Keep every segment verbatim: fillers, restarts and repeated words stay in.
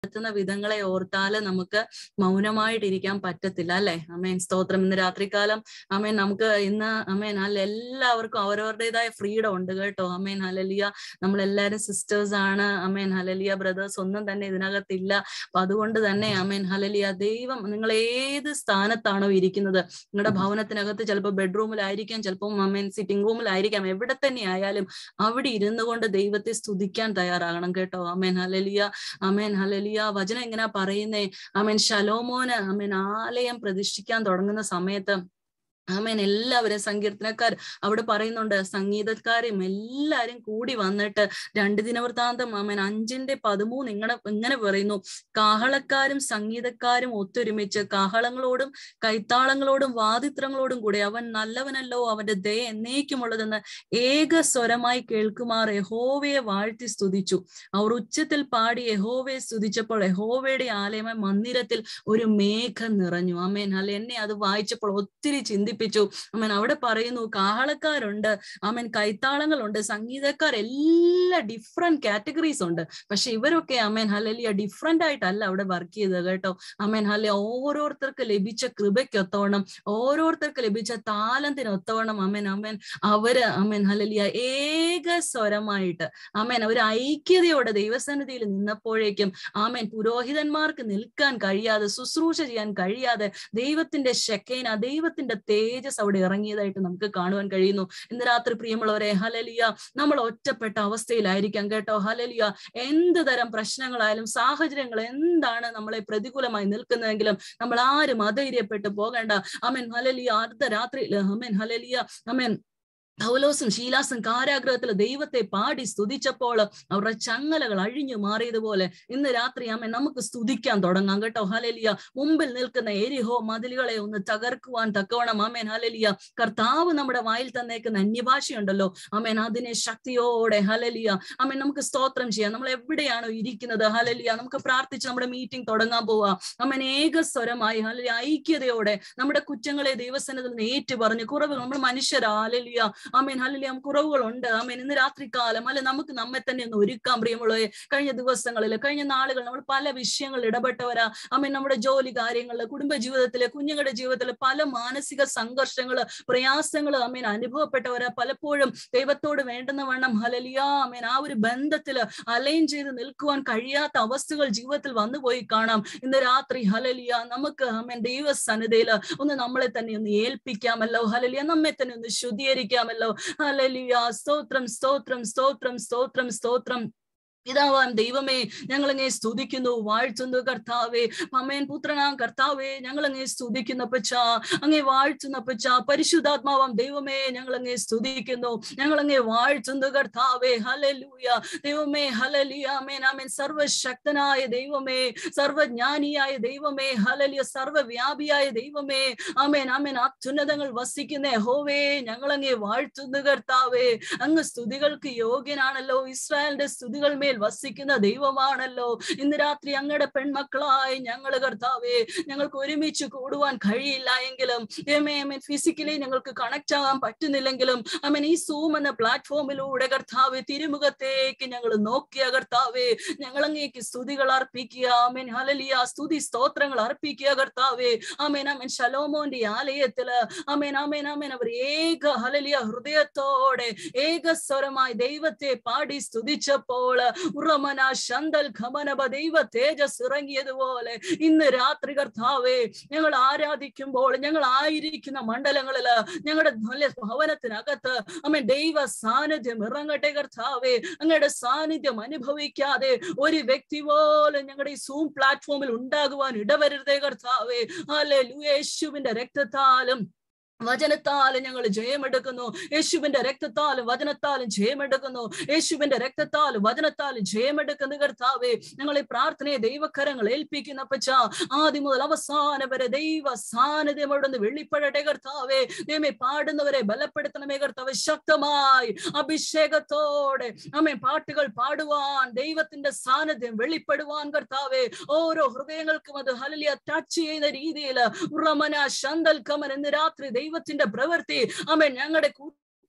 നടത്തുന്ന വിധങ്ങളെ ഓർത്താല് നമുക്ക് മൗനമായിട്ടിരിക്കാൻ പറ്റത്തില്ല അല്ലെ. അമേൻ സ്തോത്രം. ഇന്ന് രാത്രികാലം അമേൻ നമുക്ക് ഇന്ന് അമേൻ അല്ല എല്ലാവർക്കും അവരവരുടേതായ ഫ്രീഡം ഉണ്ട് കേട്ടോ. അമേൻ ഹല്ലേലൂയ. നമ്മളെല്ലാരും സിസ്റ്റേഴ്സ് ആണ്. അമേൻ ഹല്ലേലൂയ. ബ്രദേഴ്സ് ഒന്നും തന്നെ ഇതിനകത്തില്ല. അപ്പൊ അതുകൊണ്ട് തന്നെ അമേൻ ഹല്ലേലൂയ. ദൈവം നിങ്ങൾ ഏത് സ്ഥാനത്താണോ ഇരിക്കുന്നത്, നിങ്ങളുടെ ഭവനത്തിനകത്ത് ചിലപ്പോൾ ബെഡ്റൂമിലായിരിക്കാം, ചിലപ്പോൾ അമേൻ സിറ്റിംഗ് റൂമിലായിരിക്കാം, എവിടെ തന്നെ ആയാലും അവിടെ ഇരുന്നു കൊണ്ട് ദൈവത്തെ സ്തുതിക്കാൻ തയ്യാറാകണം കേട്ടോ. അമേൻ ഹല്ലേലൂയ. അമേൻ ഹല്ലേലൂയ. വചനം എങ്ങനെയാ പറയുന്നേ? അമേൻ ശലോമോന് അമേൻ ആലയം പ്രതിഷ്ഠിക്കാൻ തുടങ്ങുന്ന സമയത്ത് ആമേൻ എല്ലാവരും സങ്കീർത്തനക്കാർ അവിടെ പറയുന്നുണ്ട്, സംഗീതക്കാരും എല്ലാരും കൂടി വന്നിട്ട് രണ്ട് ദിനവൃത്താന്തം ആമേൻ അഞ്ചിന്റെ പതിമൂന്ന് ഇങ്ങനെ ഇങ്ങനെ പറയുന്നു, കാഹളക്കാരും സംഗീതക്കാരും ഒത്തൊരുമിച്ച് കാഹളങ്ങളോടും കൈത്താളങ്ങളോടും വാദിത്രങ്ങളോടും കൂടി അവൻ നല്ലവനല്ലോ അവന്റെ ദയ എന്നേക്കുമുള്ളതെന്ന് ഏക സ്വരമായി കേൾക്കുമാർ യഹോവയെ വാഴ്ത്തി സ്തുതിച്ചു. അവർ ഉച്ചത്തിൽ പാടി യഹോവയെ സ്തുതിച്ചപ്പോൾ യഹോവയുടെ ആലയമായ മന്ദിരത്തിൽ ഒരു മേഘം നിറഞ്ഞു. ആമേൻ അല്ലെ. എന്നെ അത് വായിച്ചപ്പോൾ ഒത്തിരി ചിന്തിപ്പിച്ചു. അമേൻ അവിടെ പറയുന്നു കാഹളക്കാരുണ്ട്, അമേൻ കൈത്താളങ്ങളുണ്ട്, സംഗീതക്കാർ, എല്ലാ ഡിഫറെന്റ് കാറ്റഗറീസ് ഉണ്ട്. പക്ഷെ ഇവരൊക്കെ അമേൻ ഹല്ലേലൂയ ഡിഫറെന്റ് ആയിട്ടല്ല അവിടെ വർക്ക് ചെയ്തത് കേട്ടോ. അമേൻ ഹല്ലേലൂയ. ഓരോരുത്തർക്ക് ലഭിച്ച കൃപയ്ക്കൊത്തവണ്ണം, ഓരോരുത്തർക്ക് ലഭിച്ച താലന്തിനൊത്തവണ്ണം അമേൻ അമേൻ അവര് അമേൻ ഹല്ലേലൂയ ഏക സ്വരമായിട്ട് അമേൻ ഒരു ഐക്യതയോടെ ദൈവസന്നിധിയിൽ നിന്നപ്പോഴേക്കും ആമേൻ പുരോഹിതന്മാർക്ക് നിൽക്കാൻ കഴിയാതെ, ശുശ്രൂഷ ചെയ്യാൻ കഴിയാതെ ദൈവത്തിന്റെ ശെക്കൈന, ദൈവത്തിന്റെ തേജസ് അവിടെ ഇറങ്ങിയതായിട്ട് നമുക്ക് കാണുവാൻ കഴിയുന്നു. ഇന്ന് രാത്രി പ്രിയമുള്ളവരെ ഹല്ലേലൂയ, നമ്മൾ ഒറ്റപ്പെട്ട അവസ്ഥയിലായിരിക്കാം കേട്ടോ. ഹല്ലേലൂയ. എന്ത് തരം പ്രശ്നങ്ങളായാലും സാഹചര്യങ്ങൾ എന്താണ് നമ്മളെ പ്രതികൂലമായി നിൽക്കുന്നതെങ്കിലും നമ്മൾ ആരും അധൈര്യപ്പെട്ടു പോകേണ്ട. അമേൻ ഹല്ലേലൂയ. അർദ്ധരാത്രിയിൽ അമേൻ ഹല്ലേലൂയ അമേൻ പൗലോസും ശീലാസും കാരാഗ്രഹത്തിൽ ദൈവത്തെ പാടി സ്തുതിച്ചപ്പോൾ അവരുടെ ചങ്ങലകൾ അഴിഞ്ഞു മാറിയതുപോലെ ഇന്ന് രാത്രി ആമേൻ നമുക്ക് സ്തുതിക്കാൻ തുടങ്ങാം കേട്ടോ. ഹല്ലേലൂയ. മുമ്പിൽ നിൽക്കുന്ന എരിഹോ മതിലുകളെ ഒന്ന് തകർക്കുവാൻ തക്കവണ്ണം ആമേൻ ഹല്ലേലൂയ കർത്താവ് നമ്മുടെ വായിൽ തന്നേക്കുന്ന അന്യഭാഷയുണ്ടല്ലോ, ആമേൻ അതിനെ ശക്തിയോടെ ഹല്ലേലൂയ ആമേൻ നമുക്ക് സ്തോത്രം ചെയ്യാം. നമ്മൾ എവിടെയാണോ ഇരിക്കുന്നത് ഹല്ലേലൂയ നമുക്ക് പ്രാർത്ഥിച്ച് നമ്മുടെ മീറ്റിംഗ് തുടങ്ങാൻ പോവാ. ആമേൻ ഏകസ്വരമായി ഹല്ലേലൂയ ഐക്യതയോടെ നമ്മുടെ കുറ്റങ്ങളെ ദൈവസന്നിധിയിൽ നിന്ന് ഏറ്റു പറഞ്ഞു, കുറവുകൾ നമ്മൾ മനുഷ്യരാ ഹല്ലേലൂയ ആമേൻ ഹല്ലേലൂയ കുറവുകളുണ്ട്. ആമേൻ ഇന്ന് രാത്രികാലം അല്ലെ നമുക്ക് നമ്മെ തന്നെ ഒന്ന് ഒരുക്കാൻ പ്രിയമുള്ളവരെ. കഴിഞ്ഞ ദിവസങ്ങളിൽ കഴിഞ്ഞ നാളുകൾ നമ്മൾ പല വിഷയങ്ങളിൽ ഇടപെട്ടവരാ. ആമേൻ നമ്മുടെ ജോലി കാര്യങ്ങളില്, കുടുംബ ജീവിതത്തില്, കുഞ്ഞുങ്ങളുടെ ജീവിതത്തില് പല മാനസിക സംഘർഷങ്ങള്, പ്രയാസങ്ങള് ആമേൻ അനുഭവപ്പെട്ടവരാ. പലപ്പോഴും ദൈവത്തോട് വേണ്ടുന്ന വണ്ണം ഹല്ലേലൂയ ആമേൻ ആ ഒരു ബന്ധത്തില് അലൈൻ ചെയ്ത് നിൽക്കുവാൻ കഴിയാത്ത അവസ്ഥകൾ ജീവിതത്തിൽ വന്നുപോയി കാണാം. ഇന്ന് രാത്രി ഹല്ലേലൂയ നമുക്ക് ആമേൻ ദൈവസന്നിധിയില് ഒന്ന് നമ്മളെ തന്നെ ഒന്ന് ഏൽപ്പിക്കാമല്ലോ. ഹല്ലേലൂയ നമ്മെ തന്നെ ഒന്ന് ശുദ്ധീകരിക്കാമല്ലോ. ഹല്ലേലൂയ. സ്തോത്രം സ്തോത്രം സ്തോത്രം സ്തോത്രം സ്തോത്രം. പിതാവാം ദൈവമേ, ഞങ്ങളങ്ങേ സ്തുതിക്കുന്നു, വാഴ്ത്തുന്നു കർത്താവേ. അമേൻ പുത്രനാം കർത്താവേ, ഞങ്ങളങ്ങേ സ്തുതിക്കുന്നു അപ്പച്ചാ, അങ്ങേ വാഴ്ത്തുന്നു അപ്പച്ചാ. പരിശുദ്ധാത്മാവാം ദൈവമേ, ഞങ്ങളങ്ങേ സ്തുതിക്കുന്നു, ഞങ്ങളങ്ങേ വാഴ്ത്തുന്നു കർത്താവേ. ഹല്ലേലൂയ ദൈവമേ. ഹല്ലേലൂയ ആമേൻ ആമേൻ. സർവശക്തനായ ദൈവമേ, സർവജ്ഞാനിയായ ദൈവമേ, ഹല്ലേലൂയ സർവവ്യാപിയായ ദൈവമേ, ആമേൻ ആമേൻ അത്യുന്നതങ്ങൾ വസിക്കുന്ന യഹോവേ, ഞങ്ങളങ്ങേ വാഴ്ത്തുന്നു കർത്താവേ. അങ്ങ് സ്തുതികൾക്ക് യോഗ്യനാണല്ലോ, ഇസ്രായേലിന്റെ സ്തുതികൾ മേൽ വസിക്കുന്ന ദൈവമാണല്ലോ. ഇന്ന് രാത്രി അങ്ങയുടെ പെൺമക്കളായി ഞങ്ങൾ കർത്താവേ, ഞങ്ങൾക്ക് ഒരുമിച്ച് കൂടുവാൻ കഴിയില്ല എങ്കിലും ഫിസിക്കലി ഞങ്ങൾക്ക് കണക്ട് ആകാൻ പറ്റുന്നില്ലെങ്കിലും അമേൻ ഈ സൂം എന്ന പ്ലാറ്റ്ഫോമിലൂടെ കർത്താവേ തിരുമുഖത്തേക്ക് ഞങ്ങൾ നോക്കിയ കർത്താവേ, ഞങ്ങൾ അങ്ങേക്ക് സ്തുതികൾ അർപ്പിക്കുക. ആമേൻ ഹല്ലേലൂയ. സ്തുതി സ്തോത്രങ്ങൾ അർപ്പിക്കുക കർത്താവേ. ആമേൻ ആമേൻ. ശലോമോന്റെ ആലയത്തില് ആമേൻ ആമേൻ ആമേൻ അവർ ഏക ഹല്ലേലൂയ ഹൃദയത്തോടെ ഏകസ്വരമായി ദൈവത്തെ പാടി സ്തുതിച്ചപ്പോൾ ഉറമന ശന്തൽ ഖമനബ ദൈവ തേജസ് ഇറങ്ങിയതുപോലെ ഇന്ന് രാത്രി കർത്താവേ ഞങ്ങൾ ആരാധിക്കുമ്പോൾ ഞങ്ങൾ ആയിരിക്കുന്ന മണ്ഡലങ്ങളില് ഞങ്ങളുടെ ഭവനത്തിനകത്ത് അമ്മ ദൈവ സാന്നിധ്യം ഇറങ്ങട്ടെ കർത്താവേ. അങ്ങയുടെ സാന്നിധ്യം അനുഭവിക്കാതെ ഒരു വ്യക്തി പോലും ഞങ്ങളുടെ ഈ സൂം പ്ലാറ്റ്ഫോമിൽ ഉണ്ടാകുവാൻ ഇടവരുതേ കർത്താവേ. ഹല്ലേലൂയ. യേശുവിന്റെ രക്തത്താലും വചനത്താലും ഞങ്ങൾ ജയമെടുക്കുന്നു. യേശുവിന്റെ രക്തത്താലും വചനത്താലും ജയമെടുക്കുന്നു. യേശുവിന്റെ രക്തത്താലും വചനത്താലും ജയമെടുക്കുന്നു കർത്താവേ. ഞങ്ങൾ ഈ പ്രാർത്ഥനയെ ദൈവകരങ്ങൾ ഏൽപ്പിക്കുന്ന പച്ചാ, ആദ്യം മുതൽ അവസാനം വരെ ദൈവ സാന്നിധ്യം അവിടെ നിന്ന് വെളിപ്പെടട്ടെ കർത്താവേ. ദൈവമേ പാടുന്നവരെ ബലപ്പെടുത്തണമേ കർത്താവേ. ശക്തമായി അഭിഷേകത്തോടെ അമ്മേ പാട്ടുകൾ പാടുവാൻ, ദൈവത്തിന്റെ സാന്നിധ്യം വെളിപ്പെടുവാൻ കർത്താവേ. ഓരോ ഹൃദയങ്ങൾക്കും അത് ഹല്ലേലൂയ ടച്ച് ചെയ്യുന്ന രീതിയിൽ ഉറമന ശന്തൽ കമൻ ഇന്ന് രാത്രി ദൈവത്തിന്റെ പ്രവൃത്തി ആമേൻ ഞങ്ങളുടെ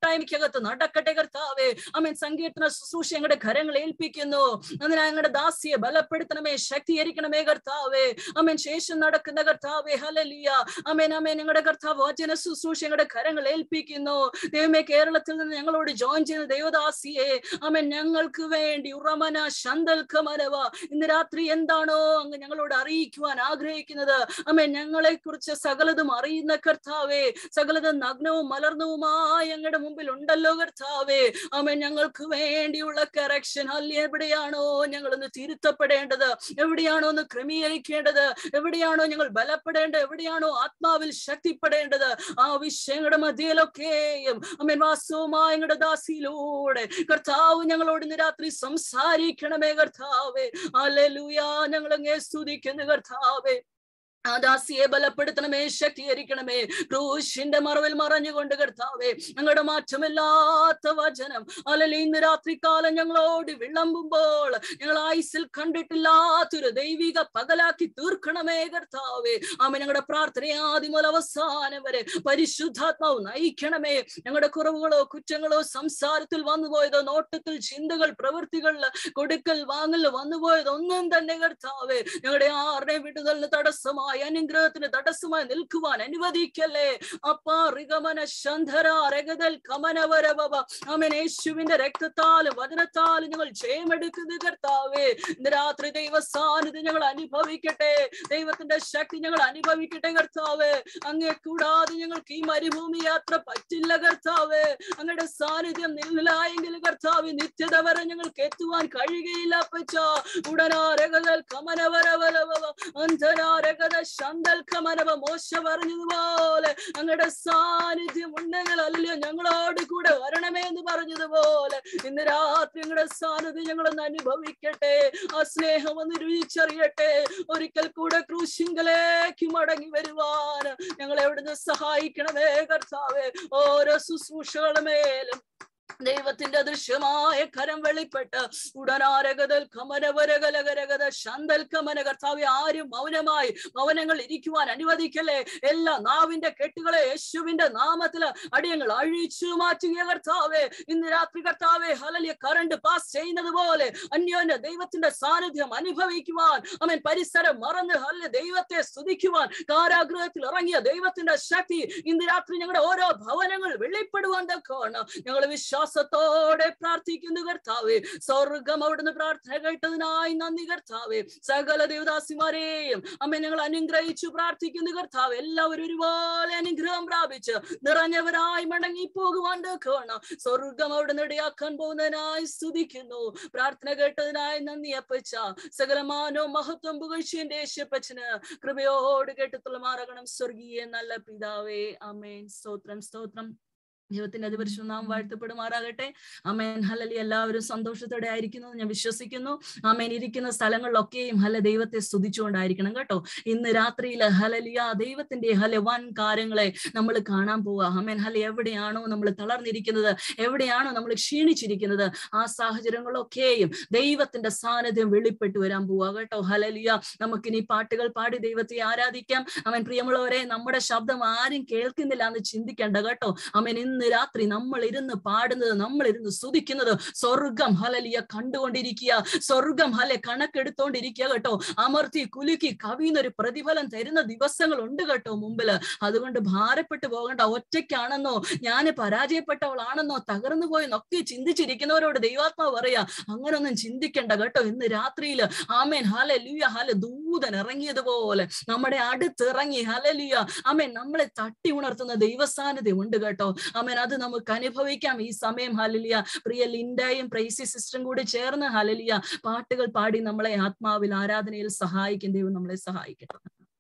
കൂട്ടായ്മയ്ക്കകത്ത് നടക്കട്ടെ കർത്താവേ. ആമേൻ. സങ്കീർത്തന ശുശ്രൂഷ ഞങ്ങളുടെ കരങ്ങൾ ഏൽപ്പിക്കുന്നു. അതിനാൽ ഞങ്ങളുടെ ദാസിയെ ബലപ്പെടുത്തണമേ, ശക്തീകരിക്കണമേ കർത്താവേ. ആമേൻ. ശേഷം നടക്കുന്ന കർത്താവേ ഹല്ലേലൂയ. ആമേൻ ആമേൻ. ഞങ്ങളുടെ കർത്താവ് വചന ശുശ്രൂഷ ഞങ്ങളുടെ കരങ്ങൾ ഏൽപ്പിക്കുന്നു. ദൈവമേ, കേരളത്തിൽ നിന്ന് ഞങ്ങളോട് ജോയിൻ ചെയ്യുന്ന ദൈവദാസിയെ ആമേൻ ഞങ്ങൾക്ക് വേണ്ടി ഉറമന ശന്തൽക്കമനവ ഇന്ന് രാത്രി എന്താണോ അങ്ങ് ഞങ്ങളോട് അറിയിക്കുവാൻ ആഗ്രഹിക്കുന്നത് ആമേൻ, ഞങ്ങളെ കുറിച്ച് സകലതും അറിയുന്ന കർത്താവേ, സകലതും നഗ്നവും മലർന്നവുമായി ഞങ്ങളുടെ മുമ്പിൽ ഉണ്ടല്ലോ കർത്താവേ. ആമേൻ. ഞങ്ങൾക്ക് വേണ്ടിയുള്ള കറക്ഷൻ അല്ല, എവിടെയാണോ ഞങ്ങൾ ഒന്ന് തിരുത്തപ്പെടേണ്ടത്, എവിടെയാണോ ഒന്ന് ക്രമീകരിക്കേണ്ടത്, എവിടെയാണോ ഞങ്ങൾ ബലപ്പെടേണ്ടത്, എവിടെയാണോ ആത്മാവിൽ ശക്തിപ്പെടേണ്ടത്, ആ വിഷയങ്ങളുടെ മധ്യയിലൊക്കെയും ആമേൻ വാസ്തവമായ ഞങ്ങളുടെ ദാസിയിലൂടെ കർത്താവ് ഞങ്ങളോട് ഇന്ന് രാത്രി സംസാരിക്കണമേ കർത്താവേ. ഹല്ലേലൂയ. ഞങ്ങൾ അങ്ങേ സ്തുതിക്കുന്നു കർത്താവേ. ആ ദാസിയെ ബലപ്പെടുത്തണമേ, ശക്തീകരിക്കണമേ. ക്രൂശിന്റെ മറവിൽ മറഞ്ഞുകൊണ്ട് കർത്താവേ, ഞങ്ങളുടെ മാറ്റമില്ലാത്ത വചനം അല്ലല്ലേ ഇന്ന് രാത്രികാലം ഞങ്ങളോട് വിളമ്പുമ്പോൾ ഞങ്ങൾ ആയുസിൽ കണ്ടിട്ടില്ലാത്തൊരു ദൈവിക പകലാക്കി തീർക്കണമേ കർത്താവേ. ആമേൻ. ഞങ്ങളുടെ പ്രാർത്ഥന ആദ്യം മുതൽ അവസാനം വരെ പരിശുദ്ധാത്മാവ് നയിക്കണമേ. ഞങ്ങളുടെ കുറവുകളോ കുറ്റങ്ങളോ സംസാരത്തിൽ വന്നുപോയതോ നോട്ടത്തിൽ ചിന്തകൾ പ്രവൃത്തികളിൽ കൊടുക്കൽ വാങ്ങൽ വന്നുപോയതോ ഒന്നും തന്നെ കർത്താവേ ഞങ്ങളുടെ ആരുടെയും വിടുതലിന് തടസ്സമായി അനുഗ്രഹത്തിന് തടസ്സമായി നിൽക്കുവാൻ അനുവദിക്കല്ലേ അപ്പാ. റിഗമന ശന്ധര രഗതൽ കമനവരവ ആമേൻ. യേശുവിന്റെ രക്തത്താലും വചനത്താലും ഞങ്ങൾ ജയമെടുക്കുന്നു കർത്താവേ. ഇന്ന് രാത്രി ദൈവ സാന്നിധ്യം ഞങ്ങൾ അനുഭവിക്കട്ടെ, ദൈവത്തിന്റെ ശക്തി ഞങ്ങൾ അനുഭവിക്കട്ടെ കർത്താവേ. അങ്ങേ കൂടാതെ ഞങ്ങൾക്ക് ഈ മരുഭൂമി യാത്ര പറ്റില്ല കർത്താവേ. അങ്ങയുടെ സാന്നിധ്യം നിന്നിലായെങ്കിൽ കർത്താവേ നിത്യത വരെ ഞങ്ങൾക്ക് എത്തുവാൻ കഴിയുകയില്ല അപ്പച്ച. ഉടനാ രഗതൽ കമനവരവരവ അന്ധനാ രഗത ശന്തൽക്കമനവ മോശ പറഞ്ഞതുപോലെ അങ്ങയുടെ സാന്നിധ്യം ഉണ്ടെങ്കിൽ അല്ലയോ ഞങ്ങളോട് കൂടെ വരണമേ എന്ന് പറഞ്ഞതുപോലെ ഇന്ന് രാത്രി ഞങ്ങളുടെ സാന്നിധ്യം ഞങ്ങളൊന്ന് അനുഭവിക്കട്ടെ. ആ സ്നേഹം ഒന്ന് രുചിച്ചറിയട്ടെ. ഒരിക്കൽ കൂടെ ക്രൂശിങ്കലേക്ക് മടങ്ങി വരുവാൻ ഞങ്ങളെ എവിടുന്ന് സഹായിക്കണമേ കർത്താവേ. ഓരോ ശുശ്രൂഷകളുടെ മേലും ദൈവത്തിന്റെ ദൃശ്യമായ കരം വെളിപ്പെട്ട് ഉടനാരകതൽ കമനവരകലകരകത ശന്തൽ കമന കർത്താവെ ആരും മൗനമായി മൗനങ്ങൾ ഇരിക്കുവാൻ അനുവദിക്കല്ലേ. എല്ലാ നാവിന്റെ കെട്ടുകളെ യേശുവിന്റെ നാമത്തിൽ അടിയങ്ങൾ അഴിച്ചു മാറ്റുക കർത്താവെ. ഇന്ന് രാത്രി കർത്താവെ ഹല്ലേലൂയ കറണ്ട് പാസ് ചെയ്യുന്നത് പോലെ അന്യോന്യ ദൈവത്തിന്റെ സാന്നിധ്യം അനുഭവിക്കുവാൻ അവൻ പരിസരം മറന്ന് ഹല്ലേലൂയ ദൈവത്തെ സ്തുതിക്കുവാൻ കാരാഗൃഹത്തിൽ ഇറങ്ങിയ ദൈവത്തിന്റെ ശക്തി ഇന്ന് രാത്രി ഞങ്ങളുടെ ഓരോ ഭവനങ്ങൾ വെളിപ്പെടുവാൻ തക്കവണ്ണം ഞങ്ങൾ വിശ്വാസത്തോടെ പ്രാർത്ഥിക്കുന്നു കർത്താവേ. സ്വർഗം അവിടുന്ന് പ്രാർത്ഥന കേട്ടതിനായി നന്ദി കർത്താവേ. സകല ദേവദാസിമാരെയും അമ്മ ഞങ്ങൾ അനുഗ്രഹിച്ചു പ്രാർത്ഥിക്കുന്നു കർത്താവേ. എല്ലാവരും ഒരുപോലെ അനുഗ്രഹം പ്രാപിച്ച് നിറഞ്ഞവരായി മടങ്ങി പോകുവാൻ തക്കവണ്ണം സ്വർഗം അവിടുന്ന് ഇടയാക്കാൻ പോകുന്നതിനായി സ്തുതിക്കുന്നു. പ്രാർത്ഥന കേട്ടതിനായി നന്ദി അപ്പച്ച. സകലമാനോ മഹത്വം പുകഴ്ചയുടെ യേശുപ്പച്ചന് കൃപയോട് കേട്ടത്തുള്ള മാറകണം സ്വർഗീയ നല്ല പിതാവേ. ആമേൻ. സ്തോത്രം സ്തോത്രം. ദൈവത്തിന്റെ അതിപരിശുദ്ധ നാമം വാഴ്ത്തപ്പെടുമാറാകട്ടെ. ആമേൻ. ഹല്ലേലൂയ. എല്ലാവരും സന്തോഷത്തോടെ ആയിരിക്കുന്നു ഞാൻ വിശ്വസിക്കുന്നു. ആമേൻ. ഇരിക്കുന്ന സ്ഥലങ്ങളിലൊക്കെയും ഹല ദൈവത്തെ സ്തുതിച്ചുകൊണ്ടായിരിക്കണം കേട്ടോ. ഇന്ന് രാത്രിയിൽ ഹല്ലേലൂയ ദൈവത്തിന്റെ ഹല വൻ കാര്യങ്ങളെ നമ്മൾ കാണാൻ പോവുക. ആമേൻ. ഹല എവിടെയാണോ നമ്മൾ തളർന്നിരിക്കുന്നത്, എവിടെയാണോ നമ്മൾ ക്ഷീണിച്ചിരിക്കുന്നത്, ആ സാഹചര്യങ്ങളൊക്കെയും ദൈവത്തിന്റെ സാന്നിധ്യം വെളിപ്പെട്ടു വരാൻ പോവുക കേട്ടോ. ഹല്ലേലൂയ. നമുക്കിനി പാട്ടുകൾ പാടി ദൈവത്തെ ആരാധിക്കാം. അവൻ പ്രിയമുള്ളവരെ, നമ്മുടെ ശബ്ദം ആരും കേൾക്കുന്നില്ല എന്ന് ചിന്തിക്കേണ്ട കേട്ടോ. ആമേൻ. ഇന്ന് രാത്രി നമ്മൾ ഇരുന്ന് പാടുന്നത്, നമ്മൾ ഇരുന്ന് സ്തുതിക്കുന്നത് സ്വർഗം ഹല്ലേലൂയ കണ്ടുകൊണ്ടിരിക്കുക, സ്വർഗം ഹല്ലെ കണക്കെടുത്തോണ്ടിരിക്കുക കേട്ടോ. അമർത്തി കുലുക്കി കവിയുന്നൊരു പ്രതിഫലം തരുന്ന ദിവസങ്ങൾ ഉണ്ട് കേട്ടോ മുമ്പില്. അതുകൊണ്ട് ഭാരപ്പെട്ടു പോകേണ്ട. ഒറ്റയ്ക്കാണെന്നോ ഞാൻ പരാജയപ്പെട്ടവളാണെന്നോ തകർന്നു പോയെന്നൊക്കെ ചിന്തിച്ചിരിക്കുന്നവരോട് ദൈവാത്മാവ് പറയാ, അങ്ങനൊന്നും ചിന്തിക്കണ്ട കേട്ടോ. ഇന്ന് രാത്രിയില് ആമേൻ ഹല്ലേലൂയ ഹല്ലെ ദൂതൻ ഇറങ്ങിയതുപോലെ നമ്മുടെ അടുത്തിറങ്ങി ഹല്ലേലൂയ ആമേൻ നമ്മളെ തട്ടി ഉണർത്തുന്ന ദൈവസാന്നിധ്യം ഉണ്ട് കേട്ടോ. ആമേൻ. അത് നമുക്ക് അനുഭവിക്കാം ഈ സമയം. ഹല്ലേലൂയ. പ്രിയ ലിൻഡയും പ്രൈസി സിസ്റ്ററും കൂടി ചേർന്ന് ഹല്ലേലൂയ പാട്ടുകൾ പാടി നമ്മളെ ആത്മാവിൽ ആരാധനയിൽ സഹായിക്കും. ദൈവം നമ്മളെ സഹായിക്കട്ടെ.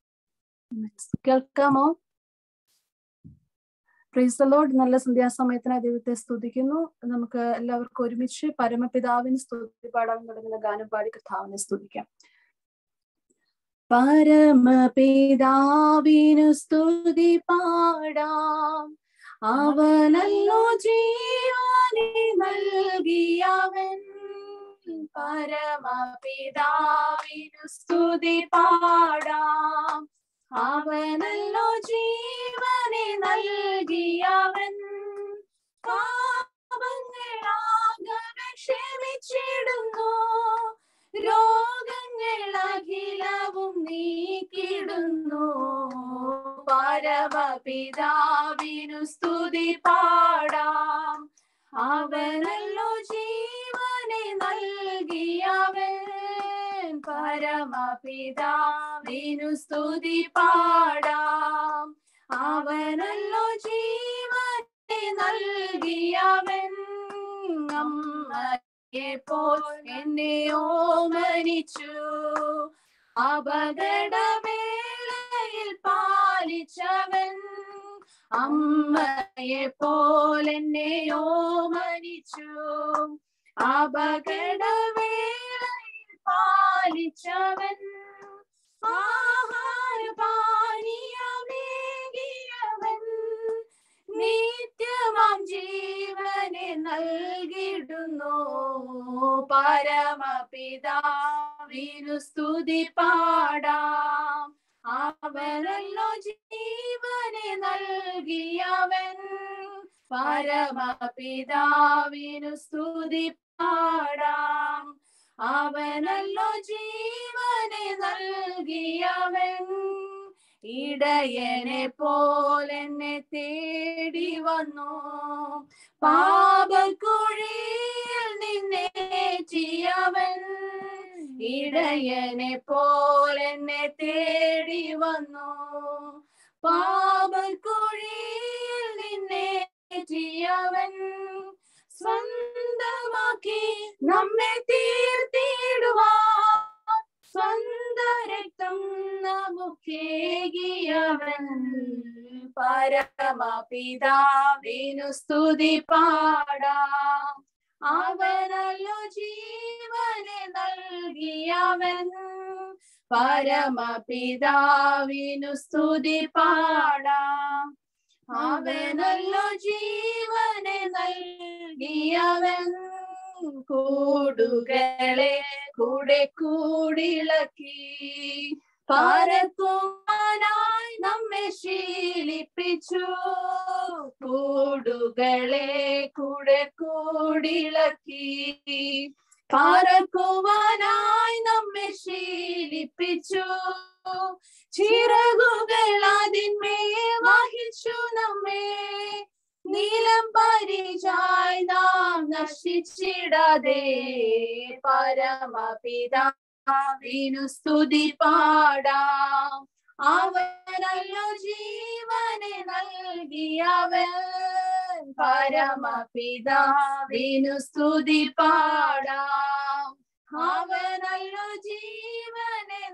കേൾക്കാമോ? Praise the lord. നല്ല സന്ധ്യാസമയത്തിനായി ദൈവത്തെ സ്തുതിക്കുന്നു. നമുക്ക് എല്ലാവർക്കും ഒരുമിച്ച് പരമപിതാവിന് സ്തുതി പാടാൻ തുടങ്ങുന്ന ഗാനം പാടി കർത്താവിനെ സ്തുതിക്കാം. പരമപിതാവിനു സ്തുതി പാടാം, അവനല്ലോ ജീവനെ നൽകിയവൻ. പരമപിതാവിനു സ്തുതി പാടാം, അവനല്ലോ ജീവനെ നൽകിയവൻ. രക്ഷിച്ചിടുന്നു, രോഗങ്ങൾ അഖിലവും നീക്കിടുന്നു. പരമപിതാവിനു സ്തുതി പാടാം, അവനല്ലോ ജീവനെ നൽകിയവൻ. പരമപിതാവിനു സ്തുതി പാടാം, അവനല്ലോ ജീവനെ നൽകിയവൻ. അമ്മയെപ്പോൾ എന്നെ ഓമനിച്ചു, അപകടവേളയിൽ പാലിച്ചവൻ. അമ്മയെപ്പോൾ എന്നെ ഓമനിച്ചു, അപകടവേളയിൽ പാലിച്ചവൻ. ആഹാരപാനീയമേകിയവൻ, നിത്യമാം ജീവനെ നൽകിടുന്നു. പരമപിതാവിനു സ്തുതി പാടാം, അവനല്ലോ ജീവനെ നൽകിയവൻ. പരമപിതാവിനു സ്തുതി പാടാം, അവനല്ലോ ജീവനെ നൽകിയവൻ. ഇടയനെ പോലെന്നെ തേടി വന്നു, പാപക്കുഴിയിൽ നിന്നേറ്റിയവൻ. ഇടയനെ പോലെന്നെ തേടി വന്നു, പാപക്കുഴിയിൽ നിന്നേറ്റിയവൻ. സ്വന്തമാക്കി നമ്മെ തീർത്തിടുവാൻ, സ്വന്ത രക്തം നമുക്കേകിയവൻ. പരമപിതാവിനു സ്തുതി പാടാം, അവനല്ലോ ജീവനെ നൽകിയവൻ. പരമപിതാവിനു സ്തുതി പാടാം, അവനല്ലോ ജീവനെ നൽകിയവൻ. കൂടുകളെ കൂടെ കൂടിളക്കി, പറക്കുവാനായി നമ്മെ ശീലിപ്പിച്ചു. കൂടുകളെ കൂടെ കൂടിളക്കി, പറക്കുവാനായി നമ്മെ ശീലിപ്പിച്ചു. ചിറകുകൾ അതിന്മേൽ വഹിച്ചു നമ്മെ, നീലം പരിചായി നാം നശിച്ചിടാതെ. പരമപിതാവിനു സ്തുതി പാടാം, അവനല്ലോ ജീവനെ നൽകിയവൻ. പരമപിതാവിനു സ്തുതി പാടാം, അവനല്ലോ ജീവനെ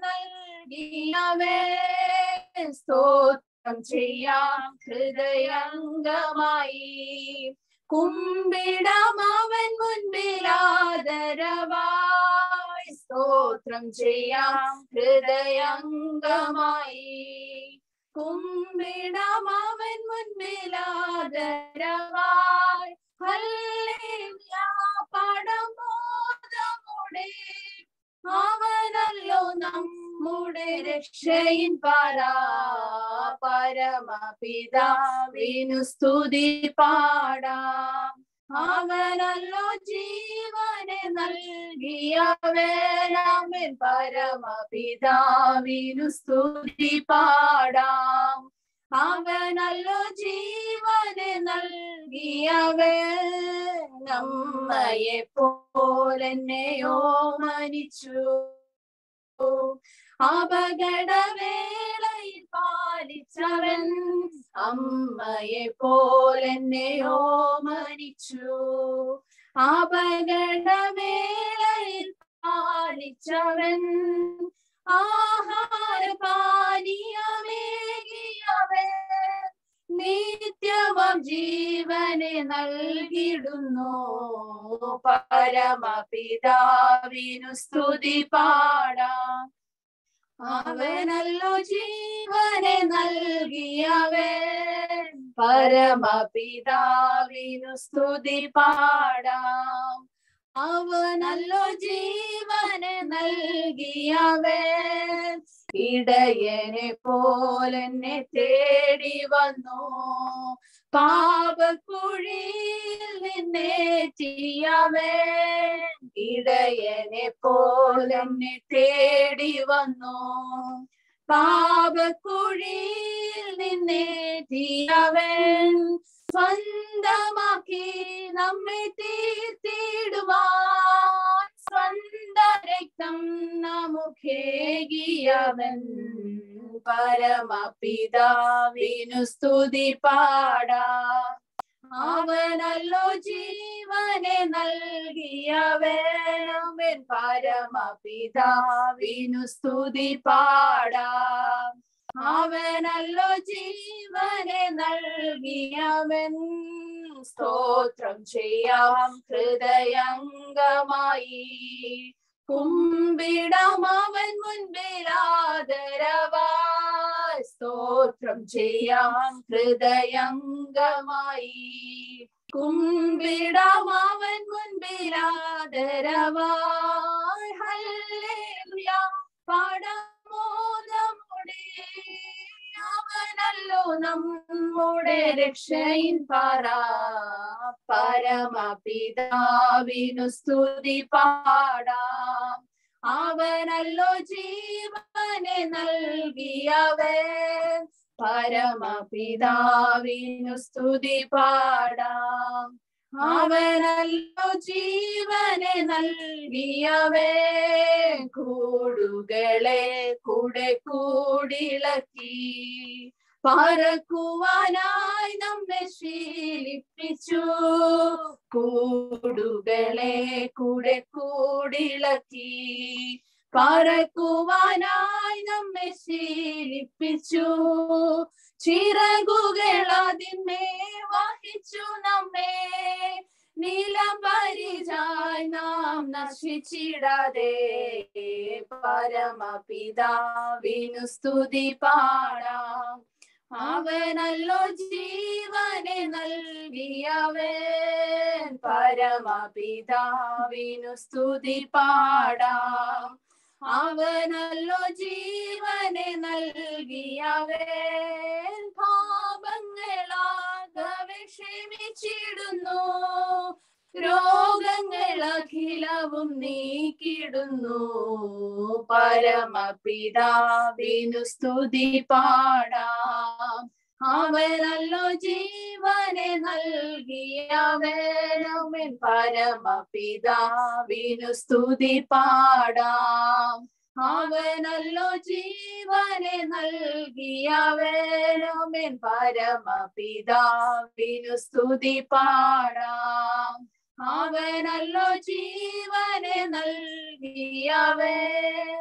നൽകിയവൻ. സ്തോത്രം ചെയ്യാം ഹൃദയംഗമായി, കുമ്പിടാം അവൻ മുൻപിലാദരവായി. സ്തോത്രം ചെയ്യാം ഹൃദയംഗമായി, കുമ്പിടാം അവൻ മുൻപിലാദരവായി. ഹല്ലേലൂയ പാടമോദമോടെ, അവനല്ലോ നമ്മുടെ രക്ഷയിൻ പാറ. പരമപിതാവിനു സ്തുതി പാടാം, അവനല്ലോ ജീവനെ നൽകിയവൻ. ആമേൻ. പരമപിതാവിനു സ്തുതി പാടാം, അവനല്ലോ ജീവനെ നൽകിയവൻ. നമ്മയെ പോലെന്നെയോ മരിച്ചു, അപകടവേളയിൽ പാലിച്ചവൻ. അമ്മയെ പോലെന്നെയോ മരിച്ചു, അപകടവേളയിൽ പാലിച്ചവൻ. ആഹാരപാനീയമേകിയവൻ, നിത്യമാം ജീവനെ നൽകിടുന്നു. പരമപിതാവിനു സ്തുതി പാടാം, അവനല്ലോ ജീവനെ നൽകിയവൻ. പരമപിതാവിനു സ്തുതി പാടാം, അവനല്ലോ ജീവനെ നൽകിയവൻ. ഇടയനെ പോലെന്നെ തേടി വന്നു, പാപക്കുഴിയിൽ നിന്നേറ്റിയവൻ. ഇടയനെ പോലെന്നെ തേടി വന്നു, പാപക്കുഴിയിൽ നിന്നേറ്റിയവൻ. സ്വന്തമാക്കി നമ്മെ തീർത്തിടുവാൻ സ്വന്തം രക്തം നമുക്കേകിയവൻ. പരമപിതാവിനു സ്തുതി പാടാം, അവനല്ലോ ജീവനെ നൽകിയവൻ. പരമപിതാവിനു സ്തുതി പാടാം, അവനല്ലോ ജീവനെ നൽകിയവൻ. സ്തോത്രം ചെയ്യാം ഹൃദയംഗമായി, കുമ്പിടാം അവൻ മുൻപിലാദരവായി. സ്തോത്രം ചെയ്യാം ഹൃദയംഗമായി, കുമ്പിടാം അവൻ മുൻപിലാദരവായി. ഹല്ലേലൂയ പാടാമോ നമ്മുടെ, അവനല്ലോ നമ്മുടെ രക്ഷയിൻ പറ. പരമപിതാവിനു സ്തുതി പാടാം, അവനല്ലോ ജീവനെ നൽകിയവൻ. പരമപിതാവിനു സ്തുതി പാടാം, അവനല്ലോ ജീവനെ നൽകിയവൻ. കൂടുകളെ കൂടെ കൂടിളക്കി പറക്കുവാനായി നമ്മെ ശീലിപ്പിച്ചു. കൂടുകളെ കൂടെ കൂടിളക്കി പറക്കുവാനായി നമ്മെ ശീലിപ്പിച്ചു. ചിറകുകൾ അതിന്മേ വഹിച്ചു നമ്മെ, നീലപരിചായി നാം നശിച്ചിടാതെ. പരമപിതാവിനു സ്തുതി പാടാം, അവനല്ലോ ജീവനെ നൽകിയവൻ. പരമപിതാവിനു സ്തുതി പാടാം, അവനല്ലോ ജീവനെ നൽകിയവൻ. പാപങ്ങളാകവെ ക്ഷമിച്ചിടുന്നു, രോഗങ്ങൾ അഖിലവും നീക്കിടുന്നു. പരമപിതാവിനു സ്തുതി പാടാം, അവനല്ലോ ജീവനെ നൽകിയവൻ. പരമപിതാവിനു സ്തുതി പാടാം, അവനല്ലോ ജീവനെ നൽകിയവൻ. പരമപിതാവിനു സ്തുതി പാടാം, അവനല്ലോ ജീവനെ നൽകിയവൻ.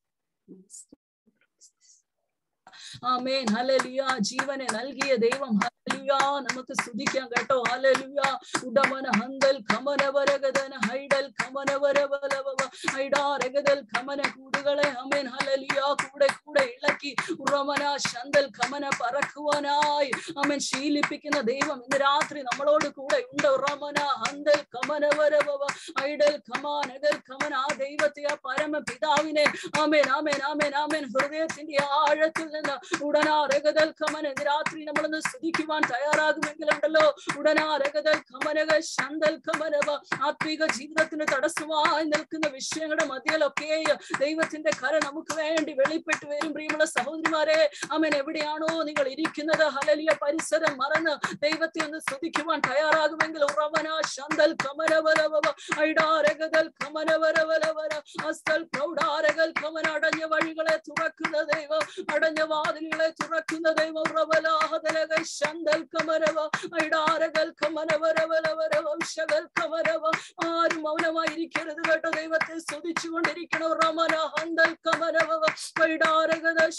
ആമേൻ. ഹല്ലേലൂയ. ജീവനെ നൽകിയ ദൈവം, ഹല്ലേലൂയ, നമുക്ക് സ്തുതിക്കാം കേട്ടോ. ഹല്ലേലൂയ. ഉടമന ഹന്തൽ ഖമന വരഗദന ഹൈഡൽ ഖമന വരവലവ ഹൈഡാ രഗദൽ ഖമന കൂടുകളെ ആമേൻ ഹല്ലേലൂയ കൂടെ കൂടെ ഇളക്കി ഉറമന ശന്തൽ ഖമന പറക്കുവാനായി ആമേൻ ശീലിപ്പിക്കുന്ന ദൈവം ഇന്ന് രാത്രി നമ്മളോട് കൂടെ ഉണ്ട്. ഉറമന ഹന്തൽ ഖമന വരവ ഹൈഡൽ ഖമാനഗൽ ഖമന. ആ ദൈവത്തെ, ആ പരമപിതാവിനെ ആമേൻ ആമേൻ ആമേൻ ആമേൻ ഹൃദയത്തിന്റെ ആഴത്തിൽ നിന്ന് ഉടനാ രഗദൽ ഖമന ഇന്ന് രാത്രി നമ്മളൊന്ന് സ്തുതിക്കുവാൻ തയ്യാറാകുമെങ്കിലുണ്ടല്ലോ. ഉടനാ രഗദൽ ഖമനക ശന്തൽ ഖമനവ. ആത്മീക ജീവിതത്തിന് തടസ്സമായി നിൽക്കുന്ന വിഷയങ്ങളുടെ മധ്യയിലൊക്കെ ദൈവത്തിന്റെ കര നമുക്ക് വേണ്ടി വെളിപ്പെട്ടു വരും. പ്രിയമുള്ള സഹോദരിമാരെ, ആമേൻ, എവിടെയാണോ നിങ്ങൾ ഇരിക്കുന്നത്, ഹല്ലേലൂയ, പരിസരം മറന്ന് ദൈവത്തെ ഒന്ന് സ്തുതിക്കുവാൻ തയ്യാറാകുമെങ്കിൽ ഉറവന ശന്തൽ ഖമനവരവ ഐഡാരഗദൽ ഖമനവരവരവര അസ്തൽ പ്രൗഢാരഗൽ ഖമന. അടഞ്ഞ വഴികളെ തുറക്കുന്ന ദൈവം, അടഞ്ഞ വാതിലുകളെ തുറക്കുന്ന ദൈവം. ഉറവലാഹദലഗ ശന്തൽ ഖമനവ ഐഡാരഗൽ ഖമനവരവരവര ശഗൽ ഖമനവ. ആരും മൗനമായിരിക്കരുത് കേട്ടോ, ദൈവത്തെ സ്തുതിച്ചുകൊണ്ടിരിക്കണം. റമന ഹന്തൽ ഖമനവ ഐഡാരഗദ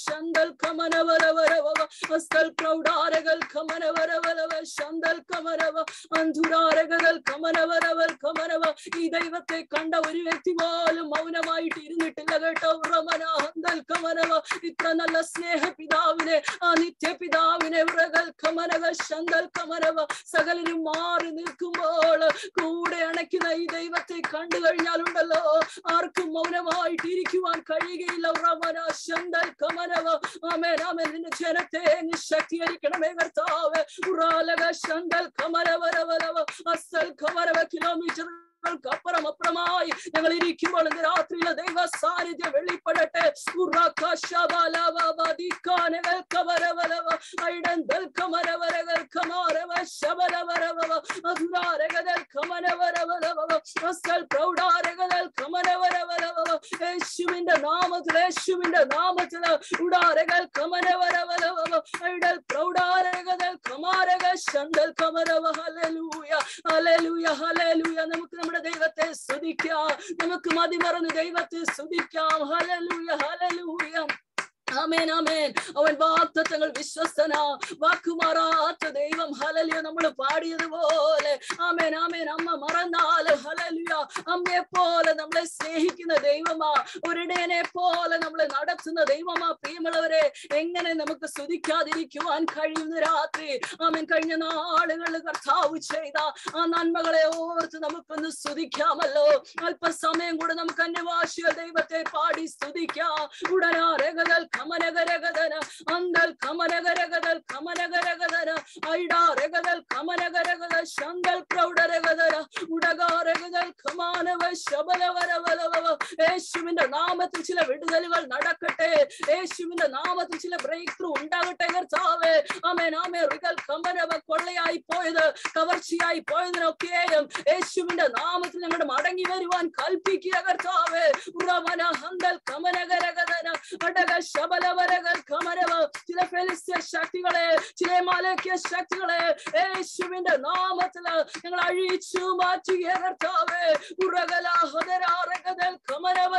Shandal Kamanavarava, Astal Crowdaregal Kamanavarava, Shandal Kamarava, Anduraregal Kamanavarava, Kamarava, Idavate Kanda Urival, Mauna Might in the Tilagato, Ramana, Handal Kamarava, Itana Sneha Pidavine, Anitya Pidavine, Regal Kamarava, Shandal Kamarava, Sagalini Mar in the Kumola, Kude Anakina, Idavate Kandagal Yalundalo, Arku Mauna Might, Irikiwan Karigi, Ramana, Shandal Kamarava, Amen, Amen, in the Cherate, Shakti, Kanamegatawe, Uralaga, Shandal Kamarava, Asal Kamarava, kilometer. Kaparamapramai, Eveliri Kimbal and the Ratrila, they were sorry, they really put it. Uraka Shabalava, Badika, Nevel Kavarava, Aidan Del Kamarava, Kamarava, Shabalava, Azura, Regadel, Kamarava, Asal Prouda, Regadel, Kamarava, Eshim in the Namat, Eshim in the Namatala, Uda, Regal, Kamarava, Idal Prouda, Regadel, Kamaraga, Shandal Kamarava, Hallelujah, Hallelujah, Hallelujah. Devate Sudikya, Namakumadi Maran Devate Sudikya, hallelujah, hallelujah. Amen, amen. Avan Vaktatangal Vishwasana, Vakumara, Devam, hallelujah, Namala Padi the Vole, amen, amen, Amma Marandal, hallelujah, Amme Paul and Namla Sehik in the Devama, Uridene Paul and Namla Nadats in the Devama, Pimalare, Engan and Namaka Sudika, the Kuan Kari in the Ratri, Amen Karina, Legarta, which Shada, Anan Magale over to Namakan Sudikamalo, Alpasame, Gudam Kandavashia, Devate Party Sudika, Udana, Regal. Kamanagaradana, Andal Kamanagaradana, Kamanagaradana, Aida Regadal, Kamanagaradana, Shandal Crowder Regadana, Udaga Regadal, Kamanava, Shabalava, Eshim in the Namatichila, Vidal Nadakate, Eshim in the Namatichila breakthrough, Undaga Tiger Save, Amen, Amen, Regal Kamanava, Kolai Poida, Kavarchi, Poida, Okayam, Eshim in the Namatil, Madangi, everyone, Kalpiki Agatave, Uramana, Handal, Kamanagaradana, Adaga Shabalavagal, Kamarava, Chile Felicia Shaktigale, Chile Malakia Shaktigale, Eshiminda Namatala, and I reach you much Yagatave, Uragala, Hodera, Regadel, Kamarava,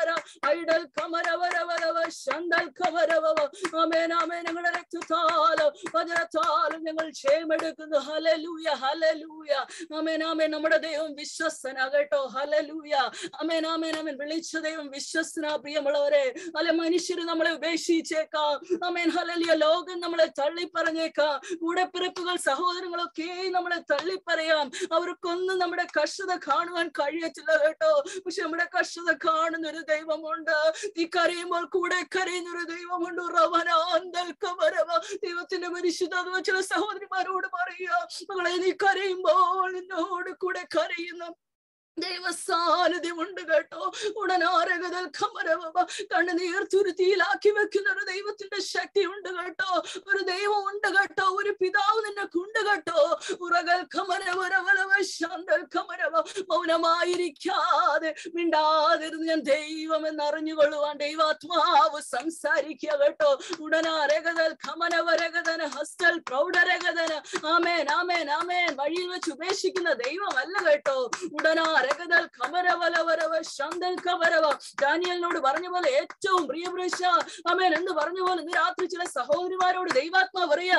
Idol Kamarava, Shandal Kamarava, Amen, Amen, and Rectutal, Padaratal, and Nemal Chambered, Hallelujah, Hallelujah, Amen, Amen, Namada Deum Vishwas and Agato, Hallelujah, Amen, Amen, Amen, Village Deum Vishwasana, Priamalore, Alemanish. Namala Beshi Cheka, Amen, Hallelujah, Logan, Namala Tali Paraneka, Uda Peripical Sahodan, okay, Namala Tali Parayam, our Kun, Namada Kasha the Khan and Karya Chilato, Ushamada Kasha the Khan and the Deva Munda, the Karim or Kuda Karin or the Deva Mundu Ravana, and the Kamarava, the Vatina Marishita, which is Sahodri Maruda Maria, Malani Karim Ball in the Hoda Kuda Karin. They were son, they wouldn't get Udanaragadal Kamarava, Kandanir Turti, Lakivakina, they were in the Shakti Undagato, or they won't get over Pidav and a Kundagato, Uragal Kamarava, Shandal Kamarava, Mona Mairika, Minda, and Devam and Naranivalu and Devatma was some Sari Kiagato, Udana Regadal Kamarava Regadan, Hostel, Prouda Regadan, Amen, Amen, Amen, Marina Chubeshik in the Deva Malagato, Udana. Regadal Kamaravala, Shandal Kamarava, Daniel Lord Varnaval, Etum, Briabrisha, Amen, and the Varnaval, and the Atrichula, Sahodriva, Devatma Varia,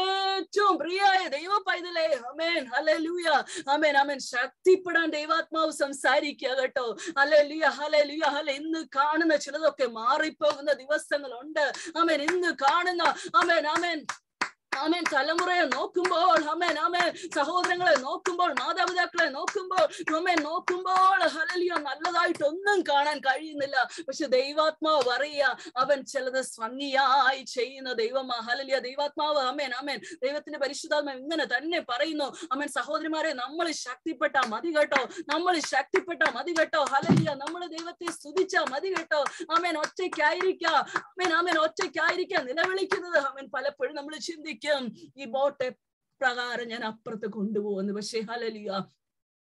Etum, Bria, Deva Paidale, Amen, Hallelujah, Amen, Amen, Shakti Padan Devatma, some Sari Kiagato, Hallelujah, Hallelujah, Hallelujah, in the Khan and the Chiladoke, Maripo, and the Divasangalunda, Amen, in the Khan and the Amen, Amen. Amen. Talamura no kumbol. Amen. Amen. Sahodrangle no kumbol. Madavakle no kumbol. Amen. No kumbol. Hallelujah. Nalladai tonnum kaanan kazhiyunnilla. പക്ഷെ ദൈവാത്മാവ് പറയാ അവൻ ചിലത് ഭംഗിയായി ചെയ്യുന്ന ദൈവമാ. Hallelujah. ദൈവാത്മാവ് ആമേൻ ആമേൻ. ദൈവത്തിന്റെ പരിശുദ്ധാത്മാവ് ഇങ്ങനെ തന്നെ പറയുന്നു. ആമേൻ. സഹോദരിമാരെ നമ്മൾ ശക്തിപ്പെട്ടാ മതി കേട്ടോ. നമ്മൾ ശക്തിപ്പെട്ടാ മതി കേട്ടോ. ഹല്ലേലൂയ. നമ്മൾ ദൈവത്തെ സ്തുതിച്ചാ മതി കേട്ടോ. ആമേൻ. ഒറ്റയ്ക്കായിരിക്കാം. ആമേൻ ആമേൻ. ഒറ്റയ്ക്കായിരിക്കാം നിലവിളിക്കുന്നത്. ആമേൻ. പലപ്പോഴും നമ്മൾ ചിന്തിക്കും ഈ ബോട്ട് പ്രകാരം ഞാൻ അപ്പുറത്ത് കൊണ്ടുപോകുന്നു. പക്ഷേ ഹല്ലേലൂയ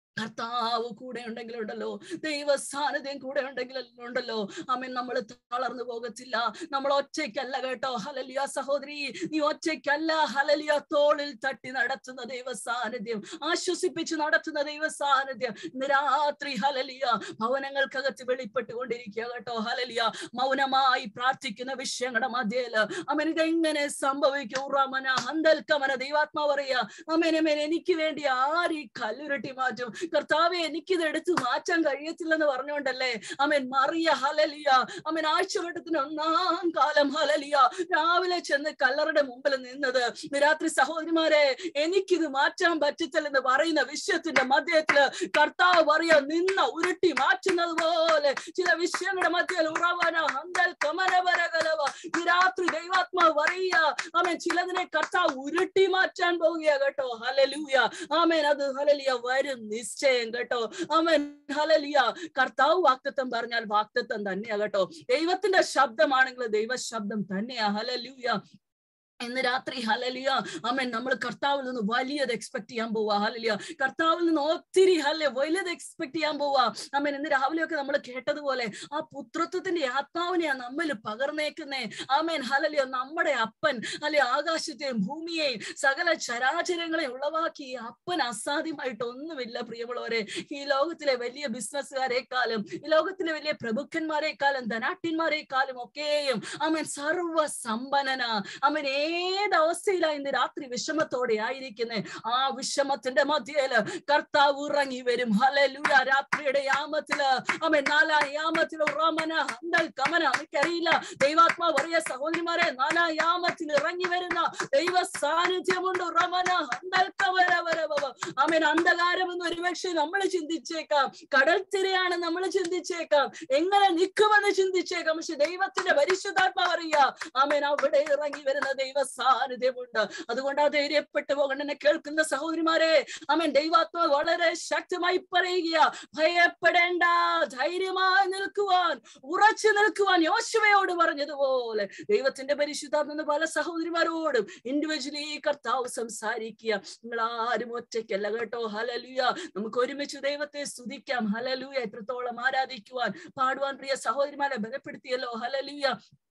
കർത്താവ് കൂടെ ഉണ്ടെങ്കിലുണ്ടല്ലോ, ദൈവ സാന്നിധ്യം കൂടെ ഉണ്ടെങ്കിലുണ്ടല്ലോ, ആമേൻ, നമ്മൾ തളർന്നു പോകത്തില്ല. നമ്മൾ ഒറ്റയ്ക്കല്ല കേട്ടോ. ഹല്ലേലൂയ. സഹോദരി, നീ ഒറ്റയ്ക്കല്ല. ഹല്ലേലൂയ. തോളിൽ തട്ടി നടത്തുന്ന ദൈവ സാന്നിധ്യം, ആശ്വസിപ്പിച്ച് നടത്തുന്ന ദൈവ സാന്നിധ്യം ഇന്ന് രാത്രി ഹല്ലേലൂയ ഭവനങ്ങൾക്കകത്ത് വെളിപ്പെട്ടുകൊണ്ടിരിക്കുക കേട്ടോ. ഹല്ലേലൂയ. മൗനമായി പ്രാർത്ഥിക്കുന്ന വിഷയങ്ങളുടെ മധ്യയില് ആമേൻ ഇതെങ്ങനെ സംഭവിക്കും? റമന ഹന്തൽക്കമന ദൈവാത്മാവ് പറയാ, ആമേൻ ആമേൻ, എനിക്ക് വേണ്ടി ആര് ഈ കല്ലുരുട്ടി മാറ്റും? കർത്താവെ, എനിക്കിത് എടുത്തു മാറ്റാൻ കഴിയത്തില്ലെന്ന് പറഞ്ഞുകൊണ്ടല്ലേ ആമേൻ മറിയ ഹല്ലേലൂയ ആമേൻ ആഴ്ചവട്ടത്തിന് ഒന്നാം കാലം ഹല്ലേലൂയ രാവിലെ ചെന്ന് കല്ലറുടെ മുമ്പിൽ നിന്നത്. രാത്രി സഹോദരിമാരെ, എനിക്കിത് മാറ്റാൻ പറ്റത്തില്ലെന്ന് പറയുന്ന വിഷയത്തിന്റെ മധ്യത്തില് കർത്താവ് പറയാ, നിന്ന ഉരുട്ടി മാറ്റുന്നത് പോലെ ചില വിഷയങ്ങളുടെ മധ്യത്തിൽ ഉറവന ഹന്തൽ കമനവരകലവ ഈ രാത്രി ദൈവാത്മാവ് പറയുക, ആമേൻ, ചിലതിനെ കർത്താവ് ഉരുട്ടി മാറ്റാൻ പോവുക കേട്ടോ. ഹല്ലേലൂയ ആമേൻ. അത് ഹല്ലേലൂയ വരും നിശ്ചയം കേട്ടോ. ആമേൻ. ഹല്ലേലൂയ. കർത്താവ് വാഗ്ദത്തം പറഞ്ഞാൽ വാഗ്ദത്തം തന്നെയാ കേട്ടോ. ദൈവത്തിന്റെ ശബ്ദമാണെങ്കിൽ ദൈവ ശബ്ദം തന്നെയാ. ഹല്ലേലൂയ. ഇന്ന് രാത്രി ഹല്ലേലൂയ ആമേൻ നമ്മൾ കർത്താവിൽ നിന്ന് വലിയത് എക്സ്പെക്ട് ചെയ്യാൻ പോവാ. ഹല്ലേലൂയ. കർത്താവിൽ നിന്ന് ഒത്തിരി ഹല്ലെ വലിയത് എക്സ്പെക്ട് ചെയ്യാൻ പോവാ. ആമേൻ. ഇന്ന് രാവിലെയൊക്കെ നമ്മൾ കേട്ടതുപോലെ ആ പുത്രത്വത്തിന്റെ ആത്മാവിനെയാ നമ്മിൽ പകർന്നേക്കുന്നേ. ആമേൻ. ഹല്ലേലൂയ. നമ്മുടെ അപ്പൻ അല്ലെ ആകാശത്തെയും ഭൂമിയെയും സകല ചരാചരങ്ങളെ ഉളവാക്കി അപ്പൻ അസാധ്യമായിട്ട് ഒന്നുമില്ല പ്രിയമുള്ളവരെ. ഈ ലോകത്തിലെ വലിയ ബിസിനസ്സുകാരെക്കാളും ഈ ലോകത്തിലെ വലിയ പ്രഭുക്കന്മാരെക്കാളും ധനാട്യന്മാരെക്കാളും ഒക്കെയും ആമേൻ സർവ സമ്പന്നന. ആമേൻ ഏത് അവസ്ഥയിലാ ഇന്ന് രാത്രി വിഷമത്തോടെ ആയിരിക്കുന്നേ, ആ വിഷമത്തിന്റെ മധ്യയില് കർത്താവ് ഇറങ്ങി വരും. ഹല്ലേലൂയ. രാത്രിയുടെ യാമത്തില് ആമേൻ നാലാം യാമത്തില് റമന ഹന്തൽ കമന. എനിക്കറിയില്ല, ദൈവാത്മാവ് പറയാ സഹോദരിമാരെ, നാലാം യാമത്തിൽ ഇറങ്ങി വരുന്ന ദൈവ സാന്നിധ്യമുണ്ട്. റമന ഹന്തൽ കമന വരവ. ആമേൻ. അന്ധകാരം എന്ന് ഒരുപക്ഷെ നമ്മൾ ചിന്തിച്ചേക്കാം, കടൽ തിരയാണ് നമ്മൾ ചിന്തിച്ചേക്കാം, എങ്ങനെ നിൽക്കുമെന്ന് ചിന്തിച്ചേക്കാം. പക്ഷെ ദൈവത്തിന്റെ പരിശുദ്ധാത്മാവ് അറിയാ, ആമേൻ, അവിടെ ഇറങ്ങി വരുന്ന ദൈവ സാന്നിധ്യമുണ്ട്. അതുകൊണ്ട് ആ ധൈര്യപ്പെട്ടു പോകണ്ടെന്നെ കേൾക്കുന്ന സഹോദരിമാരെ, ആമേൻ, ദൈവാത്മാവ് വളരെ ശക്തമായി പറയുക, ഭയപ്പെടേണ്ട, ധൈര്യമായി നിൽക്കുവാൻ, ഉറച്ചു നിൽക്കുവാൻ യോശുവയോട് പറഞ്ഞതുപോലെ ദൈവത്തിന്റെ പരിശുദ്ധാത്മാവ് പല സഹോദരിമാരോടും ഇൻഡിവിജ്വലി കർത്താവ് സംസാരിക്കുക. നിങ്ങൾ ആരും ഒറ്റയ്ക്കല്ല കേട്ടോ. ഹല്ലേലൂയ. നമുക്ക് ഒരുമിച്ച് ദൈവത്തെ സ്തുതിക്കാം. ഹല്ലേലൂയ. എത്രത്തോളം ആരാധിക്കുവാൻ പാടുവാൻ പ്രിയ സഹോദരിമാരെ ബലപ്പെടുത്തിയല്ലോ. ഹല്ലേലൂയ.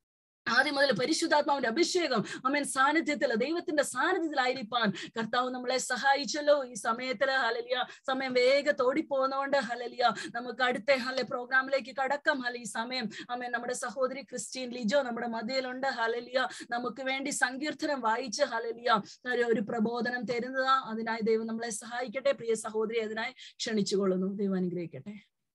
ആദ്യം മുതൽ പരിശുദ്ധാത്മാവിന്റെ അഭിഷേകം ആമേൻ സാന്നിധ്യത്തില് ദൈവത്തിന്റെ സാന്നിധ്യത്തിലായിരിക്കാൻ കർത്താവ് നമ്മളെ സഹായിച്ചല്ലോ. ഈ സമയത്തില് ഹല്ലേലൂയ സമയം വേഗത്തോടി പോകുന്നതുകൊണ്ട് ഹല്ലേലൂയ നമുക്ക് അടുത്ത ഹല്ലെ പ്രോഗ്രാമിലേക്ക് കടക്കാം. ഹല്ലെ ഈ സമയം ആമേൻ നമ്മുടെ സഹോദരി ക്രിസ്റ്റീൻ ലിജോ നമ്മുടെ മധ്യയിലുണ്ട്. ഹല്ലേലൂയ നമുക്ക് വേണ്ടി സങ്കീർത്തനം വായിച്ച് ഹല്ലേലൂയ ഒരു പ്രബോധനം തരുന്നതാ. അതിനായി ദൈവം നമ്മളെ സഹായിക്കട്ടെ. പ്രിയ സഹോദരി അതിനായി ക്ഷണിച്ചുകൊള്ളുന്നു. ദൈവം അനുഗ്രഹിക്കട്ടെ.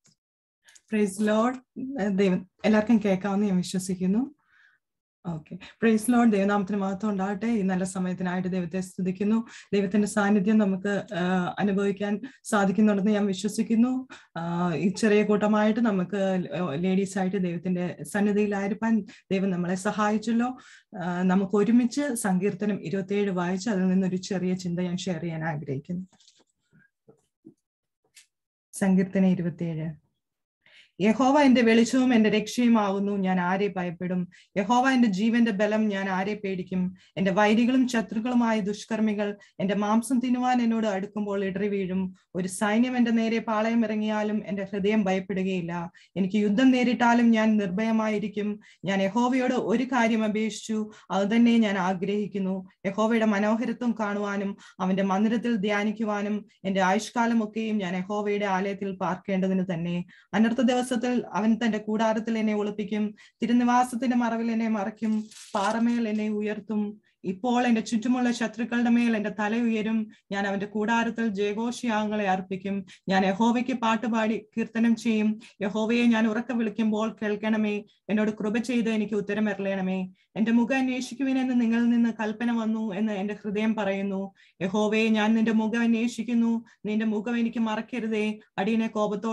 Praise lord. ദൈവം എല്ലാവർക്കും കേൾക്കാമെന്ന് ഞാൻ വിശ്വസിക്കുന്നു. Okay, praise lord. ദൈവനാമത്തിന് മഹത്വം ഉണ്ടാകട്ടെ. ഈ നല്ല സമയത്തിനായിട്ട് ദൈവത്തെ സ്തുതിക്കുന്നു. ദൈവത്തിന്റെ സാന്നിധ്യം നമുക്ക് അനുഭവിക്കാൻ സാധിക്കുന്നുണ്ടെന്ന് ഞാൻ വിശ്വസിക്കുന്നു. ഈ ചെറിയ കൂട്ടമായിട്ട് നമുക്ക് ലേഡീസ് ആയിട്ട് ദൈവത്തിന്റെ സന്നിധിയിലായിരിക്കാൻ ദൈവം നമ്മളെ സഹായിച്ചല്ലോ. നമുക്ക് ഒരുമിച്ച് സങ്കീർത്തനം ഇരുപത്തിയേഴ് വായിച്ച് അതിൽ നിന്നൊരു ചെറിയ ചിന്ത ഞാൻ ഷെയർ ചെയ്യാൻ ആഗ്രഹിക്കുന്നു. സങ്കീർത്തനം ഇരുപത്തിയേഴ്. യഹോവ എന്റെ വെളിച്ചവും എന്റെ രക്ഷയുമാകുന്നു, ഞാൻ ആരെ ഭയപ്പെടും? യഹോവ എന്റെ ജീവന്റെ ബലം, ഞാൻ ആരെ പേടിക്കും? എന്റെ വൈരികളും ശത്രുക്കളുമായ ദുഷ്കർമ്മികൾ എന്റെ മാംസം തിന്നുവാൻ എന്നോട് അടുക്കുമ്പോൾ ഇടറി വീഴും. ഒരു സൈന്യം എന്റെ നേരെ പാളയം ഇറങ്ങിയാലും എന്റെ ഹൃദയം ഭയപ്പെടുകയില്ല. എനിക്ക് യുദ്ധം നേരിട്ടാലും ഞാൻ നിർഭയമായിരിക്കും. ഞാൻ യഹോവയോട് ഒരു കാര്യം അപേക്ഷിച്ചു, അത് തന്നെ ഞാൻ ആഗ്രഹിക്കുന്നു, യഹോവയുടെ മനോഹരത്വം കാണുവാനും അവന്റെ മന്ദിരത്തിൽ ധ്യാനിക്കുവാനും. എന്റെ ആയുഷ്കാലം ഒക്കെയും ഞാൻ യഹോവയുടെ ആലയത്തിൽ പാർക്കേണ്ടതിന് തന്നെ. അനർത്ഥ ദിവസത്തിൽ അവൻ തന്റെ കൂടാരത്തിൽ എന്നെ ഒളിപ്പിക്കും, തിരുനിവാസത്തിന്റെ മറവിൽ എന്നെ മറയ്ക്കും, പാറമേൽ എന്നെ ഉയർത്തും. ഇപ്പോൾ എന്റെ ചുറ്റുമുള്ള ശത്രുക്കളുടെ മേൽ എന്റെ തല ഉയരും. ഞാൻ അവന്റെ കൂടാരത്തിൽ ജയഘോഷയാഗങ്ങളെ അർപ്പിക്കും. ഞാൻ യഹോവയ്ക്ക് പാട്ടുപാടി കീർത്തനം ചെയ്യും. യഹോവയെ ഞാൻ ഉറക്കെ വിളിക്കുമ്പോൾ കേൾക്കണമേ, എന്നോട് കൃപ ചെയ്ത് എനിക്ക് ഉത്തരം അരുളണമേ. എന്റെ മുഖം അന്വേഷിക്കുവിനെന്ന് നിങ്ങളിൽ നിന്ന് കൽപ്പന വന്നു എന്ന് എന്റെ ഹൃദയം പറയുന്നു. യഹോവയെ ഞാൻ നിന്റെ മുഖം അന്വേഷിക്കുന്നു, നിന്റെ മുഖം എനിക്ക് മറക്കരുതേ. അടിയനെ കോപത്തോടെ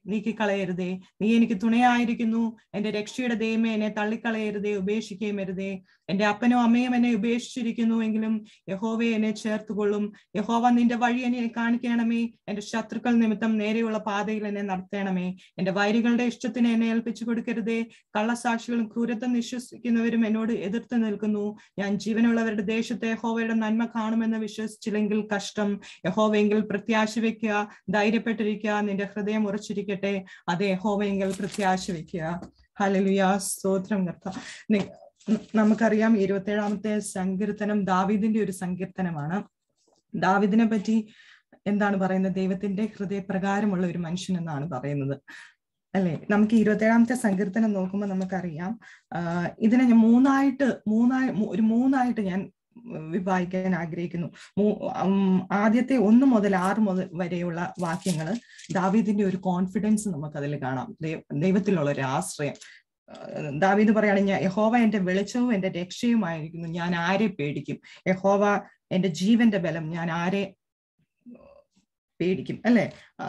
നീക്കിക്കളയരുതേ. നീ എനിക്ക് തുണയായിരിക്കുന്നു. എന്റെ രക്ഷയുടെ ദൈവമേ, എന്നെ തള്ളിക്കളയരുതേ, ഉപേക്ഷിക്കുകയും അരുതേ. എന്റെ അപ്പനോ അമ്മയും എന്നെ ഉപേക്ഷിച്ചിരിക്കുന്നു എങ്കിലും യഹോവയെ എന്നെ ചേർത്തുകൊള്ളും. യഹോവ നിന്റെ വഴി എന്നെ കാണിക്കണമേ. എന്റെ ശത്രുക്കൾ നിമിത്തം നേരെയുള്ള പാതയിൽ എന്നെ നടത്തണമേ. എന്റെ വൈരികളുടെ ഇഷ്ടത്തിന് എന്നെ ഏൽപ്പിച്ചു കൊടുക്കരുതേ. കള്ളസാക്ഷികളും ക്രൂരത്വം വിശ്വസിക്കുന്നവരും എന്നോട് എതിർത്ത് നിൽക്കുന്നു. ഞാൻ ജീവനുള്ളവരുടെ ദേശത്തെ യഹോവയുടെ നന്മ കാണുമെന്ന് വിശ്വസിച്ചില്ലെങ്കിൽ കഷ്ടം. യഹോവയെങ്കിൽ പ്രത്യാശ വെക്കുക, ധൈര്യപ്പെട്ടിരിക്കുക, നിന്റെ ഹൃദയം ഉറച്ചിരിക്കട്ടെ. അത് യഹോവയെങ്കിൽ പ്രത്യാശ വെക്കുക. ഹല്ലേലൂയ, സ്തോത്രം കർത്താവേ. നമുക്കറിയാം ഇരുപത്തേഴാമത്തെ സങ്കീർത്തനം ദാവീദിന്റെ ഒരു സങ്കീർത്തനമാണ്. ദാവീദിനെ പറ്റി എന്താണ് പറയുന്നത്? ദൈവത്തിന്റെ ഹൃദയപ്രകാരമുള്ള ഒരു മനുഷ്യൻ എന്നാണ് പറയുന്നത്, അല്ലെ? നമുക്ക് ഇരുപത്തേഴാമത്തെ സങ്കീർത്തനം നോക്കുമ്പോൾ നമുക്കറിയാം, ആഹ് ഇതിനെ ഞാൻ മൂന്നായിട്ട് മൂന്നായി ഒരു മൂന്നായിട്ട് ഞാൻ വായിക്കാൻ ആഗ്രഹിക്കുന്നു. ആദ്യത്തെ ഒന്ന് മുതൽ ആറ് മുതൽ വരെയുള്ള വാക്യങ്ങള് ദാവീദിന്റെ ഒരു കോൺഫിഡൻസ് നമുക്ക് അതിൽ കാണാം, ദൈവത്തിലുള്ള ഒരു ആശ്രയം. ദാവീദ് പറയാണ്, ഞാൻ യഹോവ എന്റെ വെളിച്ചവും എന്റെ രക്ഷയുമായിരിക്കുന്നു, ഞാൻ ആരെ പേടിക്കും? യഹോവ എന്റെ ജീവന്റെ ബലം, ഞാൻ ആരെ പേടിക്കും? അല്ലെ?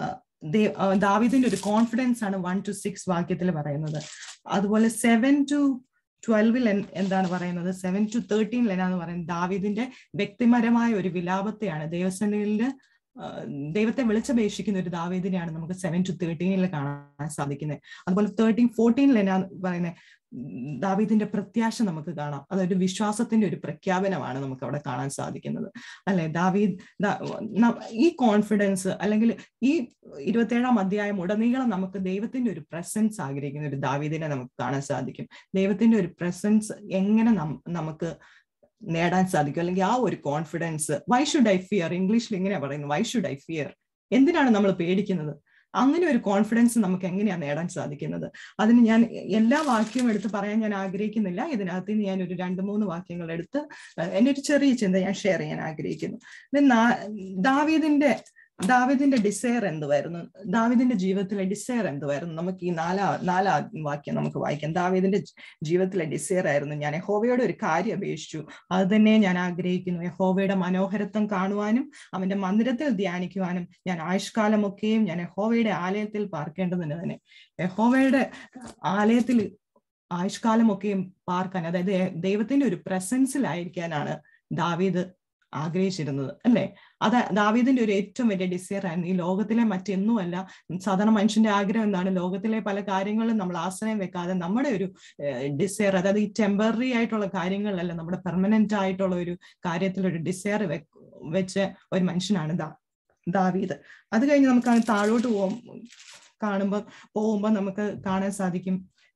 ദാവീദിന്റെ ഒരു കോൺഫിഡൻസ് ആണ് വൺ ടു സിക്സ് വാക്യത്തിൽ പറയുന്നത്. അതുപോലെ സെവൻ ടു ട്വൽവിൽ എന്താണ് പറയുന്നത്? സെവൻ ടു തേർട്ടീനിൽ എന്നാന്ന് പറയുന്നത് ദാവീദിന്റെ വ്യക്തിപരമായ ഒരു വിലാപത്തെയാണ്. ദൈവസന്നിധിയില് ദൈവത്തെ വിളിച്ചപേക്ഷിക്കുന്ന ഒരു ദാവീദിനെയാണ് നമുക്ക് സെവൻ ടു തേർട്ടീനിൽ കാണാൻ സാധിക്കുന്നത്. അതുപോലെ തേർട്ടീൻ ഫോർട്ടീനിൽ എന്നാ പറയുന്നത്? ദാവീദിന്റെ പ്രത്യാശ നമുക്ക് കാണാം. അതൊരു വിശ്വാസത്തിന്റെ ഒരു പ്രഖ്യാപനമാണ് നമുക്ക് അവിടെ കാണാൻ സാധിക്കുന്നത്, അല്ലെ? ദാവീദ് ഈ കോൺഫിഡൻസ് അല്ലെങ്കിൽ ഈ ഇരുപത്തേഴാം അധ്യായം ഉടനീളം നമുക്ക് ദൈവത്തിന്റെ ഒരു പ്രസൻസ് ആഗ്രഹിക്കുന്ന ഒരു ദാവീദിനെ നമുക്ക് കാണാൻ സാധിക്കും. ദൈവത്തിന്റെ ഒരു പ്രസൻസ് എങ്ങനെ നമുക്ക് നേടാൻ സാധിക്കും, അല്ലെങ്കിൽ ആ ഒരു confidence. Why should I fear? ഇംഗ്ലീഷിൽ ഇങ്ങനെയാ പറയുന്നത്, വൈ ഷുഡ് ഐ ഫിയർ? എന്തിനാണ് നമ്മൾ പേടിക്കുന്നത്? അങ്ങനെ ഒരു കോൺഫിഡൻസ് നമുക്ക് എങ്ങനെയാണ് നേടാൻ സാധിക്കുന്നത്? അതിന് ഞാൻ എല്ലാ വാക്യവും എടുത്ത് പറയാൻ ഞാൻ ആഗ്രഹിക്കുന്നില്ല. ഇതിനകത്ത് നിന്ന് ഞാൻ ഒരു രണ്ട് മൂന്ന് വാക്യങ്ങൾ എടുത്ത് എൻ്റെ ഒരു ചെറിയ ചിന്ത ഞാൻ ഷെയർ ചെയ്യാൻ ആഗ്രഹിക്കുന്നു. ദാവീദിന്റെ ദാവീദിന്റെ ഡിസയർ എന്തുവായിരുന്നു? ദാവീദിന്റെ ജീവിതത്തിലെ ഡിസയർ എന്തുവായിരുന്നു? നമുക്ക് ഈ നാലാ നാലാ വാക്യം നമുക്ക് വായിക്കാം. ദാവീദിന്റെ ജീവിതത്തിലെ ഡിസയർ ആയിരുന്നു, ഞാൻ യഹോവയോട് ഒരു കാര്യം അപേക്ഷിച്ചു, അത് തന്നെ ഞാൻ ആഗ്രഹിക്കുന്നു, യഹോവയുടെ മനോഹരത്വം കാണുവാനും അവന്റെ മന്ദിരത്തിൽ ധ്യാനിക്കുവാനും ഞാൻ ആയുഷ്കാലമൊക്കെയും ഞാൻ യഹോവയുടെ ആലയത്തിൽ പാർക്കേണ്ടതിന് തന്നെ. യഹോവയുടെ ആലയത്തിൽ ആയുഷ്കാലമൊക്കെയും പാർക്കാൻ, അതായത് ദൈവത്തിന്റെ ഒരു പ്രസൻസിലായിരിക്കാനാണ് ദാവീദ് ആഗ്രഹിച്ചിരുന്നത്, അല്ലെ? അത് ദാവീദിന്റെ ഒരു ഏറ്റവും വലിയ ഡിസയർ ആയിരുന്നു. ഈ ലോകത്തിലെ മറ്റൊന്നുമല്ല. സാധാരണ മനുഷ്യന്റെ ആഗ്രഹം എന്താണ്? ലോകത്തിലെ പല കാര്യങ്ങളിലും നമ്മൾ ആശ്രയം വെക്കാതെ നമ്മുടെ ഒരു ഡിസയർ, അതായത് ഈ ടെമ്പററി ആയിട്ടുള്ള കാര്യങ്ങളിലല്ല, നമ്മുടെ പെർമനന്റ് ആയിട്ടുള്ള ഒരു കാര്യത്തിൽ ഒരു ഡിസയർ വെച്ച് ഒരു മനുഷ്യനാണ് ദാ ദാവീദ്. അത് കഴിഞ്ഞ് നമുക്ക് താഴോട്ട് പോകും കാണുമ്പോൾ പോകുമ്പോൾ നമുക്ക് കാണാൻ സാധിക്കും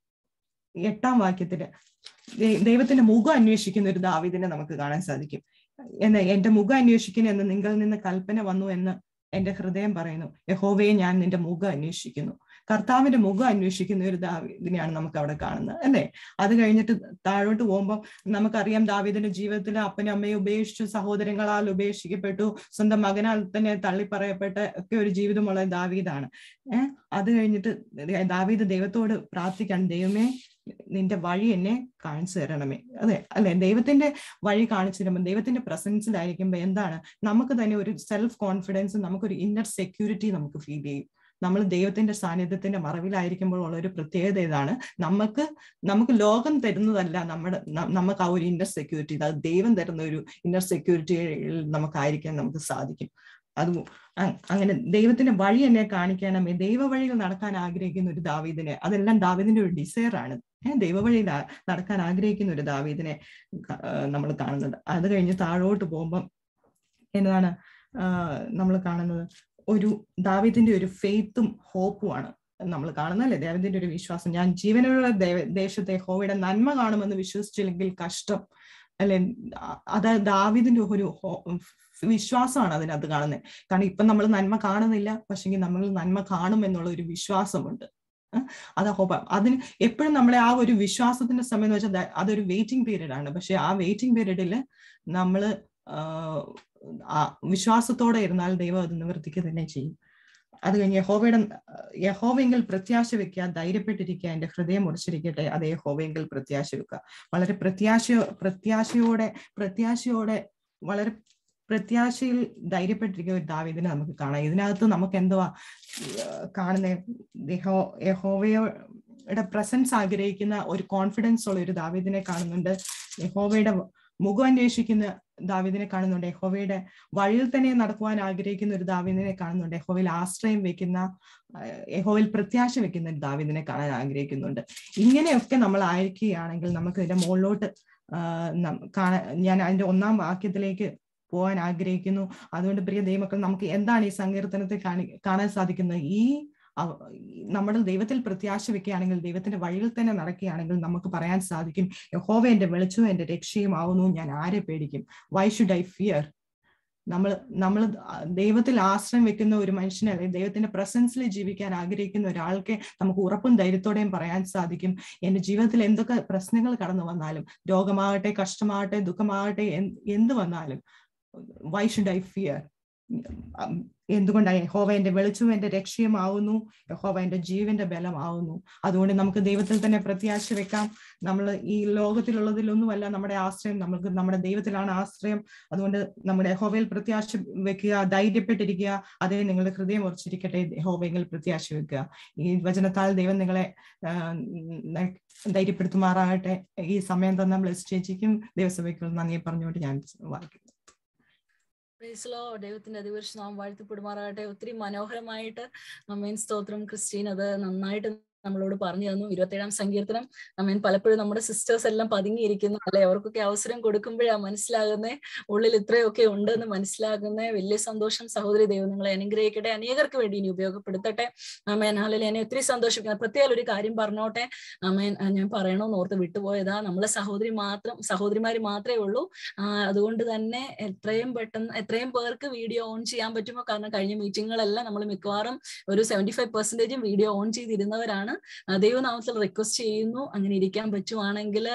എട്ടാം വാക്യത്തില് ദൈവത്തിന്റെ മുഖം അന്വേഷിക്കുന്ന ഒരു ദാവീദിനെ നമുക്ക് കാണാൻ സാധിക്കും. എന്ന് എന്റെ മുഖം അന്വേഷിക്കുന്നു എന്ന് നിങ്ങളിൽ നിന്ന് കൽപ്പന വന്നു എന്ന് എന്റെ ഹൃദയം പറയുന്നു. യഹോവയെ ഞാൻ നിന്റെ മുഖം അന്വേഷിക്കുന്നു. കർത്താവിന്റെ മുഖം അന്വേഷിക്കുന്ന ഒരു ദാവീദിനെയാണ് നമുക്ക് അവിടെ കാണുന്നത്, അല്ലെ? അത് കഴിഞ്ഞിട്ട് താഴോട്ട് പോകുമ്പോൾ നമുക്കറിയാം ദാവീദിന്റെ ജീവിതത്തിൽ അപ്പനും അമ്മയെ ഉപേക്ഷിച്ചു, സഹോദരങ്ങളാൽ ഉപേക്ഷിക്കപ്പെട്ടു, സ്വന്തം മകനാൽ തന്നെ തള്ളിപ്പറയപ്പെട്ട ഒക്കെ ഒരു ജീവിതമുള്ള ദാവീദാണ്. ഏഹ് അത് കഴിഞ്ഞിട്ട് ദാവീദ് ദൈവത്തോട് പ്രാർത്ഥിക്കാണ്, ദൈവമേ നിന്റെ വഴി എന്നെ കാണിച്ചു തരണമേ. അതെ, അല്ലെ? ദൈവത്തിന്റെ വഴി കാണിച്ചു തരുമ്പോൾ, ദൈവത്തിന്റെ പ്രസൻസിലായിരിക്കുമ്പോൾ എന്താണ് നമുക്ക് തന്നെ ഒരു സെൽഫ് കോൺഫിഡൻസ്, നമുക്കൊരു ഇന്നർ സെക്യൂരിറ്റി നമുക്ക് ഫീൽ ചെയ്യും. നമ്മൾ ദൈവത്തിന്റെ സാന്നിധ്യത്തിന്റെ മറവിലായിരിക്കുമ്പോൾ ഉള്ള ഒരു പ്രത്യേകത ഇതാണ്, നമുക്ക് നമുക്ക് ലോകം തരുന്നതല്ല നമ്മുടെ നമുക്ക് ആ ഒരു ഇന്നർ സെക്യൂരിറ്റി, അത് ദൈവം തരുന്ന ഒരു ഇന്നർ സെക്യൂരിറ്റിയിൽ നമുക്കായിരിക്കാൻ നമുക്ക് സാധിക്കും. അത് അങ്ങനെ ദൈവത്തിന്റെ വഴി എന്നെ കാണിക്കണമേ, ദൈവ വഴിയിൽ നടക്കാൻ ആഗ്രഹിക്കുന്ന ഒരു ദാവീദിനെ, അതെല്ലാം ദാവീദിന്റെ ഒരു ഡിസയർ ആണ്. ഏഹ് ദൈവ വഴിയിൽ നടക്കാൻ ആഗ്രഹിക്കുന്ന ഒരു ദാവീദിനെ നമ്മൾ കാണുന്നുണ്ട്. അത് കഴിഞ്ഞ് താഴോട്ട് പോകുമ്പം എന്താണ് നമ്മൾ കാണുന്നത്? ഒരു ദാവീദിന്റെ ഒരു ഫെയ്ത്തും ഹോപ്പുമാണ് നമ്മൾ കാണുന്നത്, അല്ലെ? ദൈവത്തിന്റെ ഒരു വിശ്വാസം, ഞാൻ ജീവനുള്ള ദേശത്തെ യഹോവയുടെ നന്മ കാണുമെന്ന് വിശ്വസിച്ചില്ലെങ്കിൽ കഷ്ടം, അല്ലെ? അതായത് ദാവീദിന്റെ ഒരു വിശ്വാസമാണ് അതിനകത്ത് കാണുന്നത്. കാരണം ഇപ്പൊ നമ്മൾ നന്മ കാണുന്നില്ല, പക്ഷെങ്കിൽ നമ്മൾ നന്മ കാണും എന്നുള്ള ഒരു വിശ്വാസമുണ്ട്. അതാ ഹോപ്പ്. അതിന് എപ്പോഴും നമ്മളെ ആ ഒരു വിശ്വാസത്തിന്റെ സമയം എന്ന് വെച്ചാൽ അതൊരു വെയിറ്റിംഗ് പീരീഡ് ആണ്. പക്ഷെ ആ വെയിറ്റിംഗ് പീരീഡിൽ നമ്മള് ആ വിശ്വാസത്തോടെ ഇരുന്നാൽ ദൈവം അത് നിവർത്തിക്കുക തന്നെ ചെയ്യും. അത് കഴിഞ്ഞ് യഹോവയുടെ യഹോവയെങ്കിൽ പ്രത്യാശ വെക്കുക, ധൈര്യപ്പെട്ടിരിക്കുക, എന്റെ ഹൃദയം ഉറച്ചിരിക്കട്ടെ, അത് യഹോവയെങ്കിൽ പ്രത്യാശ വെക്കുക. വളരെ പ്രത്യാശ പ്രത്യാശയോടെ പ്രത്യാശയോടെ വളരെ പ്രത്യാശയിൽ ധൈര്യപ്പെട്ടിരിക്കുന്ന ഒരു ദാവീദിനെ നമുക്ക് കാണാം. ഇതിനകത്ത് നമുക്ക് എന്തുവാ കാണുന്നത്? യഹോ യഹോവയുടെ പ്രസൻസ് ആഗ്രഹിക്കുന്ന ഒരു കോൺഫിഡൻസ് ഉള്ള ഒരു ദാവീദിനെ കാണുന്നുണ്ട്. യഹോവയുടെ മുഖം അന്വേഷിക്കുന്ന ദാവീദിനെ കാണുന്നുണ്ട്. യഹോവയുടെ വഴിയിൽ തന്നെ നടക്കുവാൻ ആഗ്രഹിക്കുന്ന ഒരു ദാവീദിനെ കാണുന്നുണ്ട്. യഹോവയിൽ ആശ്രയം വെക്കുന്ന, യഹോവയിൽ പ്രത്യാശ വെക്കുന്ന ഒരു ദാവീദിനെ കാണാൻ ആഗ്രഹിക്കുന്നുണ്ട്. ഇങ്ങനെയൊക്കെ നമ്മൾ ആയിരിക്കുകയാണെങ്കിൽ നമുക്ക് ഇതിന്റെ മുകളിലോട്ട് കാണാൻ, ഞാൻ അതിന്റെ ഒന്നാം വാക്യത്തിലേക്ക് പോകാൻ ആഗ്രഹിക്കുന്നു. അതുകൊണ്ട് പ്രിയ ദൈവമക്കൾ, നമുക്ക് എന്താണ് ഈ സങ്കീർത്തനത്തെ കാണി കാണാൻ സാധിക്കുന്നത്? ഈ നമ്മൾ ദൈവത്തിൽ പ്രത്യാശ വെക്കുകയാണെങ്കിൽ, ദൈവത്തിന്റെ വഴിയിൽ തന്നെ നടക്കുകയാണെങ്കിൽ നമുക്ക് പറയാൻ സാധിക്കും, യഹോവ എന്റെ വെളിച്ചവും എന്റെ രക്ഷയും ആവുന്നു, ഞാൻ ആരെ പേടിക്കും? Why should I fear? നമ്മൾ നമ്മൾ ദൈവത്തിൽ ആശ്രയം വെക്കുന്ന ഒരു മനുഷ്യനെ, അല്ലെങ്കിൽ ദൈവത്തിന്റെ പ്രസൻസിൽ ജീവിക്കാൻ ആഗ്രഹിക്കുന്ന ഒരാൾക്ക് നമുക്ക് ഉറപ്പും ധൈര്യത്തോടെയും പറയാൻ സാധിക്കും, എന്റെ ജീവിതത്തിൽ എന്തൊക്കെ പ്രശ്നങ്ങൾ കടന്നു വന്നാലും, രോഗമാകട്ടെ, കഷ്ടമാകട്ടെ, ദുഃഖമാകട്ടെ, എന്ത് വന്നാലും, വൈ ഷുഡ് ഐ ഫിയർ? എന്തുകൊണ്ടാണ്? യഹോവ എന്റെ വെളിച്ചവും എന്റെ രക്ഷയുമാവുന്നു, യഹോവ എന്റെ ജീവന്റെ ബലമാവുന്നു. അതുകൊണ്ട് നമുക്ക് ദൈവത്തിൽ തന്നെ പ്രത്യാശ വെക്കാം. നമ്മൾ ഈ ലോകത്തിലുള്ളതിലൊന്നുമല്ല നമ്മുടെ ആശ്രയം, നമുക്ക് നമ്മുടെ ദൈവത്തിലാണ് ആശ്രയം. അതുകൊണ്ട് നമ്മുടെ യഹോവയിൽ പ്രത്യാശ വെക്കുക, ധൈര്യപ്പെട്ടിരിക്കുക. അതേ നിങ്ങളുടെ ഹൃദയം ഉറച്ചിരിക്കട്ടെ, യഹോവയിൽ പ്രത്യാശ വെക്കുക. ഈ വചനത്താൽ ദൈവം നിങ്ങളെ ധൈര്യപ്പെടുത്തുമാറാകട്ടെ. ഈ സമയം തന്ന ബ്ലെസ് ചേച്ചിക്കും ദൈവസഭയ്ക്കും നന്ദി പറഞ്ഞുകൊണ്ട് ഞാൻ വായിക്കുന്നു. ദൈവത്തിന്റെ അതിപരിശുദ്ധ നാമം വാഴ്ത്തപ്പെടുമാറാകട്ടെ. ഒത്തിരി മനോഹരമായിട്ട് ആമേൻ സ്തോത്രം ക്രിസ്റ്റീൻ അത് നന്നായിട്ട് നമ്മളോട് പറഞ്ഞു തന്നു. ഇരുപത്തേഴാം സങ്കീർത്തനം ആമേൻ പലപ്പോഴും നമ്മുടെ സിസ്റ്റേഴ്സ് എല്ലാം പതുങ്ങിയിരിക്കുന്നു അല്ലെ, അവർക്കൊക്കെ അവസരം കൊടുക്കുമ്പോഴാണ് മനസ്സിലാകുന്നേ ഉള്ളിൽ ഇത്രയൊക്കെ ഉണ്ട് എന്ന് മനസ്സിലാകുന്നേ. വലിയ സന്തോഷം സഹോദരി. ദൈവം നിങ്ങളെ അനുഗ്രഹിക്കട്ടെ, അനേകർക്ക് വേണ്ടി ഇനി ഉപയോഗപ്പെടുത്തട്ടെ. Amen hallelujah. എന്നെ ഒത്തിരി സന്തോഷിപ്പിക്കുന്ന പ്രത്യേക ഒരു കാര്യം പറഞ്ഞോട്ടെ. ആമേൻ ഞാൻ പറയണമെന്ന് ഓർത്ത് വിട്ടുപോയതാ. നമ്മളെ സഹോദരി മാത്രം സഹോദരിമാര് മാത്രമേ ഉള്ളൂ. ആ അതുകൊണ്ട് തന്നെ എത്രയും പെട്ടെന്ന് എത്രയും പേർക്ക് വീഡിയോ ഓൺ ചെയ്യാൻ പറ്റുമോ, കാരണം കഴിഞ്ഞ മീറ്റിങ്ങുകളെല്ലാം നമ്മൾ മിക്കവാറും ഒരു സെവന്റി ഫൈവ് പെർസെന്റേജും വീഡിയോ ഓൺ ചെയ്തിരുന്നവരാണ്. ദൈവനാമത്തിൽ റിക്വസ്റ്റ് ചെയ്യുന്നു, അങ്ങനെ ഇരിക്കാൻ പറ്റുവാണെങ്കിൽ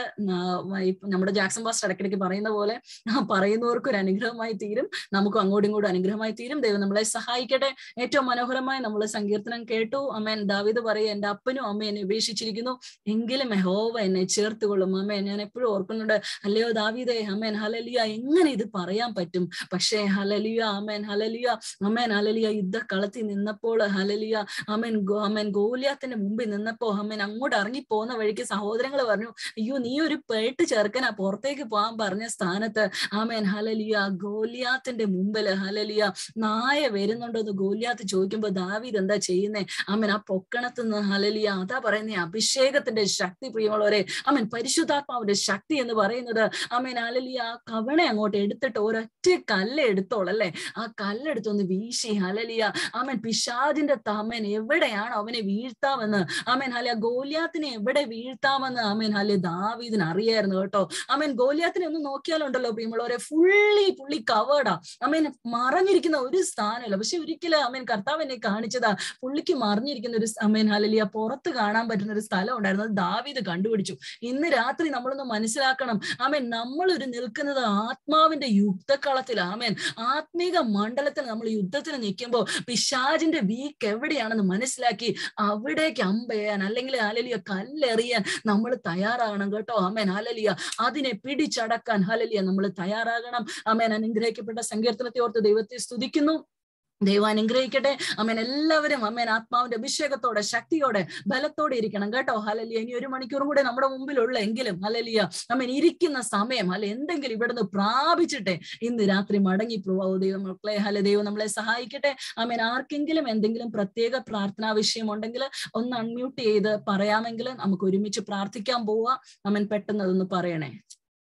നമ്മുടെ ജാക്സൺ പാസ്റ്റർ ഇടയ്ക്കിടയ്ക്ക് പറയുന്ന പോലെ പറയുന്നവർക്ക് ഒരു അനുഗ്രഹമായി തീരും, നമുക്കും അങ്ങോട്ടും ഇങ്ങോട്ടും അനുഗ്രഹമായി തീരും. ദൈവം നമ്മളെ സഹായിക്കട്ടെ. ഏറ്റവും മനോഹരമായി നമ്മൾ സങ്കീർത്തനം കേട്ടു. അമ്മേൻ ദാവീദ് പറയുക, എന്റെ അപ്പനും അമ്മ എന്നെ ഉപേക്ഷിച്ചിരിക്കുന്നു, എങ്കിലും യഹോവ എന്നെ ചേർത്തുകൊള്ളും. അമ്മേൻ ഞാൻ എപ്പോഴും ഓർക്കുന്നുണ്ട്, അല്ലയോ ദാവീദേ, അമ്മേൻ ഹല്ലേലൂയ, എങ്ങനെ ഇത് പറയാൻ പറ്റും? പക്ഷേ ഹല്ലേലൂയ, അമ്മേൻ ഹല്ലേലൂയ, അമ്മേൻ ഹല്ലേലൂയ, യുദ്ധക്കളത്തിൽ നിന്നപ്പോൾ ഹല്ലേലൂയ, അമ്മേൻ അമ്മേൻ ഗോലിയാത്തിന്റെ മുമ്പിൽ നിന്നപ്പോ അമ്മേൻ അങ്ങോട്ട് ഇറങ്ങി പോകുന്ന വഴിക്ക് സഹോദരങ്ങൾ പറഞ്ഞു, അയ്യോ നീ ഒരു പേട്ട് ചേർക്കനാ പുറത്തേക്ക് പോകാൻ പറഞ്ഞ സ്ഥാനത്ത് ആമേൻ ഹല്ലേലൂയ ഗോലിയാത്തിന്റെ മുമ്പില് ഹല്ലേലൂയ നായ വരുന്നുണ്ടോന്ന് ഗോലിയാത്ത് ചോദിക്കുമ്പോ ദാവീദ് എന്താ ചെയ്യുന്നേ? ആമേൻ ആ പൊക്കണത്തുനിന്ന് ഹല്ലേലൂയ അതാ പറയുന്നേ, അഭിഷേകത്തിന്റെ ശക്തി പ്രിയമുള്ളവരെ, ആമേൻ പരിശുദ്ധാത്മാവിന്റെ ശക്തി എന്ന് പറയുന്നത് ആമേൻ ഹല്ലേലൂയ ആ കവണ അങ്ങോട്ട് എടുത്തിട്ട് ഒരൊറ്റ കല്ല് എടുത്തോളല്ലേ, ആ കല്ലെടുത്തൊന്ന് വീശി ഹല്ലേലൂയ ആമേൻ പിശാചിന്റെ തമൻ എവിടെയാണ് അവനെ വീഴ്ത്താമെന്ന്, ആമേൻ ഹല്ലേലൂയ ഗോലിയാത്തിനെ എവിടെ വീഴ്ത്താമെന്ന് ആമേൻ ഹല്ലേലൂയ ദാവീദിന് അറിയായിരുന്നു കേട്ടോ. ആമേൻ ഗോലിയാത്തിനെ ഒന്ന് നോക്കിയാലുണ്ടല്ലോ പ്രിയമുള്ളവരെ, ഫുള്ളി പുള്ളി കവേർഡാ, ആമേൻ മറഞ്ഞിരിക്കുന്ന ഒരു സ്ഥാനമല്ല. പക്ഷെ ഒരിക്കലും ആമേൻ കർത്താവ് എന്നെ കാണിച്ചതാ, പുള്ളിക്ക് മറിഞ്ഞിരിക്കുന്ന ഒരു ആമേൻ ഹല്ലേലൂയ പുറത്ത് കാണാൻ പറ്റുന്ന ഒരു സ്ഥലം ഉണ്ടായിരുന്നു, അത് ദാവീദ് കണ്ടുപിടിച്ചു. ഇന്ന് രാത്രി നമ്മളൊന്ന് മനസ്സിലാക്കണം, ആമേൻ നമ്മളൊരു നിൽക്കുന്നത് ആത്മാവിന്റെ യുദ്ധക്കളത്തിൽ, ആമേൻ ആത്മീക മണ്ഡലത്തിൽ നമ്മൾ യുദ്ധത്തിന് നിൽക്കുമ്പോൾ പിശാചിന്റെ വീക്ക് എവിടെയാണെന്ന് മനസ്സിലാക്കി അവിടേക്ക് അമ്പെയ്യാൻ അല്ലെങ്കിൽ ഹല്ലേലൂയ കല്ലെറിയാൻ നമ്മൾ തയ്യാറാകണം കേട്ടോ. ആമേൻ ഹല്ലേലൂയ അതിനെ പിടിച്ചടക്കാൻ ഹല്ലേലൂയ നമ്മൾ തയ്യാറാകണം. ആമേൻ അനുഗ്രഹിക്കപ്പെട്ട സങ്കീർത്തനത്തെ ഓർത്ത് ദൈവത്തെ സ്തുതിക്കുന്നു. ദൈവം അനുഗ്രഹിക്കട്ടെ. അമ്മേൻ എല്ലാവരും അമ്മേൻ ആത്മാവിന്റെ അഭിഷേകത്തോടെ ശക്തിയോടെ ബലത്തോടെ ഇരിക്കണം കേട്ടോ. ഹല്ലേലൂയ ഇനി ഒരു മണിക്കൂറും കൂടെ നമ്മുടെ മുമ്പിലുള്ള എങ്കിലും ഹല്ലേലൂയ അമ്മേൻ ഇരിക്കുന്ന സമയം അല്ലെ എന്തെങ്കിലും ഇവിടുന്ന് പ്രാപിച്ചിട്ടെ ഇന്ന് രാത്രി മടങ്ങി പോവാവൂ ദൈവം മക്കളെ. ഹല്ലേലൂയ ദൈവം നമ്മളെ സഹായിക്കട്ടെ. അമ്മേൻ ആർക്കെങ്കിലും എന്തെങ്കിലും പ്രത്യേക പ്രാർത്ഥനാ വിഷയം ഉണ്ടെങ്കിൽ ഒന്ന് അൺമ്യൂട്ട് ചെയ്ത് പറയാമെങ്കിൽ നമുക്ക് ഒരുമിച്ച് പ്രാർത്ഥിക്കാൻ പോവാ. അമ്മേൻ പെട്ടെന്ന് അതൊന്ന് പറയണേ.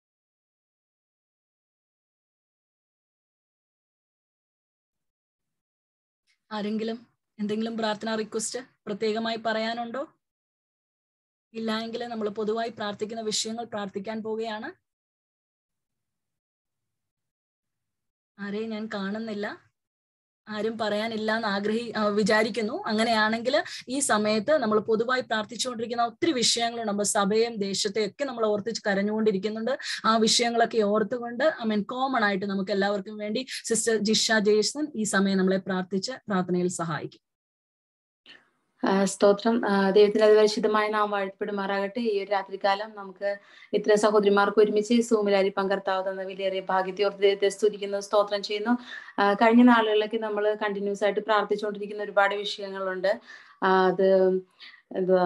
ആരെങ്കിലും എന്തെങ്കിലും പ്രാർത്ഥന റിക്വസ്റ്റ് പ്രത്യേകമായി പറയാനുണ്ടോ? ഇല്ല എങ്കിൽ നമ്മൾ പൊതുവായി പ്രാർത്ഥിക്കുന്ന വിഷയങ്ങൾ പ്രാർത്ഥിക്കാൻ പോവുകയാണ്. ആരെയും ഞാൻ കാണുന്നില്ല, ആരും പറയാനില്ല എന്ന് ആഗ്രഹി വിചാരിക്കുന്നു. അങ്ങനെയാണെങ്കിൽ ഈ സമയത്ത് നമ്മൾ പൊതുവായി പ്രാർത്ഥിച്ചുകൊണ്ടിരിക്കുന്ന ഒത്തിരി വിഷയങ്ങളുണ്ട്. നമ്മൾ സഭയും ദേശത്തെയും ഒക്കെ നമ്മൾ ഓർത്തിച്ച് കരഞ്ഞുകൊണ്ടിരിക്കുന്നുണ്ട്. ആ വിഷയങ്ങളൊക്കെ ഓർത്തുകൊണ്ട് ഐ മീൻ കോമൺ ആയിട്ട് നമുക്ക് എല്ലാവർക്കും വേണ്ടി സിസ്റ്റർ ജിഷ ജേസൺ ഈ സമയം നമ്മളെ പ്രാർത്ഥിച്ച് പ്രാർത്ഥനയിൽ സഹായിക്കും. സ്തോത്രം. ദൈവത്തിന് അതിപരിശുദ്ധമായ നാം വാഴ്ത്തപ്പെടുമാറാകട്ടെ. ഈ ഒരു രാത്രികാലം നമുക്ക് ഇത്ര സഹോദരിമാർക്ക് ഒരുമിച്ച് സൂമിലാരി പങ്കർത്താവുന്ന വിലയേറിയ ഭാഗ്യത്തെ ഓർത്ത് ദൈവത്തെ സ്തുതിക്കുന്നു, സ്തോത്രം ചെയ്യുന്നു. കഴിഞ്ഞ നാളുകളിലേക്ക് നമ്മൾ കണ്ടിന്യൂസ് ആയിട്ട് പ്രാർത്ഥിച്ചുകൊണ്ടിരിക്കുന്ന ഒരുപാട് വിഷയങ്ങളുണ്ട്. അത് എന്തുവാ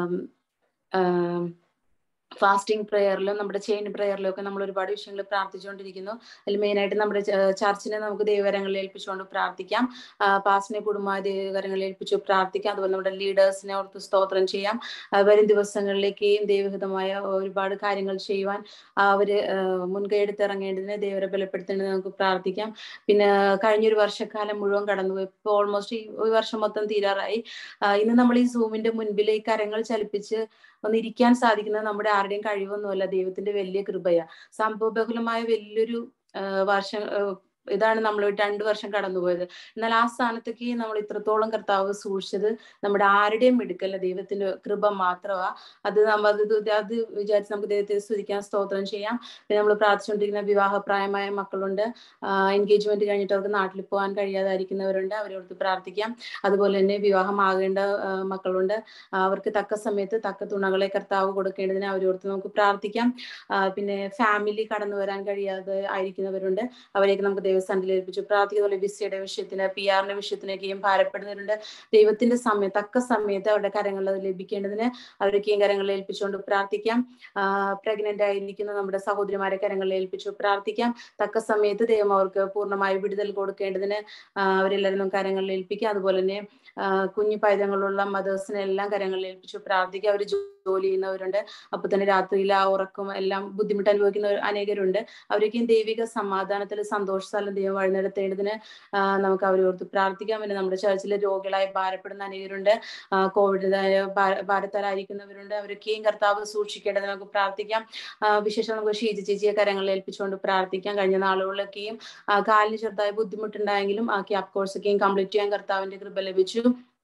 ഫാസ്റ്റിംഗ് പ്രേയറിലും നമ്മുടെ ചെയിൻ പ്രേയറിലും ഒക്കെ നമ്മൾ ഒരുപാട് വിഷയങ്ങൾ പ്രാർത്ഥിച്ചുകൊണ്ടിരിക്കുന്നു. അതിൽ മെയിനായിട്ട് നമ്മുടെ ചർച്ചിനെ നമുക്ക് ദൈവകരങ്ങളിൽ ഏൽപ്പിച്ചുകൊണ്ട് പ്രാർത്ഥിക്കാം. പാസ്റ്റിനെ കുടുംബമായ ദൈവകരങ്ങളിൽ ഏൽപ്പിച്ചു പ്രാർത്ഥിക്കാം. അതുപോലെ നമ്മുടെ ലീഡേഴ്സിനെ ഓർത്ത് സ്തോത്രം ചെയ്യാം. വരും ദിവസങ്ങളിലേക്കും ദൈവഹിതമായ ഒരുപാട് കാര്യങ്ങൾ ചെയ്യുവാൻ അവര് മുൻകൈ എടുത്തിറങ്ങേണ്ടതിന് ദൈവരെ ബലപ്പെടുത്തേണ്ടത് നമുക്ക് പ്രാർത്ഥിക്കാം. പിന്നെ കഴിഞ്ഞൊരു വർഷക്കാലം മുഴുവൻ കടന്നുപോയി. ഇപ്പോൾ ഓൾമോസ്റ്റ് ഈ ഒരു വർഷം മൊത്തം തീരാറായി. ഇന്ന് നമ്മൾ ഈ സൂമിന്റെ മുൻപിൽ ഈ കരങ്ങൾ ചലിപ്പിച്ച് ഒന്ന് ഇരിക്കാൻ സാധിക്കുന്നത് നമ്മുടെ ആരുടെയും കഴിവൊന്നുമല്ല, ദൈവത്തിന്റെ വലിയ കൃപയാ. സംഭവബഹുലമായ വലിയൊരു വർഷം ഇതാണ് നമ്മൾ രണ്ടു വർഷം കടന്നുപോയത്. എന്നാൽ ആ സ്ഥാനത്തേക്ക് നമ്മൾ ഇത്രത്തോളം കർത്താവ് സൂക്ഷിച്ചത് നമ്മുടെ ആരുടെയും എടുക്കല്ല, ദൈവത്തിന്റെ കൃപ മാത്രമാ. അത് നമ്മൾ അത് വിചാരിച്ച് നമുക്ക് ദൈവത്തെ സ്തുതിക്കാൻ, സ്തോത്രം ചെയ്യാം. പിന്നെ നമ്മൾ പ്രാർത്ഥിച്ചുകൊണ്ടിരിക്കുന്ന വിവാഹപ്രായമായ മക്കളുണ്ട്, എൻഗേജ്മെന്റ് കഴിഞ്ഞിട്ട് അവർക്ക് നാട്ടിൽ പോകാൻ കഴിയാതായിരിക്കുന്നവരുണ്ട്, അവരോട് പ്രാർത്ഥിക്കാം. അതുപോലെ തന്നെ വിവാഹമാകേണ്ട മക്കളുണ്ട്, അവർക്ക് തക്ക സമയത്ത് തക്ക തുണകളെ കർത്താവ് കൊടുക്കേണ്ടതിന് അവരോർത്ത് നമുക്ക് പ്രാർത്ഥിക്കാം. പിന്നെ ഫാമിലി കടന്നു വരാൻ കഴിയാതെ ആയിരിക്കുന്നവരുണ്ട്, അവരേക്ക് നമുക്ക് ദൈവസ്ഥാനത്തിൽ ഏൽപ്പിച്ചു പ്രാർത്ഥിക്കുന്ന പോലെ വിസയുടെ വിഷയത്തിന്, പി ആറിന്റെ വിഷയത്തിനൊക്കെയും ഭാരപ്പെടുന്നവരുണ്ട്. ദൈവത്തിന്റെ സമയം തക്ക സമയത്ത് അവരുടെ കരങ്ങളിൽ അത് ലഭിക്കേണ്ടതിന് അവരൊക്കെയും കരങ്ങളിൽ ഏൽപ്പിച്ചുകൊണ്ട് പ്രാർത്ഥിക്കാം. പ്രഗ്നന്റ് ആയിരിക്കുന്ന നമ്മുടെ സഹോദരിമാരെ കരങ്ങളിൽ ഏൽപ്പിച്ചു പ്രാർത്ഥിക്കാം. തക്ക സമയത്ത് ദൈവം അവർക്ക് പൂർണ്ണമായി വിടുതൽ കൊടുക്കേണ്ടതിന് അവരെല്ലാവരും കരങ്ങളിൽ ഏൽപ്പിക്കാം. അതുപോലെ തന്നെ കുഞ്ഞു പൈതങ്ങളുള്ള മദേഴ്സിനെ എല്ലാം കരങ്ങളിൽ ഏൽപ്പിച്ചു പ്രാർത്ഥിക്കാം. അവർ ജോലി ചെയ്യുന്നവരുണ്ട്, അപ്പൊ തന്നെ രാത്രിയിൽ ആ ഉറക്കം എല്ലാം ബുദ്ധിമുട്ട് അനുഭവിക്കുന്ന അനേകരുണ്ട്. അവരൊക്കെയും ദൈവിക സമാധാനത്തിൽ സന്തോഷത്താലും ദൈവം വഴി നടത്തേണ്ടതിന് നമുക്ക് അവരോർത്ത് പ്രാർത്ഥിക്കാം. പിന്നെ നമ്മുടെ ചർച്ചിലെ രോഗികളായി ഭാരപ്പെടുന്ന അനേകരുണ്ട്, കോവിഡായ ഭാരത്താലായിരിക്കുന്നവരുണ്ട്, അവരൊക്കെയും കർത്താവ് സൂക്ഷിക്കേണ്ടതിന് നമുക്ക് പ്രാർത്ഥിക്കാം. വിശേഷം നമുക്ക് ഷീജ ചേച്ചിയെ കരങ്ങളിൽ ഏൽപ്പിച്ചുകൊണ്ട് പ്രാർത്ഥിക്കാം. കഴിഞ്ഞ നാളുകളിലൊക്കെയും കാലിന് ചെറുതായ ബുദ്ധിമുട്ടുണ്ടായെങ്കിലും ആ ക്യാപ് കോഴ്സൊക്കെയും കംപ്ലീറ്റ് ചെയ്യാൻ കർത്താവിന്റെ കൃപ ലഭിച്ചു.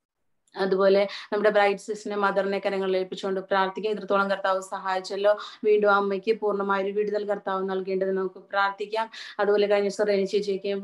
അതുപോലെ നമ്മുടെ ബ്രൈഡ് സിസ്റ്ററിനെ മദറിനെ കരങ്ങളിൽ ഏൽപ്പിച്ചുകൊണ്ട് പ്രാർത്ഥിക്കാം. ഇത്രത്തോളം കർത്താവ് സഹായിച്ചല്ലോ, വീണ്ടും അമ്മയ്ക്ക് പൂർണ്ണമായ ഒരു വിടുതൽ കർത്താവ് നൽകേണ്ടത് നമുക്ക് പ്രാർത്ഥിക്കാം. അതുപോലെ കഴിഞ്ഞ ദിവസം റേണി ചേച്ചിയൊക്കെയും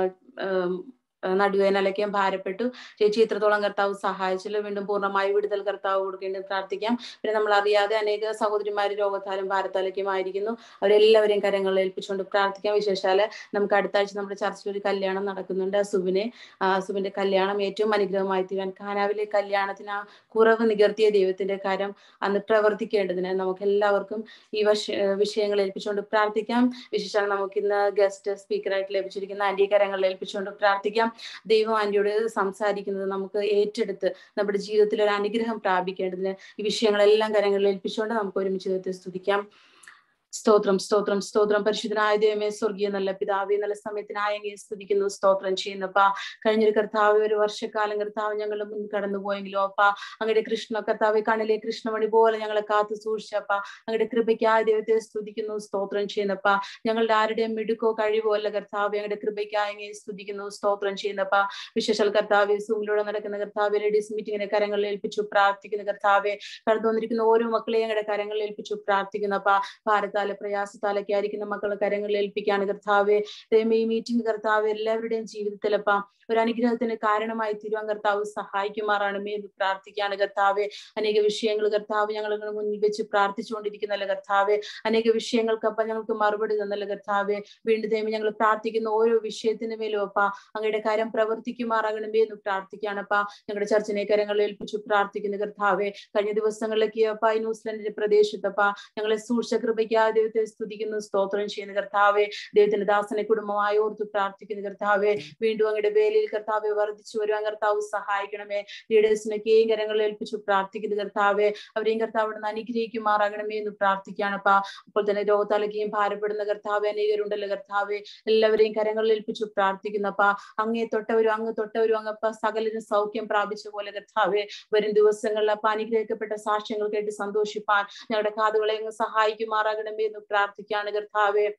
നടുവേനലയ്ക്കും ഭാരപ്പെട്ടു. ചേച്ചി ഇത്രത്തോളം കർത്താവ് സഹായിച്ചല്ലോ, വീണ്ടും പൂർണ്ണമായി വിടുതൽ കർത്താവ് കൊടുക്കേണ്ടത് പ്രാർത്ഥിക്കാം. പിന്നെ നമ്മൾ അറിയാതെ അനേക സഹോദരിമാര് രോഗത്താലും ഭാരത്താലൊക്കെയും ആയിരിക്കുന്നു, അവരെല്ലാവരെയും കരങ്ങളിൽ ഏൽപ്പിച്ചുകൊണ്ട് പ്രാർത്ഥിക്കാം. വിശേഷാല് നമുക്ക് അടുത്ത ആഴ്ച നമ്മുടെ ചർച്ചിൽ ഒരു കല്യാണം നടക്കുന്നുണ്ട്. സുബിനെ സുബിന്റെ കല്യാണം ഏറ്റവും അനുഗ്രഹമായി തീരാൻ, കാനാവിലെ കല്യാണത്തിന് ആ കുറവ് നികർത്തിയ ദൈവത്തിന്റെ കാര്യം അന്ന് പ്രവർത്തിക്കേണ്ടതിന് നമുക്ക് എല്ലാവർക്കും ഈ വശ വിഷയങ്ങൾ ഏൽപ്പിച്ചുകൊണ്ട് പ്രാർത്ഥിക്കാം. വിശേഷാൽ നമുക്ക് ഇന്ന് ഗസ്റ്റ് സ്പീക്കറായിട്ട് ലഭിച്ചിരിക്കുന്ന ആന്റി കരങ്ങളിൽ ഏൽപ്പിച്ചുകൊണ്ട് പ്രാർത്ഥിക്കാം. ദൈവം ആന്റിയോട് സംസാരിക്കുന്നത് നമുക്ക് ഏറ്റെടുത്ത് നമ്മുടെ ജീവിതത്തിൽ ഒരു അനുഗ്രഹം പ്രാപിക്കേണ്ടതിന് ഈ വിഷയങ്ങളെല്ലാം കരങ്ങളിൽ ഏൽപ്പിച്ചുകൊണ്ട് നമുക്ക് ഒരുമിച്ച് ദൈവത്തെ സ്തുതിക്കാം. സ്തോത്രം സ്തോത്രം സ്തോത്രം. പരിശുദ്ധനായ ദൈവമേ, സ്വർഗീയ നല്ല പിതാവേ, നല്ല സമയത്തിനായ അങ്ങയെ സ്തുതിക്കുന്നു, സ്തോത്രം ചെയ്യുന്നപ്പാ. കഴിഞ്ഞൊരു കർത്താവ് ഒരു വർഷക്കാലം കർത്താവ് ഞങ്ങളുടെ മുൻ കടന്നുപോയെങ്കിലും അപ്പാ അങ്ങയുടെ കൃഷ്ണ കർത്താവ് കണ്ണിലെ കൃഷ്ണമണി പോലെ ഞങ്ങളെ കാത്തു സൂക്ഷിച്ചപ്പാ. അങ്ങയുടെ കൃപയ്ക്കായ ദൈവത്തെ സ്തുതിക്കുന്നു, സ്തോത്രം ചെയ്യുന്നപ്പാ. ഞങ്ങളുടെ ആരുടെയും മിടുക്കോ കഴിവോ അല്ല കർത്താവ്, ഞങ്ങളുടെ കൃപയ്ക്കായ അങ്ങയെ സ്തുതിക്കുന്നു, സ്തോത്രം ചെയ്യുന്നപ്പാ. വിശേഷാൽ കർത്താവ് സൂമിലൂടെ നടക്കുന്ന കർത്താവ് ലേഡീസ് മീറ്റിങ്ങിനെ കരങ്ങളിൽ ഏൽപ്പിച്ചു പ്രാർത്ഥിക്കുന്ന കർത്താവെ, കടന്നു വന്നിരിക്കുന്ന ഓരോ മക്കളെയും ഞങ്ങളുടെ കരങ്ങളിൽ ഏൽപ്പിച്ചു പ്രാർത്ഥിക്കുന്നപ്പാ. ഭാരത പ്രയാസത്താലൊക്കെ ആയിരിക്കുന്ന മക്കളെ കരങ്ങളിൽ ഏൽപ്പിക്കാണ് കർത്താവെ. ദൈവമേ, ഈ മീറ്റിംഗ് കർത്താവ് എല്ലാവരുടെയും ജീവിതത്തിലപ്പാ ഒരു അനുഗ്രഹത്തിന് കാരണമായി തീരുവാൻ കർത്താവ് സഹായിക്കുമാറാണമേ എന്ന് പ്രാർത്ഥിക്കുകയാണ് കർത്താവെ. അനേക വിഷയങ്ങൾ കർത്താവ് ഞങ്ങൾ മുന്നിൽ വെച്ച് പ്രാർത്ഥിച്ചുകൊണ്ടിരിക്കുന്നല്ല കർത്താവെ. അനേക വിഷയങ്ങൾക്കപ്പ ഞങ്ങൾക്ക് മറുപടി തന്നല്ല കർത്താവെ. വീണ്ടും ദൈവം ഞങ്ങൾ പ്രാർത്ഥിക്കുന്ന ഓരോ വിഷയത്തിന് മേലും അപ്പാ അങ്ങയുടെ കാര്യം പ്രവർത്തിക്കുമാറാകണമേ എന്ന് പ്രാർത്ഥിക്കുകയാണപ്പാ. ഞങ്ങളുടെ ചർച്ചിനെ കരങ്ങളിൽ ഏൽപ്പിച്ചു പ്രാർത്ഥിക്കുന്ന കർത്താവെ. കഴിഞ്ഞ ദിവസങ്ങളിലേക്ക് അപ്പാ ഈ ന്യൂസിലൻഡിന്റെ പ്രദേശത്തപ്പാ ഞങ്ങളെ സൂക്ഷിച്ച കൃപയ്ക്ക് ദൈവത്തെ സ്തുതിക്കുന്നു, സ്തോത്രം ചെയ്യുന്ന കർത്താവെ. ദൈവത്തിന്റെ ദാസനെ കുടുംബമായി ഓർത്ത് പ്രാർത്ഥിക്കുന്ന കർത്താവെ. വീണ്ടും അങ്ങയുടെ വേലയിൽ കർത്താവെ വർദ്ധിച്ചു വരുവാൻ കർത്താവ് സഹായിക്കണമേ. ലീഡേഴ്സിനൊക്കെയും കരങ്ങളിൽ ഏൽപ്പിച്ചു പ്രാർത്ഥിക്കുന്ന കർത്താവെ. അവരെയും കർത്താവ് നിന്ന് അനുഗ്രഹിക്കുമാറാകണമേ എന്ന് പ്രാർത്ഥിക്കുകയാണപ്പാ. അപ്പോൾ തന്നെ രോഗത്താലൊക്കെയും ഭാരപ്പെടുന്ന കർത്താവെ അനേകരുണ്ടല്ലോ കർത്താവെ. എല്ലാവരെയും കരങ്ങളിൽ ഏൽപ്പിച്ചു പ്രാർത്ഥിക്കുന്നപ്പാ. അങ്ങേ തൊട്ടവരും അങ്ങ് തൊട്ടവരും അങ്ങപ്പ സകലരും സൗഖ്യം പ്രാപിച്ച പോലെ കർത്താവെ. വരും ദിവസങ്ങളിൽ അപ്പ അനുഗ്രഹിക്കപ്പെട്ട സാക്ഷ്യങ്ങൾ കേട്ട് സന്തോഷിപ്പാൻ ഞങ്ങളുടെ കാതുകളെ അങ്ങ് സഹായിക്കുമാറാകണമേ എന്ന് പ്രാർത്ഥിക്കുകയാണ് കർത്താവെ.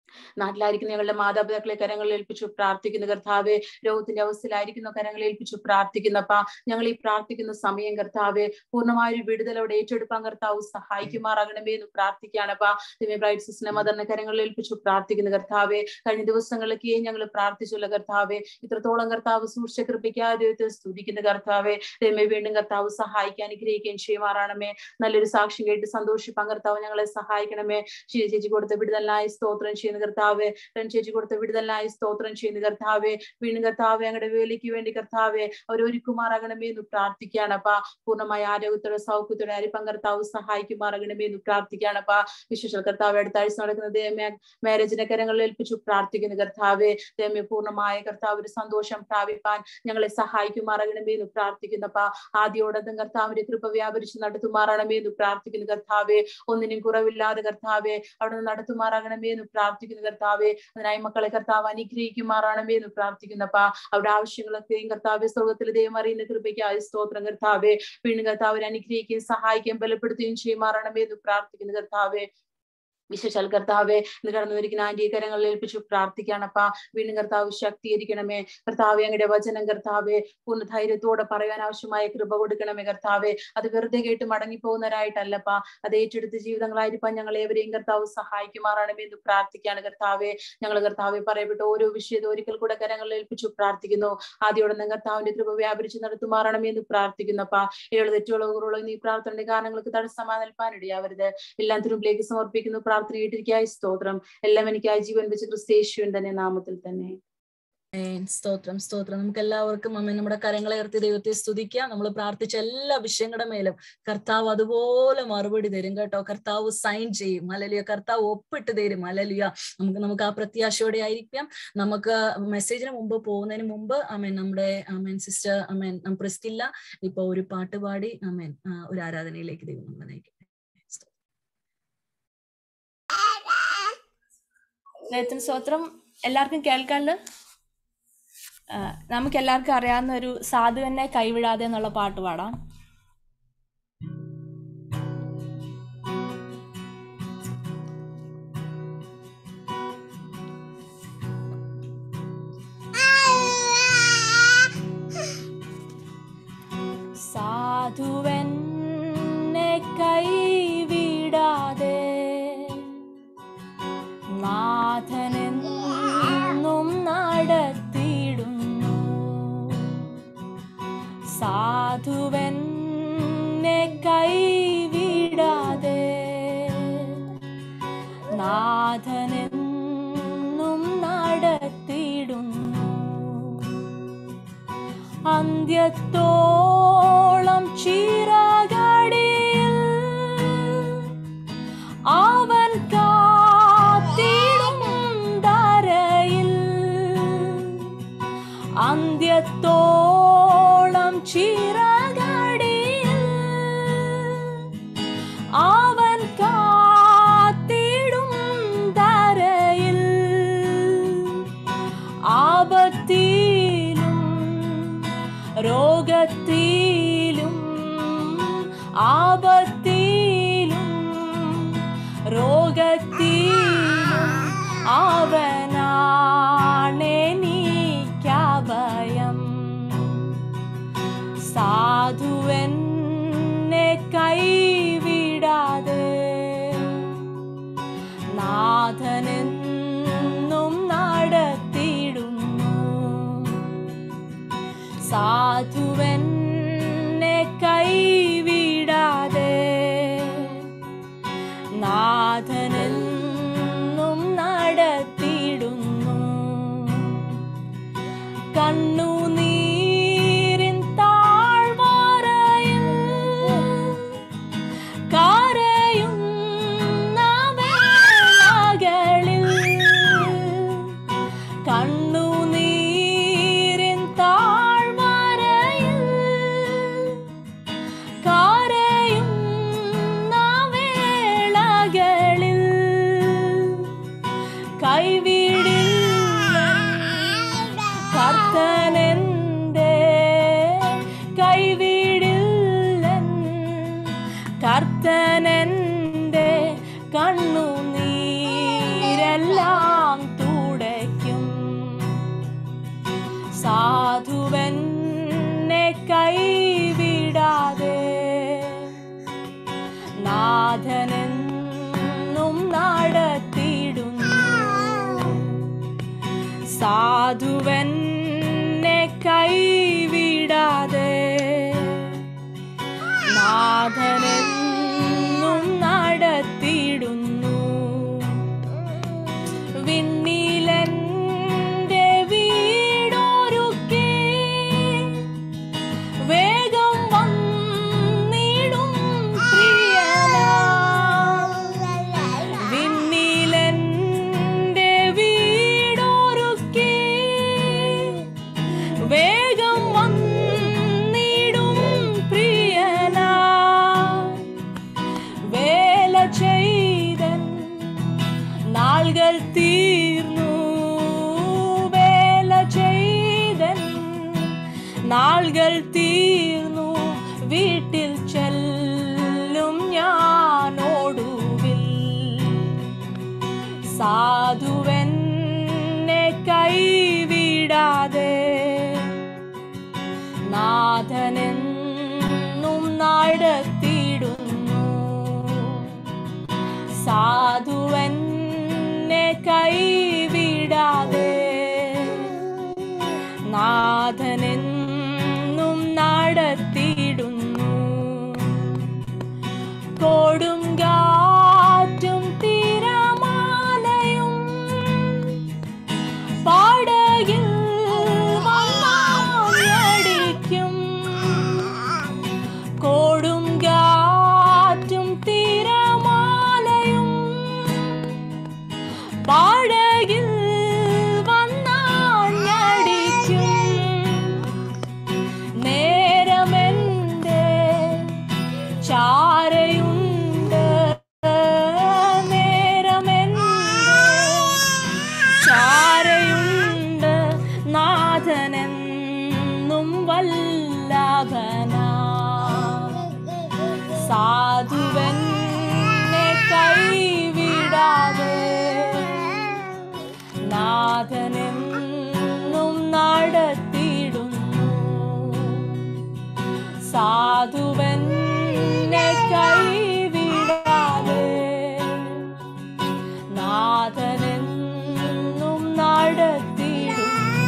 നാട്ടിലായിരിക്കുന്ന ഞങ്ങളുടെ മാതാപിതാക്കളെ കരങ്ങളിൽ ഏൽപ്പിച്ചു പ്രാർത്ഥിക്കുന്ന കർത്താവെ. രോഗത്തിന്റെ അവസ്ഥയിലായിരിക്കുന്ന കരങ്ങളിൽ ഏൽപ്പിച്ചു പ്രാർത്ഥിക്കുന്നപ്പാ. ഞങ്ങൾ ഈ പ്രാർത്ഥിക്കുന്ന സമയം കർത്താവെ പൂർണ്ണമായ ഒരു വിടുതൽ അവിടെ ഏറ്റെടുപ്പാൻ കർത്താവ് സഹായിക്കുമാറാകണമേ എന്ന് പ്രാർത്ഥിക്കുകയാണപ്പാ. ബ്രൈറ്റ് സിസ്റ്ററിനെ മദറിനെ കരങ്ങളിൽ ഏൽപ്പിച്ചു പ്രാർത്ഥിക്കുന്ന കർത്താവെ. കഴിഞ്ഞ ദിവസങ്ങളിലൊക്കെ ഞങ്ങൾ പ്രാർത്ഥിച്ചുള്ള കർത്താവെ, ഇത്രത്തോളം കർത്താവ് സൂക്ഷിച്ച കൃപയ്ക്കായ ദൈവത്തെ സ്തുതിക്കുന്ന കർത്താവെ. ദൈവമേ വീണ്ടും കർത്താവ് സഹായിക്കാൻ അനുഗ്രഹിക്കുകയും ചെയ്യുമാറാണമേ. നല്ലൊരു സാക്ഷ്യം കേട്ട് സന്തോഷിപ്പാൻ കർത്താവ് ഞങ്ങളെ സഹായിക്കണമേ. ശരി ചേച്ചി കൊടുത്ത വിടുതലായി സ്തോത്രം ചെയ്യുന്ന കർത്താവെ. റൺ ചേച്ചി കൊടുത്ത വിടുതലായി സ്തോത്രം ചെയ്യുന്ന കർത്താവെ. വീണ്ടും കർത്താവെ ഞങ്ങളുടെ വേലയ്ക്ക് വേണ്ടി കർത്താവെ അവരൊരുക്കുമാറാകണമേ എന്ന് പ്രാർത്ഥിക്കുകയാണപ്പാ. പൂർണ്ണമായ ആരോഗ്യത്തോടെ സൗഖ്യത്തോടെ അരിപ്പം കർത്താവ് സഹായിക്കുമാറാകണമേ എന്ന് പ്രാർത്ഥിക്കുകയാണപ്പാ. വിശേഷ കർത്താവ് അടുത്ത ആഴ്ച നടക്കുന്ന ദൈവമേ മാരേജിന്റെ കരങ്ങളിൽ ഏൽപ്പിച്ചു പ്രാർത്ഥിക്കുന്ന കർത്താവെ. ദൈവമേ പൂർണ്ണമായ കർത്താവ് ഒരു സന്തോഷം പ്രാപിപ്പാൻ ഞങ്ങളെ സഹായിക്കുമാറാകണമേ എന്ന് പ്രാർത്ഥിക്കുന്നപ്പാ. ആദ്യോടത്തും കർത്താവിന്റെ കൃപ വ്യാപരിച്ച് നടത്തുമാറാകണമേ എന്ന് പ്രാർത്ഥിക്കുന്ന കർത്താവെ. ഒന്നിനും കുറവില്ലാതെ കർത്താവെ അവിടെ നിന്ന് നടത്തുമാറാകണമേ എന്ന് പ്രാർത്ഥിക്കുന്ന കർത്താവെ. അതിനായി മക്കളെ കർത്താവ് അനുഗ്രഹിക്കുമാറാണമേ എന്ന് പ്രാർത്ഥിക്കുന്നപ്പാ. അവിടെ ആവശ്യങ്ങളൊക്കെയും കർത്താവെ സ്വർഗത്തിലെ ദൈവം അറിയുന്ന കൃപയ്ക്കായി സ്തോത്രം കർത്താവെ. വീണ്ടും കർത്താവിനെ അനുഗ്രഹിക്കുകയും സഹായിക്കുകയും ബലപ്പെടുത്തുകയും ചെയ്യുമാറാണമേ എന്ന് പ്രാർത്ഥിക്കുന്ന കർത്താവെ. വിശേഷാൽ കർത്താവെ ഇന്ന് കടന്നുവരിക്കുന്ന ആന്റിയെ കരങ്ങളിൽ ഏൽപ്പിച്ചു പ്രാർത്ഥിക്കാണപ്പാ. വീണ്ടും കർത്താവ് ശക്തീകരിക്കണമേ കർത്താവെ. അങ്ങയുടെ വചനം കർത്താവെ പൂർണ്ണ ധൈര്യത്തോടെ പറയാൻ ആവശ്യമായ കൃപ കൊടുക്കണമേ കർത്താവെ. അത് വെറുതെ കേട്ട് മടങ്ങിപ്പോകുന്നവരായിട്ടല്ലപ്പാ, അത് ഏറ്റെടുത്ത ജീവിതങ്ങളായിരിക്കാൻ ഞങ്ങൾ ഏവരെയും കർത്താവ് സഹായിക്കുമാറാണമേ എന്ന് പ്രാർത്ഥിക്കാണ് കർത്താവെ. ഞങ്ങൾ കർത്താവെ പറയപ്പെട്ട ഓരോ വിഷയത്തെ ഒരിക്കൽ കൂടെ കരങ്ങളിൽ ഏൽപ്പിച്ചു പ്രാർത്ഥിക്കുന്നു. ആദ്യോടെ കർത്താവിന്റെ കൃപ വ്യാപരിച്ച് നടത്തുമാറാണമേ എന്ന് പ്രാർത്ഥിക്കുന്നപ്പാ. ഏഴ് തെറ്റുകളോടുള്ള ഈ പ്രാർത്ഥനയുടെ കാരണങ്ങൾക്ക് തടസ്സമായി നിൽപ്പാനിടയാവരുത്. എല്ലാം തിരുമ്പിലേക്ക് സമർപ്പിക്കുന്നു. പ്രാർത്ഥന കേട്ടിരിക്കായി സ്തോത്രം. എല്ലാം എനിക്കായി ജീവൻ വെച്ച് ക്രിസ്തയേശുവിൻ തന്നെ നാമത്തിൽ തന്നെ. സ്തോത്രം സ്തോത്രം. നമുക്ക് എല്ലാവർക്കും അമ്മ നമ്മുടെ കരങ്ങളെ ഉയർത്തി ദൈവത്തെ സ്തുതിക്കാം. നമ്മൾ പ്രാർത്ഥിച്ച എല്ലാ വിഷയങ്ങളുടെ മേലും കർത്താവ് അതുപോലെ മറുപടി തരും കേട്ടോ. കർത്താവ് സൈൻ ചെയ്യും. ഹല്ലേലൂയ. കർത്താവ് ഒപ്പിട്ട് തരും. ഹല്ലേലൂയ. നമുക്ക് നമുക്ക് ആ പ്രത്യാശയോടെ ആയിരിക്കാം. നമുക്ക് മെസ്സേജിന് മുമ്പ് പോകുന്നതിന് മുമ്പ് അമേൻ നമ്മുടെ അമേൻ സിസ്റ്റർ അമേൻ പ്രിസ്കില്ല ഇപ്പൊ ഒരു പാട്ട് പാടി അമേൻ ഒരു ആരാധനയിലേക്ക് ദൈവം നമ്മളെ നയിക്കും. ദൈവത്തിന് സ്തോത്രം. എല്ലാവർക്കും കേൾക്കാല്ലോ. നമുക്ക് എല്ലാവർക്കും അറിയാവുന്ന ഒരു സാധുവിനെ കൈവിടാതെ എന്നുള്ള പാട്ട് പാടാം. സാധുവെന്നെ കൈവിടാതെ നാഥനെന്നും നടത്തിയിടുന്നു. സാധുവെന്നെ കൈവിടാതെ നാഥനെന്നും നടത്തിയിടുന്നു. അന്ത്യത്തോളം ചിറകടിയിൽ അവൻ കാത്തിടും ധരയിൽ. അന്ത്യത്തോളം ചിറകടിയിൽ അവൻ കാത്തിടും ധരയിൽ. ആപത്തിലും രോഗത്തിലും ആപത്തിലും രോഗത്തിലും അവനാണെനിക്കഭയം. സാധുവെന്നെ കൈവിടാതെ നാഥനെന്നും നടത്തിയിടുന്നു. സാധുവെന്നെ കൈവിടാതെ നാഥനെന്നും നടത്തിയിടുന്നു. കണ്ണുനീരിൻ താഴ്വരയിൽ കരയുന്ന വേളകളിൽ കണ്ണുനീരിൻ താഴ്വരയിൽ സാധുവെന്നെ കൈവിടാതെ നാഥനെന്നും നടത്തിയിടുന്നു. വിണ്ണിലെന്റെ വീടൊരുക്കി വേഗം വന്നിടും പ്രിയനാ. വിണ്ണിലെന്റെ വീടൊരുക്കി വേഗം വന്നിടും പ്രിയനാ. വേല ചെയ്തൻ നാളുകൾ തീർന്നു, വേല ചെയ്തൻ നാളുകൾ തീർന്നു, വീട്ടിൽ ചെല്ലും ഞാനോടുവിൽ. സാധുവെന്നെ കൈവിടാതെ നാഥനെന്നും നടത്തിയിടുന്നു. സാധുവെന്നെ കൈവിടാതെ നാഥനെന്നും നടത്തിയിടുന്നു. കൊടുങ്കാറ്റും തിരമാലയും പാടകിൽ വന്നടിക്കും. കൊടുങ്കാറ്റും തിരമാലയും പാടകിൽ വന്നടിക്കും. നേരമെന്റെ ചാരയുണ്ട്, നേരമെന്റെ ചാരയുണ്ട്, നാഥനെന്നും വല്ലഭനാ. സാധുവെന്നെ കൈവിടാതെ നാഥനെന്നും നടത്തിയിടുന്നു. സാധുവെന്നെ കൈവിടാതെ നാഥനെന്നും നടത്തിയിടുന്നു.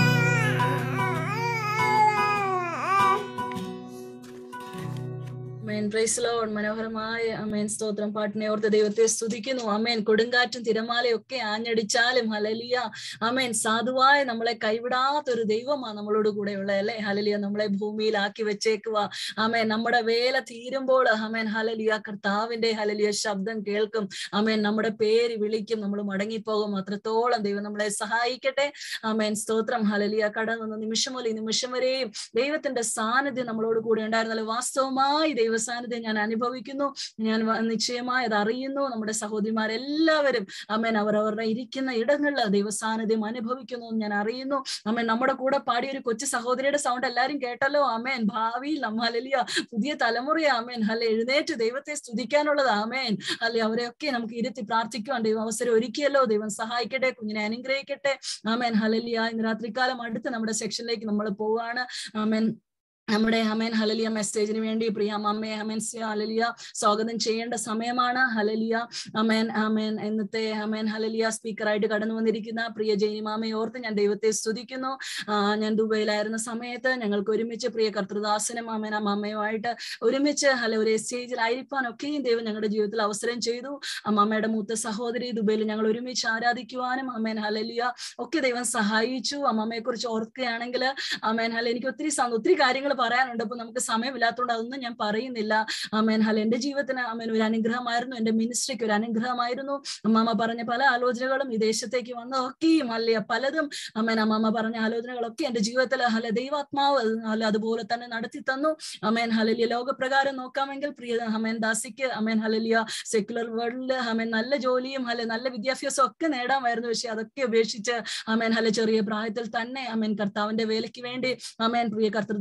അമേൻ. Praise Lord. മനോഹരമായ അമേൻ സ്തോത്രം. പാട്ടിനെ ഓർത്ത് ദൈവത്തെ സ്തുതിക്കുന്നു. അമേൻ. കൊടുങ്കാറ്റും തിരമാലയും ഒക്കെ ആഞ്ഞടിച്ചാലും ഹല്ലേലൂയ അമേൻ സാധുവായ നമ്മളെ കൈവിടാത്തൊരു ദൈവമാണ് നമ്മളോട് കൂടെ ഉള്ളത് അല്ലെ. ഹല്ലേലൂയ. നമ്മളെ ഭൂമിയിലാക്കി വെച്ചേക്കുക. അമേൻ. നമ്മുടെ വേല തീരുമ്പോൾ അമേൻ ഹല്ലേലൂയ കർത്താവിന്റെ ഹല്ലേലൂയ ശബ്ദം കേൾക്കും. അമേൻ. നമ്മുടെ പേര് വിളിക്കും, നമ്മൾ മടങ്ങിപ്പോകും. അത്രത്തോളം ദൈവം നമ്മളെ സഹായിക്കട്ടെ. അമേൻ സ്തോത്രം. ഹല്ലേലൂയ. കടന്നു നിമിഷം മുതൽ ഈ നിമിഷം വരെയും ദൈവത്തിന്റെ സാന്നിധ്യം നമ്മളോട് കൂടെ ഉണ്ടായിരുന്നല്ലോ. വാസ്തവമായി ദൈവ സാന്നിധ്യം ഞാൻ അനുഭവിക്കുന്നു, ഞാൻ നിശ്ചയമായി അത് അറിയുന്നു. നമ്മുടെ സഹോദരിമാരെല്ലാവരും അമേൻ അവരവരുടെ ഇരിക്കുന്ന ഇടങ്ങളിൽ ദൈവ സാന്നിധ്യം അനുഭവിക്കുന്നു ഞാൻ അറിയുന്നു. അമേൻ. നമ്മുടെ കൂടെ പാടിയ ഒരു കൊച്ചു സഹോദരിയുടെ സൗണ്ട് എല്ലാരും കേട്ടല്ലോ. അമേൻ. ഭാവിയിൽ നമ്മ ഹല്ലേലൂയ പുതിയ തലമുറയെ അമേൻ ഹല്ലെ എഴുന്നേറ്റ് ദൈവത്തെ സ്തുതിക്കാനുള്ളത്. അമേൻ അല്ലെ. അവരെയൊക്കെ നമുക്ക് ഇരുത്തി പ്രാർത്ഥിക്കുവാൻ ദൈവം അവസരം ഒരുക്കിയല്ലോ. ദൈവം സഹായിക്കട്ടെ, കുഞ്ഞിനെ അനുഗ്രഹിക്കട്ടെ. ആമേൻ ഹല്ലേലൂയ. ഇന്ന് രാത്രികാലം അടുത്ത് നമ്മുടെ സെക്ഷനിലേക്ക് നമ്മൾ പോവാണ്. ആമേൻ. നമ്മുടെ അമേൻ ഹല്ലേലൂയ മെസ്സേജിന് വേണ്ടി പ്രിയ അമ്മയെ അമേൻ ഹല്ലേലൂയ സ്വാഗതം ചെയ്യേണ്ട സമയമാണ്. ഹല്ലേലൂയ അമേൻ അമേൻ. ഇന്നത്തെ അമേൻ ഹല്ലേലൂയ സ്പീക്കറായിട്ട് കടന്നു വന്നിരിക്കുന്ന പ്രിയ ജെയിനി മാമയെ ഓർത്ത് ഞാൻ ദൈവത്തെ സ്തുതിക്കുന്നു. ഞാൻ ദുബൈയിലായിരുന്ന സമയത്ത് ഞങ്ങൾക്ക് ഒരുമിച്ച് പ്രിയ കർത്തൃദാസനും അമേൻ അമ്മയുമായിട്ട് ഒരുമിച്ച് ഹല്ലെ ഒരു സ്റ്റേജിൽ ആയിരിക്കാനൊക്കെയും ദൈവം ഞങ്ങളുടെ ജീവിതത്തിൽ അവസരം ചെയ്തു. അമ്മയുടെ മൂത്ത സഹോദരി ദുബൈയിൽ ഞങ്ങൾ ഒരുമിച്ച് ആരാധിക്കുവാനും അമേൻ ഹല്ലേലൂയ ഒക്കെ ദൈവം സഹായിച്ചു. അമ്മമ്മയെ കുറിച്ച് ഓർക്കുകയാണെങ്കിൽ അമേൻ ഹല്ലെ എനിക്ക് ഒത്തിരി ഒത്തിരി കാര്യങ്ങൾ പറയാനുണ്ട്. അപ്പൊ നമുക്ക് സമയമില്ലാത്തതുകൊണ്ട് അതൊന്നും ഞാൻ പറയുന്നില്ല. ആമേൻ ഹല്ലെ. എന്റെ ജീവിതത്തിന് ആമേൻ ഒരു അനുഗ്രഹമായിരുന്നു, എന്റെ മിനിസ്ട്രിക്ക് ഒരു അനുഗ്രഹമായിരുന്നു. അമ്മാമ്മ പറഞ്ഞ പല ആലോചനകളും ഈ ദേശത്തേക്ക് വന്നതൊക്കെയും അല്ലേ പലതും ആമേൻ അമ്മാമ്മ പറഞ്ഞ ആലോചനകളൊക്കെ എന്റെ ജീവിതത്തിൽ ഹല്ലെ ദൈവാത്മാവ് അല്ല അതുപോലെ തന്നെ നടത്തി തന്നു. ആമേൻ ഹല്ലേലൂയ. ലോകപ്രകാരം നോക്കാമെങ്കിൽ പ്രിയ ആമേൻ ദാസിക്ക് ആമേൻ ഹല്ലേലൂയ സെക്യുലർ വേൾഡില് ആമേൻ നല്ല ജോലിയും ഹല്ലെ നല്ല വിദ്യാഭ്യാസം ഒക്കെ നേടാമായിരുന്നു. പക്ഷെ അതൊക്കെ ഉപേക്ഷിച്ച് ആമേൻ ഹല്ലെ ചെറിയ പ്രായത്തിൽ തന്നെ ആമേൻ കർത്താവിന്റെ വേലയ്ക്ക് വേണ്ടി ആമേൻ പ്രിയ കർത്തൃദാസനോട്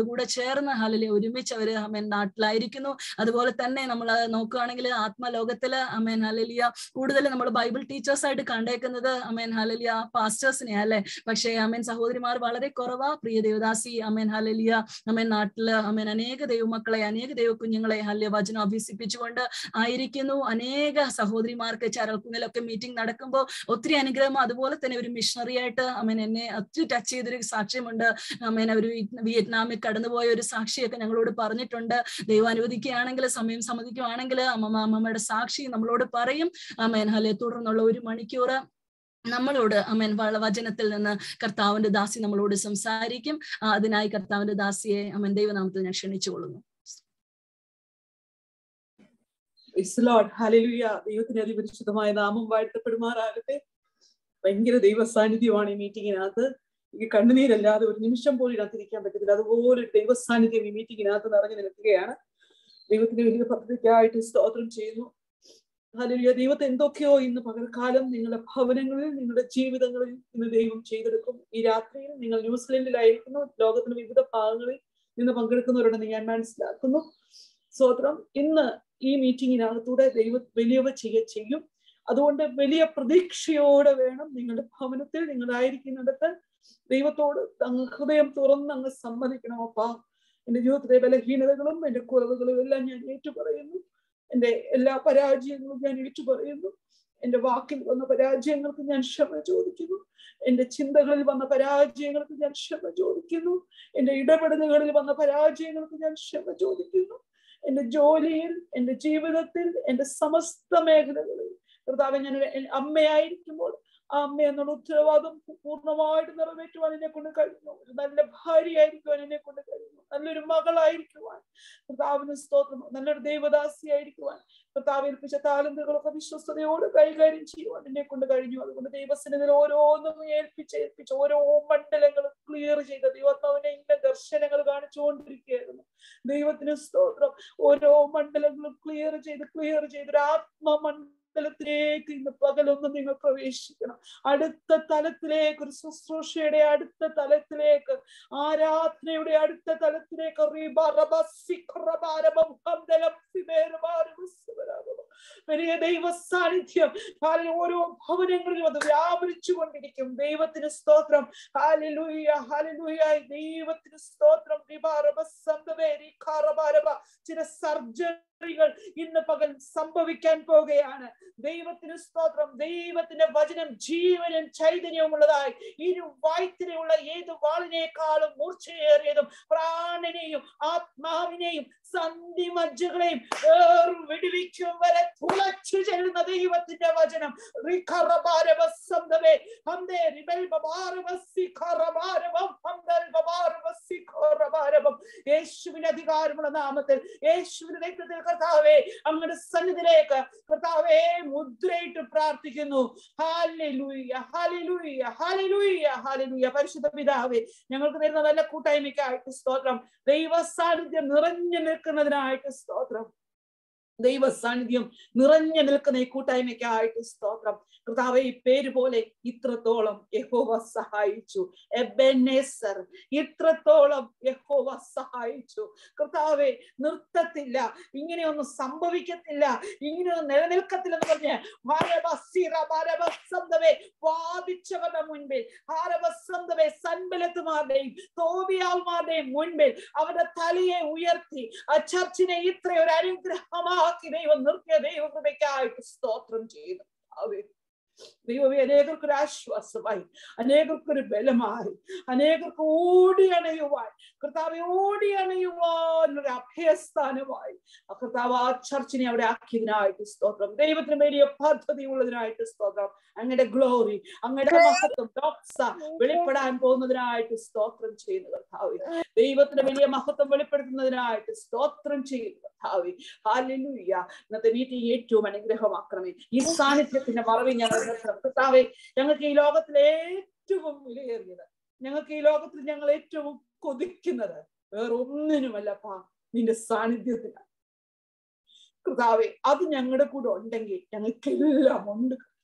കൂടെ ചേർന്ന് ഹല്ലേലൂയ ഒരുമിച്ച് അവര് ആമേൻ നാട്ടിലായിരിക്കുന്നു. അതുപോലെ തന്നെ നമ്മൾ നോക്കുകയാണെങ്കിൽ ആത്മലോകത്തില് ആമേൻ ഹല്ലേലൂയ കൂടുതൽ നമ്മൾ ബൈബിൾ ടീച്ചേഴ്സ് ആയിട്ട് കണ്ടേക്കുന്നത് ആമേൻ ഹല്ലേലൂയ പാസ്റ്റേഴ്സിനെ അല്ലെ. പക്ഷേ ആമേൻ സഹോദരിമാർ വളരെ കുറവാ. പ്രിയ ദേവദാസി ആമേൻ ഹല്ലേലൂയ ആമേൻ നാട്ടില് ആമേൻ അനേക ദൈവമക്കളെ അനേക ദൈവ കുഞ്ഞുങ്ങളെ ഹല്ലേലൂയ വചനം അഭ്യസിപ്പിച്ചുകൊണ്ട് ആയിരിക്കുന്നു. അനേക സഹോദരിമാർക്ക് ചരൽക്കുന്നിലൊക്കെ മീറ്റിംഗ് നടക്കുമ്പോൾ ഒത്തിരി അനുഗ്രഹം. അതുപോലെ തന്നെ ഒരു മിഷണറി ആയിട്ട് ആമേൻ എന്നെ ഒത്തിരി ടച്ച് ചെയ്തൊരു സാക്ഷ്യമുണ്ട്. ആമേൻ അവർ വിയറ്റ്നാമിൽ കടന്നുപോയ ഒരു സാക്ഷിയൊക്കെ ഞങ്ങളോട് പറഞ്ഞിട്ടുണ്ട്. ദൈവം അനുവദിക്കുകയാണെങ്കിൽ സമയം സമ്മതിക്കുകയാണെങ്കിൽ അമ്മമ്മ അമ്മമ്മയുടെ സാക്ഷി നമ്മളോട് പറയും. ആമേൻ ഹല്ലേലൂയ തുടർന്നുള്ള ഒരു മണിക്കൂർ നമ്മളോട് ആമേൻ വചനത്തിൽ നിന്ന് കർത്താവിന്റെ ദാസി നമ്മളോട് സംസാരിക്കും. അതിനായി കർത്താവിന്റെ ദാസിയെ ആമേൻ ദൈവനാമത്തിൽ ഞാൻ ക്ഷണിച്ചുകൊള്ളുന്നു. ദൈവത്തിന്റെ അതിപരിശുദ്ധമായ നാമം വാഴ്ത്തപ്പെടുമാറാകട്ടെ. ഭയങ്കര ദൈവ സാന്നിധ്യമാണ് ഈ മീറ്റിങ്ങിനകത്ത്. എനിക്ക് കണ്ണുനീരല്ലാതെ ഒരു നിമിഷം പോലും ഇതിനകത്തിരിക്കാൻ പറ്റത്തില്ല. അതുപോലെ ദൈവ സാന്നിധ്യം ഈ മീറ്റിങ്ങിനകത്ത് നിറഞ്ഞു നിൽക്കുകയാണ്. ദൈവത്തിന്റെ വലിയ പദ്ധതിക്കായിട്ട് സ്തോത്രം ചെയ്യുന്നു. ഹല്ലേലൂയ. ദൈവത്തെ എന്തൊക്കെയോ ഇന്ന് പകൽക്കാലം നിങ്ങളുടെ ഭവനങ്ങളിൽ നിങ്ങളുടെ ജീവിതങ്ങളിൽ ഇന്ന് ദൈവം ചെയ്തെടുക്കും. ഈ രാത്രിയിൽ നിങ്ങൾ ന്യൂസിലൻഡിലായിരിക്കുന്നു. ലോകത്തിന്റെ വിവിധ ഭാഗങ്ങളിൽ നിന്ന് പങ്കെടുക്കുന്നവരുണ്ടെന്ന് ഞാൻ മനസ്സിലാക്കുന്നു. സ്തോത്രം. ഇന്ന് ഈ മീറ്റിങ്ങിനകത്തൂടെ ദൈവം വലിയവ ചെയ്യ ചെയ്യും. അതുകൊണ്ട് വലിയ പ്രതീക്ഷയോടെ വേണം നിങ്ങളുടെ ഭവനത്തിൽ നിങ്ങളായിരിക്കുന്നിടത്ത് ദൈവത്തോട് അങ്ങ് ഹൃദയം തുറന്ന് അങ്ങ് സമ്മതിക്കണം. അപ്പാ, എന്റെ ജീവിതത്തിലെ ബലഹീനതകളും എന്റെ കുറവുകളും എല്ലാം ഞാൻ ഏറ്റുപറയുന്നു. എന്റെ എല്ലാ പരാജയങ്ങളും ഞാൻ ഏറ്റുപറയുന്നു. എന്റെ വാക്കിൽ വന്ന പരാജയങ്ങൾക്ക് ഞാൻ ക്ഷമ ചോദിക്കുന്നു. എന്റെ ചിന്തകളിൽ വന്ന പരാജയങ്ങൾക്ക് ഞാൻ ക്ഷമ ചോദിക്കുന്നു. എന്റെ ഇടപെടലുകളിൽ വന്ന പരാജയങ്ങൾക്ക് ഞാൻ ക്ഷമ ചോദിക്കുന്നു. എന്റെ ജോലിയിൽ, എന്റെ ജീവിതത്തിൽ, എന്റെ സമസ്ത മേഖലകളിൽ കർത്താവേ, ഞാൻ അമ്മയായിരിക്കുമ്പോൾ ആ അമ്മ എന്നുള്ള ഉത്തരവാദിത്വം പൂർണ്ണമായിട്ട് നിറവേറ്റുവാൻ എന്നെ കൊണ്ട് കഴിഞ്ഞു. ഒരു നല്ല ഭാര്യയായിരിക്കുവാൻ എന്നെ കൊണ്ട് കഴിഞ്ഞു. നല്ലൊരു മകളായിരിക്കുവാൻ കർത്താവിന് സ്തോത്രം. നല്ലൊരു ദൈവദാസിയായിരിക്കുവാൻ കർത്താവ് ഏൽപ്പിച്ച താലന്തുകളൊക്കെ വിശ്വസ്തയോട് കൈകാര്യം ചെയ്യുവാൻ എന്നെ കൊണ്ട് കഴിഞ്ഞു. അതുകൊണ്ട് ദൈവസന്നിധിയിൽ ഓരോന്നും ഏൽപ്പിച്ച് ഏൽപ്പിച്ച് ഓരോ മണ്ഡലങ്ങളും ക്ലിയർ ചെയ്ത ദൈവത്വനെ ഇന്ന ദർശനങ്ങൾ കാണിച്ചുകൊണ്ടിരിക്കുകയായിരുന്നു. ദൈവത്തിന് സ്തോത്രം. ഓരോ മണ്ഡലങ്ങളും ക്ലിയർ ചെയ്ത് ക്ലിയർ ചെയ്തൊരു ആത്മമണ്ഡലം തലത്തിലേക്ക് ഇന്ന് പകലൊന്നും നിങ്ങൾ പ്രവേശിക്കണം. അടുത്ത തലത്തിലേക്ക്, ഒരു ശുശ്രൂഷയുടെ അടുത്ത തലത്തിലേക്ക്, ആരാധനയുടെ അടുത്ത തലത്തിലേക്ക് വലിയ ദൈവ സാന്നിധ്യം ഓരോ ഭവനങ്ങളിലും അത് വ്യാപരിച്ചു കൊണ്ടിരിക്കും. ദൈവത്തിന് സ്തോത്രം. ഹല്ലേലൂയ, ഹല്ലേലൂയ. ദൈവത്തിന് സ്തോത്രം. ചില സർജറികൾ ഇന്ന് പകൽ സംഭവിക്കാൻ പോകുകയാണ്. ദൈവത്തിന് സ്തോത്രം. ദൈവത്തിന്റെ വചനം ജീവനും ചൈതന്യവും ഉള്ളതായി ഇരുവായ്ത്തിലുള്ള ഏത് വാളിനേക്കാളും മൂർച്ചയേറിയതും പ്രാണനെയും ആത്മാവിനെയും സന്ധിമജ്ജകളെയും വെടിവെക്കും വരെ തുളച്ചു ചെല്ലുന്ന ദൈവത്തിന്റെ വചനം യേശുവിന്റെ അധികാരമുള്ള നാമത്തിൽ, യേശുവിന്റെ രക്തത്തിൽ കർത്താവേ അങ്ങയുടെ സന്നിധിയിലേക്ക് കർത്താവേ മുദ്രയിട്ട് പ്രാർത്ഥിക്കുന്നു. ഹല്ലേലൂയ, ഹല്ലേലൂയ, ഹല്ലേലൂയ, ഹല്ലേലൂയ. പരിശുദ്ധ പിതാവേ, ഞങ്ങൾക്ക് തരുന്ന നല്ല കൂട്ടായ്മയ്ക്കായിട്ട് സ്തോത്രം. ദൈവ സാന്നിധ്യം നിറഞ്ഞു നിൽക്കുന്നതിനായിട്ട് സ്തോത്രം. ദൈവ സാന്നിധ്യം നിറഞ്ഞു നിൽക്കുന്ന ഈ കൂട്ടായ്മയ്ക്കായിട്ട് സ്തോത്രം. കർത്താവേ, ഈ പേര് പോലെ ഇത്രത്തോളം യഹോവ സഹായിച്ചു. എബെനേസർ, ഇത്രത്തോളം യഹോവ സഹായിച്ചു. കർത്താവേ, നിർത്തത്തില്ല, ഇങ്ങനെയൊന്നും സംഭവിക്കത്തില്ല, ഇങ്ങനെയൊന്നും നിലനിൽക്കത്തില്ലെന്ന് പറഞ്ഞ് വാദിച്ചവരുടെ മുൻപിൽ, സൻബലത്തുമാരുടെയും തോബിയാവുമാരുടെയും മുൻപിൽ അവരുടെ തലയെ ഉയർത്തി ആ ചർച്ചിനെ ഇത്ര ഒരു അനുഗ്രഹമാക്കി ദൈവം നിർത്തിയ ദൈവകൃപയ്ക്കായിട്ട് സ്തോത്രം ചെയ്തു. ദൈവമേ, അനേകർക്കൊരു ആശ്വാസമായി, അനേകർക്കൊരു ബലമായി, അനേകർക്ക് ഓടിയണയുവാൻ, കർത്താവെ ഓടിയണയുവാൻ ഒരു അഭയസ്ഥാനമായി കർത്താവ് ആ ചർച്ചിനെ അവിടെ ആക്കിയതിനായിട്ട് സ്തോത്രം. ദൈവത്തിന് വലിയ പദ്ധതി ഉള്ളതിനായിട്ട് സ്തോത്രം. അങ്ങയുടെ ഗ്ലോറി, അങ്ങയുടെ മഹത്വം ഡോക്സ വെളിപ്പെടാൻ പോകുന്നതിനായിട്ട് സ്തോത്രം ചെയ്യുന്നു കർത്താവെ. ദൈവത്തിന്റെ വലിയ മഹത്വം വെളിപ്പെടുത്തുന്നതിനായിട്ട് സ്തോത്രം ചെയ്യുന്നു കർത്താവെ. ഹല്ലേലൂയ. ഇന്നത്തെ മീറ്റിംഗ് ഏറ്റവും അനുഗ്രഹമാക്കണമേ. ഈ സാന്നിധ്യത്തിന്റെ മറവിൽ ഞങ്ങൾ കർത്താവെ, ഞങ്ങൾക്ക് ഈ ലോകത്തിലെ ഏറ്റവും വിലയേറിയത്, ഞങ്ങൾക്ക് ഈ ലോകത്തിൽ ഞങ്ങൾ ഏറ്റവും കൊതിക്കുന്നത് വേറെ ഒന്നിനുമല്ലപ്പാ, നിന്റെ സാന്നിധ്യത്തിനാണ് കർത്താവെ. അത് ഞങ്ങളുടെ കൂടെ ഉണ്ടെങ്കിൽ ഞങ്ങൾക്കെല്ലാം ഉണ്ട് കർത്താവെ.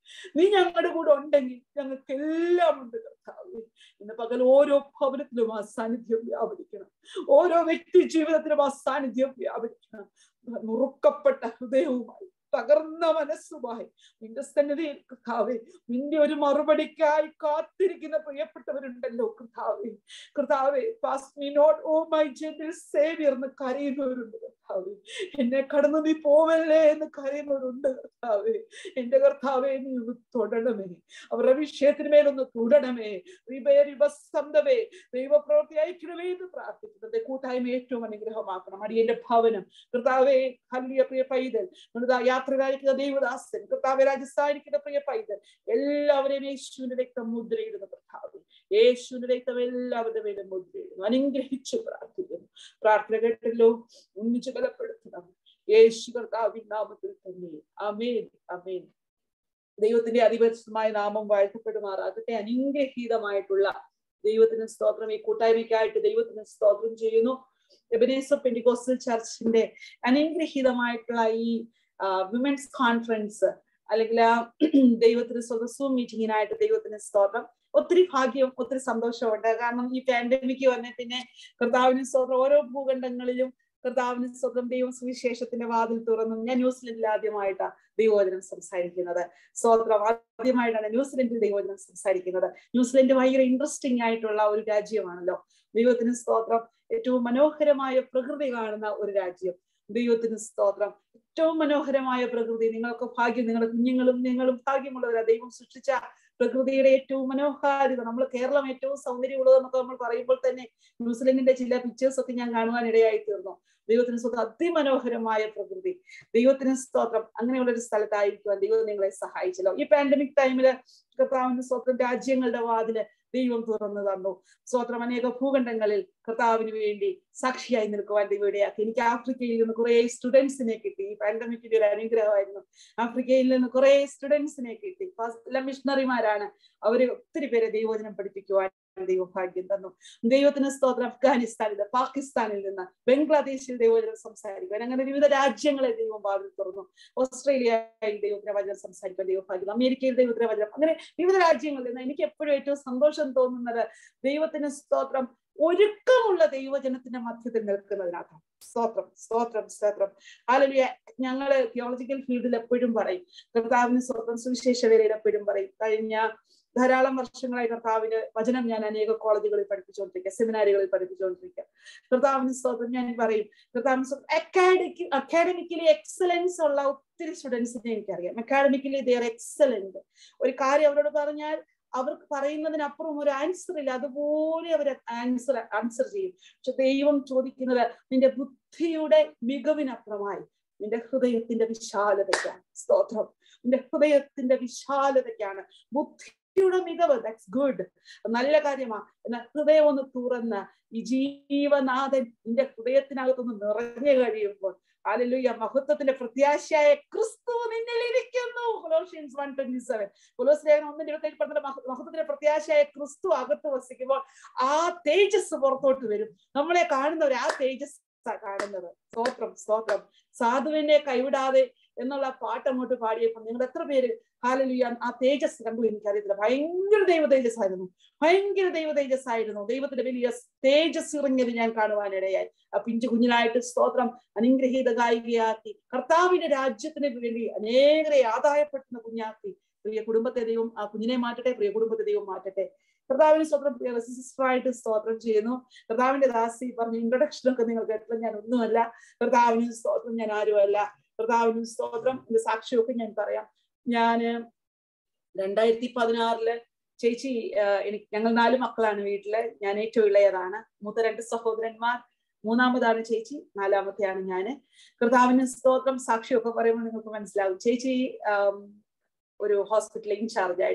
നീ ഞങ്ങളുടെ കൂടെ ഉണ്ടെങ്കിൽ ഞങ്ങൾക്ക് എല്ലാം ഉണ്ട് കർത്താവേ. ഇന്ന് പകൽ ഓരോ ഭവനത്തിലും ആ സാന്നിധ്യം വ്യാപരിക്കണം. ഓരോ വ്യക്തി ജീവിതത്തിലും ആ സാന്നിധ്യം വ്യാപരിക്കണം. നുറുക്കപ്പെട്ട ഹൃദയവുമായി തകർന്ന മനസ്സുമായി നിന്റെ സന്നിധിയിൽ കർത്താവേ, നിന്റെ ഒരു മറുപടിക്കായി കാത്തിരിക്കുന്ന പ്രിയപ്പെട്ടവരുണ്ടല്ലോ കർത്താവേ. കർത്താവേ, pass me not O my gentle saviour എന്ന് കരയുന്നവരുണ്ട് കർത്താവേ. എന്നെ കടന്നു നീ പോവല്ലേ എന്ന് കരയുന്നവരുണ്ട് കർത്താവേ. എന്റെ കർത്താവേ, നീ ഒന്ന് തൊടണമേ, അവരുടെ വിഷയത്തിന് മേലൊന്ന് തുടരണമേ. റിബേരിബസന്തവേ, ദൈവപ്രവൃത്തി അയക്കണമേ എന്ന് പ്രാർത്ഥിക്കുന്നത്. കൂട്ടായ്മ ഏറ്റവും അനുഗ്രഹമാക്കണം. അടിയന്റെ ഭവനം കർത്താവേ, ഹല്ലേലൂയ. പ്രിയ പൈതൽ, യാത്രകാരിക്കുന്ന ദൈവദാസൻ കർത്താവേ, രാജസ്ഥാനിക്കുന്ന പ്രിയ പൈതൽ, എല്ലാവരെയും യേശുവിന്റെ രക്തം മുദ്രയിടുന്നു കർത്താവേ. യേശുവിന്റെ രക്തം എല്ലാവരുടെ മേലും മുദ്രയിടുന്നു. അനുഗ്രഹിച്ചു പ്രാർത്ഥിക്കുന്നു. പ്രാർത്ഥന കേട്ടല്ലോ, ഒന്നിച്ച് ബലപ്പെടുത്തണം യേശു കർത്താവിൻ നാമത്തിൽ തന്നെ. ആമേൻ, ആമേൻ. ദൈവത്തിന്റെ അതിപരിശുദ്ധമായ നാമം വാഴ്ത്തപ്പെടുമാറാകട്ടെ. അനുഗ്രഹീതമായിട്ടുള്ള ദൈവത്തിന് സ്തോത്രം. ഈ കൂട്ടായ്മയ്ക്കായിട്ട് ദൈവത്തിന് സ്തോത്രം ചെയ്യുന്നു. എബനേസർ പെന്റിക്കോസ്റ്റൽ ചർച്ചിന്റെ അനുഗ്രഹീതമായിട്ടുള്ള ഈ വിമൻസ് കോൺഫറൻസ് അല്ലെങ്കിൽ ദൈവത്തിന് സ്വന്തം സൂം മീറ്റിങ്ങിനായിട്ട് ദൈവത്തിന് സ്തോത്രം. ഒത്തിരി ഭാഗ്യം, ഒത്തിരി സന്തോഷമുണ്ട്. കാരണം ഈ പാൻഡമിക് വന്നെ പിന്നെ കർത്താവിന് സ്തോത്രം ഓരോ ഭൂഖണ്ഡങ്ങളിലും കർത്താവിന് സ്വന്തം ദൈവം സുവിശേഷത്തിന്റെ വാതിൽ തുറന്നു. ഞാൻ ന്യൂസിലൻഡിൽ ആദ്യമായിട്ടാണ് ദൈവവചനം സംസാരിക്കുന്നത്. സ്തോത്രം. ആദ്യമായിട്ടാണ് ന്യൂസിലൻഡിൽ ദൈവവചനം സംസാരിക്കുന്നത്. ന്യൂസിലൻഡ് ഭയങ്കര ഇൻട്രസ്റ്റിംഗ് ആയിട്ടുള്ള ഒരു രാജ്യമാണല്ലോ. ദൈവത്തിന് സ്തോത്രം. ഏറ്റവും മനോഹരമായ പ്രകൃതി കാണുന്ന ഒരു രാജ്യം. ദൈവത്തിന് സ്തോത്രം. ഏറ്റവും മനോഹരമായ പ്രകൃതി. നിങ്ങൾക്ക് ഭാഗ്യം, നിങ്ങളുടെ കുഞ്ഞുങ്ങളും നിങ്ങളും ഭാഗ്യമുള്ളവരാ. ദൈവം സൃഷ്ടിച്ച പ്രകൃതിയുടെ ഏറ്റവും മനോഹാരിത. നമ്മൾ കേരളം ഏറ്റവും സൗന്ദര്യമുള്ളതെന്നൊക്കെ നമ്മൾ പറയുമ്പോൾ തന്നെ ന്യൂസിലൻഡിന്റെ ചില പിക്ചേഴ്സ് ഒക്കെ ഞാൻ കാണുവാൻ ഇടയായി തീർന്നു. ദൈവത്തിന് സ്തോത്രം. അതിമനോഹരമായ പ്രകൃതി. ദൈവത്തിന് സ്തോത്രം. അങ്ങനെയുള്ള ഒരു സ്ഥലത്തായിരിക്കുവാൻ ദൈവം നിങ്ങളെ സഹായിച്ചല്ലോ. ഈ പാൻഡമിക് ടൈമില് കർത്താവിന് സ്തോത്രം രാജ്യങ്ങളുടെ വാതില് ദൈവം തുറന്നു തന്നു. സ്തോത്രം. അനേക ഭൂഖണ്ഡങ്ങളിൽ കർത്താവിന് വേണ്ടി സാക്ഷിയായി നിൽക്കുവാൻ ദൈവം ഇടയാക്കി. എനിക്ക് ആഫ്രിക്കയിൽ നിന്ന് കുറെ സ്റ്റുഡൻസിനെ കിട്ടി. ഈ പാൻഡമിക്കിന്റെ ഒരു അനുഗ്രഹമായിരുന്നു. ആഫ്രിക്കയിൽ നിന്ന് കുറെ സ്റ്റുഡൻസിനെ കിട്ടി. എല്ലാം മിഷണറിമാരാണ്. അവര് ഒത്തിരി പേരെ ദൈവവചനം പഠിപ്പിക്കുവാൻ ദൈവം ഭാഗ്യം തന്നു. ദൈവത്തിന് സ്തോത്രം. അഫ്ഗാനിസ്ഥാനിൽ നിന്ന്, പാകിസ്ഥാനിൽ നിന്ന്, ബംഗ്ലാദേശിൽ ദൈവവചനം സംസാരിക്കുവാൻ, അങ്ങനെ വിവിധ രാജ്യങ്ങളെ ദൈവം വാതിൽ തുറന്നു. ഓസ്ട്രേലിയയിൽ ദൈവത്തിന്റെ വചനം സംസാരിക്കാൻ ദൈവം ഭാഗ്യം. അമേരിക്കയിൽ ദൈവത്തിന്റെ വചനം, അങ്ങനെ വിവിധ രാജ്യങ്ങളിൽ നിന്ന്. എനിക്ക് എപ്പോഴും ഏറ്റവും സന്തോഷം തോന്നുന്നത് ദൈവത്തിന് സ്തോത്രം ഒരുക്കമുള്ള ദൈവജനത്തിന്റെ മധ്യത്തിൽ നിൽക്കുന്നതിനകത്താണ്. സ്തോത്രം, സ്തോത്രം, സ്തോത്രം. ഹല്ലേലൂയ. ഞങ്ങള് തിയോളജിക്കൽ ഫീൽഡിൽ എപ്പോഴും പറയും, കർത്താവിന് സ്തോത്രം. സുവിശേഷ വേലയിൽ എപ്പോഴും പറയും. കഴിഞ്ഞ ധാരാളം വർഷങ്ങളായി കർത്താവിന് വചനം ഞാൻ അനേക കോളേജുകളിൽ പഠിപ്പിച്ചുകൊണ്ടിരിക്കുക, സെമിനാറുകളിൽ പഠിപ്പിച്ചുകൊണ്ടിരിക്കുക. കർത്താവിന് സ്തോത്രം. ഞാൻ പറയും, കർത്താവിന് സ്തോത്രം. അക്കാഡമിക് അക്കാഡമിക്കലി എക്സലൻസ് ഉള്ള ഒത്തിരി സ്റ്റുഡൻസിനെ എനിക്കറിയാം. Academically they are excellent. ഒരു കാര്യം അവരോട് പറഞ്ഞാൽ അവർക്ക് പറയുന്നതിനപ്പുറം ഒരു ആൻസർ ഇല്ല. അതുപോലെ അവർ ആൻസർ ആൻസർ ചെയ്യും. പക്ഷെ ദൈവം ചോദിക്കുന്നത് നിന്റെ ബുദ്ധിയുടെ മികവിനപ്പുറമായി നിന്റെ ഹൃദയത്തിന്റെ വിശാലതയ്ക്കാണ്. സ്തോത്രം. നിന്റെ ഹൃദയത്തിന്റെ വിശാലതയ്ക്കാണ്. ബുദ്ധിയുടെ മികവ്, ദാറ്റ്സ് ഗുഡ്, നല്ല കാര്യമാണ്. എന്നാൽ ഹൃദയം ഒന്ന് തുറന്ന് ഈ ജീവനാഥൻ നിന്റെ ഹൃദയത്തിനകത്തൊന്ന് നിറഞ്ഞു കഴിയുമ്പോൾ, ഹല്ലേലൂയ, മഹത്വത്തിന്റെ പ്രത്യാശയായ ക്രിസ്തു നിന്നിൽ ഇരിക്കുന്നു. കൊലോസ്യൻസ് one twenty-seven. കൊലോസ്യ ലേഖനം ഒന്നിന്റെ ഇരുപത്തേഴ് പറഞ്ഞ മഹത്വത്തിന്റെ പ്രത്യാശയായ ക്രിസ്തു അകത്ത് വസിക്കുമ്പോൾ ആ തേജസ് പുറത്തോട്ട് വരും. നമ്മളെ കാണുന്നവർ ആ തേജസ് കാണുന്നത്. സ്തോത്രം, സ്തോത്രം. സാധുവിനെ കൈവിടാതെ എന്നുള്ള പാട്ട് അങ്ങോട്ട് പാടിയപ്പോൾ നിങ്ങൾ എത്ര പേര് ഹല്ലേലൂയ ആ തേജസ് കണ്ടു? എനിക്കറിയത്തില്ല. ഭയങ്കര ദൈവ തേജസ് ആയിരുന്നു. ഭയങ്കര ദൈവ തേജസ് ആയിരുന്നു. ദൈവത്തിന്റെ വലിയ തേജസ് ഇറങ്ങിയത് ഞാൻ കാണുവാനിടയായി. ആ പിഞ്ചു കുഞ്ഞിനായിട്ട് സ്തോത്രം അനുഗ്രഹീത ഗായികയാക്കി കർത്താവിന്റെ രാജ്യത്തിന് വേണ്ടി അനേകരെ ആദായപ്പെടുന്ന കുഞ്ഞാക്കി. പ്രിയ കുടുംബത്തെ ദൈവം ആ കുഞ്ഞിനെ മാറ്റട്ടെ. പ്രിയ കുടുംബത്തെ ദൈവം മാറ്റട്ടെ. കർത്താവിന് സ്തോത്രം. സിസ്റ്ററായിട്ട് സ്തോത്രം ചെയ്യുന്നു. കർത്താവിന്റെ ദാസി പറഞ്ഞ ഇൻട്രൊഡക്ഷനൊക്കെ നിങ്ങൾ കേട്ടില്ല. ഞാൻ ഒന്നുമല്ല. കർത്താവിന് സ്തോത്രം. ഞാൻ ആരുമല്ല. കർത്താവിന് സ്തോത്രം. എന്റെ സാക്ഷിയൊക്കെ ഞാൻ പറയാം. ഞാന് രണ്ടായിരത്തി പതിനാറില് ചേച്ചി, എനിക്ക് ഞങ്ങൾ നാല് മക്കളാണ് വീട്ടില്. ഞാൻ ഏറ്റവും ഇളയതാണ്. മൂത്ത രണ്ട് സഹോദരന്മാർ, മൂന്നാമതാണ് ചേച്ചി, നാലാമത്തെയാണ് ഞാന്. കർത്താവിന് സ്തോത്രം. സാക്ഷിയൊക്കെ പറയുമ്പോൾ നിങ്ങൾക്ക് മനസ്സിലാവും. ചേച്ചി ഒരു ഹോസ്പിറ്റലിൽ ഇൻചാർജ് ആയിട്ട്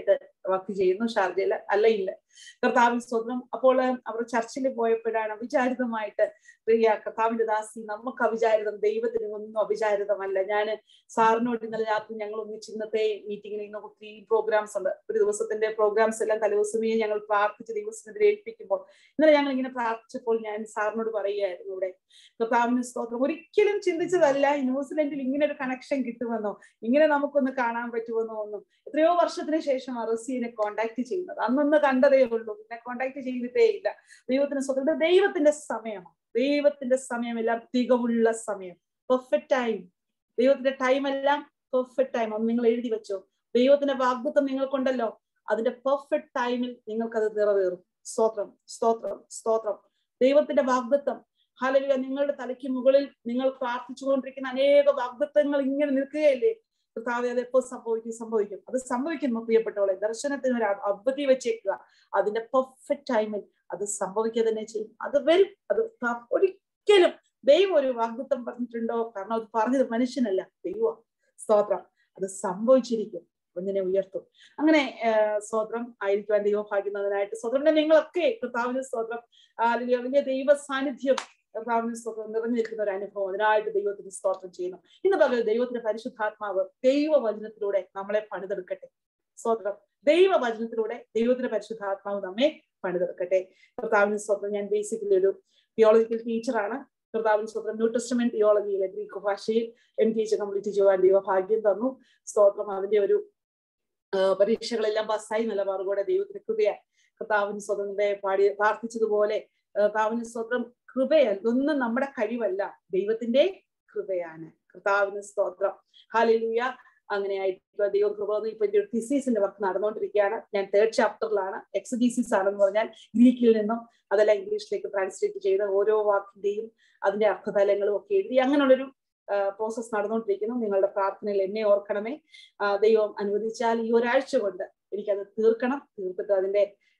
വർക്ക് ചെയ്യുന്നു ഷാർജയിൽ, അല്ല ഇല്ല. കർത്താവിൻ സ്തോത്രം. അപ്പോൾ അവർ ചർച്ചിൽ പോയപ്പോഴാണ് അവിചാരിതമായിട്ട് പ്രിയ കർത്താവിന്റെ ദാസി, നമുക്ക് അവിചാരിതം, ദൈവത്തിന് ഒന്നും അവിചാരിതമല്ല. ഞാൻ സാറിനോട് ഇന്നലെ രാത്രി ഞങ്ങൾ ഒന്നിച്ച് ഇന്നത്തെ മീറ്റിങ്ങിൽ ഇന്ന് ഒത്തിരി പ്രോഗ്രാംസ് ഉണ്ട്. ഒരു ദിവസത്തിന്റെ പ്രോഗ്രാംസ് എല്ലാം തലേദിവസമേ ഞങ്ങൾ പ്രാർത്ഥിച്ച് ദൈവത്തിനെതിരെ ഏൽപ്പിക്കുമ്പോൾ ഇന്നലെ ഞങ്ങൾ ഇങ്ങനെ പ്രാർത്ഥിച്ചപ്പോൾ ഞാൻ സാറിനോട് പറയുകയായിരുന്നു, ഇവിടെ കർത്താവിന് സ്തോത്രം, ഒരിക്കലും ചിന്തിച്ചതല്ല ന്യൂസിലൻഡിൽ ഇങ്ങനെ ഒരു കണക്ഷൻ കിട്ടുമെന്നോ, ഇങ്ങനെ നമുക്കൊന്ന് കാണാൻ പറ്റുമെന്നോ ഒന്നും. എത്രയോ വർഷത്തിന് ശേഷം അറസിയെ കോണ്ടാക്ട് ചെയ്യുന്നത്, അന്നൊന്ന് കണ്ടതേ ഉള്ളൂ, പിന്നെ കോണ്ടാക്ട് ചെയ്തിട്ടേ ഇല്ല. ദൈവത്തിന് സ്തോത്രം. ദൈവത്തിന്റെ സമയമാണ്, ദൈവത്തിന്റെ സമയമെല്ലാം തികവുള്ള സമയം, പെർഫെക്റ്റ് ടൈം. ദൈവത്തിന്റെ ടൈം എല്ലാം പെർഫെക്റ്റ് ടൈം. അത് നിങ്ങൾ എഴുതി വെച്ചോ. ദൈവത്തിന്റെ വാഗ്ദത്തം നിങ്ങൾക്കുണ്ടല്ലോ, അതിന്റെ പെർഫെക്റ്റ് ടൈമിൽ നിങ്ങൾക്കത് നിറവേറും. സ്തോത്രം, സ്തോത്രം, സ്തോത്രം. ദൈവത്തിന്റെ വാഗ്ദത്തം, ഹല്ലേലൂയ. നിങ്ങളുടെ തലയ്ക്ക് മുകളിൽ നിങ്ങൾ പ്രാർത്ഥിച്ചുകൊണ്ടിരിക്കുന്ന അനേക വാഗ്ദത്തങ്ങൾ ഇങ്ങനെ നിൽക്കുകയല്ലേ. കർത്താവേ, അത് എപ്പോൾ സംഭവിക്കും സംഭവിക്കും അത് സംഭവിക്കുന്നു പ്രിയപ്പെട്ടവളെ. ദർശനത്തിന് ഒരു അവധി വെച്ചേക്കുക. അതിന്റെ പെർഫെക്റ്റ് ടൈമിൽ അത് സംഭവിക്കുക തന്നെ ചെയ്യും. അത് വരും. അത് ഒരിക്കലും ദൈവം ഒരു വാഗ്ദത്തം പറഞ്ഞിട്ടുണ്ടോ? കാരണം അത് പറഞ്ഞത് മനുഷ്യനല്ല, ദൈവം. സ്തോത്രം. അത് സംഭവിച്ചിരിക്കും. ഒന്നിനെ ഉയർത്തും. അങ്ങനെ സ്തോത്രം ആയിരിക്കുവാൻ ദൈവം ഭാഗ്യുന്നതിനായിട്ട് സ്തോത്രം. നിങ്ങളൊക്കെ കർത്താവിന്റെ സ്തോത്രം, അല്ലെങ്കിൽ വലിയ ദൈവ സാന്നിധ്യം കർത്താവിന്റെ സ്തോത്രം നിറഞ്ഞിരിക്കുന്ന ഒരു അനുഭവം, അതിനായിട്ട് ദൈവത്തിന് സ്തോത്രം ചെയ്യുന്നു. ഇന്ന് പകൽ ദൈവത്തിന്റെ പരിശുദ്ധാത്മാവ് ദൈവവചനത്തിലൂടെ നമ്മളെ പണിതെടുക്കട്ടെ. സ്തോത്രം. ദൈവവചനത്തിലൂടെ ദൈവത്തിന്റെ പരിശുദ്ധാത്മാവ് നമ്മെ പണിതെടുക്കട്ടെ. കർത്താവിന്റെ സ്തോത്രം. ഞാൻ ബേസിക്കലി ഒരു തിയോളജിക്കൽ ടീച്ചറാണ്. കർത്താവിന്റെ സ്തോത്രം. ന്യൂ ടെസ്റ്റമെന്റ് തിയോളജിയിലെ ഗ്രീക്ക് ഭാഷയിൽ എം ടി എച്ച് കംപ്ലീറ്റ് ചെയ്യുവാൻ ദൈവ ഭാഗ്യം തന്നു. സ്തോത്രം. അതിന്റെ ഒരു പരീക്ഷകളെല്ലാം പാസ്സായി നല്ല മാർഗോടെ ദൈവത്തിന് കൃപയായി. കർത്താവിന് സ്വതന്ത്രെ പാടി പ്രാർത്ഥിച്ചതുപോലെ കർത്താവിന് സ്വതന്ത്രം കൃപയല്ല, ഒന്നും നമ്മുടെ കഴിവല്ല, ദൈവത്തിന്റെ കൃപയാണ്. കർത്താവിന് സ്തോത്രം. ഹല്ലേലൂയ. അങ്ങനെയായിട്ട് ദൈവം കൃപ. ഇപ്പൊ എന്റെ ഒരു തിസീസിന്റെ വർക്ക് നടന്നുകൊണ്ടിരിക്കുകയാണ്. ഞാൻ തേർഡ് ചാപ്റ്ററിലാണ്. എക്സജീസിസ് ആണെന്ന് പറഞ്ഞാൽ ഗ്രീക്കിൽ നിന്നും അതെല്ലാം ഇംഗ്ലീഷിലേക്ക് ട്രാൻസ്ലേറ്റ് ചെയ്ത് ഓരോ വാക്കിന്റെയും അതിന്റെ അർത്ഥതലങ്ങളും ഒക്കെ എഴുതി അങ്ങനെയുള്ളൊരു പ്രോസസ് നടന്നുകൊണ്ടിരിക്കുന്നു. നിങ്ങളുടെ പ്രാർത്ഥനയിൽ എന്നെ ഓർക്കണമേ. ദൈവം അനുവദിച്ചാൽ ഈ ഒരാഴ്ച കൊണ്ട് എനിക്കത് തീർക്കണം. തീർത്തിട്ട് അതിന്റെ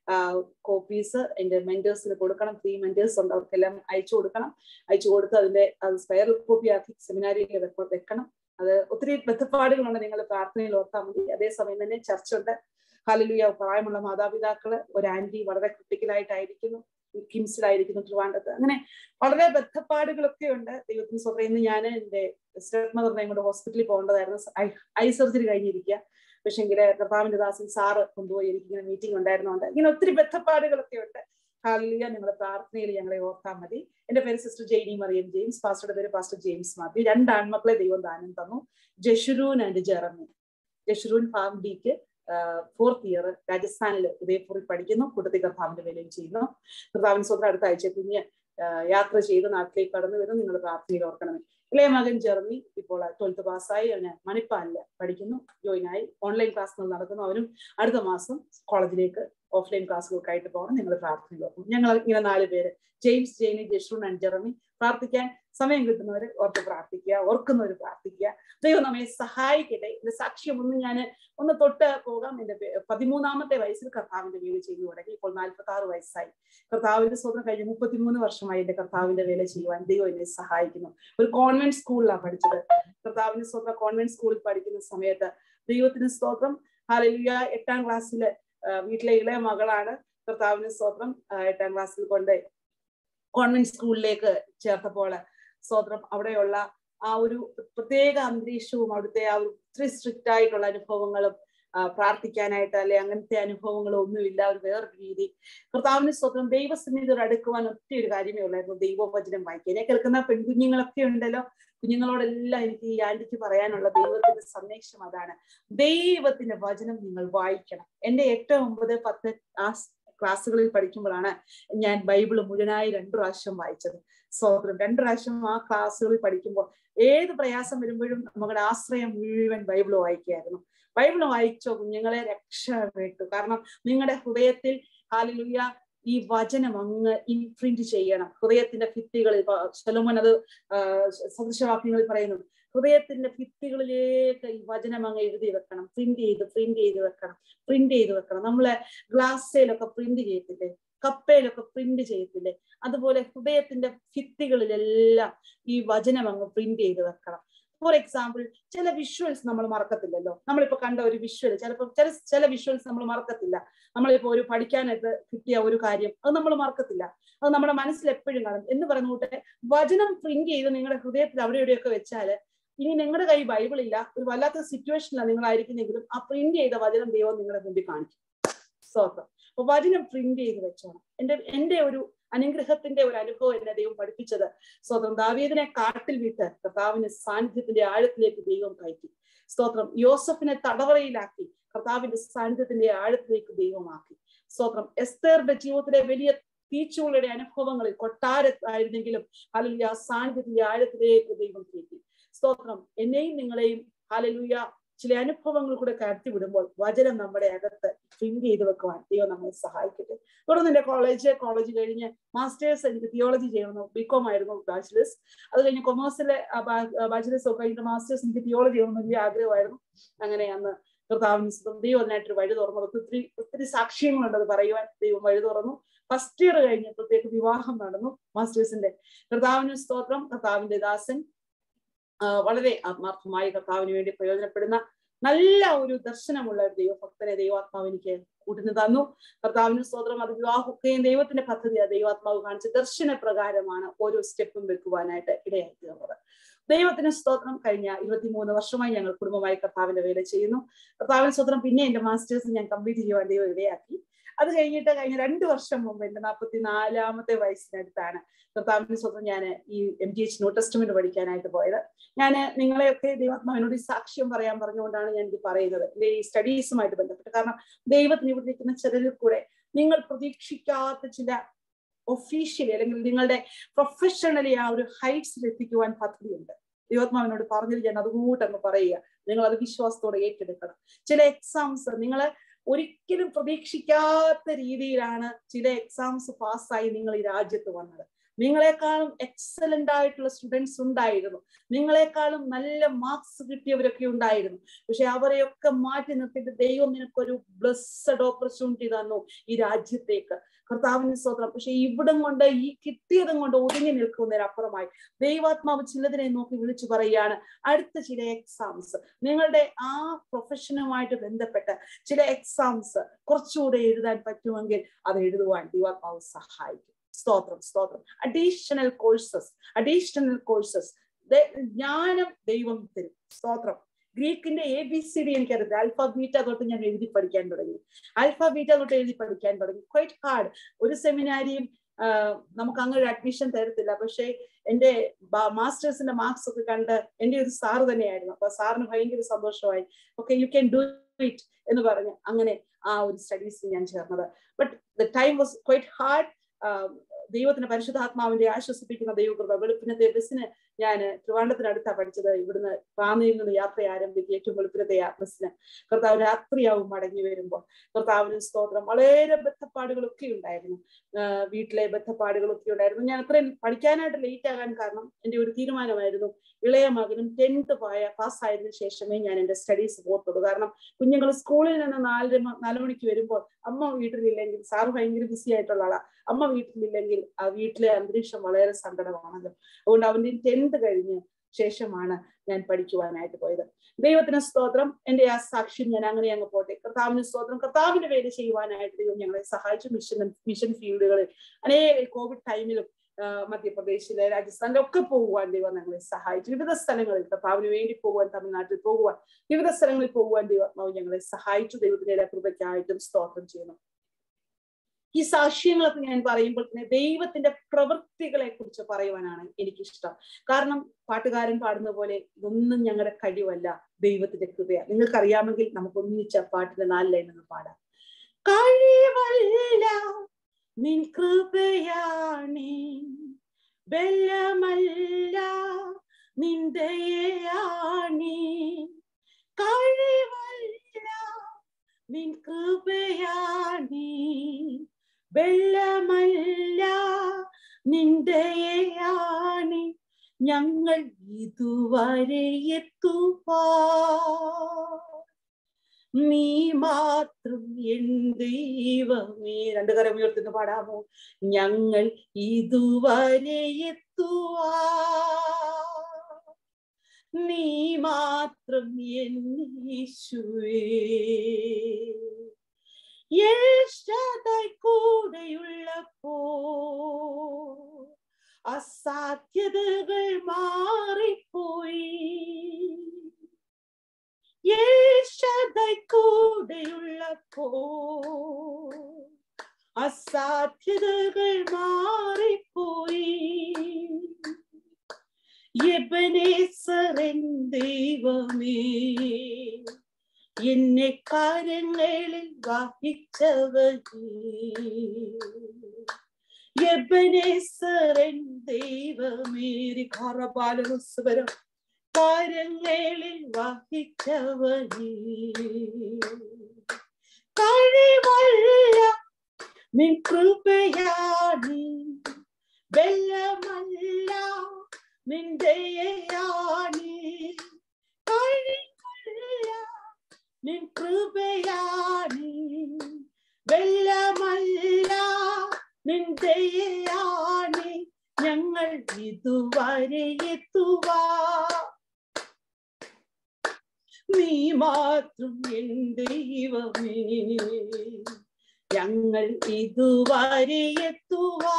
കോപ്പീസ് എന്റെ മെന്റേഴ്സിന് കൊടുക്കണം. ത്രീ മെന്റേഴ്സ് ഉണ്ട്, അവർക്കെല്ലാം അയച്ചു കൊടുക്കണം. അയച്ചു കൊടുത്ത് അതിന്റെ അത് സ്പെയർ കോപ്പി ആക്കി സെമിനാരിയിൽ വെക്കണം. അത് ഒത്തിരി ബന്ധപ്പാടുകളുണ്ട്. നിങ്ങൾ പ്രാർത്ഥനയിൽ ഓർത്താൽ മതി. അതേസമയം തന്നെ ചർച്ച ഉണ്ട്. ഹല്ലേലൂയ. പ്രായമുള്ള മാതാപിതാക്കള്, ഒരു ആന്റി വളരെ ക്രിട്ടിക്കലായിട്ടായിരിക്കുന്നു, കിംസ്ഡ് ആയിരിക്കുന്നു ട്രിവാൻഡ്രത്ത്. അങ്ങനെ വളരെ ബന്ധപ്പാടുകളൊക്കെ ഉണ്ട്. ദൈവത്തിന് സ്വന്തം. ഇന്ന് ഞാൻ എന്റെ സ്റ്റെപ്പ് മദറിനെ കൊണ്ട് ഹോസ്പിറ്റലിൽ പോകേണ്ടതായിരുന്നു. I surgery കഴിഞ്ഞിരിക്കുക. പക്ഷെ എങ്കില് കർത്താവിന്റെ ദാസൻ സാറ് കൊണ്ടുപോയി എനിക്കിങ്ങനെ മീറ്റിംഗ് ഉണ്ടായിരുന്നുണ്ട്. ഇങ്ങനെ ഒത്തിരി ബന്ധപ്പാടുകളൊക്കെ ഉണ്ട്. ഹല്ലേലൂയ. നിങ്ങളുടെ പ്രാർത്ഥനയിൽ ഞങ്ങളെ ഓർത്താൽ മതി. എന്റെ പേര് സിസ്റ്റർ ജെയ്നി മറിയം ജെയിംസ്. പാസ്റ്ററുടെ പേര് പാസ്റ്റർ ജെയിംസ് മാത്യു. രണ്ട് ആൺമക്കളെ ദൈവം ദാനം തന്നു, Jeshurun and Jeremy. Jeshurun pharm ഡിക്ക് ഫോർത്ത് ഇയർ രാജസ്ഥാനിൽ ഉദയപൂരിൽ പഠിക്കുന്നു. കൂട്ടത്തിൽ കർത്താവിന്റെ വേലയും ചെയ്യുന്നു. കർത്താവിന് സ്വന്തം അടുത്ത ആഴ്ച കുഞ്ഞ് യാത്ര ചെയ്ത് നാട്ടിലേക്ക് കടന്നു വരുന്നു. നിങ്ങൾ പ്രാർത്ഥനയിൽ ഓർക്കണമേ. ഇളയ മകൻ ജെർമി ഇപ്പോൾ ട്വൽത്ത് പാസ്സായി. അവന് മണിപ്പാലില് പഠിക്കുന്നു, ജോയിനായി. ഓൺലൈൻ ക്ലാസ്സുകൾ നടക്കുന്നു. അവനും അടുത്ത മാസം കോളേജിലേക്ക് ഓഫ്ലൈൻ ക്ലാസ്സുകൾക്കായിട്ട് പോകണം. നിങ്ങൾ പ്രാർത്ഥനയിൽ ഓർക്കണം. ഞങ്ങൾ ഇങ്ങനെ നാല് പേര്, James, Jainy, Jeshurun and Jeremy. പ്രാർത്ഥിക്കാൻ സമയം കിട്ടുന്നവര് ഓർത്ത് പ്രാർത്ഥിക്കുക, ഓർക്കുന്നവർ പ്രാർത്ഥിക്കുക. ദൈവം നമ്മെ സഹായിക്കട്ടെ. എന്റെ സാക്ഷ്യം ഒന്ന് ഞാൻ ഒന്ന് തൊട്ട് പോകാം. എന്റെ പതിമൂന്നാമത്തെ വയസ്സിൽ കർത്താവിന്റെ വേല ചെയ്തു തുടങ്ങി. ഇപ്പോൾ നാൽപ്പത്തി ആറ് വയസ്സായി. കർത്താവിന്റെ സ്വന്തം കഴിഞ്ഞ മുപ്പത്തിമൂന്ന് വർഷമായി എന്റെ കർത്താവിന്റെ വേല ചെയ്യുവാൻ ദൈവം എന്നെ സഹായിക്കുന്നു. ഒരു കോൺവെന്റ് സ്കൂളിലാണ് പഠിച്ചത്. കർത്താവിന്റെ സ്വന്തം കോൺവെന്റ് സ്കൂളിൽ പഠിക്കുന്ന സമയത്ത് ദൈവത്തിന് സ്തോത്രം. ഹല്ലേലൂയ. എട്ടാം ക്ലാസ്സില് വീട്ടിലെ ഇളയ മകളാണ്. കർത്താവിന് സ്തോത്രം. എട്ടാം ക്ലാസ്സിൽ കൊണ്ട് കോൺവെന്റ് സ്കൂളിലേക്ക് ചേർത്തപ്പോൾ സ്തോത്രം അവിടെയുള്ള ആ ഒരു പ്രത്യേക അന്തരീക്ഷവും അവിടുത്തെ ആ ഒരു ഒത്തിരി സ്ട്രിക്റ്റ് ആയിട്ടുള്ള അനുഭവങ്ങളും പ്രാർത്ഥിക്കാനായിട്ട് അല്ലെ അങ്ങനത്തെ അനുഭവങ്ങളും ഒന്നുമില്ല. ഒരു വേറൊരു രീതി. കർത്താവിന് സ്തോത്രം. ദൈവസന്നിധിയോട് അടുക്കുവാൻ ഒറ്റ ഒരു കാര്യമേ ഉള്ളായിരുന്നു, ദൈവവചനം വായിക്കുക. എന്നെ കേൾക്കുന്ന പെൺകുഞ്ഞുങ്ങളൊക്കെ ഉണ്ടല്ലോ, കുഞ്ഞുങ്ങളോടെല്ലാം എനിക്ക് ഈ ആന്റിക്ക് പറയാനുള്ള ദൈവത്തിന്റെ സന്ദേശം അതാണ്. ദൈവത്തിന്റെ വചനം നിങ്ങൾ വായിക്കണം. എന്റെ എട്ട് ഒമ്പത് പത്ത് ആ ക്ലാസ്സുകളിൽ പഠിക്കുമ്പോഴാണ് ഞാൻ ബൈബിള് മുഴുവനായി രണ്ടു പ്രാവശ്യം വായിച്ചത്. സ്തോത്രം. രണ്ടു പ്രാവശ്യം ആ ക്ലാസ്സുകളിൽ പഠിക്കുമ്പോൾ ഏത് പ്രയാസം വരുമ്പോഴും നമ്മുടെ ആശ്രയം മുഴുവൻ ബൈബിള് വായിക്കുകയായിരുന്നു. ബൈബിള് വായിച്ചോ കുഞ്ഞുങ്ങളെ, രക്ഷപ്പെട്ടു. കാരണം നിങ്ങളുടെ ഹൃദയത്തിൽ ഹല്ലേലൂയ ഈ വചനം അങ്ങ് ഇംപ്രിന്റ് ചെയ്യണം. ഹൃദയത്തിന്റെ ഭിത്തികളിൽ ശലോമോൻ അത് സദൃശവാക്യങ്ങളിൽ പറയുന്നു. ഹൃദയത്തിന്റെ ഭിത്തികളിലേക്ക് ഈ വചനം അങ്ങ് എഴുതി വെക്കണം. പ്രിന്റ് ചെയ്ത് പ്രിന്റ് ചെയ്ത് വെക്കണം പ്രിന്റ് ചെയ്ത് വെക്കണം. നമ്മള് ഗ്ലാസ്സിലൊക്കെ പ്രിന്റ് ചെയ്യത്തില്ലേ, കപ്പയിലൊക്കെ പ്രിന്റ് ചെയ്യത്തില്ലേ, അതുപോലെ ഹൃദയത്തിന്റെ ഭിത്തികളിലെല്ലാം ഈ വചനം അങ്ങ് പ്രിന്റ് ചെയ്ത് വെക്കണം. ഫോർ എക്സാമ്പിൾ, ചില വിഷ്വൽസ് നമ്മൾ മറക്കത്തില്ലല്ലോ. നമ്മളിപ്പോ കണ്ട ഒരു വിഷ്വൽ ചിലപ്പോൾ ചില ചില വിഷ്വൽസ് നമ്മൾ മറക്കത്തില്ല. നമ്മളിപ്പോ ഒരു പഠിക്കാനായിട്ട് കിട്ടിയ ഒരു കാര്യം അത് നമ്മൾ മറക്കത്തില്ല, അത് നമ്മുടെ മനസ്സിൽ എപ്പോഴും കാണും. എന്ന് പറഞ്ഞുകൂട്ടെ വചനം പ്രിന്റ് ചെയ്ത് നിങ്ങളുടെ ഹൃദയത്തിൽ അവിടെ എവിടെയൊക്കെ വെച്ചാല്, ഇനി നിങ്ങളുടെ കൈ ബൈബിൾ ഇല്ല, ഒരു വല്ലാത്ത സിറ്റുവേഷനിലാണ് നിങ്ങളായിരിക്കുന്നെങ്കിലും ആ പ്രിന്റ് ചെയ്ത വചനം ദൈവം നിങ്ങളുടെ മുമ്പിൽ കാണിക്കും. സ്തോത്രം. അപ്പൊ വചനം പ്രിന്റ് ചെയ്ത് വെച്ചോണം. എന്റെ എന്റെ ഒരു അനുഗ്രഹത്തിന്റെ ഒരു അനുഭവം എന്നെ ദൈവം പഠിപ്പിച്ചത്, സ്തോത്രം, ദാവീദിനെ കാട്ടിൽ വിട്ട് കർത്താവിന്റെ സാന്നിധ്യത്തിന്റെ ആഴത്തിലേക്ക് ദൈവം കയറ്റി. സ്തോത്രം. യോസഫിനെ തടവറയിലാക്കി കർത്താവിന്റെ സാന്നിധ്യത്തിന്റെ ആഴത്തിലേക്ക് ദൈവമാക്കി. സ്തോത്രം. എസ്തേറിന്റെ ജീവിതത്തിലെ വലിയ തീച്ചുകളുടെ അനുഭവങ്ങളിൽ കൊട്ടാരത്തായിരുന്നെങ്കിലും ഹല്ലേലൂയ സാന്നിധ്യത്തിന്റെ ആഴത്തിലേക്ക് ദൈവം കയറ്റി. സ്തോത്രം. എന്നെയും നിങ്ങളെയും ഹല്ലേലൂയ ചില അനുഭവങ്ങൾ കൂടെ കടത്തി വിടുമ്പോൾ വചനം നമ്മുടെ അകത്ത് പ്രിന്റ് ചെയ്ത് വെക്കുവാൻ ദൈവം നമ്മളെ സഹായിക്കട്ടെ. തുടർന്ന് എന്റെ കോളേജ് കോളേജ് കഴിഞ്ഞ് മാസ്റ്റേഴ്സ് എനിക്ക് തിയോളജി ചെയ്യണമെന്ന്, ബികോം ആയിരുന്നു ബാച്ചിലേഴ്സ്. അത് കഴിഞ്ഞ് കൊമേഴ്സിലെ ബാച്ചിലേഴ്സ് ഒക്കെ കഴിഞ്ഞിട്ട് മാസ്റ്റേഴ്സ് എനിക്ക് തിയോളജി ചെയ്യണമെന്ന് വലിയ ആഗ്രഹമായിരുന്നു. അങ്ങനെ അന്ന് കർത്താവിന് ദൈവം അതിനായിട്ടൊരു വഴി തുറന്നു. ഒത്തിരി ഒത്തിരി സാക്ഷ്യങ്ങളുണ്ട് അത് പറയുവാൻ. ദൈവം വഴി തുറന്നു. ഫസ്റ്റ് ഇയർ കഴിഞ്ഞപ്പോഴത്തേക്ക് വിവാഹം നടന്നു മാസ്റ്റേഴ്സിന്റെ. കർത്താവിന് സ്തോത്രം. കർത്താവിന്റെ ദാസൻ വളരെ ആത്മാർത്ഥമായി കർത്താവിന് വേണ്ടി പ്രയോജനപ്പെടുന്ന നല്ല ഒരു ദർശനമുള്ള ഒരു ദൈവഭക്തനെ ദൈവാത്മാവ് എനിക്ക് കൂട്ടിന് തന്നു. കർത്താവിന് സ്തോത്രം. അത് വിവാഹമൊക്കെയും ദൈവത്തിന്റെ പദ്ധതി ദൈവാത്മാവ് കാണിച്ച ദർശന പ്രകാരമാണ് ഓരോ സ്റ്റെപ്പും വെക്കുവാനായിട്ട് ഇടയായി തീർന്നത്. ദൈവത്തിന് സ്തോത്രം. കഴിഞ്ഞ ഇരുപത്തിമൂന്ന് വർഷമായി ഞങ്ങൾ കുടുംബമായി കർത്താവിന്റെ വേല ചെയ്യുന്നു. കർത്താവിന് സ്തോത്രം. പിന്നെ എന്റെ മാസ്റ്റേഴ്സ് ഞാൻ കംപ്ലീറ്റ് ചെയ്യുവാൻ ദൈവം ഇടയാക്കി. അത് കഴിഞ്ഞിട്ട് കഴിഞ്ഞ രണ്ടു വർഷം മുമ്പ് എന്റെ നാൽപ്പത്തി നാലാമത്തെ വയസ്സിനടുത്താണ് കർത്താവിന്റെ സ്വന്തം ഞാൻ ഈ M G H new testament പഠിക്കാനായിട്ട് പോയത്. ഞാൻ നിങ്ങളെയൊക്കെ ദൈവാത്മാവിനോട് ഈ സാക്ഷ്യം പറയാൻ പറഞ്ഞുകൊണ്ടാണ് ഞാൻ ഇത് പറയുന്നത്, എന്റെ ഈ സ്റ്റഡീസുമായിട്ട് ബന്ധപ്പെട്ട്. കാരണം ദൈവത്തിന് ഇവിടെ ഇരിക്കുന്ന ചിലരിൽ കൂടെ നിങ്ങൾ പ്രതീക്ഷിക്കാത്ത ചില ഒഫീഷ്യലി അല്ലെങ്കിൽ നിങ്ങളുടെ പ്രൊഫഷണലി ആ ഒരു ഹൈറ്റ്സിൽ എത്തിക്കുവാൻ പദ്ധതിയുണ്ട്. ദൈവാത്മാവിനോട് പറഞ്ഞത് ഞാൻ അതുകൂട്ടങ്ങ് പറയുക, നിങ്ങൾ അത് വിശ്വാസത്തോടെ ഏറ്റെടുക്കണം. ചില എക്സാംസ് നിങ്ങൾ ഒരിക്കലും പ്രതീക്ഷിക്കാത്ത രീതിയിലാണ് ചില എക്സാംസ് പാസ്സായി നിങ്ങൾ ഈ രാജ്യത്ത് വന്നത്. നിങ്ങളെക്കാളും എക്സലന്റ് ആയിട്ടുള്ള സ്റ്റുഡൻസ് ഉണ്ടായിരുന്നു, നിങ്ങളെക്കാളും നല്ല മാർക്സ് കിട്ടിയവരൊക്കെ ഉണ്ടായിരുന്നു. പക്ഷെ അവരെയൊക്കെ മാറ്റി നിർത്തിയിട്ട് ദൈവം നിനക്കൊരു ബ്ലെസ്സഡ് ഓപ്പർച്യൂണിറ്റി തന്നു ഈ രാജ്യത്തേക്ക്. കർത്താവിന് സ്തോത്രം. പക്ഷെ ഇവിടം കൊണ്ട് ഈ കിട്ടിയതും കൊണ്ട് ഒതുങ്ങി നിൽക്കുന്നതിനപ്പുറമായി ദൈവാത്മാവ് ചിലതിനെ നോക്കി വിളിച്ചു പറയുകയാണ്, അടുത്ത ചില എക്സാംസ് നിങ്ങളുടെ ആ പ്രൊഫഷനുമായിട്ട് ബന്ധപ്പെട്ട് ചില എക്സാംസ് കുറച്ചുകൂടെ എഴുതാൻ പറ്റുമെങ്കിൽ അത് എഴുതുവാൻ ദൈവാത്മാവ് സഹായിക്കും. സ്തോത്രം സ്തോത്രം. അഡീഷണൽ കോഴ്സസ് അഡീഷണൽ കോഴ്സസ് ജ്ഞാനം ദൈവം തരും. സ്തോത്രം. ഗ്രീക്കിന്റെ എ ബി സി ഡി എനിക്കറിയാം. ആൽഫ ബീറ്റ തൊട്ട് ഞാൻ എഴുതി പഠിക്കാൻ തുടങ്ങി. ആൽഫ ബീറ്റ തൊട്ട് എഴുതി പഠിക്കാൻ തുടങ്ങി. Quite hard. ഒരു സെമിനാരിയും നമുക്ക് അങ്ങനെ ഒരു അഡ്മിഷൻ തരത്തില്ല. പക്ഷെ എന്റെ മാസ്റ്റേഴ്സിന്റെ മാർക്സ് ഒക്കെ കണ്ട് എന്റെ ഒരു സാറ് തന്നെയായിരുന്നു. അപ്പൊ സാറിന് ഭയങ്കര സന്തോഷമായി. Okay, you can do it എന്ന് പറഞ്ഞ് അങ്ങനെ ആ ഒരു സ്റ്റഡീസിൽ ഞാൻ ചേർന്നത്. But the time was quite hard. ദൈവത്തിന്റെ പരിശുദ്ധാത്മാവിന്റെ ആശ്വസിപ്പിക്കുന്ന ദൈവകൃപ. വെളുപ്പിനത്തെ ബസ്സിന് ഞാൻ ട്രിവാൻഡ്രത്തിനടുത്താണ് പഠിച്ചത്. ഇവിടുന്ന് റാന്നിയിൽ നിന്ന് യാത്ര ആരംഭിക്കുക ഏറ്റവും വെളുപ്പിനത്തെ ബസ്സിന്. കർത്താവ് രാത്രിയാവും മടങ്ങി വരുമ്പോൾ. കർത്താവിന് സ്തോത്രം. വളരെ ബന്ധപ്പാടുകളൊക്കെ ഉണ്ടായിരുന്നു, വീട്ടിലെ ബന്ധപ്പാടുകളൊക്കെ ഉണ്ടായിരുന്നു. ഞാൻ അത്രയും പഠിക്കാനായിട്ട് ലേറ്റ് ആകാൻ കാരണം എന്റെ ഒരു തീരുമാനമായിരുന്നു, ഇളയ മകനും ടെൻത്ത് പായ പാസ്സായതിനു ശേഷമേ ഞാൻ എന്റെ സ്റ്റഡീസ് പോകത്തുള്ളൂ. കാരണം കുഞ്ഞുങ്ങൾ സ്കൂളിൽ നിന്ന് നാലര നാലു മണിക്ക് വരുമ്പോൾ അമ്മ വീട്ടിലില്ലെങ്കിൽ, സാറ് ഭയങ്കര ബിസി ആയിട്ടുള്ള ആളാ, അമ്മ വീട്ടിലില്ലെങ്കിൽ ആ വീട്ടിലെ അന്തരീക്ഷം വളരെ സങ്കടമാണല്ലോ. അതുകൊണ്ട് അവന്റെ ടെൻത്ത് കഴിഞ്ഞ് ശേഷമാണ് ഞാൻ പഠിക്കുവാനായിട്ട് പോയത്. ദൈവത്തിന് സ്തോത്രം. എന്റെ ആ സാക്ഷ്യം ഞാൻ അങ്ങനെ അങ്ങ് പോട്ടെ. കർത്താവിന് സ്തോത്രം. കർത്താവിന്റെ വേല ചെയ്യുവാനായിട്ട് ദൈവം ഞങ്ങളെ സഹായിച്ചു. മിഷൻ മിഷൻ ഫീൽഡുകളിൽ അനേക കോവിഡ് ടൈമിലും മധ്യപ്രദേശിലെ രാജസ്ഥാനിലൊക്കെ പോകുവാൻ ദൈവം ഞങ്ങളെ സഹായിച്ചു. വിവിധ സ്ഥലങ്ങളിൽ കർത്താവിന് വേണ്ടി പോകുവാൻ, തമിഴ്നാട്ടിൽ പോകുവാൻ, വിവിധ സ്ഥലങ്ങളിൽ പോകുവാൻ ദൈവാത്മാവ് ഞങ്ങളെ സഹായിച്ചു. ദൈവത്തിന്റെ കൃപയ്ക്കായിട്ടും സ്തോത്രം ചെയ്യുന്നു. ഈ സാക്ഷ്യങ്ങളൊക്കെ ഞാൻ പറയുമ്പോൾ തന്നെ ദൈവത്തിന്റെ പ്രവൃത്തികളെ കുറിച്ച് പറയുവാനാണ് എനിക്കിഷ്ടം. കാരണം പാട്ടുകാരൻ പാടുന്ന പോലെ ഇതൊന്നും ഞങ്ങളുടെ കഴിവല്ല, ദൈവത്തിന്റെ കൃപയാണ്. നിങ്ങൾക്കറിയാമെങ്കിൽ നമുക്ക് ഒന്നിച്ച പാട്ടിന്റെ നാല് ലൈൻ എന്ന് പാടാം. കഴിവല്ല നിൻ കൃപയാണേ, ബലമല്ല നിൻ ദയയാണേ, കഴിവല്ല നിൻ കൃപയാണേ, ബലമല്ല നിൻ ദയയാണേ, ഞങ്ങൾ ഇതുവരെ എത്തുവാ നീ മാത്രം എൻ ദൈവമേ. രണ്ടു കരം ഉയർത്തുന്ന പാടാമോ? ഞങ്ങൾ ഇതുവരെ എത്തുവാ നീ മാത്രം എൻ യേശുവേ. യേശുദായി കൂടെയുള്ളപ്പോ അസാധ്യതകൾ മാറിപ്പോയി. യേശുദായി കൂടെയുള്ളപ്പോ അസാധ്യതകൾ മാറിപ്പോയി. എബനേസറിൻ ദൈവമേ, എന്നെ കരങ്ങളിൽ വഹിച്ചവനേ. എബനേസറിൻ ദൈവമേ, ഖറബാലസ്വരം കരങ്ങളിൽ വഹിച്ചവനേ. കഴിവല്ല നിൻ കൃപയാണ്, ബലമല്ല നിൻ ദയയാണ്. കഴിവല്ല നിൻ കൃപയാണ്, ബലമല്ല നിൻ ദയയാണ്. ഞങ്ങൾ ഇതുവരെ എത്തുവാ നീ മാത്രം എൻ ദൈവമേ. ഞങ്ങൾ ഇതുവരെ എത്തുവാ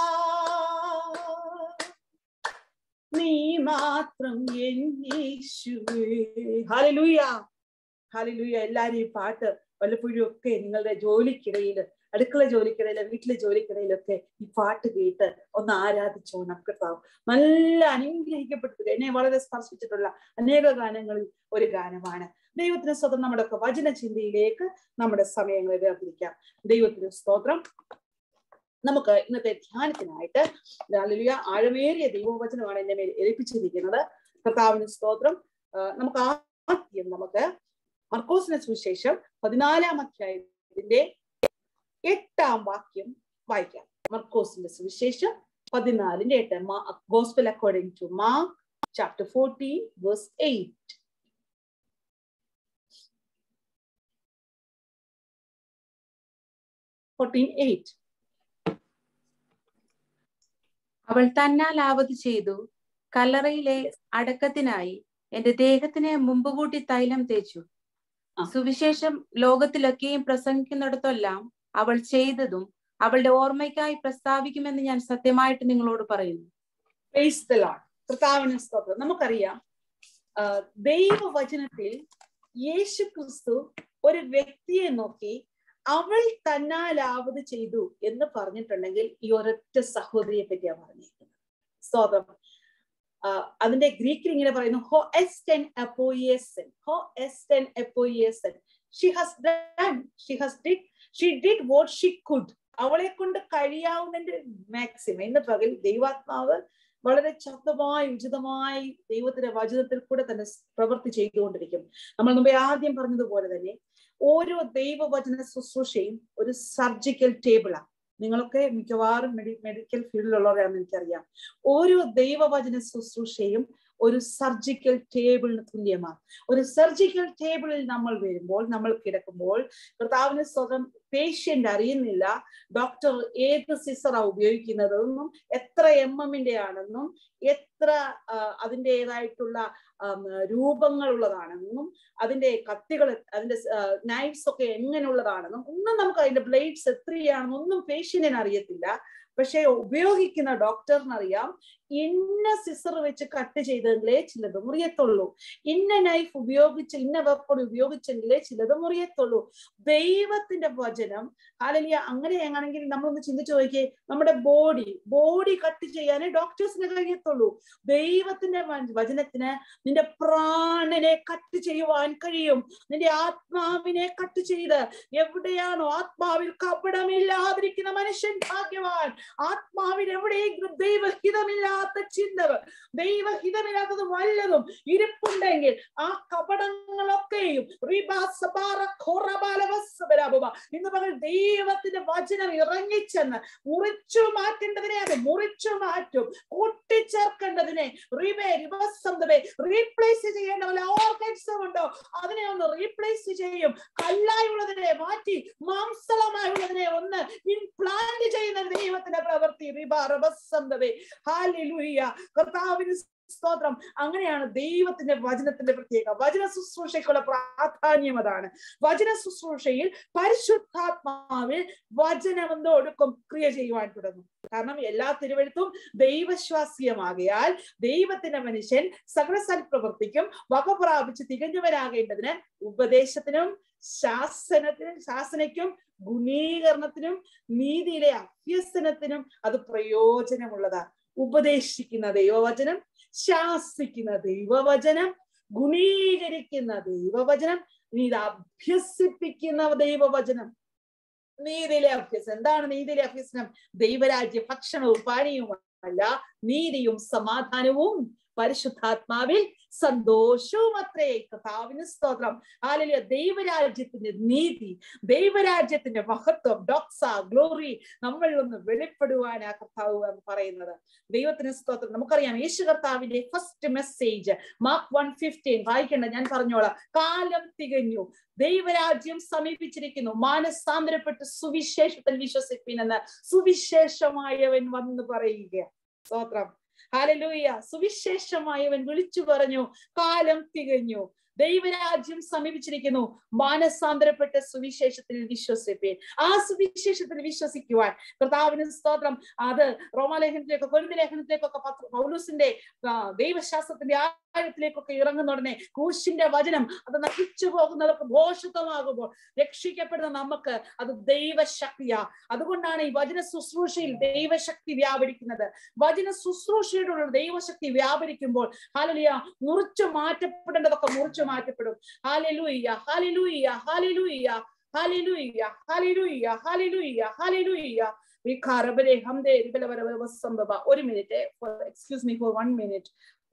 നീ മാത്രം എൻ യേശുവേ. ഹല്ലേലൂയ, ഹല്ലേലൂയ. എല്ലാരും ഈ പാട്ട് വല്ലപ്പോഴും ഒക്കെ നിങ്ങളുടെ ജോലിക്കിടയിൽ, അടുക്കള ജോലിക്കിടയില്, വീട്ടിലെ ജോലിക്കിടയിലൊക്കെ ഈ പാട്ട് കേട്ട് ഒന്ന് ആരാധിച്ചോണം. കർത്താവ് നല്ല അനുഗ്രഹിക്കപ്പെട്ടത് എന്നെ വളരെ സ്പർശിച്ചിട്ടുള്ള അനേക ഗാനങ്ങളിൽ ഒരു ഗാനമാണ്. ദൈവത്തിന് സ്തോത്രം. നമ്മുടെ ഒക്കെ വചന ചിന്തയിലേക്ക് നമ്മുടെ സമയങ്ങളെ വേർതിരിക്കാം. ദൈവത്തിന് സ്തോത്രം. നമുക്ക് ഇന്നത്തെ ധ്യാനത്തിനായിട്ട് ഹല്ലേലൂയ ആഴമേറിയ ദൈവവചനമാണ് എന്നെ മേൽ ഏൽപ്പിച്ചിരിക്കുന്നത്. കർത്താവിന് സ്തോത്രം. നമുക്ക് ആദ്യം നമുക്ക് മർക്കോസിന്റെ സുവിശേഷം പതിനാലാം അധ്യായത്തിന്റെ എട്ടാം വാക്യം വായിക്കാം. മർക്കോസിന്റെ സുവിശേഷം പതിനാലിന്റെ എട്ട്. Gospel according to Mark chapter fourteen verse eight. Fourteen eight. അവൾ തന്നാൽ ആവത് ചെയ്തു, കല്ലറയിലെ അടക്കത്തിനായി എന്റെ ദേഹത്തിന് മുമ്പ് കൂട്ടി തൈലം തേച്ചു. സുവിശേഷം ലോകത്തിലൊക്കെയും പ്രസംഗിക്കുന്നിടത്തെല്ലാം അവൾ ചെയ്തതും അവളുടെ ഓർമ്മയ്ക്കായി പ്രസ്താവിക്കുമെന്ന് ഞാൻ സത്യമായിട്ട് നിങ്ങളോട് പറയുന്നു. Praise the Lord. കർത്താവിന് സ്തോത്രം. നമുക്കറിയാം ദൈവവചനത്തിൽ യേശു ക്രിസ്തു ഒരു വ്യക്തിയെ നോക്കി അവൾ തന്നാലാവത് ചെയ്തു എന്ന് പറഞ്ഞിട്ടുണ്ടെങ്കിൽ ഈ ഒരൊറ്റ സഹോദരിയെ പറ്റിയാണ് പറഞ്ഞിരിക്കുന്നത്. സ്തോത്രം. അതിന്റെ ഗ്രീക്കിൽ ഇങ്ങനെ പറയുന്നു, ഹോ എസ്റ്റൻ അപ്പോയേസൻ, ഹോ എസ്റ്റൻ അപ്പോയേസൻ. She has done, she has did, she did what she could. അവളെ കൊണ്ട് കഴിയാവുന്നതിന്റെ മാക്സിമം. ഇന്ന് പകൽ ദൈവാത്മാവ് വളരെ ശബ്ദമായി ഉചിതമായി ദൈവത്തിന്റെ വചനത്തിൽ കൂടെ തന്നെ പ്രവൃത്തി ചെയ്തുകൊണ്ടിരിക്കും. നമ്മൾ മുമ്പേ ആദ്യം പറഞ്ഞതുപോലെ തന്നെ ഓരോ ദൈവവചന ശുശ്രൂഷയും ഒരു സർജിക്കൽ ടേബിളാണ്. നിങ്ങളൊക്കെ മിക്കവാറും മെഡി മെഡിക്കൽ ഫീൽഡിലുള്ളവരാണെന്ന് എനിക്കറിയാം. ഓരോ ദൈവവചന ശുശ്രൂഷയും ഒരു സർജിക്കൽ ടേബിളിന് തുല്യമാണ്. ഒരു സർജിക്കൽ ടേബിളിൽ നമ്മൾ വരുമ്പോൾ, നമ്മൾ കിടക്കുമ്പോൾ കർത്താവിന് സ്വന്തം പേഷ്യന്റ് അറിയുന്നില്ല ഡോക്ടർ ഏത് സിസറാ ഉപയോഗിക്കുന്നതെന്നും എത്ര എം എമ്മിന്റെ ആണെന്നും എത്ര അതിൻ്റെതായിട്ടുള്ള രൂപങ്ങളുള്ളതാണെന്നും അതിന്റെ കത്തികൾ, അതിന്റെ നൈഫ്സ് ഒക്കെ എങ്ങനെയുള്ളതാണെന്നും ഒന്നും നമുക്ക് അതിന്റെ ബ്ലേഡ്സ് എത്രയാണെന്നും ഒന്നും പേഷ്യന്റിന് അറിയത്തില്ല. പക്ഷെ ഉപയോഗിക്കുന്ന ഡോക്ടറിനറിയാം ഇന്ന സിസർ വെച്ച് കട്ട് ചെയ്തെങ്കിലേ ചിലത് മുറിയത്തുള്ളൂ, ഇന്ന നൈഫ് ഉപയോഗിച്ച് ഇന്ന വെപ്പൺ ഉപയോഗിച്ചെങ്കിലേ ചിലത് മുറിയത്തുള്ളൂ. ദൈവത്തിന്റെ വചനം ഹല്ലേലൂയ. അങ്ങനെയാണെങ്കിൽ നമ്മളൊന്ന് ചിന്തിച്ചു നോക്കിയേ, നമ്മുടെ ബോഡി ബോഡി കട്ട് ചെയ്യാനേ ഡോക്ടേഴ്സിന് കഴിയത്തുള്ളൂ. ദൈവത്തിന്റെ വചനത്തിന് നിന്റെ പ്രാണനെ കട്ട് ചെയ്യുവാൻ കഴിയും. നിന്റെ ആത്മാവിനെ കട്ട് ചെയ്ത്, എവിടെയാണോ ആത്മാവിൽ കപടമില്ലാതിരിക്കുന്ന മനുഷ്യൻ ഭാഗ്യവാൻ. ആത്മാവിൽ എവിടെയെങ്കിലും ദൈവഹിതമില്ലാത്ത ചിന്തകൾ, ദൈവഹിതമില്ലാത്തത് വല്ലതും ഇരിപ്പുണ്ടെങ്കിൽ ആ കപടങ്ങളൊക്കെയും ഇന്ന് പകൽ ദൈവത്തിന്റെ വചനം ഇറങ്ങിച്ചെന്ന് മുറിച്ചു മാറ്റേണ്ടതിനെ അത് മുറിച്ചു മാറ്റും. കൂട്ടിച്ചേർക്കേണ്ടതിനെ റീപ്ലേസ് ചെയ്യേണ്ട വല്ല ഓർഗൻസും ഉണ്ടോ അതിനെ ഒന്ന് റീപ്ലേസ് ചെയ്യും. കല്ലായുള്ളതിനെ മാറ്റി മാംസളമായുള്ളതിനെ ഒന്ന് ഇംപ്ലാന്റ് ചെയ്യുന്ന ദൈവത്തിന്റെ കർത്താവിന് സ്തോത്രം. അങ്ങനെയാണ് ദൈവത്തിന്റെ വചനത്തിന്റെ പ്രത്യേകത. വചന ശുശ്രൂഷയ്ക്കുള്ള പ്രാധാന്യം അതാണ്. വചന ശുശ്രൂഷയിൽ പരിശുദ്ധാത്മാവിൽ വചനമെന്നോടൊപ്പം ക്രിയ ചെയ്യുവാൻ തുടങ്ങും. കാരണം എല്ലാ തിരുവഴുത്തും ദൈവശ്വാസ്യമാകയാൽ ദൈവത്തിന്റെ മനുഷ്യൻ സകല സൽപ്രവൃത്തിക്കും വക പ്രാപിച്ച് തികഞ്ഞവരാകേണ്ടതിന് ഉപദേശത്തിനും ശാസനത്തിനും ശാസനയ്ക്കും ഗുണീകരണത്തിനും നീതിയിലെ അഭ്യസനത്തിനും അത് പ്രയോജനമുള്ളതാണ്. ഉപദേശിക്കുന്ന ദൈവവചനം, ശാസിക്കുന്ന ദൈവവചനം, ഗുണീകരിക്കുന്ന ദൈവവചനം, നീതി അഭ്യസിപ്പിക്കുന്ന ദൈവവചനം. നീതിയിലെ അഭ്യസനം എന്താണ്? നീതിയിലെ അഭ്യസനം ദൈവരാജ്യ ഭക്ഷണവും പാനീയവുമല്ല, നീതിയും സമാധാനവും പരിശുദ്ധാത്മാവിൽ സന്തോഷവും അത്രേ. കർത്താവിന് സ്തോത്രം. ഹല്ലേലൂയ. ദൈവരാജ്യത്തിന്റെ നീതി, ദൈവരാജ്യത്തിന്റെ മഹത്വം, ഡോക്സ, ഗ്ലോറി നമ്മളിൽ ഒന്ന് വെളിപ്പെടുവാൻ ആ കർത്താവ് എന്ന് പറയുന്നത്. ദൈവത്തിന് സ്തോത്രം. നമുക്കറിയാം യേശു കർത്താവിന്റെ first message Mark one fifteen വായിക്കേണ്ട, ഞാൻ പറഞ്ഞോളാം. കാലം തികഞ്ഞു, ദൈവരാജ്യം സമീപിച്ചിരിക്കുന്നു, മാനസാന്തരപ്പെട്ട് സുവിശേഷത്തിൽ വിശ്വസിപ്പിൻ എന്ന് സുവിശേഷമായവൻ വന്ന് പറയുക. സ്തോത്രം. ഹല്ലേലൂയ. സുവിശേഷമായവൻ വിളിച്ചു പറഞ്ഞു, കാലം തികഞ്ഞു, ദൈവരാജ്യം സമീപിച്ചിരിക്കുന്നു, മാനസാന്തരപ്പെട്ട് സുവിശേഷത്തിൽ വിശ്വസിപ്പീൻ. ആ സുവിശേഷത്തിൽ വിശ്വസിക്കുവാൻ കർത്താവിന് സ്തോത്രം. അത് റോമാലേഖനത്തിലേക്കൊക്കെ കൊരിന്ത്യർ ലേഖനത്തിലേക്കൊക്കെ പൗലോസിന്റെ ദൈവശാസ്ത്രത്തിന്റെ ആഴത്തിലേക്കൊക്കെ ഇറങ്ങുന്ന ഉടനെ ക്രൂശിന്റെ വചനം അത് നശിച്ചു പോകുന്നതൊക്കെ ഭോഷത്വമാകുമ്പോൾ രക്ഷിക്കപ്പെടുന്ന നമുക്ക് അത് ദൈവശക്തിയാ. അതുകൊണ്ടാണ് ഈ വചന ശുശ്രൂഷയിൽ ദൈവശക്തി വ്യാപരിക്കുന്നത്. വചന ശുശ്രൂഷയുടെ ദൈവശക്തി വ്യാപരിക്കുമ്പോൾ ഹല്ലേലൂയ മുറിച്ചു മാറ്റപ്പെടേണ്ടതൊക്കെ മുറിച്ചു മാറ്റപ്പെടും. ഹല്ലേലൂയ, ഹല്ലേലൂയ, ഹല്ലേലൂയ, ഹല്ലേലൂയ, ഹല്ലേലൂയ, ഹല്ലേലൂയ, ഹല്ലേലൂയ. ഒരു minute, excuse me for one minute.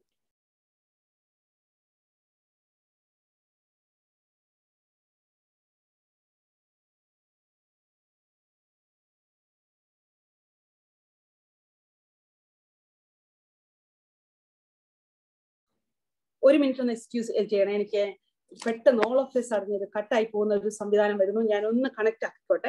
ഒരു മിനിറ്റ് ഒന്ന് എക്സ്ക്യൂസ് ചെയ്യണം. എനിക്ക് പെട്ടെന്ന് ഓൾ ഓഫ് ദിസ് അറിഞ്ഞത് കട്ടായി പോകുന്ന ഒരു സംവിധാനം വരുന്നു. ഞാൻ ഒന്ന് കണക്ട് ആക്കിക്കോട്ടെ.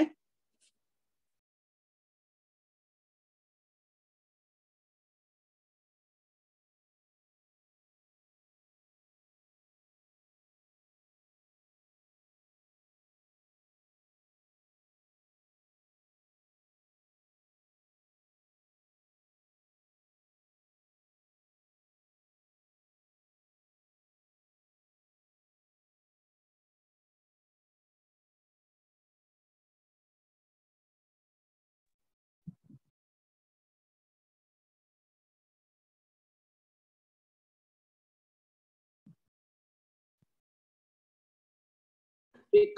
Thank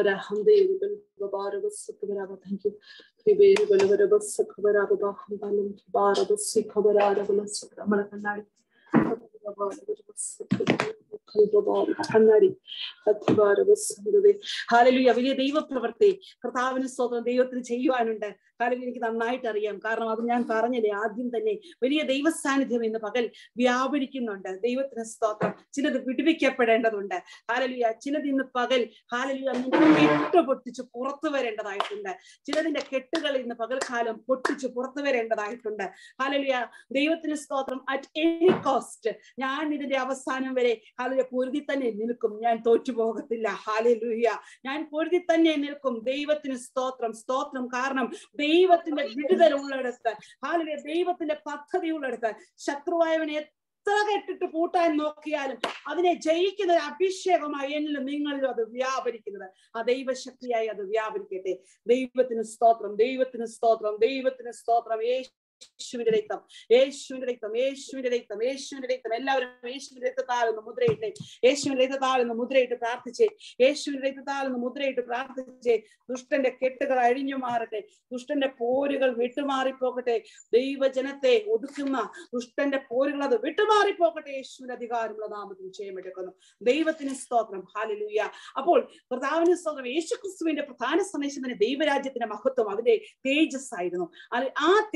you. ഹല്ലേലൂയ. വലിയ ദൈവപ്രവൃത്തി കർത്താവിന് സ്തോത്രം. ദൈവത്തിന് ചെയ്യുവാനുണ്ട്. കാര്യം എനിക്ക് നന്നായിട്ട് അറിയാം. കാരണം അത് ഞാൻ പറഞ്ഞില്ലേ ആദ്യം തന്നെ, വലിയ ദൈവ സാന്നിധ്യം ഇന്ന് പകൽ വ്യാപരിക്കുന്നുണ്ട്. ദൈവത്തിന് സ്തോത്രം. ചിലത് വിടുവിക്കപ്പെടേണ്ടതുണ്ട്. ഹല്ലേലൂയ. ചിലത് ഇന്ന് പകൽ ഹല്ലേലൂയ കെട്ട് പൊട്ടിച്ച് പുറത്തു വരേണ്ടതായിട്ടുണ്ട്. ചിലതിന്റെ കെട്ടുകൾ ഇന്ന് പകൽക്കാലം പൊട്ടിച്ച് പുറത്തു വരേണ്ടതായിട്ടുണ്ട്. ഹല്ലേലൂയ. ദൈവത്തിന് സ്തോത്രം. അറ്റ് എനി കോസ്റ്റ് ഞാൻ ഇതിന്റെ അവസാനം വരെ ഹല്ലേലൂയ പൊരുതി തന്നെ നിൽക്കും. ഞാൻ തോറ്റു പോകത്തില്ല. ഹല്ലേലൂയ. ഞാൻ പൊരുതി തന്നെ നിൽക്കും. ദൈവത്തിന് സ്തോത്രം, സ്തോത്രം. കാരണം ദൈവത്തിന്റെ വിടുതൽ ഉള്ളിടത്ത്, ഹല്ലേലൂയ, ദൈവത്തിന്റെ പദ്ധതി ഉള്ളിടത്ത് ശത്രുവായവനെ എത്ര കെട്ടിട്ട് പൂട്ടാൻ നോക്കിയാലും അതിനെ ജയിക്കുന്ന ഒരു അഭിഷേകമായി എന്നിലും നിങ്ങളിലും അത് വ്യാപരിക്കുന്നത്. ആ ദൈവശക്തിയായി അത് വ്യാപരിക്കട്ടെ. ദൈവത്തിന് സ്തോത്രം, ദൈവത്തിന് സ്തോത്രം, ദൈവത്തിന് സ്തോത്രം. യേശുവിന്റെ രക്തം, യേശുവിന്റെ രക്തം, യേശുവിന്റെ രക്തം, യേശുവിന്റെ രക്തം. എല്ലാവരും യേശുവിന്റെ രക്തത്താൽ ഒന്ന് മുദ്രയിട്ട്, യേശുവിന്റെ രക്തത്താൽ ഒന്ന് മുദ്രയിട്ട് പ്രാർത്ഥിച്ചേ, യേശുവിന്റെ രക്തത്താൽ ഒന്ന് മുദ്രയിട്ട് പ്രാർത്ഥിച്ചേ. ദുഷ്ടന്റെ കെട്ടുകൾ അഴിഞ്ഞു മാറട്ടെ, ദുഷ്ടന്റെ പോരുകൾ വിട്ടുമാറിപ്പോകട്ടെ. ദൈവജനത്തെ ഒതുക്കുന്ന ദുഷ്ടന്റെ പോരുകൾ അത് വിട്ടുമാറിപ്പോകട്ടെ. യേശുവിന്റെ അധികാരമുള്ള നാമത്തിൽ ചെയ്യുമെടുക്കുന്നു. ദൈവത്തിന് സ്തോത്രം. ഹല്ലേലൂയ. അപ്പോൾ കർത്താവിന് സ്തോത്രം. യേശുക്രിസ്തുവിന്റെ പ്രധാന സന്ദേശം തന്നെ ദൈവരാജ്യത്തിന്റെ മഹത്വം, അതിന്റെ തേജസ് ആയിരുന്നു. ആ തേജസ്സാണ്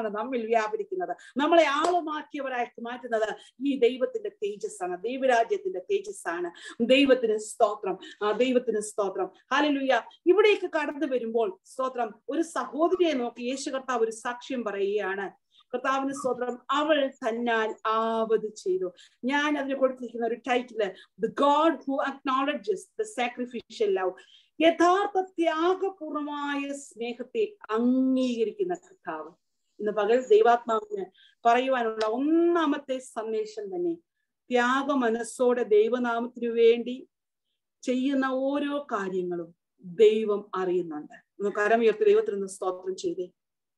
തേജസ്സാണ് നമ്മിൽ വ്യാപരിക്കുന്നത്. നമ്മളെ ആളുമാക്കിയവരാക്കി മാറ്റുന്നത് ഈ ദൈവത്തിന്റെ തേജസ്സാണ്, ദൈവരാജ്യത്തിന്റെ തേജസ്സാണ്. ദൈവത്തിന് സ്തോത്രം, ദൈവത്തിന് സ്തോത്രം. ഹല്ലേലൂയ. ഇവിടേക്ക് കടന്നു വരുമ്പോൾ സ്തോത്രം, ഒരു സഹോദരിയെ നോക്കി യേശു കർത്താവ് ഒരു സാക്ഷ്യം പറയുകയാണ്. കർത്താവിന് സ്തോത്രം. അവൾ തന്നാൽ ആവത് ചെയ്തു. ഞാൻ അതിന് കൊടുത്തിരിക്കുന്ന ഒരു title, the God who acknowledges the sacrificial love. യഥാർത്ഥ ത്യാഗപൂർണമായ സ്നേഹത്തെ അംഗീകരിക്കുന്ന കർത്താവ്. ഇന്ന് പകൽ ദൈവാത്മാവിന് പറയുവാനുള്ള ഒന്നാമത്തെ സന്ദേശം തന്നെ, ത്യാഗ മനസ്സോടെ ദൈവനാമത്തിനു വേണ്ടി ചെയ്യുന്ന ഓരോ കാര്യങ്ങളും ദൈവം അറിയുന്നുണ്ട്. നമുക്ക് കരമുയർത്തി ദൈവത്തിന് സ്തോത്രം ചെയ്തേ.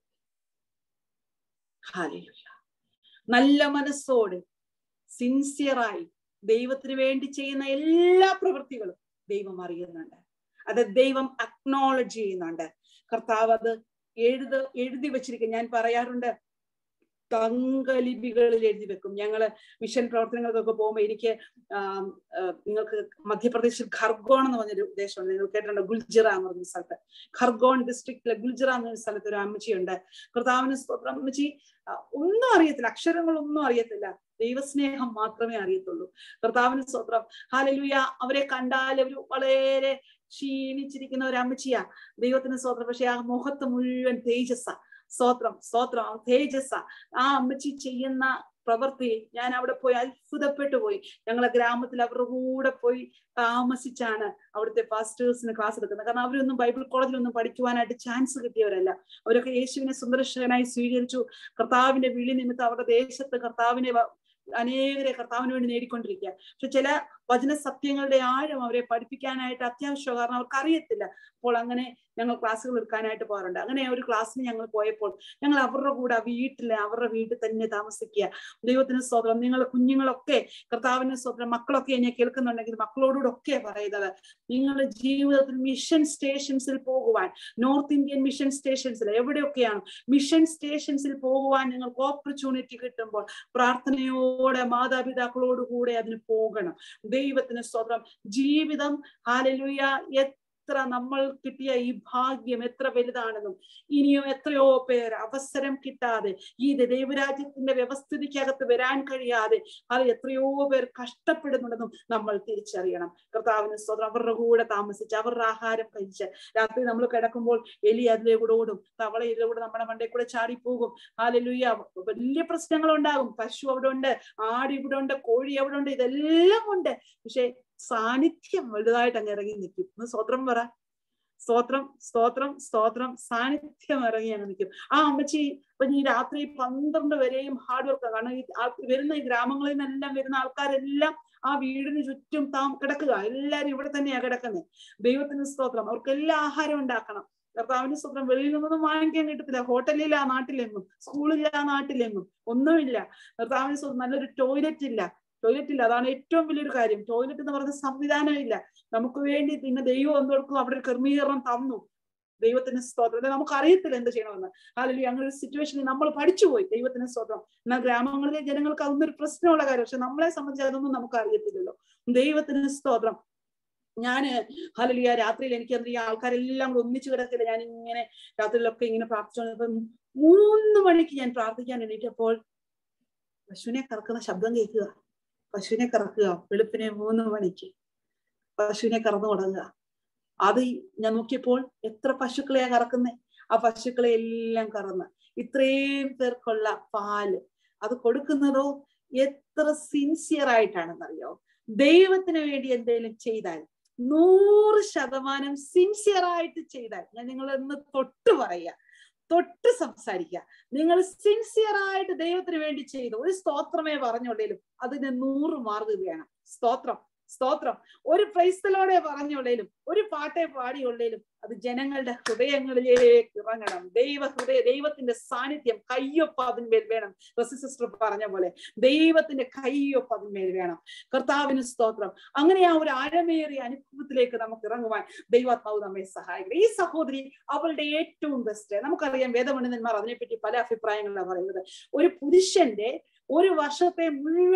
ഹല്ലേലൂയ. നല്ല മനസ്സോടെ സിൻസിയറായി ദൈവത്തിന് വേണ്ടി ചെയ്യുന്ന എല്ലാ പ്രവൃത്തികളും ദൈവം അറിയുന്നുണ്ട്. അത് ദൈവം അക്നോളജ് ചെയ്യുന്നുണ്ട്. കർത്താവ് അത് എഴുത എഴുതി വെച്ചിരിക്കും. ഞാൻ പറയാറുണ്ട്, തങ്കലിപികളിൽ എഴുതി വെക്കും. ഞങ്ങള് മിഷൻ പ്രവർത്തനങ്ങൾക്കൊക്കെ പോകുമ്പോൾ എനിക്ക് നിങ്ങൾക്ക് മധ്യപ്രദേശിൽ ഖർഗോൺ എന്ന് പറഞ്ഞൊരു ദേശമുണ്ട്, നിങ്ങൾ കേട്ടിട്ടുണ്ടോ? ഗുൽജിറ എന്ന് പറഞ്ഞ സ്ഥലത്ത്, ഖർഗോൺ ഡിസ്ട്രിക്റ്റിലെ ഗുൽജിറ എന്ന സ്ഥലത്ത് ഒരു അമ്മച്ചിയുണ്ട്. കർത്താവിന് സ്തോത്രം. അമ്മച്ചി ഒന്നും അറിയത്തില്ല, അക്ഷരങ്ങളൊന്നും അറിയത്തില്ല, ദൈവസ്നേഹം മാത്രമേ അറിയത്തുള്ളൂ. കർത്താവിന് സ്തോത്രം. ഹല്ലേലൂയ. അവരെ കണ്ടാൽ ഒരു വളരെ ക്ഷീണിച്ചിരിക്കുന്ന ഒരു അമ്മച്ചിയാ. ദൈവത്തിന് സ്തോത്രം. പക്ഷെ ആ മുഖത്ത് മുഴുവൻ തേജസ്സാ. സ്തോത്രം, സ്തോത്രം. തേജസ്സ. ആ അമ്മച്ചി ചെയ്യുന്ന പ്രവൃത്തി ഞാൻ അവിടെ പോയി അത്ഭുതപ്പെട്ടു പോയി. ഞങ്ങളെ ഗ്രാമത്തിൽ അവരുടെ കൂടെ പോയി താമസിച്ചാണ് അവിടുത്തെ പാസ്റ്റേഴ്സിന് ക്ലാസ് എടുക്കുന്നത്. കാരണം അവരൊന്നും ബൈബിൾ കോളേജിലൊന്നും പഠിക്കുവാനായിട്ട് ചാൻസ് കിട്ടിയവരല്ല. അവരൊക്കെ യേശുവിനെ സുന്ദരക്ഷകനായി സ്വീകരിച്ചു. കർത്താവിന്റെ വിളി നിമിത്തം അവരുടെ ദേശത്ത് കർത്താവിനെ അനേകരെ കർത്താവിന് വേണ്ടി നേടിക്കൊണ്ടിരിക്കുക. പക്ഷെ ചില വചന സത്യങ്ങളുടെ ആഴം അവരെ പഠിപ്പിക്കാനായിട്ട് അത്യാവശ്യം, കാരണം അവർക്ക് അറിയത്തില്ല. അപ്പോൾ അങ്ങനെ ഞങ്ങൾ ക്ലാസ്സുകൾ എടുക്കാനായിട്ട് പോകാറുണ്ട്. അങ്ങനെ ഒരു ക്ലാസ്സിന് ഞങ്ങൾ പോയപ്പോൾ ഞങ്ങൾ അവരുടെ കൂടെ വീട്ടില് അവരുടെ വീട്ടിൽ തന്നെ താമസിക്കുക. ദൈവത്തിന് സ്തോത്രം. നിങ്ങൾ കുഞ്ഞുങ്ങളൊക്കെ കർത്താവിന് സ്തോത്രം, മക്കളൊക്കെ എന്നെ കേൾക്കുന്നുണ്ടെങ്കിൽ മക്കളോടൊക്കെ പറയുന്നത്, നിങ്ങളുടെ ജീവിതത്തിൽ മിഷൻ സ്റ്റേഷൻസിൽ പോകുവാൻ, നോർത്ത് ഇന്ത്യൻ മിഷൻ സ്റ്റേഷൻസിൽ എവിടെയൊക്കെയാണ് മിഷൻ സ്റ്റേഷൻസിൽ പോകുവാൻ നിങ്ങൾക്ക് ഓപ്പർച്യൂണിറ്റി കിട്ടുമ്പോൾ പ്രാർത്ഥനയോടെ മാതാപിതാക്കളോട് കൂടെ അതിന് പോകണം. ദൈവത്തിന് സ്തോത്രം. ജീവിതം ഹല്ലേലൂയ, എത്ര നമ്മൾ കിട്ടിയ ഈ ഭാഗ്യം എത്ര വലുതാണെന്നും ഇനിയും എത്രയോ പേർ അവസരം കിട്ടാതെ ഈ ദൈവരാജ്യത്തിന്റെ വ്യവസ്ഥിതിക്കകത്ത് വരാൻ കഴിയാതെ അത് എത്രയോ പേർ കഷ്ടപ്പെടുന്നുണ്ടെന്നും നമ്മൾ തിരിച്ചറിയണം. കർത്താവിന് സ്തോത്രം. അവരുടെ കൂടെ താമസിച്ച് അവരുടെ ആഹാരം കഴിച്ച് രാത്രി നമ്മൾ കിടക്കുമ്പോൾ എലി അതിലെ കൂടെ ഓടും, തവള ഇതിലെ കൂടെ നമ്മുടെ മണ്ടയിൽ കൂടെ ചാടിപ്പോകും. ഹല്ലേലൂയ. വലിയ പ്രശ്നങ്ങൾ ഉണ്ടാകും. പശു അവിടെ ഉണ്ട്, ആട് ഇവിടെ ഉണ്ട്, കോഴി അവിടെ ഉണ്ട്, ഇതെല്ലാം ഉണ്ട്. പക്ഷെ സാന്നിധ്യം വലുതായിട്ട് അങ്ങ് ഇറങ്ങി നിൽക്കും. ഒന്ന് സ്തോത്രം പറ. സ്തോത്രം, സ്തോത്രം, സ്തോത്രം. സാന്നിധ്യം ഇറങ്ങി അങ്ങ് നിൽക്കും. ആ അമ്മച്ചി ഇപ്പൊ ഈ രാത്രി പന്ത്രണ്ട് വരെയും ഹാർഡ് വർക്ക്. കാരണം ഈ വരുന്ന ഈ ഗ്രാമങ്ങളിൽ നിന്നെല്ലാം വരുന്ന ആൾക്കാരെല്ലാം ആ വീടിന് ചുറ്റും താം കിടക്കുക. എല്ലാരും ഇവിടെ തന്നെയാ കിടക്കുന്നത്. ദൈവത്തിന് സ്തോത്രം. അവർക്കെല്ലാം ആഹാരം ഉണ്ടാക്കണം. കർത്താവിന് സ്തോത്രം. വെളിയിൽ നിന്നൊന്നും വാങ്ങിക്കാൻ കിട്ടത്തില്ല. ഹോട്ടലില്ല നാട്ടിലെങ്ങും, സ്കൂളില്ല നാട്ടിലെങ്ങും, ഒന്നുമില്ല. കർത്താവിന് സ്തോത്രം. നല്ലൊരു ടോയ്ലറ്റ് ഇല്ല, ടോയ്ലറ്റ് ഇല്ല. അതാണ് ഏറ്റവും വലിയൊരു കാര്യം. ടോയ്ലറ്റ് എന്ന് പറയുന്ന സംവിധാനം ഇല്ല. നമുക്ക് വേണ്ടി പിന്നെ ദൈവം എന്തെടുക്കും, അവിടെ ഒരു ക്രമീകരണം തന്നു. ദൈവത്തിന് സ്തോത്രം. നമുക്ക് അറിയത്തില്ല എന്ത് ചെയ്യണമെന്ന്. അല്ലെങ്കിൽ അങ്ങനെ ഒരു സിറ്റുവേഷനിൽ നമ്മൾ പഠിച്ചുപോയി. ദൈവത്തിന് സ്തോത്രം. എന്നാൽ ഗ്രാമങ്ങളിലെ ജനങ്ങൾക്ക് അതൊന്നും ഒരു പ്രശ്നമുള്ള കാര്യം. പക്ഷെ നമ്മളെ സംബന്ധിച്ച് അതൊന്നും നമുക്ക് അറിയത്തില്ലല്ലോ. ദൈവത്തിന് സ്തോത്രം. ഞാന് ഹല്ലേലൂയ രാത്രിയിൽ എനിക്ക് അന്ന് ഈ ആൾക്കാരെല്ലാം കൂടെ ഒന്നിച്ചു കിടക്കില്ല. ഞാൻ ഇങ്ങനെ രാത്രിയിലൊക്കെ ഇങ്ങനെ പ്രാർത്ഥിച്ചു. മൂന്ന് മണിക്ക് ഞാൻ പ്രാർത്ഥിക്കാൻ എണീറ്റപ്പോൾ പശുവിനെ കറക്കുന്ന ശബ്ദം കേൾക്കുക. പശുവിനെ കറക്കുക. വെളുപ്പിനെ മൂന്ന് മണിക്ക് പശുവിനെ കറന്നു തുടങ്ങുക. അത് ഞാൻ നോക്കിയപ്പോൾ എത്ര പശുക്കളെയാ കറക്കുന്നേ. ആ പശുക്കളെ എല്ലാം കറന്ന് ഇത്രയും പേർക്കുള്ള പാല് അത് കൊടുക്കുന്നതോ എത്ര സിൻസിയർ ആയിട്ടാണെന്നറിയോ. ദൈവത്തിന് വേണ്ടി എന്തെങ്കിലും ചെയ്താൽ നൂറ് ശതമാനം സിൻസിയർ ആയിട്ട് ചെയ്താൽ, ഞാൻ നിങ്ങളൊന്ന് തൊട്ട് പറയുക, തൊട്ട് സംസാരിക്കുക, നിങ്ങൾ സിൻസിയർ ആയിട്ട് ദൈവത്തിന് വേണ്ടി ചെയ്തു ഒരു സ്തോത്രമേ പറഞ്ഞുള്ളേലും അതിന് നൂറ് മാർക്ക് വേണം. സ്തോത്രം, സ്തോത്രം. ഒരു പ്രൈസ്തലോടെ പറഞ്ഞുള്ളേലും ഒരു പാട്ടെ പാടിയുള്ളേലും അത് ജനങ്ങളുടെ ഹൃദയങ്ങളിലേക്ക് ഇറങ്ങണം. ദൈവ ഹൃദയ ദൈവത്തിന്റെ സാന്നിധ്യം കയ്യൊപ്പ് അതിന്മേൽ വേണം. റസി സിസ്റ്റർ പറഞ്ഞ പോലെ ദൈവത്തിന്റെ കയ്യൊപ്പ് അതിന്മേൽ വേണം. കർത്താവിന് സ്തോത്രം. അങ്ങനെ ആ ഒരു ആഴമേറിയ അനുഭവത്തിലേക്ക് നമുക്ക് ഇറങ്ങുവാൻ ദൈവാത്മാവ് നമ്മെ സഹായിക്കണം. ഈ സഹോദരി അവളുടെ ഏറ്റവും ബെസ്റ്റ്, നമുക്കറിയാം വേദപണ്ഡിതന്മാർ അതിനെപ്പറ്റി പല അഭിപ്രായങ്ങളാണ് പറയുന്നത്. ഒരു പുരുഷന്റെ ഒരു വർഷത്തെ മുഴുവൻ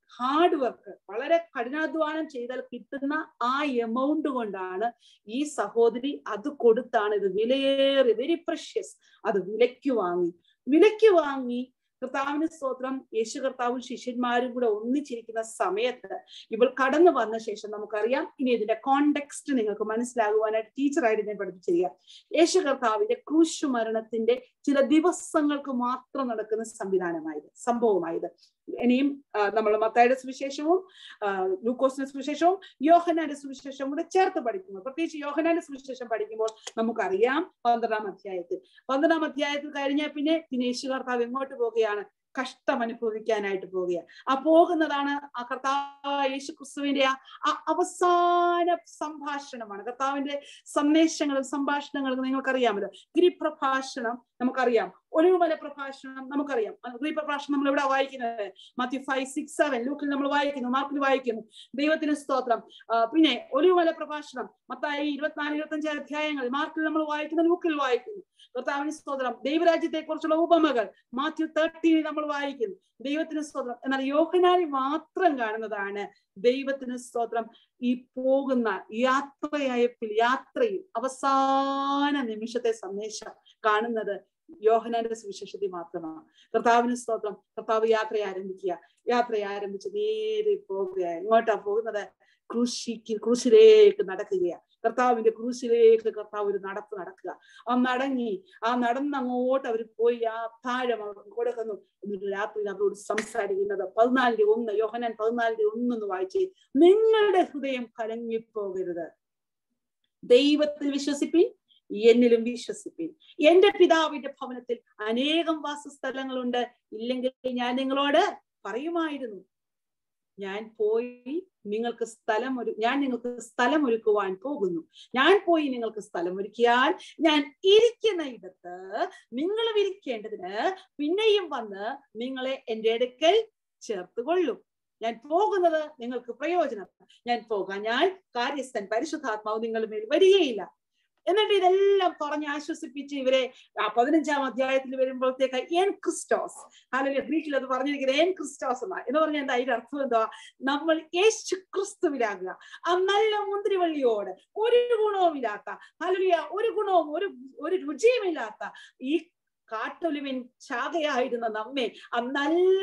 ഹാർഡ് വർക്ക്, വളരെ കഠിനാധ്വാനം ചെയ്താൽ കിട്ടുന്ന ആ എമൗണ്ട് കൊണ്ടാണ് ഈ സഹോദരി അത് കൊടുത്താണ് ഇത് വിലയേറി, വെരി പ്രഷ്യസ്, അത് വിലയ്ക്ക് വാങ്ങി. വിലയ്ക്ക് വാങ്ങി കർത്താവിന് സ്തോത്രം. യേശു കർത്താവും ശിഷ്യന്മാരും കൂടെ ഒന്നിച്ചിരിക്കുന്ന സമയത്ത് ഇവൾ കടന്നു വന്ന ശേഷം നമുക്കറിയാം, ഇനി ഇതിന്റെ കോണ്ടെക്സ്റ്റ് നിങ്ങൾക്ക് മനസ്സിലാകുവാനായിട്ട് ടീച്ചറായിട്ട് ഞാൻ പഠിപ്പിച്ചിരിക്കുക. യേശു കർത്താവിന്റെ ക്രൂശ് മരണത്തിന്റെ ചില ദിവസങ്ങൾക്ക് മാത്രം നടക്കുന്ന സംവിധാനമായത്, സംഭവമായത്. ഇനിയും നമ്മൾ മത്തായിയുടെ സുവിശേഷവും ലൂക്കോസിന്റെ സുവിശേഷവും യോഹന്നാന്റെ സുവിശേഷവും കൂടെ ചേർത്ത് പഠിക്കുമ്പോൾ, പ്രത്യേകിച്ച് യോഹന്നാന്റെ സുവിശേഷം പഠിക്കുമ്പോൾ നമുക്കറിയാം പന്ത്രണ്ടാം അധ്യായത്തിൽ പന്ത്രണ്ടാം അധ്യായത്തിൽ കഴിഞ്ഞാൽ പിന്നെ പിന്നെ യേശു കർത്താവ് എങ്ങോട്ട് പോവുകയാണ്? കഷ്ടം അനുഭവിക്കാനായിട്ട് പോവുകയാണ്. ആ പോകുന്നതാണ് ആ കർത്താവ് യേശു ക്രിസ്തുവിന്റെ ആ അവസാന സംഭാഷണമാണ്. കർത്താവിന്റെ സന്ദേശങ്ങളും സംഭാഷണങ്ങളും നിങ്ങൾക്കറിയാമല്ലോ. ഗിരിപ്രഭാഷണം നമുക്കറിയാം, ഒലിവുമല പ്രഭാഷണം നമുക്കറിയാം. ഗിരിപ്രഭാഷണം നമ്മൾ എവിടെ വായിക്കുന്നത്? മാത്യു ഫൈവ് സിക്സ് സെവൻ ലൂക്കിൽ നമ്മൾ വായിക്കുന്നു, മാർക്കിൽ വായിക്കുന്നു. ദൈവത്തിന് സ്തോത്രം. പിന്നെ ഒലിവുമല പ്രഭാഷണം മത്തായി ഇരുപത്തിനാല് ഇരുപത്തഞ്ച് അധ്യായങ്ങൾ മാർക്കിൽ നമ്മൾ വായിക്കുന്നു, ലൂക്കിൽ വായിക്കുന്നു. കർത്താവിന് സ്തോത്രം. ദൈവരാജ്യത്തെ കുറിച്ചുള്ള ഉപമകൾ മാത്യു തേർട്ടീനിൽ നമ്മൾ വായിക്കുന്നു. ദൈവത്തിന് സ്തോത്രം. എന്നാൽ യോഹന്നാനിൽ മാത്രം കാണുന്നതാണ് ദൈവത്തിന് സ്തോത്രം ഈ പോകുന്ന യാത്രയയപ്പിൽ യാത്രയിൽ അവസാന നിമിഷത്തെ സന്ദേശം കാണുന്നത് യോഹന്നാന്റെ സുവിശേഷത്തിൽ മാത്രമാണ്. കർത്താവിന് സ്തോത്രം. കർത്താവ് യാത്ര ആരംഭിക്കുക, യാത്ര ആരംഭിച്ച് നേരെ പോകുക. എങ്ങോട്ടാ പോകുന്നത്? ക്രൂശിക്ക് ക്രൂശിലേക്ക് നടക്കുകയാണ്. കർത്താവിന്റെ ക്രൂശിലേക്ക് കർത്താവ് ഒരു നടപ്പ് നടക്കുക. ആ നടങ്ങി ആ നടന്ന് അങ്ങോട്ട് അവർ പോയി ആ താഴം അവർക്ക് കൊടുക്കുന്നു. എന്നിട്ട് രാത്രി അവരോട് സംസാരിക്കുന്നത് പതിനാലിന്റെ ഒന്ന് യോഹന്നാൻ പതിനാലിന്റെ ഒന്നൊന്ന് വായിച്ചേ. നിങ്ങളുടെ ഹൃദയം കലങ്ങിപ്പോകരുത്, ദൈവത്തിൽ വിശ്വസിപ്പിൻ, എന്നിലും വിശ്വസിപ്പിൻ. എന്റെ പിതാവിന്റെ ഭവനത്തിൽ അനേകം വാസസ്ഥലങ്ങളുണ്ട്, ഇല്ലെങ്കിൽ ഞാൻ നിങ്ങളോട് പറയുമായിരുന്നു. ഞാൻ പോയി നിങ്ങൾക്ക് സ്ഥലം ഒരു ഞാൻ നിങ്ങൾക്ക് സ്ഥലം ഒരുക്കുവാൻ പോകുന്നു. ഞാൻ പോയി നിങ്ങൾക്ക് സ്ഥലം ഒരുക്കിയാൽ ഞാൻ ഇരിക്കുന്ന ഇടത്ത് നിങ്ങളും ഇരിക്കേണ്ടതിന് പിന്നെയും വന്ന് നിങ്ങളെ എൻ്റെ അടുക്കൽ ചേർത്തുകൊള്ളും. ഞാൻ പോകുന്നത് നിങ്ങൾക്ക് പ്രയോജനം. ഞാൻ പോകാൻ ഞാൻ കാര്യസ്ഥൻ പരിശുദ്ധാത്മാവ് നിങ്ങളുടെ മേൽ വരികയില്ല. എന്നിട്ട് ഇതെല്ലാം പറഞ്ഞ് ആശ്വസിപ്പിച്ച് ഇവരെ ആ പതിനഞ്ചാം അധ്യായത്തിൽ വരുമ്പോഴത്തേക്ക് എൻ ക്രിസ്റ്റോസ്, അല്ലെങ്കിൽ ഗ്രീക്കിൽ അത് പറഞ്ഞിരിക്കുന്നത് എൻ ക്രിസ്റ്റോസ് എന്നാ എന്ന് പറഞ്ഞാൽ എന്താ? അതിന്റെ അർത്ഥം എന്താ? നമ്മൾ യേശു ക്രിസ്തുവിലാകുക. ആ നല്ല മുന്തിരിവള്ളിയോട് ഒരു ഗുണവുമില്ലാത്ത, ഹല്ലേലൂയ, ഒരു ഗുണവും ഒരു ഒരു രുചിയുമില്ലാത്ത ഈ കാട്ടൊലിവിൻ ശാഖയായിരുന്ന നമ്മെ ആ നല്ല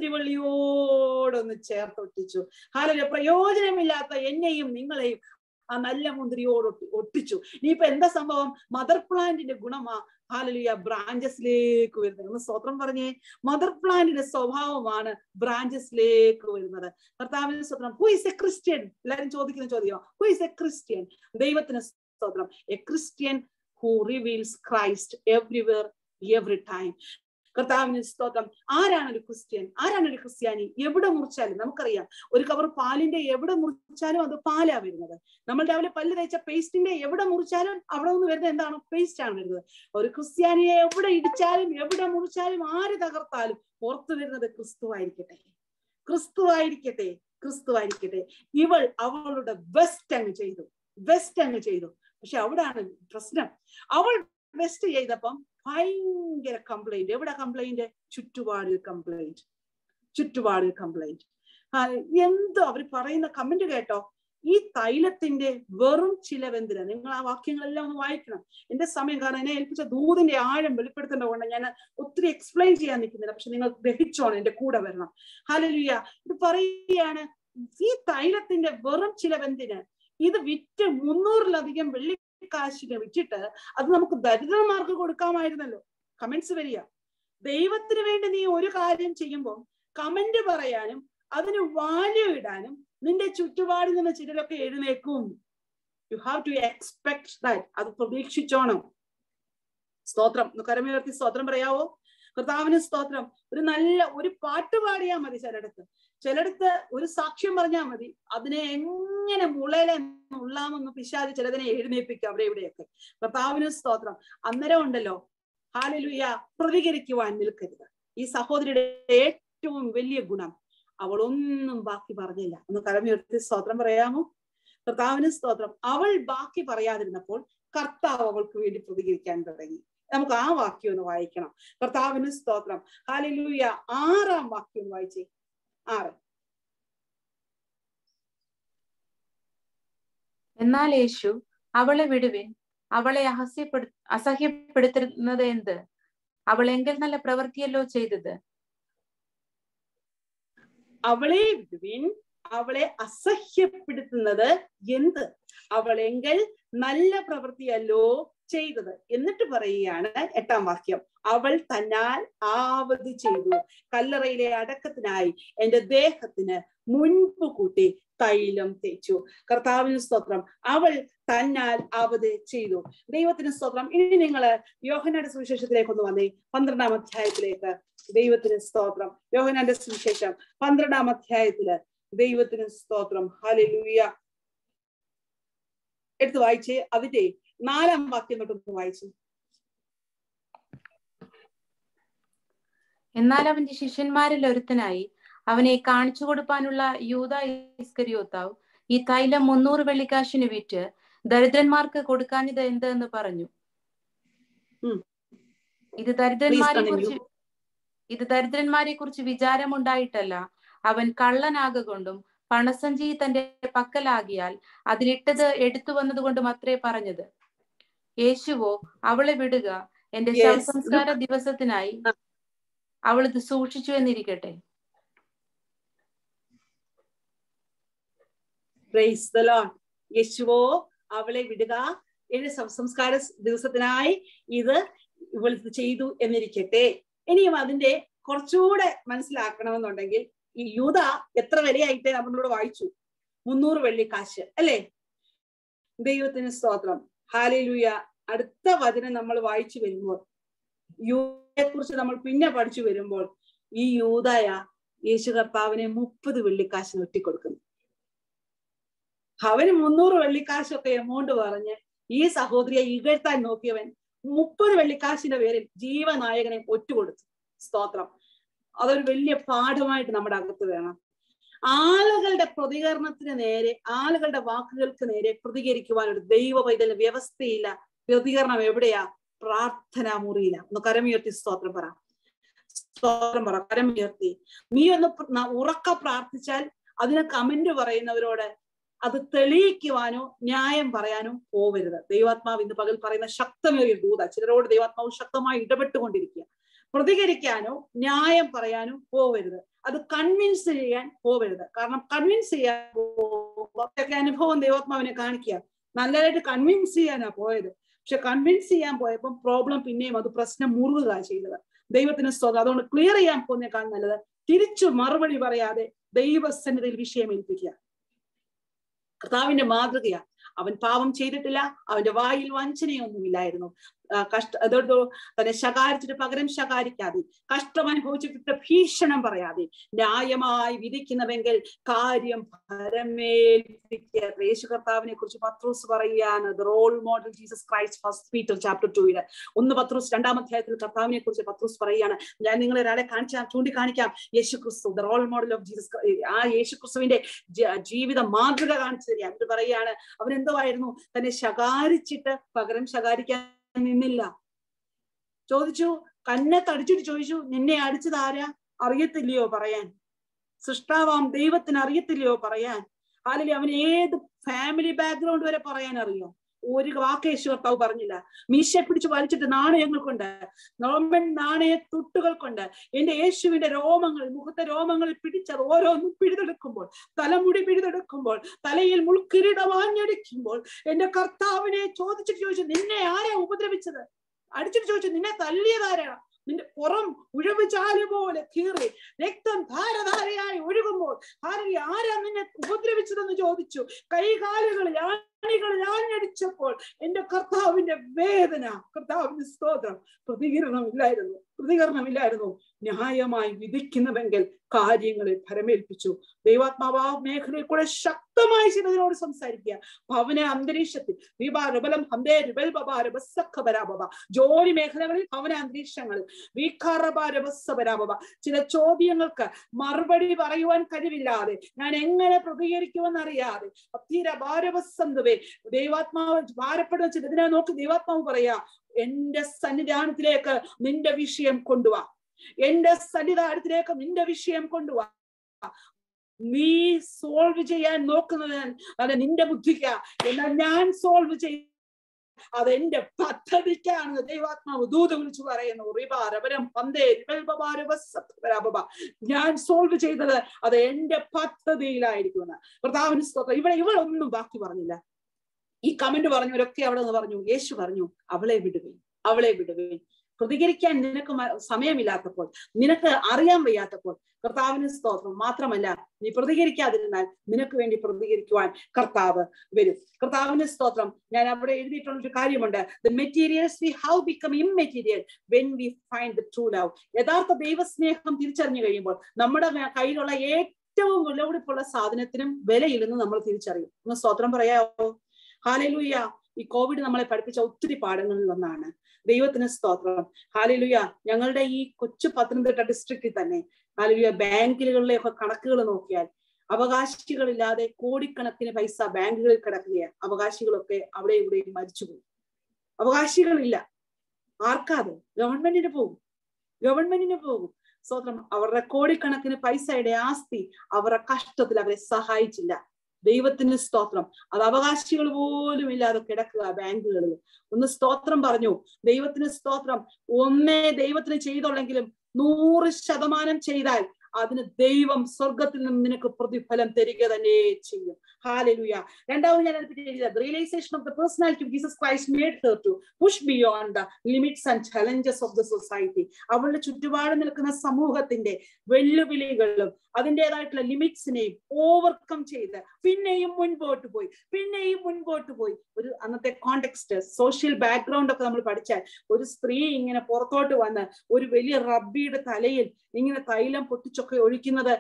മുന്തിരിവള്ളിയോടൊന്ന് ചേർത്തൊട്ടിച്ചു. ഹല്ലേലൂയ. പ്രയോജനമില്ലാത്ത എന്നെയും നിങ്ങളെയും ആ നല്ല മുന്തിരിയോട് ഒട്ടിച്ചു. ഇനിയിപ്പോ എന്താ സംഭവം? മദർ പ്ലാന്റിന്റെ ഗുണമാ ഹല്ലേലൂയ ബ്രാഞ്ചസിലേക്ക് വരുന്നത്. ഒന്ന് സ്തോത്രം പറഞ്ഞേ. മദർ പ്ലാന്റിന്റെ സ്വഭാവമാണ് ബ്രാഞ്ചസിലേക്ക് വരുന്നത്. കർത്താവിന്റെ സ്തോത്രം. Who is a Christian? എല്ലാവരും ചോദിക്കുന്ന ചോദ്യം, ഹു ഈസ് എ ക്രിസ്ത്യൻ? ദൈവത്തിന് സ്തോത്രം. A Christian who reveals Christ everywhere every time. കർത്താവിന് സ്തോത്രം. ആരാണ് ഒരു ക്രിസ്ത്യൻ? ആരാണ് ഒരു ക്രിസ്ത്യാനി? എവിടെ മുറിച്ചാലും നമുക്കറിയാം, ഒരു കവർ പാലിന്റെ എവിടെ മുറിച്ചാലും അത് പാലാ വരുന്നത്. നമ്മൾ രാവിലെ പല്ല് തേച്ച പേസ്റ്റിന്റെ എവിടെ മുറിച്ചാലും അവിടെ നിന്ന് വരുന്നത് എന്താണ്? പേസ്റ്റ് ആണ് വരുന്നത്. ഒരു ക്രിസ്ത്യാനിയെ എവിടെ ഇടിച്ചാലും എവിടെ മുറിച്ചാലും ആര് തകർത്താലും പുറത്തു വരുന്നത് ക്രിസ്തു ആയിരിക്കട്ടെ, ക്രിസ്തു ആയിരിക്കട്ടെ, ക്രിസ്തു ആയിരിക്കട്ടെ. ഇവൾ അവളുടെ ബെസ്റ്റ് അങ്ങ് ചെയ്തു, ബെസ്റ്റ് അങ്ങ് ചെയ്തു. പക്ഷെ അവിടാണ് പ്രശ്നം. അവൾ ബെസ്റ്റ് ചെയ്തപ്പം ഭയങ്കര കംപ്ലൈന്റ്. എവിടെ കംപ്ലൈന്റ്? ചുറ്റുപാടിൽ കംപ്ലൈന്റ്, ചുറ്റുപാടിൽ കംപ്ലൈന്റ്. എന്തോ അവർ പറയുന്ന കമന്റ് കേട്ടോ. ഈ തൈലത്തിന്റെ വെറും ചിലവെന്തിന്? നിങ്ങൾ ആ വാക്യങ്ങളെല്ലാം ഒന്ന് വായിക്കണം. എന്റെ സമയം കാരണം എന്നെ ഏൽപ്പിച്ച ദൂതിന്റെ ആഴം വെളിപ്പെടുത്തേണ്ട കൊണ്ട് ഞാൻ ഒത്തിരി എക്സ്പ്ലെയിൻ ചെയ്യാൻ നിൽക്കുന്നില്ല. പക്ഷെ നിങ്ങൾ ഗ്രഹിച്ചോണം, എന്റെ കൂടെ വരണം. ഹല്ലേലൂയ. ഇത് പറയുകയാണ്, ഈ തൈലത്തിന്റെ വെറും ചിലവെന്തിന്? ഇത് വിറ്റ് മുന്നൂറിലധികം വെള്ളി കാശിനെ വിറ്റിട്ട് അത് നമുക്ക് ദരിദ്രന്മാർക്ക് കൊടുക്കാമായിരുന്നല്ലോ. കമന്റ്സ് വരിക. ദൈവത്തിന് വേണ്ടി നീ ഒരു കാര്യം ചെയ്യുമ്പോൾ കമന്റ് പറയാനും അതിന് വാല്യൂ ഇടാനും നിന്റെ ചുറ്റുപാടിൽ നിന്ന് ചിലരൊക്കെ എഴുന്നേക്കും. You have to expect that. അത് പ്രതീക്ഷിച്ചോണം. സ്തോത്രം. കരമുയർത്തി സ്തോത്രം പറയാവോ? കർത്താവിന് സ്തോത്രം. ഒരു നല്ല ഒരു പാട്ട് പാടിയാൽ മതി. ചിലടത്ത് ചിലടത്ത് ഒരു സാക്ഷ്യം പറഞ്ഞാൽ മതി. അതിനെ എങ്ങനെ മുളയിലെ നുള്ളാമെന്ന് പിശാച് ചിലതിനെ എഴുന്നേൽപ്പിക്കും അവിടെ ഇവിടെയൊക്കെ. കർത്താവിന് സ്തോത്രം. അന്നേരം ഉണ്ടല്ലോ ഹല്ലേലൂയ, പ്രതികരിക്കുവാൻ നിൽക്കരുത്. ഈ സഹോദരിയുടെ ഏറ്റവും വലിയ ഗുണം അവൾ ഒന്നും ബാക്കി പറഞ്ഞില്ല. ഒന്ന് കരമുയർത്തി സ്തോത്രം പറയാമോ? കർത്താവിന് സ്തോത്രം. അവൾ ബാക്കി പറയാതിരുന്നപ്പോൾ കർത്താവ് അവൾക്ക് വേണ്ടി പ്രതികരിക്കാൻ തുടങ്ങി. നമുക്ക് ആ വാക്യം ഒന്ന് വായിക്കണം. കർത്താവിന് സ്തോത്രം. ഹല്ലേലൂയ. ആറാം വാക്യം വായിച്ചേ. ആറ് എന്നാൽ യേശു, അവളെ വിടുവിൻ, അവളെ അഹസ്യപ്പെടു അസഹ്യപ്പെടുത്തുന്നത് എന്ത്? അവൾ എങ്കിൽ നല്ല പ്രവൃത്തിയല്ലോ ചെയ്തത്. അവളെ വിടുവിൻ, അവളെ അസഹ്യപ്പെടുത്തുന്നത് എന്ത്? അവളെങ്കിൽ നല്ല പ്രവൃത്തിയല്ലോ ചെയ്തത്. എന്നിട്ട് പറയുകയാണ് എട്ടാം വാക്യം, അവൾ തന്നാൽ ആവത് ചെയ്തു, കല്ലറയിലെ അടക്കത്തിനായി എന്റെ ദേഹത്തിന് മുൻപ് കൂട്ടി തൈലം തേച്ചു. കർത്താവിന് സ്തോത്രം. അവൾ തന്നാൽ ആവത് ചെയ്തു. ദൈവത്തിന് സ്തോത്രം. ഇനി നിങ്ങള് യോഹന്നാന്റെ സുവിശേഷത്തിലേക്ക് ഒന്ന് വന്നേ, പന്ത്രണ്ടാം അധ്യായത്തിലേക്ക്. ദൈവത്തിന് സ്തോത്രം. യോഹന്നാന്റെ സുവിശേഷം പന്ത്രണ്ടാം അധ്യായത്തില്. ദൈവത്തിന് സ്തോത്രം. ഹല്ലേലൂയ. എടുത്ത് വായിച്ചേ, അതിന്റെ നാലാം വാക്യം തൊട്ടൊന്ന് വായിച്ചു. എന്നാൽ അവന്റെ ശിഷ്യന്മാരിൽ ഒരുത്തനായി അവനെ കാണിച്ചു കൊടുപ്പാനുള്ള യൂദാ ഇസ്കരിയോത്താവ് ഈ തൈലം മുന്നൂറ് വെള്ളിക്കാശിന് വിറ്റ് ദരിദ്രന്മാർക്ക് കൊടുക്കാഞ്ഞത് എന്ത് എന്ന് പറഞ്ഞു. ഇത് ദരിദ്രന്മാരെ കുറിച്ച് ഇത് ദരിദ്രന്മാരെ കുറിച്ച് വിചാരമുണ്ടായിട്ടല്ല, അവൻ കള്ളനാകൊണ്ടും പണസഞ്ചി തന്റെ പക്കലാകിയാൽ അതിലിട്ടത് എടുത്തു വന്നത് കൊണ്ടും അത്രേ പറഞ്ഞത്. യേശുവോ, അവളെ വിടുക, എന്റെ ശവസംസ്കാര ദിവസത്തിനായി അവൾ ഇത് സൂക്ഷിച്ചു എന്നിരിക്കട്ടെ. Price the Lord. യേശുവോ, അവളെ വിടുക, എന്റെ ശവസംസ്കാര ദിവസത്തിനായി ഇത് ഇവൾ ഇത് ചെയ്തു എന്നിരിക്കട്ടെ. ഇനിയും അതിന്റെ കുറച്ചുകൂടെ മനസ്സിലാക്കണമെന്നുണ്ടെങ്കിൽ ഈ യൂദ എത്ര വിലയായിട്ടേ നമ്മളോട് വായിച്ചു? മുന്നൂറ് വെള്ളിക്കാശ് അല്ലേ? ദൈവത്തിന് സ്തോത്രം. ഹല്ലേലൂയ. അടുത്ത വചനം നമ്മൾ വായിച്ചു വരുമ്പോൾ, യൂദയെ കുറിച്ച് നമ്മൾ പിന്നെ പഠിച്ചു വരുമ്പോൾ, ഈ യൂദായ യേശു കർത്താവിനെ മുപ്പത് വെള്ളിക്കാശിന് ഒറ്റിക്കൊടുക്കുന്നു. അവന് മുന്നൂറ് വെള്ളിക്കാശൊക്കെ എമൗണ്ട് പറഞ്ഞ് ഈ സഹോദരിയെ ഇകഴ്ത്താൻ നോക്കിയവൻ മുപ്പത് വെള്ളിക്കാശിന്റെ പേരിൽ ജീവനായകനെ ഒറ്റുകൊടുത്തു. സ്തോത്രം. അതൊരു വലിയ പാഠമായിട്ട് നമ്മുടെ അകത്ത് വേണം. ആളുകളുടെ പ്രതികരണത്തിന് നേരെ, ആളുകളുടെ വാക്കുകൾക്ക് നേരെ പ്രതികരിക്കുവാൻ ഒരു ദൈവ പൈതലിന് വ്യവസ്ഥയില്ല. പ്രതികരണം എവിടെയാ? പ്രാർത്ഥനാ മുറിയില്ല. ഒന്ന് കരമുയർത്തി സ്തോത്രം പറ. സ്തോത്രം പറ. കരമുയർത്തി. നീ ഒന്ന് ഉറക്ക പ്രാർത്ഥിച്ചാൽ അതിന് കമന്റ് പറയുന്നവരോട് അത് തെളിയിക്കുവാനോ ന്യായം പറയാനോ പോവരുത്. ദൈവാത്മാവ് ഇന്ന് പകൽ പറയുന്ന ശക്തമേറിയ ദൂത. ചിലരോട് ദൈവാത്മാവ് ശക്തമായി ഇടപെട്ടുകൊണ്ടിരിക്കുക. പ്രതികരിക്കാനോ ന്യായം പറയാനോ പോവരുത്. അത് കൺവിൻസ് ചെയ്യാൻ പോവരുത്. കാരണം കൺവിൻസ് ചെയ്യാൻ ഒക്കെ അനുഭവം ദൈവാത്മാവിനെ കാണിക്കുക. നല്ലതായിട്ട് കൺവിൻസ് ചെയ്യാനാ പോയത്. പക്ഷെ കൺവിൻസ് ചെയ്യാൻ പോയപ്പോൾ പ്രോബ്ലം പിന്നെയും അത് പ്രശ്നം മുറുകുക ചെയ്തത്. ദൈവത്തിന് സ്തോത്രം. അതുകൊണ്ട് ക്ലിയർ ചെയ്യാൻ പോകുന്നേക്കാൾ നല്ലത് തിരിച്ചു മറുപടി പറയാതെ ദൈവസന്നിധിയിൽ വിഷയം ഏൽപ്പിക്കുക. കർത്താവിന്റെ മാതൃകയാ. അവൻ പാപം ചെയ്തിട്ടില്ല, അവന്റെ വായിൽ വഞ്ചനയൊന്നുമില്ലായിരുന്നു. കഷ്ട അതോടോ തന്നെ ശകാരിച്ചിട്ട് പകരം ശകാരിക്കാതെ, കഷ്ടം അനുഭവിച്ചിട്ട് ഭീഷണം പറയാതെ, ന്യായമായി വിധിക്കുന്നവെങ്കിൽ കാര്യം ഭരമേൽപ്പിക്കുക. യേശു കർത്താവിനെ കുറിച്ച് പത്രോസ് പറയുകയാണ്, the role model Jesus Christ. First Peter chapter ടൂയില് ഒന്ന് പത്രോസ് രണ്ടാം അധ്യായത്തിൽ കർത്താവിനെ കുറിച്ച് പത്രോസ് പറയുകയാണ്. ഞാൻ നിങ്ങളെ ഒരാളെ കാണിച്ചാൽ ചൂണ്ടിക്കാണിക്കാം. Yesu Kristu, the role model of Jesus. ആ യേശു ക്രിസ്തുവിന്റെ ജീവിത മാതൃക കാണിച്ചു തരിക. എന്നിട്ട് പറയുകയാണ്, അവൻ എന്തോ ആയിരുന്നു? തന്നെ ശകാരിച്ചിട്ട് പകരം ശകാരിക്കാൻ നിന്നില്ല. ചോദിച്ചു, കന്നെ തടിച്ചിട്ട് ചോദിച്ചു, നിന്നെ അടിച്ചത് ആരാ? അറിയത്തില്ലയോ പറയാൻ? സൃഷ്ടാവാം ദൈവത്തിന് അറിയത്തില്ലയോ പറയാൻ? അല്ലെങ്കിൽ അവന് ഏത് ഫാമിലി ബാക്ക്ഗ്രൗണ്ട് വരെ പറയാൻ അറിയോ? ഒരു വാക്ക് യേശു കർത്താവ് പറഞ്ഞില്ല. മീശ പിടിച്ച് വലിച്ചിട്ട് നാണയങ്ങൾ കൊണ്ട്, റോമൻ നാണയ തുട്ടുകൾ കൊണ്ട് എന്റെ യേശുവിന്റെ രോമങ്ങൾ, മുഖത്തെ രോമങ്ങളിൽ പിടിച്ചത് ഓരോന്നും പിഴുതെടുക്കുമ്പോൾ, തലമുടി പിഴുതെടുക്കുമ്പോൾ, തലയിൽ മുൾക്കിരീടം ആഞ്ഞടിക്കുമ്പോൾ എന്റെ കർത്താവിനെ ചോദിച്ചിട്ട് ചോദിച്ചു, നിന്നെ ആരാ ഉപദ്രവിച്ചത്? അടിച്ചിട്ട് ചോദിച്ചു, നിന്നെ തല്ലിയതാരാ? നിന്റെ പുറം ഉഴവ് ചാല് പോലെ കീറി രക്തം ധാരധാരയായി ഒഴുകുമ്പോൾ ആരാ നിന്നെ ഉപദ്രവിച്ചതെന്ന് ചോദിച്ചു. കൈകാലുകളിൽ ആണികളിൽ ആഞ്ഞടിച്ചപ്പോൾ എന്റെ കർത്താവിന്റെ വേദന, കർത്താവിന്റെ സ്തോത്രം. പ്രതികരണമില്ലായിരുന്നു, പ്രതികരണമില്ലായിരുന്നു. ന്യായമായി വിധിക്കുന്നവെങ്കിൽ കാര്യങ്ങളെ ഭരമേൽപ്പിച്ചു. ദൈവാത്മാവ് ആ മേഖലയിൽ കൂടെ ശക്തമായി ചിലതിനോട് സംസാരിക്കുക. ഭവന അന്തരീക്ഷത്തിൽ ജോലി മേഖലകളിൽ, ഭവന അന്തരീക്ഷങ്ങളിൽ ചില ചോദ്യങ്ങൾക്ക് മറുപടി പറയുവാൻ കഴിവില്ലാതെ, ഞാൻ എങ്ങനെ പ്രതികരിക്കുമെന്നറിയാതെ അത്തീരഭാരവസന്ധവേ ദൈവാത്മാവ് ഭാരപ്പെടുന്ന ചിലതിനെ നോക്കി ദൈവാത്മാവ് പറയാ, എന്റെ സന്നിധാനത്തിലേക്ക് നിന്റെ വിഷയം കൊണ്ടുവാ, എന്റെ സന്നിധാനത്തിലേക്ക് നിന്റെ വിഷയം കൊണ്ടുവാ. നീ സോൾവ് ചെയ്യാൻ നോക്കുന്നത് അത് നിന്റെ ബുദ്ധിക്കാ, എന്നാൽ ഞാൻ സോൾവ് ചെയ്യ അതെന്റെ പദ്ധതിക്കാണ്. ദൈവാത്മാവ് ദൂത് വിളിച്ചു പറയുന്നു, ഞാൻ സോൾവ് ചെയ്തത് അത് എന്റെ പദ്ധതിയിലായിരിക്കുമെന്ന്. കർത്താവിന് സ്തോത്രം. ഇവിടെ ഇവളൊന്നും ബാക്കി പറഞ്ഞില്ല. ഈ കമന്റ് പറഞ്ഞവരൊക്കെ അവിടെ നിന്ന് പറഞ്ഞു, യേശു പറഞ്ഞു അവളെ വിടുവേ, അവളെ വിടുവേ. പ്രതികരിക്കാൻ നിനക്ക് സമയമില്ലാത്തപ്പോൾ, നിനക്ക് അറിയാൻ വയ്യാത്തപ്പോൾ കർത്താവിന് സ്തോത്രം. മാത്രമല്ല, നീ പ്രതികരിക്കാതിരുന്നാൽ നിനക്ക് വേണ്ടി പ്രതികരിക്കുവാൻ കർത്താവ് വരും. കർത്താവിന് സ്തോത്രം. ഞാൻ അവിടെ എഴുതിയിട്ടുള്ള ഒരു കാര്യമുണ്ട്, the materials we have become immaterial when we find the true love. യഥാർത്ഥ ദൈവസ്നേഹം തിരിച്ചറിഞ്ഞു കഴിയുമ്പോൾ നമ്മുടെ കയ്യിലുള്ള ഏറ്റവും വിലപിടിപ്പുള്ള സാധനത്തിനും വിലയില്ലെന്ന് നമ്മൾ തിരിച്ചറിയും. ഒന്ന് സ്തോത്രം പറയാമോ? ഹല്ലേലൂയ. ഈ കോവിഡ് നമ്മളെ പഠിപ്പിച്ച ഒത്തിരി പാഠങ്ങളിൽ ഒന്നാണ്. ദൈവത്തിന് സ്തോത്രം. ഹല്ലേലൂയ. ഞങ്ങളുടെ ഈ കൊച്ചു പത്തനംതിട്ട ഡിസ്ട്രിക്റ്റിൽ തന്നെ ഹല്ലേലൂയ ബാങ്കുകളിലെയൊക്കെ കണക്കുകൾ നോക്കിയാൽ അവകാശികളില്ലാതെ കോടിക്കണക്കിന് പൈസ ബാങ്കുകളിൽ കിടക്കുകയാണ്. അവകാശികളൊക്കെ അവിടെ ഇവിടെയും മരിച്ചുപോയി. അവകാശികളില്ല. ആർക്കാത്? ഗവൺമെന്റിന് പോകും, ഗവൺമെന്റിന് പോകും. സ്തോത്രം. അവരുടെ കോടിക്കണക്കിന് പൈസയുടെ ആസ്തി അവരുടെ കഷ്ടത്തിൽ അവരെ സഹായിച്ചില്ല. ദൈവത്തിന് സ്തോത്രം. അത് അവകാശികൾ പോലും ഇല്ലാതെ കിടക്കുക ബാങ്കുകളിൽ. ഒന്ന് സ്തോത്രം പറഞ്ഞു. ദൈവത്തിന് സ്തോത്രം. ഒന്നേ ദൈവത്തിന് ചെയ്തോളെങ്കിലും നൂറ് ശതമാനം ചെയ്താൽ അതിന് ദൈവം സ്വർഗത്തിൽ നിന്ന് നിനക്ക് പ്രതിഫലം തരിക തന്നെ ചെയ്യും. ഹല്ലേലൂയ. രണ്ടാമത് ഞാൻ the realization of the personality of Jesus Christ made her to push beyond the limits and challenges of the society. അവളുടെ ചുറ്റുപാട് നിൽക്കുന്ന സമൂഹത്തിന്റെ വെല്ലുവിളികളും അതിൻ്റെതായിട്ടുള്ള ലിമിറ്റ്സിനെയും ഓവർകം ചെയ്ത് പിന്നെയും മുൻപോട്ട് പോയി, പിന്നെയും മുൻപോട്ട് പോയി. ഒരു അന്നത്തെ കോണ്ടെക്സ്റ്റ്, സോഷ്യൽ ബാക്ക്ഗ്രൗണ്ട് ഒക്കെ നമ്മൾ പഠിച്ചാൽ ഒരു സ്ത്രീ ഇങ്ങനെ പുറത്തോട്ട് വന്ന് ഒരു വലിയ റബ്ബിയുടെ തലയിൽ ഇങ്ങനെ തൈലം പൊട്ടിച്ചൊക്കെ ഒഴിക്കുന്നത്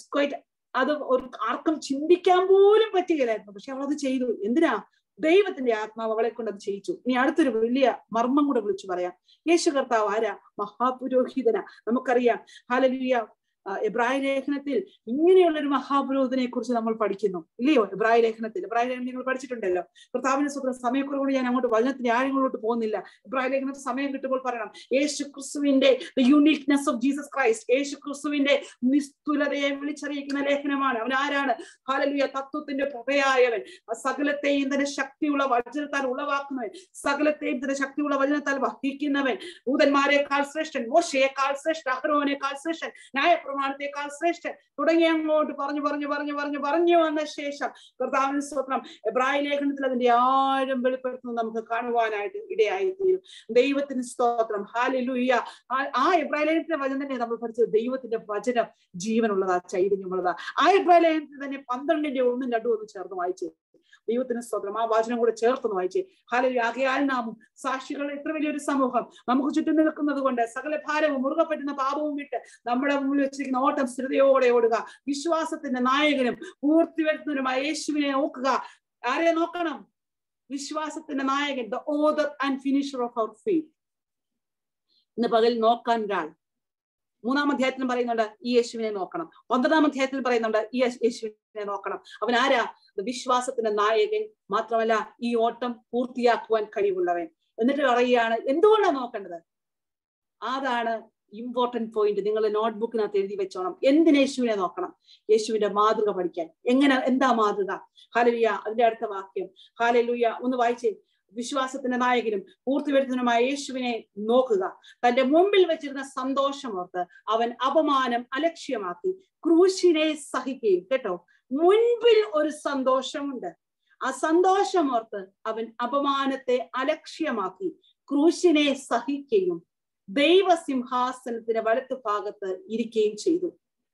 അത് ഒരു ആർക്കും ചിന്തിക്കാൻ പോലും പറ്റുകയില്ലായിരുന്നു. പക്ഷെ അവൾ അത് ചെയ്തു. എന്തിനാ? ദൈവത്തിന്റെ ആത്മാവ് അവളെ കൊണ്ട് അത് ചെയ്യിച്ചു. ഇനി അടുത്തൊരു വലിയ മർമ്മം കൂടെ വിളിച്ചു പറയാം. യേശു കർത്താവ് ആരാ? മഹാപുരോഹിതന. നമുക്കറിയാം. ഹല്ലേലൂയ. എബ്രായ ലേഖനത്തിൽ ഇങ്ങനെയുള്ള ഒരു മഹാപുരോഹിതനെ കുറിച്ച് നമ്മൾ പഠിക്കുന്നു, ഇല്ലയോ? എബ്രായ ലേഖനത്തിൽ എബ്രായ ലേഖനം നിങ്ങൾ പഠിച്ചിട്ടുണ്ടല്ലോ. കർത്താവിന് സ്വന്തം സമയക്കുറവുകൊണ്ട് ഞാൻ അങ്ങോട്ട് വചനത്തിന്റെ ആഴങ്ങളിലോട്ട് പോകുന്നില്ല. എബ്രായ ലേഖനത്തിൽ സമയം കിട്ടുമ്പോൾ പറയണം. യേശു ക്രിസ്തുവിന്റെ uniqueness of Jesus Christ, Yesu ക്രിസ്തുവിന്റെ നിസ്തുലതയെ വിളിച്ചറിയിക്കുന്ന ലേഖനമാണ്. അവൻ ആരാണ്? ഹല്ലേലൂയ. തത്വത്തിന്റെ പ്രഭയായവൻ, സകലത്തെയും തന്റെ ശക്തിയുള്ള വചനത്താൽ ഉളവാക്കുന്നവൻ, സകലത്തെയും തന്റെ ശക്തിയുള്ള വചനത്താൽ വഹിക്കുന്നവൻ, ദൂതന്മാരെക്കാൾ ശ്രേഷ്ഠൻ, മോശയെക്കാൾ ശ്രേഷ്ഠൻ, അഹരോനെക്കാൾ ശ്രേഷ്ഠൻ, ന്യായ ണത്തേക്കാൾ ശ്രേഷ്ഠൻ തുടങ്ങി അങ്ങോട്ട് പറഞ്ഞു പറഞ്ഞു പറഞ്ഞു പറഞ്ഞു പറഞ്ഞു വന്ന ശേഷം കർത്താവിന് സ്തോത്രം എബ്രായ ലേഖനത്തിൽ അതിന്റെ ആഴം വെളിപ്പെടുത്തുന്നത് നമുക്ക് കാണുവാനായിട്ട് ഇടയായി തീരും. ദൈവത്തിന് സ്തോത്രം. ഹല്ലേലൂയ. ആ എബ്രായ ലേഖനത്തിലെ വചനം തന്നെ നമ്മൾ പഠിച്ചത് ദൈവത്തിന്റെ വചനം ജീവനുള്ളതാ, ചൈതന്യമുള്ളതാ. ആ എബ്രായ ലേഖനത്തിൽ തന്നെ പന്ത്രണ്ടിന്റെ ഒന്നും രണ്ടും ഒന്ന് ചേർന്ന് വായിച്ചു. ദൈവത്തിന് സ്തോത്രം. ആ വചനം കൂടെ ചേർത്ത് വായിച്ചേ. ഹല്ലേലൂയ. ആകയാൽ നാമും സാക്ഷികൾ, എത്ര വലിയൊരു സമൂഹം നമുക്ക് ചുറ്റും നിൽക്കുന്നത് കൊണ്ട് സകല ഭാരവും മുറുകെ പറ്റുന്ന പാപവും വിട്ട് നമ്മുടെ മുമ്പിൽ വെച്ചിരിക്കുന്ന ഓട്ടം സ്ഥിരതയോടെ ഓടുക. വിശ്വാസത്തിന്റെ നായകനും പൂർത്തി വരുത്തുന്നവരുമായ യേശുവിനെ നോക്കുക. ആരെ നോക്കണം? വിശ്വാസത്തിന്റെ നായകൻ, the author and finisher of our faith. ഇന്ന് പകൽ നോക്കാൻ ഒരാൾ. മൂന്നാം അധ്യായത്തിലും പറയുന്നുണ്ട് ഈ യേശുവിനെ നോക്കണം. ഒമ്പതാം അധ്യായത്തിൽ പറയുന്നുണ്ട് ഈ യേശുവിനെ നോക്കണം. അവൻ ആരാ? വിശ്വാസത്തിന്റെ നായകൻ. മാത്രമല്ല ഈ ഓട്ടം പൂർത്തിയാക്കുവാൻ കഴിവുള്ളവൻ. എന്നിട്ട് പറയുകയാണ് എന്തുകൊണ്ടാണ് നോക്കേണ്ടത്? അതാണ് ഇമ്പോർട്ടന്റ് പോയിന്റ്. നിങ്ങൾ നോട്ട്ബുക്കിനകത്ത് എഴുതി വെച്ചോണം. എന്തിന് യേശുവിനെ നോക്കണം? യേശുവിന്റെ മാതൃക പഠിക്കാൻ. എങ്ങനെ? എന്താ മാതൃക? ഹല്ലേലൂയ. അതിന്റെ അടുത്ത വാക്യം ഹല്ലേലൂയ ഒന്ന് വായിച്ചേ. വിശ്വാസത്തിന്റെ നായകനും പൂർത്തി വരുത്തുന്നതുമായ യേശുവിനെ നോക്കുക. തന്റെ മുമ്പിൽ വെച്ചിരുന്ന സന്തോഷമോർത്ത് അവൻ അപമാനം അലക്ഷ്യമാക്കി ക്രൂശിനെ സഹിക്കുകയും. കേട്ടോ, മുൻപിൽ ഒരു സന്തോഷമുണ്ട്. ആ സന്തോഷമോർത്ത് അവൻ അപമാനത്തെ അലക്ഷ്യമാക്കി ക്രൂശിനെ സഹിക്കുകയും ദൈവസിംഹാസനത്തിന്റെ വലത്തു ഭാഗത്ത് ഇരിക്കുകയും ചെയ്തു.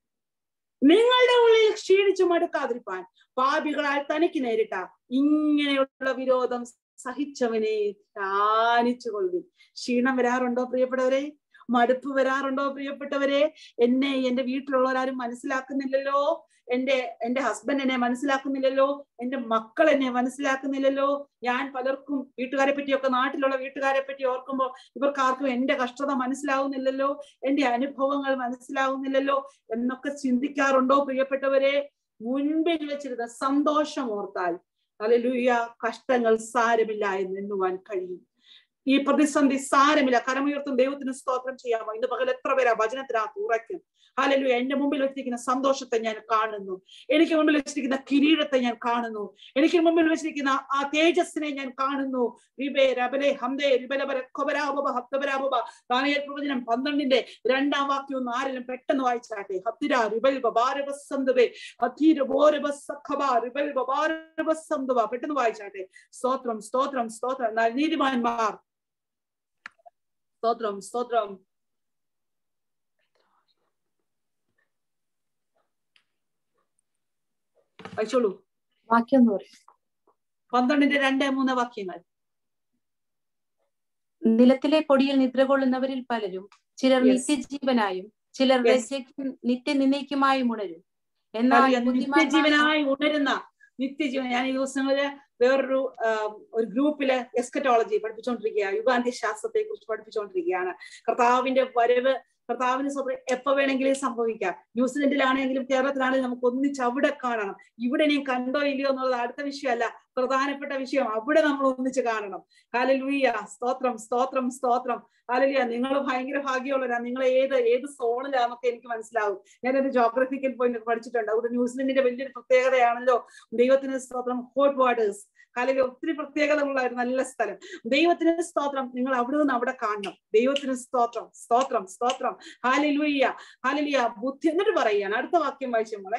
നിങ്ങളുടെ ഉള്ളിൽ ക്ഷീണിച്ചു മടുക്കാതിരിപ്പാൻ പാപികളാൽ തനിക്ക് നേരിട്ട ഇങ്ങനെയുള്ള വിരോധം സഹിച്ചവനെ ധ്യാനിച്ചു കൊള്ളുവിൻ. ക്ഷീണം വരാറുണ്ടോ പ്രിയപ്പെട്ടവരെ? മടുപ്പ് വരാറുണ്ടോ പ്രിയപ്പെട്ടവരെ? എന്നെ എന്റെ വീട്ടിലുള്ളവരാരും മനസ്സിലാക്കുന്നില്ലല്ലോ, എന്റെ എന്റെ ഹസ്ബൻഡ് എന്നെ മനസ്സിലാക്കുന്നില്ലല്ലോ, എന്റെ മക്കൾ എന്നെ മനസ്സിലാക്കുന്നില്ലല്ലോ. ഞാൻ പലർക്കും വീട്ടുകാരെ പറ്റിയൊക്കെ, നാട്ടിലുള്ള വീട്ടുകാരെ പറ്റി ഓർക്കുമ്പോൾ ഇവർക്ക് ആർക്കും എന്റെ കഷ്ടത മനസ്സിലാവുന്നില്ലല്ലോ, എന്റെ അനുഭവങ്ങൾ മനസ്സിലാവുന്നില്ലല്ലോ എന്നൊക്കെ ചിന്തിക്കാറുണ്ടോ പ്രിയപ്പെട്ടവരെ? മുൻപിൽ വെച്ചിരുന്ന സന്തോഷം ഓർത്താൽ ഹല്ലേലൂയ കഷ്ടങ്ങൾ സാരമില്ല എന്ന് എണ്ണുവാൻ കഴിയും. ഈ പ്രതിസന്ധി സാരമില്ല. കരമുയർത്തും ദൈവത്തിന് സ്തോത്രം ചെയ്യാമോ? ഇന്ന് പകൽ എത്ര പേരാ വചനത്തിനകത്ത് ഉറയ്ക്കും? ഹല്ലേലൂയ. എന്റെ മുമ്പിൽ വെച്ചിരിക്കുന്ന സന്തോഷത്തെ ഞാൻ കാണുന്നു, എനിക്ക് മുമ്പിൽ വെച്ചിരിക്കുന്ന കിരീടത്തെ ഞാൻ കാണുന്നു, എനിക്ക് മുമ്പിൽ വെച്ചിരിക്കുന്ന ആ തേജസ്സിനെ ഞാൻ കാണുന്നു. ദാനിയേൽ പ്രവചനം പന്ത്രണ്ടിന്റെ രണ്ടാം വാക്യം ഒന്ന് ആരെങ്കിലും പെട്ടെന്ന് വായിച്ചാട്ടെ. പെട്ടെന്ന് വായിച്ചാട്ടെ. സ്തോത്രം സ്തോത്രം സ്തോത്രം. എന്നാൽ നീതിമാന്മാർ, സ്തോത്രം സ്തോത്രം, വായിച്ചോളൂ വാക്യം എന്ന് പറയും. പന്ത്രണ്ടിന്റെ രണ്ട് മൂന്ന് വാക്യങ്ങൾ. നിലത്തിലെ പൊടിയിൽ നിദ്ര കൊള്ളുന്നവരിൽ പലരും ചിലർ നിത്യജീവനായും ചിലർ നിത്യനിന്ദയ്ക്കുമായും ഉണരും. എന്നാൽ നിത്യജീവനായി ഉണരുന്ന നിത്യജീവൻ. ഞാൻ ഈ ദിവസങ്ങളില് വേറൊരു ഒരു ഗ്രൂപ്പില് എസ്കറ്റോളജി പഠിപ്പിച്ചുകൊണ്ടിരിക്കുക, യുഗാന്ത്യ ശാസ്ത്രത്തെ കുറിച്ച് പഠിപ്പിച്ചുകൊണ്ടിരിക്കുകയാണ്. കർത്താവിന്റെ വരവ്, കർത്താവിന് സ്വപ്നം എപ്പോ വേണമെങ്കിലും സംഭവിക്കാം. ന്യൂസിലൻഡിലാണെങ്കിലും കേരളത്തിലാണെങ്കിലും നമുക്ക് ഒന്നിച്ച് അവിടെ കാണണം. ഇവിടെ നീ കണ്ടോ ഇല്ലയോ എന്നുള്ളത് അടുത്ത വിഷയമല്ല, പ്രധാനപ്പെട്ട വിഷയം അവിടെ നമ്മൾ ഒന്നിച്ച് കാണണം. ഹല്ലേലൂയ. സ്തോത്രം സ്തോത്രം സ്തോത്രം. ഹല്ലേലൂയ. നിങ്ങൾ ഭയങ്കര ഭാഗ്യമുള്ളവരാ. നിങ്ങൾ ഏത് ഏത് സോണിലാന്നൊക്കെ എനിക്ക് മനസ്സിലാവും. ഞാനൊരു ജോഗ്രഫിക്കൽ പോയിന്റ് പഠിച്ചിട്ടുണ്ട്. അവിടെ ന്യൂസിലൻഡിന്റെ വലിയൊരു പ്രത്യേകതയാണല്ലോ ദൈവത്തിന് സ്തോത്രം, ഹോട്ട് വാട്ടേഴ്സ്. അല്ലെങ്കിൽ ഒത്തിരി പ്രത്യേകതകളുള്ള ഒരു നല്ല സ്ഥലം. ദൈവത്തിന് സ്തോത്രം. നിങ്ങൾ അവിടെ നിന്ന് അവിടെ കാണണം. ദൈവത്തിന് സ്തോത്രം സ്തോത്രം സ്തോത്രം. ഹല്ലേലൂയ ഹല്ലേലൂയ. ബുദ്ധി എന്നിട്ട് പറയുകയാണ്. അടുത്ത വാക്യം വായിച്ചു നമ്മളെ.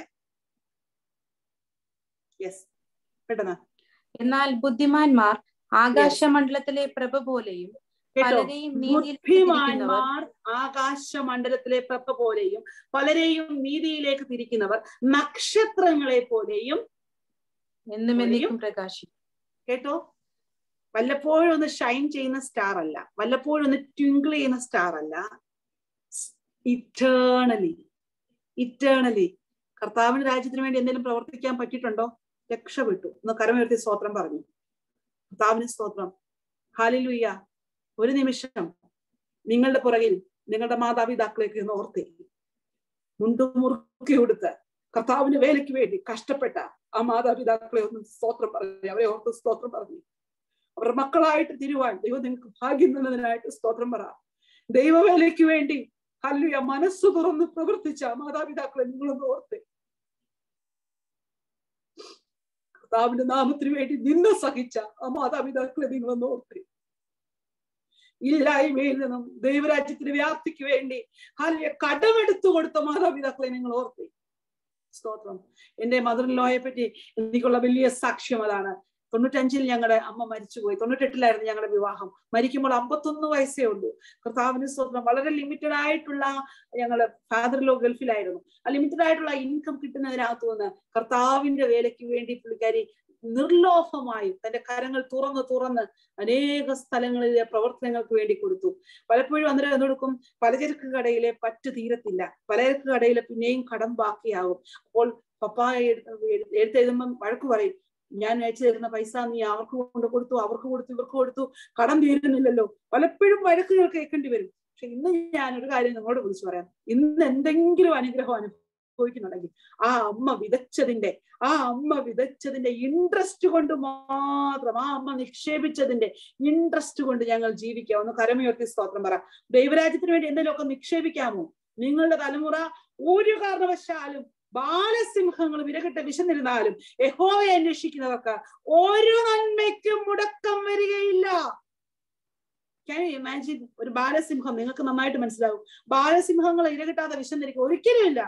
യെസ്, പെട്ടെന്ന്. എന്നാൽ ബുദ്ധിമാന്മാർ ആകാശമണ്ഡലത്തിലെ പ്രഭ പോലെയും പലരെയും ബുദ്ധിമാന്മാർ ആകാശമണ്ഡലത്തിലെ പ്രഭ പോലെയും പലരെയും നീതിയിലേക്ക് തിരിക്കുന്നവർ നക്ഷത്രങ്ങളെ പോലെയും എന്നും എന്നേക്കും പ്രകാശിക്കും. കേട്ടോ, വല്ലപ്പോഴും ഒന്ന് ഷൈൻ ചെയ്യുന്ന സ്റ്റാർ അല്ല, വല്ലപ്പോഴും ഒന്ന് ട്വിങ്കിൾ ചെയ്യുന്ന സ്റ്റാർ അല്ല, ഇറ്റേണലി ഇറ്റേണലി. കർത്താവിന്റെ രാജ്യത്തിന് വേണ്ടി എന്തെങ്കിലും പ്രവർത്തിക്കാൻ പറ്റിയിട്ടുണ്ടോ? രക്ഷപ്പെട്ടു എന്ന് കരമുയർത്തി സ്തോത്രം പറഞ്ഞു. കർത്താവിന് സ്തോത്രം. ഹല്ലേലൂയ. ഒരു നിമിഷം നിങ്ങളുടെ പുറകിൽ നിങ്ങളുടെ മാതാപിതാക്കളേക്ക് ഒന്ന് ഓർത്തേ. മുണ്ടു മുറുക്കി കൊടുത്ത് കർത്താവിന്റെ വേലയ്ക്ക് വേണ്ടി കഷ്ടപ്പെട്ട ആ മാതാപിതാക്കളെ ഒന്ന് സ്തോത്രം പറഞ്ഞു. അവരെ ഓർത്ത് സ്തോത്രം പറഞ്ഞു. അവരുടെ മക്കളായിട്ട് തിരുവാൻ ദൈവം നിങ്ങൾക്ക് ഭാഗ്യം തന്നതിനായിട്ട് സ്തോത്രം പറ. ദൈവവേലയ്ക്ക് വേണ്ടി ഹല്ലേലൂയ മനസ്സ് തുറന്ന് പ്രവർത്തിച്ച മാതാപിതാക്കളെ നിങ്ങളൊന്ന് ഓർത്തേ. കർത്താവിന്റെ നാമത്തിന് വേണ്ടി നിന്ന സഹിച്ച ആ മാതാപിതാക്കളെ നിങ്ങളൊന്ന് ഓർത്തേ. ഇല്ലായ്മയിൽ നിന്നും ദൈവരാജ്യത്തിന്റെ വ്യാപ്തിക്ക് വേണ്ടി ഹല്ലേലൂയ കടമെടുത്തു കൊടുത്ത മാതാപിതാക്കളെ നിങ്ങൾ ഓർത്തേ. സ്തോത്രം. എന്റെ മദർ ഇൻ ലോയെ പറ്റി എനിക്കുള്ള വലിയ സാക്ഷ്യം അതാണ്. തൊണ്ണൂറ്റഞ്ചിൽ ഞങ്ങളുടെ അമ്മ മരിച്ചുപോയി. തൊണ്ണൂറ്റെട്ടിലായിരുന്നു ഞങ്ങളുടെ വിവാഹം. മരിക്കുമ്പോൾ അമ്പത്തൊന്ന് വയസ്സേ ഉള്ളൂ. കർത്താവിന് സ്തോത്രം. വളരെ ലിമിറ്റഡ് ആയിട്ടുള്ള ഞങ്ങളുടെ ഫാദറിലോ ഗൾഫിലായിരുന്നു. ആ ലിമിറ്റഡ് ആയിട്ടുള്ള ഇൻകം കിട്ടുന്നതിനകത്ത് നിന്ന് കർത്താവിന്റെ വേലയ്ക്ക് വേണ്ടി പുള്ളിക്കാരി നിർലോഭമായി തന്റെ കരങ്ങൾ തുറന്ന് തുറന്ന് അനേക സ്ഥലങ്ങളിലെ പ്രവർത്തനങ്ങൾക്ക് വേണ്ടി കൊടുത്തു. പലപ്പോഴും അന്നേരം എന്തെടുക്കും, പലചരക്ക് കടയിലെ പറ്റ് തീരത്തില്ല, പലചരക്ക് കടയിലെ പിന്നെയും കടം ബാക്കിയാകും. അപ്പോൾ പപ്പ എഴുത്തെഴുതുമ്പം വഴക്ക് പറയും, ഞാൻ അയച്ചു തരുന്ന പൈസ നീ അവർക്ക് കൊണ്ട് കൊടുത്തു, അവർക്ക് കൊടുത്തു, ഇവർക്ക് കൊടുത്തു, കടം തീരുന്നില്ലല്ലോ. പലപ്പോഴും വഴക്കുകൾ കേൾക്കേണ്ടി വരും. പക്ഷെ ഇന്ന് ഞാൻ ഒരു കാര്യം നിങ്ങളോട് വിളിച്ചു പറയാം. ഇന്ന് എന്തെങ്കിലും അനുഗ്രഹം അനുഭവിക്കുന്നുണ്ടെങ്കിൽ ആ അമ്മ വിതച്ചതിന്റെ ആ അമ്മ വിതച്ചതിന്റെ ഇൻട്രസ്റ്റ് കൊണ്ട് മാത്രം, ആ അമ്മ നിക്ഷേപിച്ചതിന്റെ ഇൻട്രസ്റ്റ് കൊണ്ട് ഞങ്ങൾ ജീവിക്കാം. ഒന്ന് കരമുയർത്തി സ്തോത്രം പറ. ദൈവരാജ്യത്തിന് വേണ്ടി എന്തെങ്കിലുമൊക്കെ നിക്ഷേപിക്കാമോ? നിങ്ങളുടെ തലമുറ ഒരു കാരണവശാലും ബാലസിംഹങ്ങൾ വിരകെട്ട് വിശന്നിരുന്നാലും യഹോവയെ അന്വേഷിക്കുന്നവർക്ക് ഒരു നന്മയ്ക്കും മുടക്കം വരികയില്ല. Can you imagine? ഒരു ബാലസിംഹം നിങ്ങൾക്ക് നന്നായിട്ട് മനസ്സിലാവും. ബാലസിംഹങ്ങൾ ഇരകിട്ടാതെ വിശന്നിരിക്കും ഒരിക്കലും ഇല്ല.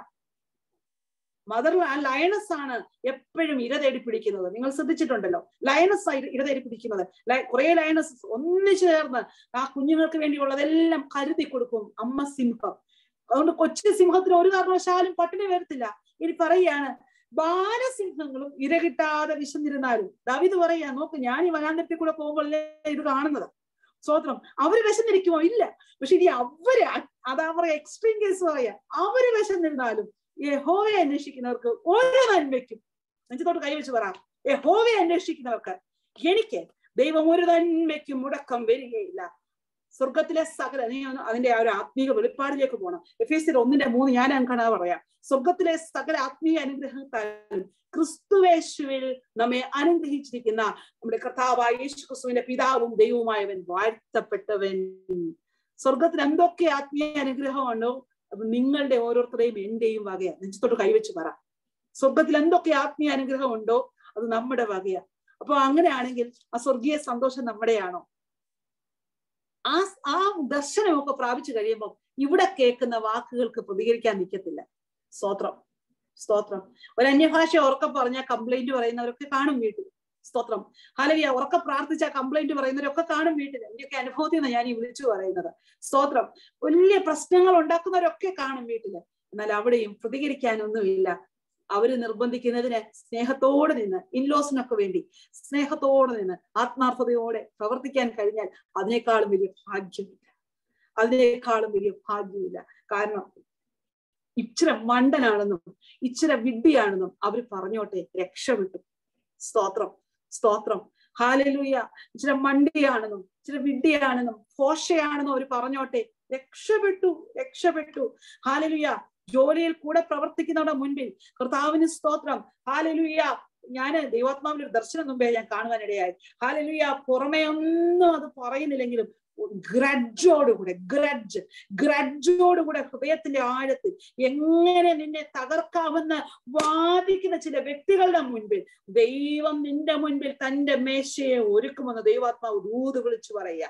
മദർ ലയണസ് ആണ് എപ്പോഴും ഇര തേടി പിടിക്കുന്നത്. നിങ്ങൾ ശ്രദ്ധിച്ചിട്ടുണ്ടല്ലോ, ലയണസ് ഇര തേടി പിടിക്കുന്നത്. കുറെ ലയണസ് ഒന്നിച്ചു ചേർന്ന് ആ കുഞ്ഞുങ്ങൾക്ക് വേണ്ടിയുള്ളതെല്ലാം കരുതി കൊടുക്കും അമ്മ സിംഹം. അതുകൊണ്ട് കൊച്ചു സിംഹത്തിന് ഒരു കാരണവശാലും പട്ടിണി വരത്തില്ല. ഇനി പറയാണ്, ബാലസിംഹങ്ങളും ഇര കിട്ടാതെ വിശന്നിരുന്നാലും. ദാവീദ് പറയാ, നോക്ക് ഞാൻ ഈ വനാന്തരത്തിൽ കൂടെ പോകുമ്പോഴല്ലേ ഇത് കാണുന്നത്. സ്തോത്രം. അവര് വിശന്നിരിക്കുമോ? ഇല്ല. പക്ഷെ ഇനി അവര്, അതാ പറയാ എക്സ്ട്രീം കേസ് പറയാ, അവര് വിശന്നിരുന്നാലും യഹോവയെ അന്വേഷിക്കുന്നവർക്ക് ഓരോ നന്മയ്ക്കും, നെഞ്ചത്തോട്ട് കൈവച്ച് പറ, യഹോവയെ അന്വേഷിക്കുന്നവർക്ക് എനിക്ക് ദൈവം ഒരു നന്മയ്ക്കും മുടക്കം വരികയില്ല. സ്വർഗത്തിലെ സകല, നീ അതിന്റെ ആ ഒരു ആത്മീക വെളിപ്പാടിലേക്ക് പോകണം. എഫേസ്യർ ഒന്നിന്റെ മൂന്ന് ഞാൻ അങ്ങനെ പറയാം. സ്വർഗത്തിലെ സകല ആത്മീയ അനുഗ്രഹത്താലും ക്രിസ്തുവേശുവിൽ നമ്മെ അനുഗ്രഹിച്ചിരിക്കുന്ന നമ്മുടെ കർത്താവായ യേശു ക്രിസ്തുവിന്റെ പിതാവും ദൈവവുമായവൻ വാഴ്ത്തപ്പെട്ടവൻ. സ്വർഗത്തിൽ എന്തൊക്കെ ആത്മീയ അനുഗ്രഹമുണ്ടോ അത് നിങ്ങളുടെ ഓരോരുത്തരുടെയും എന്റെയും വകയാ. നെഞ്ചത്തോട്ട് കൈവച്ച് പറ, സ്വർഗത്തിൽ എന്തൊക്കെ ആത്മീയ അനുഗ്രഹം ഉണ്ടോ അത് നമ്മുടെ വകയാ. അപ്പൊ അങ്ങനെയാണെങ്കിൽ ആ സ്വർഗീയ സന്തോഷം നമ്മുടെയാണോ? ആ ആ ദർശനമൊക്കെ പ്രാപിച്ചു കഴിയുമ്പോൾ ഇവിടെ കേൾക്കുന്ന വാക്കുകൾക്ക് പ്രതികരിക്കാൻ നിൽക്കത്തില്ല. സ്തോത്രം, സ്തോത്രം. ഒരു അന്യഭാഷ ഉറക്കം പറഞ്ഞാൽ കംപ്ലൈന്റ് പറയുന്നവരൊക്കെ കാണും വീട്ടിൽ. സ്തോത്രം. ഹല്ലേലൂയ. ഉറക്കം പ്രാർത്ഥിച്ച കംപ്ലൈന്റ് പറയുന്നവരൊക്കെ കാണും വീട്ടിൽ. എന്റെയൊക്കെ അനുഭവത്തിൽ നിന്ന് ഞാൻ ഈ വിളിച്ചു പറയുന്നത്. സ്തോത്രം. വലിയ പ്രശ്നങ്ങൾ ഉണ്ടാക്കുന്നവരൊക്കെ കാണും വീട്ടില്. എന്നാൽ അവിടെയും പ്രതികരിക്കാനൊന്നുമില്ല. അവര് നിർബന്ധിക്കുന്നതിന് സ്നേഹത്തോടെ നിന്ന്, ഇൻലോസിനൊക്കെ വേണ്ടി സ്നേഹത്തോടെ നിന്ന് ആത്മാർത്ഥതയോടെ പ്രവർത്തിക്കാൻ കഴിഞ്ഞാൽ അതിനേക്കാളും വലിയ ഭാഗ്യമില്ല, അതിനേക്കാളും വലിയ ഭാഗ്യമില്ല. കാരണം ഇച്ചിരി മണ്ടനാണെന്നും ഇച്ചിരി വിഡ്ഢിയാണെന്നും അവർ പറഞ്ഞോട്ടെ, രക്ഷപ്പെട്ടു. സ്തോത്രം, സ്തോത്രം. ഹല്ലേലൂയ. ഇച്ചിരി മണ്ടിയാണെന്നും ഇച്ചിരി വിഡ്ഢിയാണെന്നും ഫോഷയാണെന്നും അവർ പറഞ്ഞോട്ടെ, രക്ഷപ്പെട്ടു, രക്ഷപ്പെട്ടു. ഹല്ലേലൂയ. ജോലിയിൽ കൂടെ പ്രവർത്തിക്കുന്നവരുടെ മുൻപിൽ കർത്താവിന് സ്തോത്രം. ഹല്ലേലൂയ. ഞാന് ദൈവാത്മാവിൽ ഒരു ദർശനം മുമ്പേ ഞാൻ കാണുവാനിടയായി. ഹല്ലേലൂയ. പുറമേ ഒന്നും അത് പറയുന്നില്ലെങ്കിലും ഗ്രഡ്ജോടുകൂടെ, ഗ്രഡ്ജ് ഗ്രഡ്ജോടുകൂടെ ഹൃദയത്തിന്റെ ആഴത്തിൽ എങ്ങനെ നിന്നെ തകർക്കാമെന്ന് വാദിക്കുന്ന ചില വ്യക്തികളുടെ മുൻപിൽ ദൈവം നിന്റെ മുൻപിൽ തന്റെ മേശയെ ഒരുക്കുമെന്ന് ദൈവാത്മാവ് ദൂത് വിളിച്ചു പറയുക.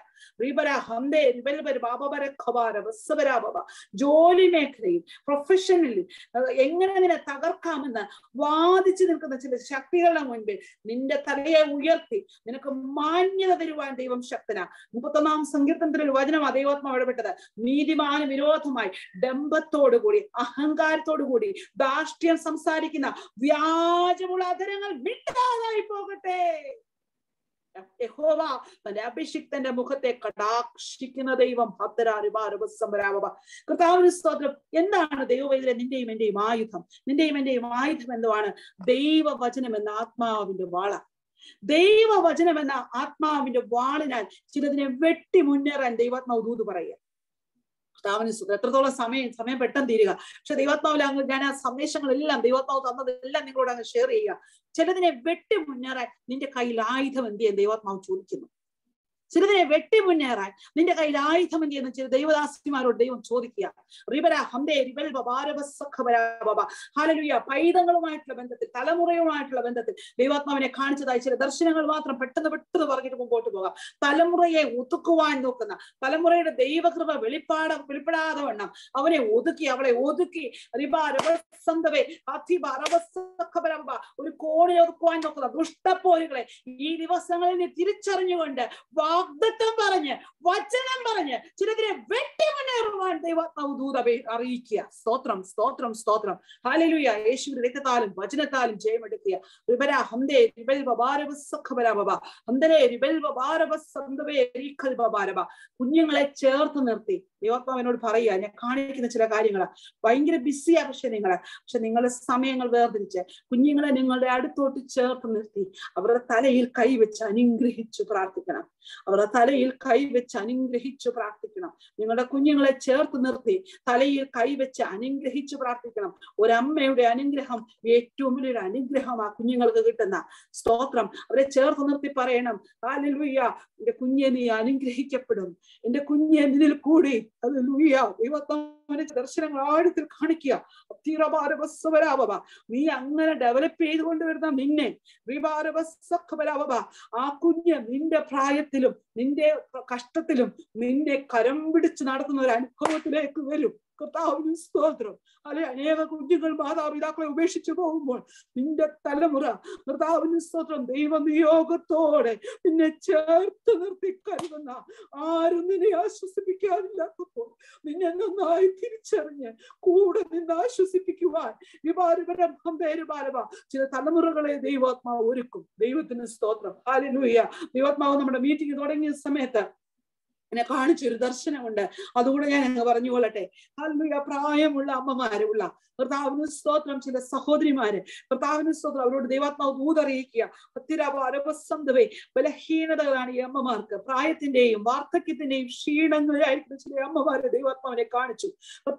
ജോലി മേഖലയിൽ, പ്രൊഫഷണലിൽ എങ്ങനെ നിന്നെ തകർക്കാമെന്ന് വാദിച്ചു നിൽക്കുന്ന ചില ശക്തികളുടെ മുൻപിൽ നിന്റെ തലയെ ഉയർത്തി നിനക്ക് മാന്യത തരുവാൻ ദൈവം ശക്തനാ. മുപ്പത്തൊന്നാം സങ്കീർത്തനത്തിൽ ഒരു വചനം ദൈവാത്മാവ് ഇടപെട്ടത്, നീതിമാന് വിരോധമായി ഡംഭത്തോടുകൂടി അഹങ്കാരത്തോടുകൂടി ധാർഷ്ട്യം സംസാരിക്കുന്ന വ്യാജമുള്ള അധരങ്ങൾ വിട്ടാതായി പോകട്ടെ. യഹോവ തന്റെ അഭിഷിക്തന്റെ മുഖത്തെ കടാക്ഷിക്കുന്ന ദൈവം. കർത്താവിന് സ്തോത്രം. എന്താണ് ദൈവവൈദ്യ നിന്റെയും എന്റെയും ആയുധം? നിന്റെയും എന്റെയും ആയുധം എന്തുവാണ്? ദൈവവചനം എന്ന ആത്മാവിന്റെ വാള. ദൈവവചനം എന്ന ആത്മാവിന്റെ വാളിനാൽ ചിലതിനെ വെട്ടി മുന്നേറാൻ ദൈവാത്മാവ് ദൂത് പറയുക. കർത്താവിന് എത്രത്തോളം സമയം സമയം പെട്ടെന്ന് തീരുക. പക്ഷെ ദൈവാത്മാവിൽ അങ്ങ് ഞാൻ ആ സന്ദേശങ്ങളെല്ലാം ദൈവാത്മാവ് തന്നതെല്ലാം നിങ്ങളോട് അങ്ങ് ഷെയർ ചെയ്യുക. ചിലതിനെ വെട്ടി മുന്നേറാൻ നിന്റെ കയ്യിൽ ആയുധം എന്ത് ചെയ്യാൻ ദൈവാത്മാവ് ചോദിക്കുന്നു. ചിലതിനെ വെട്ടി മുന്നേറാൻ നിന്റെ കയ്യിൽ ആയുധം എന്ത് ചെയ്യുന്ന ചില ദൈവദാസിമാരോട് ദൈവം ചോദിക്കുക. ഹല്ലേലൂയ. പൈതങ്ങളുമായിട്ടുള്ള ബന്ധത്തിൽ, തലമുറയുമായിട്ടുള്ള ബന്ധത്തിൽ ദൈവാത്മാവിനെ കാണിച്ചതായി ചില ദർശനങ്ങൾ മാത്രം പെട്ടെന്ന് പെട്ടെന്ന് പറഞ്ഞിട്ട് മുമ്പോട്ട് പോകാം. തലമുറയെ ഒതുക്കുവാൻ നോക്കുന്ന, തലമുറയുടെ ദൈവകൃപ വെളിപ്പാട വെളിപ്പെടാതെ വണ്ണം അവനെ ഒതുക്കി, അവളെ ഒതുക്കി ഒരു കോണിൽ ഒതുക്കുവാൻ നോക്കുന്ന ദുഷ്ടപ്പോരുകളെ ഈ ദിവസങ്ങളിൽ നീ തിരിച്ചറിഞ്ഞുകൊണ്ട് വാഗ്ദത്തം പറഞ്ഞ്, വചനം പറഞ്ഞ് ചിലതിനെ വെട്ടി മുന്നേറുവാൻ ദൈവാത്മാവ് ദൂത അറിയിക്കുക. സ്തോത്രം, സ്തോത്രം, സ്തോത്രം. ഹല്ലേലൂയ. യേശുവിന്റെ രക്തത്താലും വചനത്താലും ജയമെടുക്കുക. കുഞ്ഞുങ്ങളെ ചേർത്ത് നിർത്തി ദൈവാത്മാവിനോട് പറയുക, ഞാൻ കാണിക്കുന്ന ചില കാര്യങ്ങളാ. ഭയങ്കര ബിസിയാ പക്ഷെ നിങ്ങളെ, പക്ഷെ നിങ്ങളുടെ സമയങ്ങൾ വേർതിരിച്ച് കുഞ്ഞുങ്ങളെ നിങ്ങളുടെ അടുത്തോട്ട് ചേർത്ത് നിർത്തി അവരുടെ തലയിൽ കൈവച്ച് അനുഗ്രഹിച്ചു പ്രാർത്ഥിക്കണം. അവരുടെ തലയിൽ കൈവച്ച് അനുഗ്രഹിച്ചു പ്രാർത്ഥിക്കണം. നിങ്ങളുടെ കുഞ്ഞുങ്ങളെ ചേർത്ത് നിർത്തി തലയിൽ കൈവച്ച് അനുഗ്രഹിച്ചു പ്രാർത്ഥിക്കണം. ഒരമ്മയുടെ അനുഗ്രഹം ഏറ്റവും വലിയൊരു അനുഗ്രഹം ആ കുഞ്ഞുങ്ങൾക്ക് കിട്ടുന്ന. സ്തോത്രം. അവരെ ചേർത്ത് നിർത്തി പറയണം, ഹല്ലേലൂയ, എന്റെ കുഞ്ഞെ നീ അനുഗ്രഹിക്കപ്പെടും, എന്റെ കുഞ്ഞെ നിന്നിൽ കൂടി. ഹല്ലേലൂയ. ദൈവത്തിന്റെ ദർശനങ്ങൾ ആഴത്തിൽ കാണിക്കുക. നീ അങ്ങനെ ഡെവലപ്പ് ചെയ്തുകൊണ്ടുവരുന്ന നിന്നെ ആ കുഞ്ഞ് നിന്റെ പ്രായത്തിലും നിന്റെ കഷ്ടത്തിലും നിന്നെ കരം പിടിച്ച് നടത്തുന്ന ഒരു അനുഭവത്തിലേക്ക് വരും. കർത്താവിന് സ്തോത്രം. അല്ലെ, അനേക കുഞ്ഞുങ്ങൾ മാതാപിതാക്കളെ ഉപേക്ഷിച്ചു പോകുമ്പോൾ നിന്റെ തലമുറ കർത്താവിന് സ്തോത്രം ദൈവനിയോഗത്തോടെ നിന്നെ ചേർത്ത് നിർത്തി കരുതുന്ന, ആരും നിന്നെ ആശ്വസിപ്പിക്കാനില്ലാത്തപ്പോൾ നിന്നെ നന്നായി തിരിച്ചറിഞ്ഞ് കൂടെ നിന്ന് ആശ്വസിപ്പിക്കുവാൻ ചില തലമുറകളെ ദൈവാത്മാവ് ഒരുക്കും. ദൈവത്തിന് സ്തോത്രം. ഹല്ലേലൂയ. ദൈവാത്മാവ് നമ്മുടെ മീറ്റിംഗ് തുടങ്ങിയ സമയത്ത് എന്നെ കാണിച്ചൊരു ദർശനമുണ്ട്. അതുകൂടെ ഞാൻ അങ്ങ് പറഞ്ഞുകൊള്ളട്ടെ. ഹല്ലേലൂയ. പ്രായമുള്ള അമ്മമാരുള്ള കർത്താവിന് സ്തോത്രം, ചില സഹോദരിമാര് കർത്താവിന് സ്തോത്രം, അവരോട് ദൈവാത്മാവ് ദൂതറിയിക്കുക. അത്തിരവസന്തവേ ബലഹീനതകളാണ് ഈ അമ്മമാർക്ക്. പ്രായത്തിന്റെയും വാർദ്ധക്യത്തിന്റെയും ക്ഷീണങ്ങളായിരിക്കുന്ന ചില അമ്മമാരെ ദൈവാത്മാവിനെ കാണിച്ചു.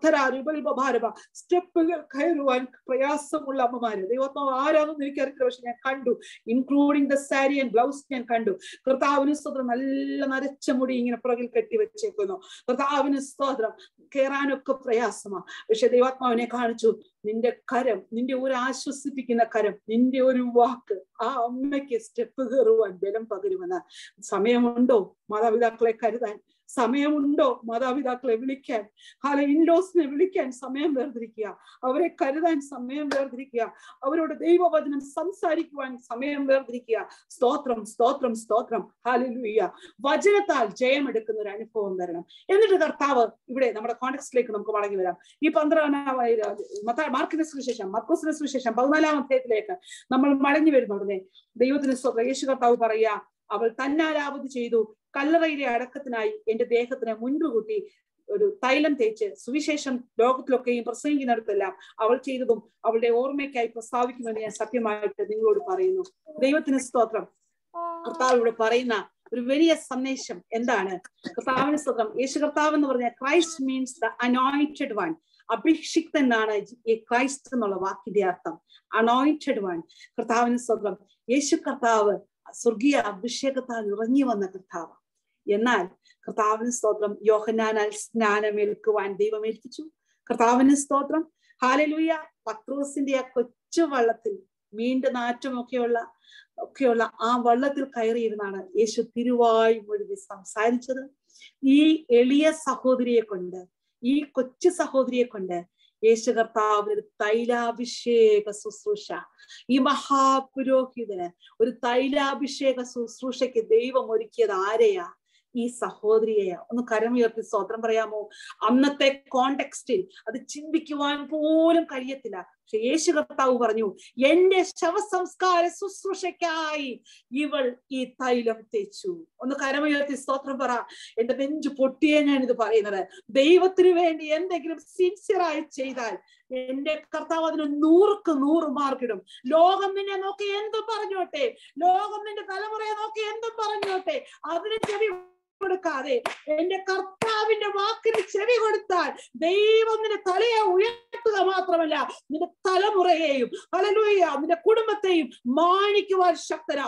സ്റ്റെപ്പുകൾ കയറുവാൻ പ്രയാസമുള്ള അമ്മമാര് ദൈവാത്മാവ് ആരാണെന്ന് എനിക്കറിയില്ല, പക്ഷെ ഞാൻ കണ്ടു. Including the sari and blouse ഞാൻ കണ്ടു. കർത്താവിന് സ്തോത്രം, നല്ല നരച്ച മുടി ഇങ്ങനെ പുറകിൽ കെട്ടിവെച്ചേക്കുന്നു. കർത്താവിന് സ്തോത്രം, കയറാനൊക്കെ പ്രയാസമാണ്. പക്ഷെ ദൈവാത്മാവിനെ കാണിച്ചു, നിന്റെ കരം, നിന്റെ ഒരു ആശ്വസിപ്പിക്കുന്ന കരം, നിന്റെ ഒരു വാക്ക് ആ അമ്മയ്ക്ക് സ്റ്റെപ്പ് കയറുവാൻ ബലം പകരുമെന്ന്. സമയമുണ്ടോ മാതാപിതാക്കളെ കരുതാൻ? സമയമുണ്ടോ മാതാപിതാക്കളെ വിളിക്കാൻ? ഹാല ഇൻലോസിനെ വിളിക്കാൻ സമയം വേർതിരിക്കുക. അവരെ കരുതാൻ സമയം വേർതിരിക്കുക. അവരോട് ദൈവവചനം സംസാരിക്കുവാൻ സമയം വേർതിരിക്കുക. സ്തോത്രം, സ്തോത്രം, സ്തോത്രം. ഹല്ലേലൂയ. വചനത്താൽ ജയമെടുക്കുന്ന ഒരു അനുഭവം വരണം. എന്നിട്ട് കർത്താവ് ഇവിടെ നമ്മുടെ കോണ്ടെക്സ്റ്റിലേക്ക് നമുക്ക് മടങ്ങി വരാം. ഈ പന്ത്രണ്ടാം മാർക്കിന്റെ സുവിശേഷം, മർക്കോസിന്റെ സുവിശേഷം പതിനാലാം അധ്യായത്തിലേക്ക് നമ്മൾ മടങ്ങി വരുന്നുടനെ ദൈവത്തിന് സ്തോത്രം. യേശു കർത്താവ് പറയാ, അവൾ തന്നാലാപത് ചെയ്തു, കല്ലറയിലെ അടക്കത്തിനായി എന്റെ ദേഹത്തിന് മുൻകൂട്ടി ഒരു തൈലം തേച്ച് സുവിശേഷം ലോകത്തിലൊക്കെയും പ്രസംഗിക്കുന്നിടത്തെല്ലാം അവൾ ചെയ്തതും അവളുടെ ഓർമ്മയ്ക്കായി പ്രസ്താവിക്കുമെന്ന് ഞാൻ സത്യമായിട്ട് നിങ്ങളോട് പറയുന്നു. ദൈവത്തിന് സ്തോത്രം. കർത്താവ് ഇവിടെ പറയുന്ന ഒരു വലിയ സന്ദേശം എന്താണ്? കർത്താവിന് സ്തോത്രം. യേശു കർത്താവ് എന്ന് പറഞ്ഞാൽ Christ means the anointed one. അഭിഷിക്തൻ എന്നാണ് ഈ ക്രൈസ്റ്റ് എന്നുള്ള വാക്കിന്റെ അർത്ഥം. Anointed one. കർത്താവിന് സ്തോത്രം. യേശു കർത്താവ് സ്വർഗീയ അഭിഷേകത്താൽ ഇറങ്ങി വന്ന കർത്താവ്. എന്നാൽ കർത്താവിന് സ്തോത്രം, യോഹന്നാനാൽ സ്നാനമേൽക്കുവാൻ ദൈവം ഏൽപ്പിച്ചു. കർത്താവിന് സ്തോത്രം. ഹല്ലേലൂയ. പത്രോസിന്റെ ആ കൊച്ചു വള്ളത്തിൽ മീൻ്റെ നാറ്റമൊക്കെയുള്ള ഒക്കെയുള്ള ആ വള്ളത്തിൽ കയറിയിരുന്നാണ് യേശു തിരുവായി മുഴുവൻ സംസാരിച്ചത്. ഈ എളിയ സഹോദരിയെ കൊണ്ട്, ഈ കൊച്ചു സഹോദരിയെ കൊണ്ട് യേശു കർത്താവിന് ഒരു തൈലാഭിഷേക ശുശ്രൂഷ, ഈ മഹാപുരോഹിതന് ഒരു തൈലാഭിഷേക ശുശ്രൂഷയ്ക്ക് ദൈവം ഒരുക്കിയത് ആരെയാ? ഈ സഹോദരിയെയാ. ഒന്ന് കരമുയർത്തി സ്തോത്രം പറയാമോ? അന്നത്തെ കോണ്ടെക്സ്റ്റിൽ അത് ചിന്തിക്കുവാൻ പോലും കഴിയത്തില്ല. പക്ഷെ യേശു കർത്താവ് പറഞ്ഞു, എന്റെ ശവസംസ്കാര ശുശ്രൂഷയ്ക്കായി ഇവൾ ഈ തൈലം തേച്ചു. ഒന്ന് കരമുയർത്തി സ്തോത്രം പറ. എന്റെ നെഞ്ചു പൊട്ടിയേ ഞാൻ ഇത് പറയുന്നത്. ദൈവത്തിന് വേണ്ടി എന്തെങ്കിലും സിൻസിയറായി ചെയ്താൽ എന്റെ കർത്താവ് അതിന് നൂറുക്ക് നൂറ് മാർക്കിടും. ലോകം നിന്നെ നോക്കി എന്തും പറഞ്ഞോട്ടെ, ലോകം നിന്റെ തലമുറയെ നോക്കി എന്തും പറഞ്ഞോട്ടെ, അതിന് ചെവി കൊടുക്കാതെ എന്റെ കർത്താവിന്റെ വാക്കിന് ചെവി കൊടുത്താൽ ദൈവം നിന്റെ തലയെ ഉയർത്തുക മാത്രമല്ല, നിന്റെ തലമുറയെയും ഹല്ലേലൂയ നിന്റെ കുടുംബത്തെയും മാനിക്കുവാൻ ശക്തനാ.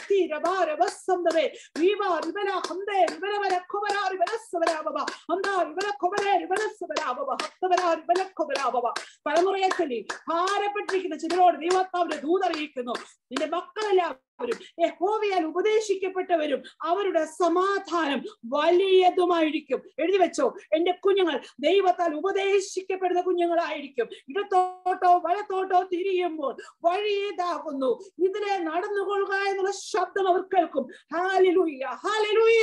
തലമുറയെ ചൊല്ലി ഭാരപ്പെട്ടിരിക്കുന്ന ചിലരോട് ദൈവാത്മാവിന്റെ ദൂതറിയിക്കുന്നു, നിന്റെ മക്കളെല്ലാവരും യഹോവയാൽ ഉപദേശിക്കപ്പെട്ടവരും അവരുടെ സമാധാനം വലിയതുമായിരിക്കും. എഴുതി വെച്ചോ, എന്റെ കുഞ്ഞുങ്ങൾ ദൈവത്താൽ ഉപദേശിക്കപ്പെടുന്ന കുഞ്ഞുങ്ങളായിരിക്കും. ഇടത്തോട്ടോ വലത്തോട്ടോ തിരിയുമ്പോൾ വഴിയേതാകുന്നു, ഇതിലെ നടന്നുകൊള്ളുക എന്നുള്ള ശബ്ദം അവർ കേൾക്കും. ഹല്ലേലൂയ, ഹല്ലേലൂയ.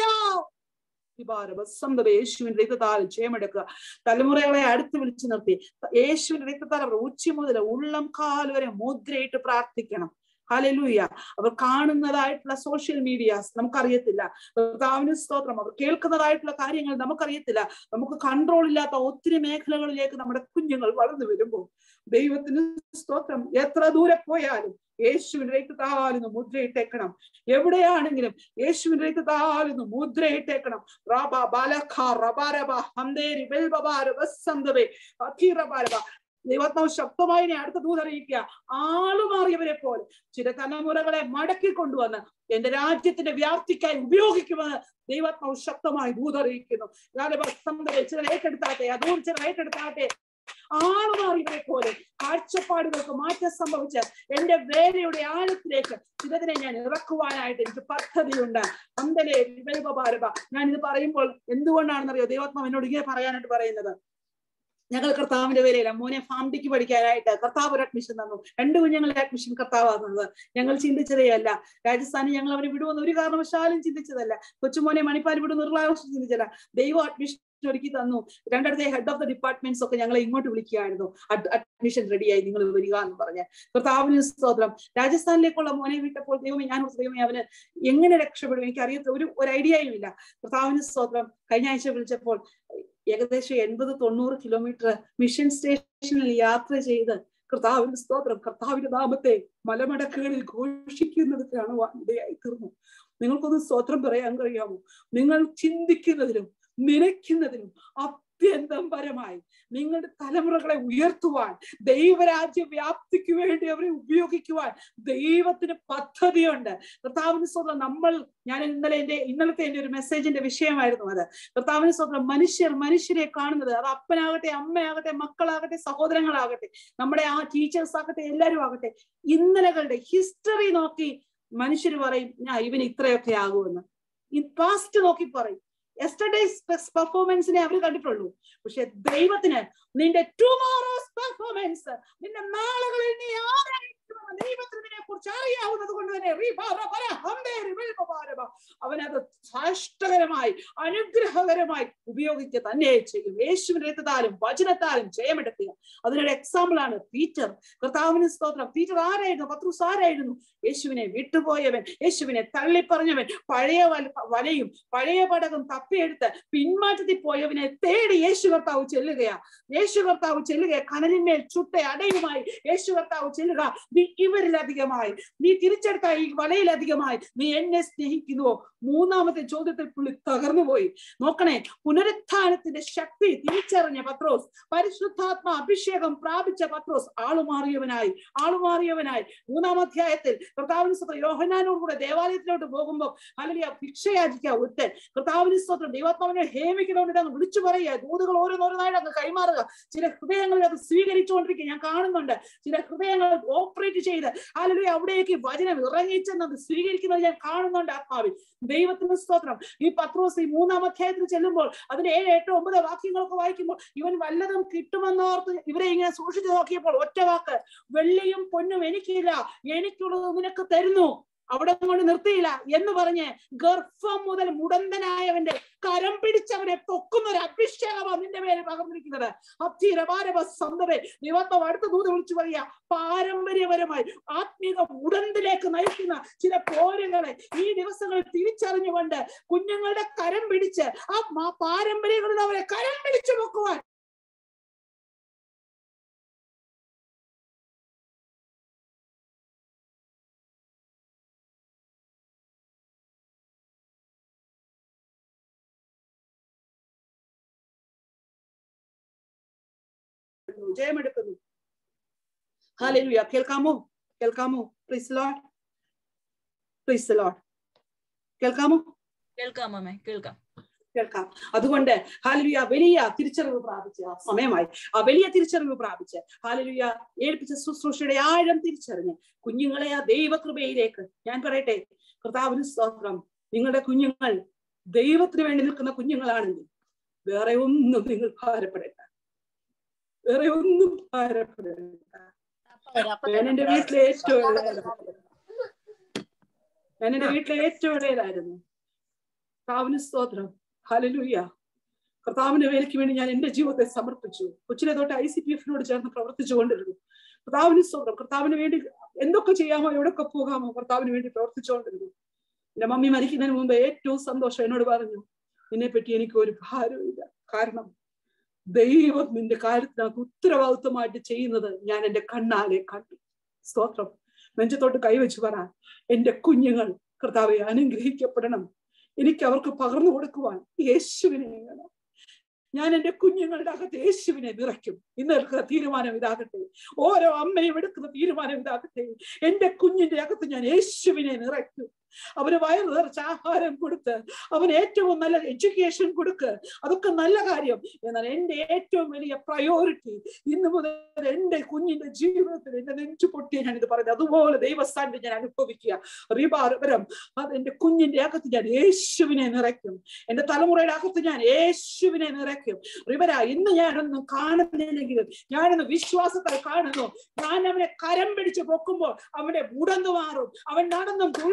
യേശുവിന്റെ രക്തത്താൽ ജയമെടുക്കുക. തലമുറകളെ അടുത്ത് വിളിച്ചു നിർത്തി യേശുവിന്റെ രക്തത്താൽ അവർ ഉച്ച മുതൽ ഉള്ളം കാൽ വരെ മുദ്രയിട്ട് പ്രാർത്ഥിക്കണം. ഹല്ലേലൂയ. അവർ കാണുന്നതായിട്ടുള്ള സോഷ്യൽ മീഡിയാസ് നമുക്കറിയത്തില്ല. കർത്താവിന് സ്തോത്രം. അവർ കേൾക്കുന്നതായിട്ടുള്ള കാര്യങ്ങൾ നമുക്കറിയത്തില്ല. നമുക്ക് കൺട്രോൾ ഇല്ലാത്ത ഒത്തിരി മേഖലകളിലേക്ക് നമ്മുടെ കുഞ്ഞുങ്ങൾ വളർന്നു വരുമ്പോൾ ദൈവത്തിന് സ്തോത്രം. എത്ര ദൂരെ പോയാലും യേശുവിന്റെ രക്തത്താലിന്ന് മുദ്രയിട്ടേക്കണം. എവിടെയാണെങ്കിലും യേശുവിന്റെ രക്തത്താലിന്ന് മുദ്രയിട്ടേക്കണം. ദൈവാത്മാവ് ശക്തമായി അടുത്ത ദൂതറിയിക്കുക, ആളുമാറിയവരെ പോലെ ചില തലമുറകളെ മടക്കി കൊണ്ടുവന്ന് എന്റെ രാജ്യത്തിന്റെ വ്യാപ്തിക്കായി ഉപയോഗിക്കുമെന്ന് ദൈവാത്മാവ് ശക്തമായി ദൂതറിയിക്കുന്നു. ചിലർ ഏറ്റെടുത്താട്ടെ, അതും ചിലർ ഏറ്റെടുത്താട്ടെ. ആളുമാറിയവരെ പോലെ കാഴ്ചപ്പാടുകൾക്ക് മാറ്റം സംഭവിച്ച് എന്റെ വേലയുടെ ആഴത്തിലേക്ക് ചിലതിനെ ഞാൻ ഇറക്കുവാനായിട്ട് എനിക്ക് പദ്ധതിയുണ്ട്. അന്തലേ വിവൽഭാരവ. ഞാൻ ഇത് പറയുമ്പോൾ എന്തുകൊണ്ടാണെന്നറിയോ ദൈവാത്മാവ് എന്നോട് ഇങ്ങനെ പറയാനായിട്ട് പറയുന്നത്? ഞങ്ങൾ കർത്താവിന്റെ വേലയില്ല മോനെ ഫാംഡിക്ക് പഠിക്കാനായിട്ട് കർത്താവ് ഒരു അഡ്മിഷൻ തന്നു. രണ്ട് കുഞ്ഞുങ്ങളുടെ അഡ്മിഷൻ കർത്താവ് തന്നത്. ഞങ്ങൾ ചിന്തിച്ചതേ അല്ല. രാജസ്ഥാനിൽ ഞങ്ങൾ അവനെ വിടുമെന്ന് ഒരു കാരണവശാലും ചിന്തിച്ചതല്ല. കൊച്ചുമോനെ മണിപ്പാൽ വിടുന്ന ഒരു പ്രാവശ്യം ചിന്തിച്ചല്ല. ദൈവം അഡ്മിഷൻ ഒരുക്കി തന്നു. രണ്ടിടത്തെ ഹെഡ് ഓഫ് ദ ഡിപ്പാർട്ട്മെന്റ്സ് ഒക്കെ ഞങ്ങളെ ഇങ്ങോട്ട് വിളിക്കുകയായിരുന്നു, അഡ്മിഷൻ റെഡിയായി, നിങ്ങൾ വരിക എന്ന് പറഞ്ഞ്. കർത്താവിന് സ്തോത്രം. രാജസ്ഥാനിലേക്കുള്ള മോനെ വിട്ടപ്പോൾ ദൈവമേ, ഞാൻ ദൈവമേ അവന് എങ്ങനെ രക്ഷപ്പെടും എനിക്ക് അറിയത്ത ഒരു ഒരു ഐഡിയയും ഇല്ല. കർത്താവിന് സ്തോത്രം. കഴിഞ്ഞ ആഴ്ച വിളിച്ചപ്പോൾ ഏകദേശം എൺപത് തൊണ്ണൂറ് കിലോമീറ്റർ മിഷൻ സ്റ്റേഷനിൽ യാത്ര ചെയ്ത് കർത്താവിന്റെ സ്തോത്രം, കർത്താവിന്റെ നാമത്തെ മലമടക്കുകളിൽ ഘോഷിക്കുന്നത് കാണുവാൻ ഇടയായി തീർന്നു. നിങ്ങൾക്കൊന്ന് സ്തോത്രം പറയാൻ കഴിയാമോ? നിങ്ങൾ ചിന്തിക്കുന്നതിലും നനയ്ക്കുന്നതിലും അത്യന്തം പരമായി നിങ്ങളുടെ തലമുറകളെ ഉയർത്തുവാൻ, ദൈവരാജ്യ വ്യാപ്തിക്ക് വേണ്ടി അവരെ ഉപയോഗിക്കുവാൻ ദൈവത്തിന് പദ്ധതിയുണ്ട്. കർത്താവിന് സ്തോത്രം. നമ്മൾ ഞാൻ ഇന്നലെ എന്റെ ഇന്നലത്തെ എന്റെ ഒരു മെസ്സേജിന്റെ വിഷയമായിരുന്നു അത്. കർത്താവിന് സ്തോത്രം. മനുഷ്യർ മനുഷ്യരെ കാണുന്നത്, അത് അപ്പനാകട്ടെ, അമ്മയാകട്ടെ, മക്കളാകട്ടെ, സഹോദരങ്ങളാകട്ടെ, നമ്മുടെ ആ ടീച്ചേഴ്സ് ആകട്ടെ, എല്ലാവരും ആകട്ടെ, ഇന്നലകളുടെ ഹിസ്റ്ററി നോക്കി മനുഷ്യർ പറയും ഞാൻ ഇവന് ഇത്രയൊക്കെ ആകുമെന്ന്. ഈ പാസ്റ്റ് നോക്കി പറയും. യെസ്റ്റർഡേസ് പെർഫോമൻസിനെ അവർ കണ്ടിട്ടുള്ളൂ. പക്ഷെ ദൈവത്തിന് നിന്റെ ടുമോറോസ് പെർഫോമൻസ്, നിന്റെ നാളുകളിൽ നീ ആരായിരിക്കുമെന്ന് ദൈവത്തിന് നിന്നെ കുറിച്ച് അറിയാവുന്നത് കൊണ്ട് തന്നെ അവനത് ശ്രേഷ്ഠകരമായി അനുഗ്രഹകരമായി ഉപയോഗിക്കുക തന്നെ ചെയ്യും. യേശുവിന്റെ രക്തത്താലും വചനത്താലും ജയമെടുക്കുക. അതിനൊരു എക്സാമ്പിൾ ആണ് പീറ്റർ. കർത്താവിന് സ്തോത്രം. പീറ്റർ ആരായിരുന്നു? പത്രോസ് ആരായിരുന്നു? യേശുവിനെ വിട്ടുപോയവൻ, യേശുവിനെ തള്ളിപ്പറഞ്ഞവൻ, പഴയ വലയും പഴയ പടകം തപ്പിയെടുത്ത് പിന്മാറ്റത്തിൽ പോയവനെ തേടി യേശു കർത്താവ് ചെല്ലുകയാ. യേശു കർത്താവ് ചെല്ലുക. കനലിന്മേൽ ചുട്ട അടയുമായി യേശു കർത്താവ് ചെല്ലുക. നീ ഇവരിലധികമായി, നീ തിരിച്ചെടുത്ത ഈ വലയിലധികമായി നീ എന്നെ സ്നേഹിക്കുന്നുവോ? മൂന്നാമത്തെ ചോദ്യത്തിൽ പുള്ളി തകർന്നുപോയി. നോക്കണേ, പുനരുത്ഥാനത്തിന്റെ ശക്തി തിരിച്ചറിഞ്ഞ പത്രോസ്, പരിശുദ്ധാത്മ അഭിഷേകം പ്രാപിച്ച പത്രോസ് ആളുമാറിയവനായി ആളുമാറിയവനായി മൂന്നാം അധ്യായത്തിൽ കർത്താവിന് സ്തോത്രം യോഹന്നാനോട് കൂടെ ദേവാലയത്തിലോട്ട് പോകുമ്പോൾ അല്ലെങ്കിൽ ഭിക്ഷയാചിക്കുക ഒരുത്തൻ. കർത്താവിന് സ്തോത്രം. ദൈവാത്മാവിനെ ഹേമിക്കണമെന്ന് അങ്ങ് വിളിച്ചു പറയുക. ദൂതുകൾ ഓരോന്നോരോന്നായിട്ട് അങ്ങ് കൈമാറുക. ചില ഹൃദയങ്ങളിൽ അത് സ്വീകരിച്ചുകൊണ്ടിരിക്കുക ഞാൻ കാണുന്നുണ്ട്. ചില ഹൃദയങ്ങൾ ഓപ്പറേറ്റ് ചെയ്ത് അല്ലെങ്കിൽ അവിടേക്ക് വചനം ഇറങ്ങിച്ചെന്നത് സ്വീകരിക്കുന്നത് ഞാൻ കാണുന്നുണ്ട് ആത്മാവിൽ. ദൈവത്തിന് സ്തോത്രം. ഈ പത്രോസ് ഈ മൂന്നാം അധ്യായത്തിൽ ചെല്ലുമ്പോൾ അതിന്റെ ഏഴ് എട്ട് ഒമ്പത് വാക്യങ്ങളൊക്കെ വായിക്കുമ്പോൾ ഇവൻ വല്ലതും കിട്ടുമെന്നോർത്ത് ഇവരെ ഇങ്ങനെ സൂക്ഷിച്ചു നോക്കിയപ്പോൾ ഒറ്റ വാക്ക്, വെള്ളിയും പൊന്നും എനിക്കില്ല, എനിക്കുള്ളത് നിനക്ക് തരുന്നു. അവിടെ കൊണ്ട് നിർത്തിയില്ല എന്ന് പറഞ്ഞ് ഗർഭം മുതൽ മുടന്തനായവന്റെ കരം പിടിച്ചവനെ പൊക്കുന്ന ഒരു അഭിഷേകമാണ് നിന്റെ മേലെ പകർന്നിരിക്കുന്നത്. അധീരഭാരവസന്തവേ ദൈവത്വം അടുത്ത ദൂത് വിളിച്ചു പറയുക. പാരമ്പര്യപരമായി ആത്മീക ഉടന്തിലേക്ക് നയിക്കുന്ന ചില പോരുകളെ ഈ ദിവസങ്ങളിൽ തിരിച്ചറിഞ്ഞുകൊണ്ട് കുഞ്ഞുങ്ങളുടെ കരം പിടിച്ച് ആ പാരമ്പര്യങ്ങളിൽ അവരെ കരം പിടിച്ചു വെക്കുവാൻ ജയമെടുക്കുന്നു. ഹല്ലേലൂയ. കേൾക്കാമോ? കേൾക്കാമോ? Praise the Lord. Praise the Lord. കേൾക്കാമോ? കേൾക്കാം അമ്മേ, കേൾക്കാം കേൾക്കാം. അതുകൊണ്ട് ഹല്ലേലൂയ വലിയ തിരിച്ചറിവ് പ്രാപിച്ച സമയമായി. ആ വലിയ തിരിച്ചറിവ് പ്രാപിച്ച് ഹല്ലേലൂയ ഏൽപ്പിച്ച ശുശ്രൂഷയുടെ ആഴം തിരിച്ചറിഞ്ഞ് കുഞ്ഞുങ്ങളെ ആ ദൈവകൃപയിലേക്ക് ഞാൻ പറയട്ടെ. കർത്താവിന് സ്തോത്രം. നിങ്ങളുടെ കുഞ്ഞുങ്ങൾ ദൈവത്തിന് വേണ്ടി നിൽക്കുന്ന കുഞ്ഞുങ്ങളാണെങ്കിൽ വേറെ ഒന്നും നിങ്ങൾ ഭാരപ്പെടേണ്ട, വേറെ ഒന്നും ഭാരപ്പെടേണ്ട. ഞാൻ എന്റെ വീട്ടിലെ ഏറ്റവും ഞാൻ എന്റെ വീട്ടിലെ ഏറ്റവും ഇടയിലായിരുന്നു. കർത്താവിന് സ്തോത്രം. ഹല്ലേലൂയ. കർത്താവിന്റെ വേലയ്ക്ക് വേണ്ടി ഞാൻ എന്റെ ജീവിതത്തെ സമർപ്പിച്ചു. കൊച്ചിലെ തൊട്ട് ഐ സി പി എഫിനോട് ചേർന്ന് പ്രവർത്തിച്ചു കൊണ്ടിരുന്നു. കർത്താവിന് സ്തോത്രം. കർത്താവിന് വേണ്ടി എന്തൊക്കെ ചെയ്യാമോ, എവിടെയൊക്കെ പോകാമോ കർത്താവിന് വേണ്ടി പ്രവർത്തിച്ചുകൊണ്ടിരുന്നു. എന്റെ മമ്മി മരിക്കുന്നതിന് മുമ്പ് ഏറ്റവും സന്തോഷം എന്നോട് പറഞ്ഞു, നിന്നെ പറ്റി എനിക്ക് ഒരു ഭാരമില്ല. കാരണം ദൈവം നിന്റെ കാര്യത്തിനകത്ത് ഉത്തരവാദിത്വമായിട്ട് ചെയ്യുന്നത് ഞാൻ എന്റെ കണ്ണാലെ കണ്ടു. സ്തോത്രം. നെഞ്ചത്തോട്ട് കൈവച്ച് പറ, എന്റെ കുഞ്ഞുങ്ങൾ കർത്താവെ അനുഗ്രഹിക്കപ്പെടണം. എനിക്ക് അവർക്ക് പകർന്നു കൊടുക്കുവാൻ യേശുവിനെ വേണം. ഞാൻ എന്റെ കുഞ്ഞുങ്ങളുടെ അകത്ത് യേശുവിനെ നിറയ്ക്കും. ഇന്ന് എടുക്കുന്ന തീരുമാനം ഇതാകട്ടെ. ഓരോ അമ്മയും എടുക്കുന്ന തീരുമാനം ഇതാകട്ടെ. എന്റെ കുഞ്ഞിന്റെ അകത്ത് ഞാൻ യേശുവിനെ നിറയ്ക്കും. അവന് വയറ് നിറച്ച് ആഹാരം കൊടുത്ത് അവന് ഏറ്റവും നല്ല എഡ്യൂക്കേഷൻ കൊടുക്ക്. അതൊക്കെ നല്ല കാര്യം. എന്നാൽ എന്റെ ഏറ്റവും വലിയ പ്രയോറിറ്റി ഇന്ന് മുതൽ എന്റെ കുഞ്ഞിന്റെ ജീവിതത്തിൽ എന്റെ നെഞ്ചു പൊട്ടിയ ഞാൻ ഇത് പറയുന്നത്. അതുപോലെ ദൈവസ്ഥാനത്ത് ഞാൻ അനുഭവിക്കുക. റിബാരം അത് എന്റെ കുഞ്ഞിന്റെ അകത്ത് ഞാൻ യേശുവിനെ നിറയ്ക്കും. എന്റെ തലമുറയുടെ അകത്ത് ഞാൻ യേശുവിനെ നിറയ്ക്കും. റിബര ഇന്ന് ഞാനൊന്നും കാണുന്നില്ലെങ്കിലും ഞാനൊന്ന് വിശ്വാസത്താൽ കാണുന്നു. ഞാൻ അവനെ കരം പിടിച്ച് പൊക്കുമ്പോൾ അവന്റെ മുടന്നു മാറും. അവൻ നടന്നും തുള്ളിയും കൊണ്ട്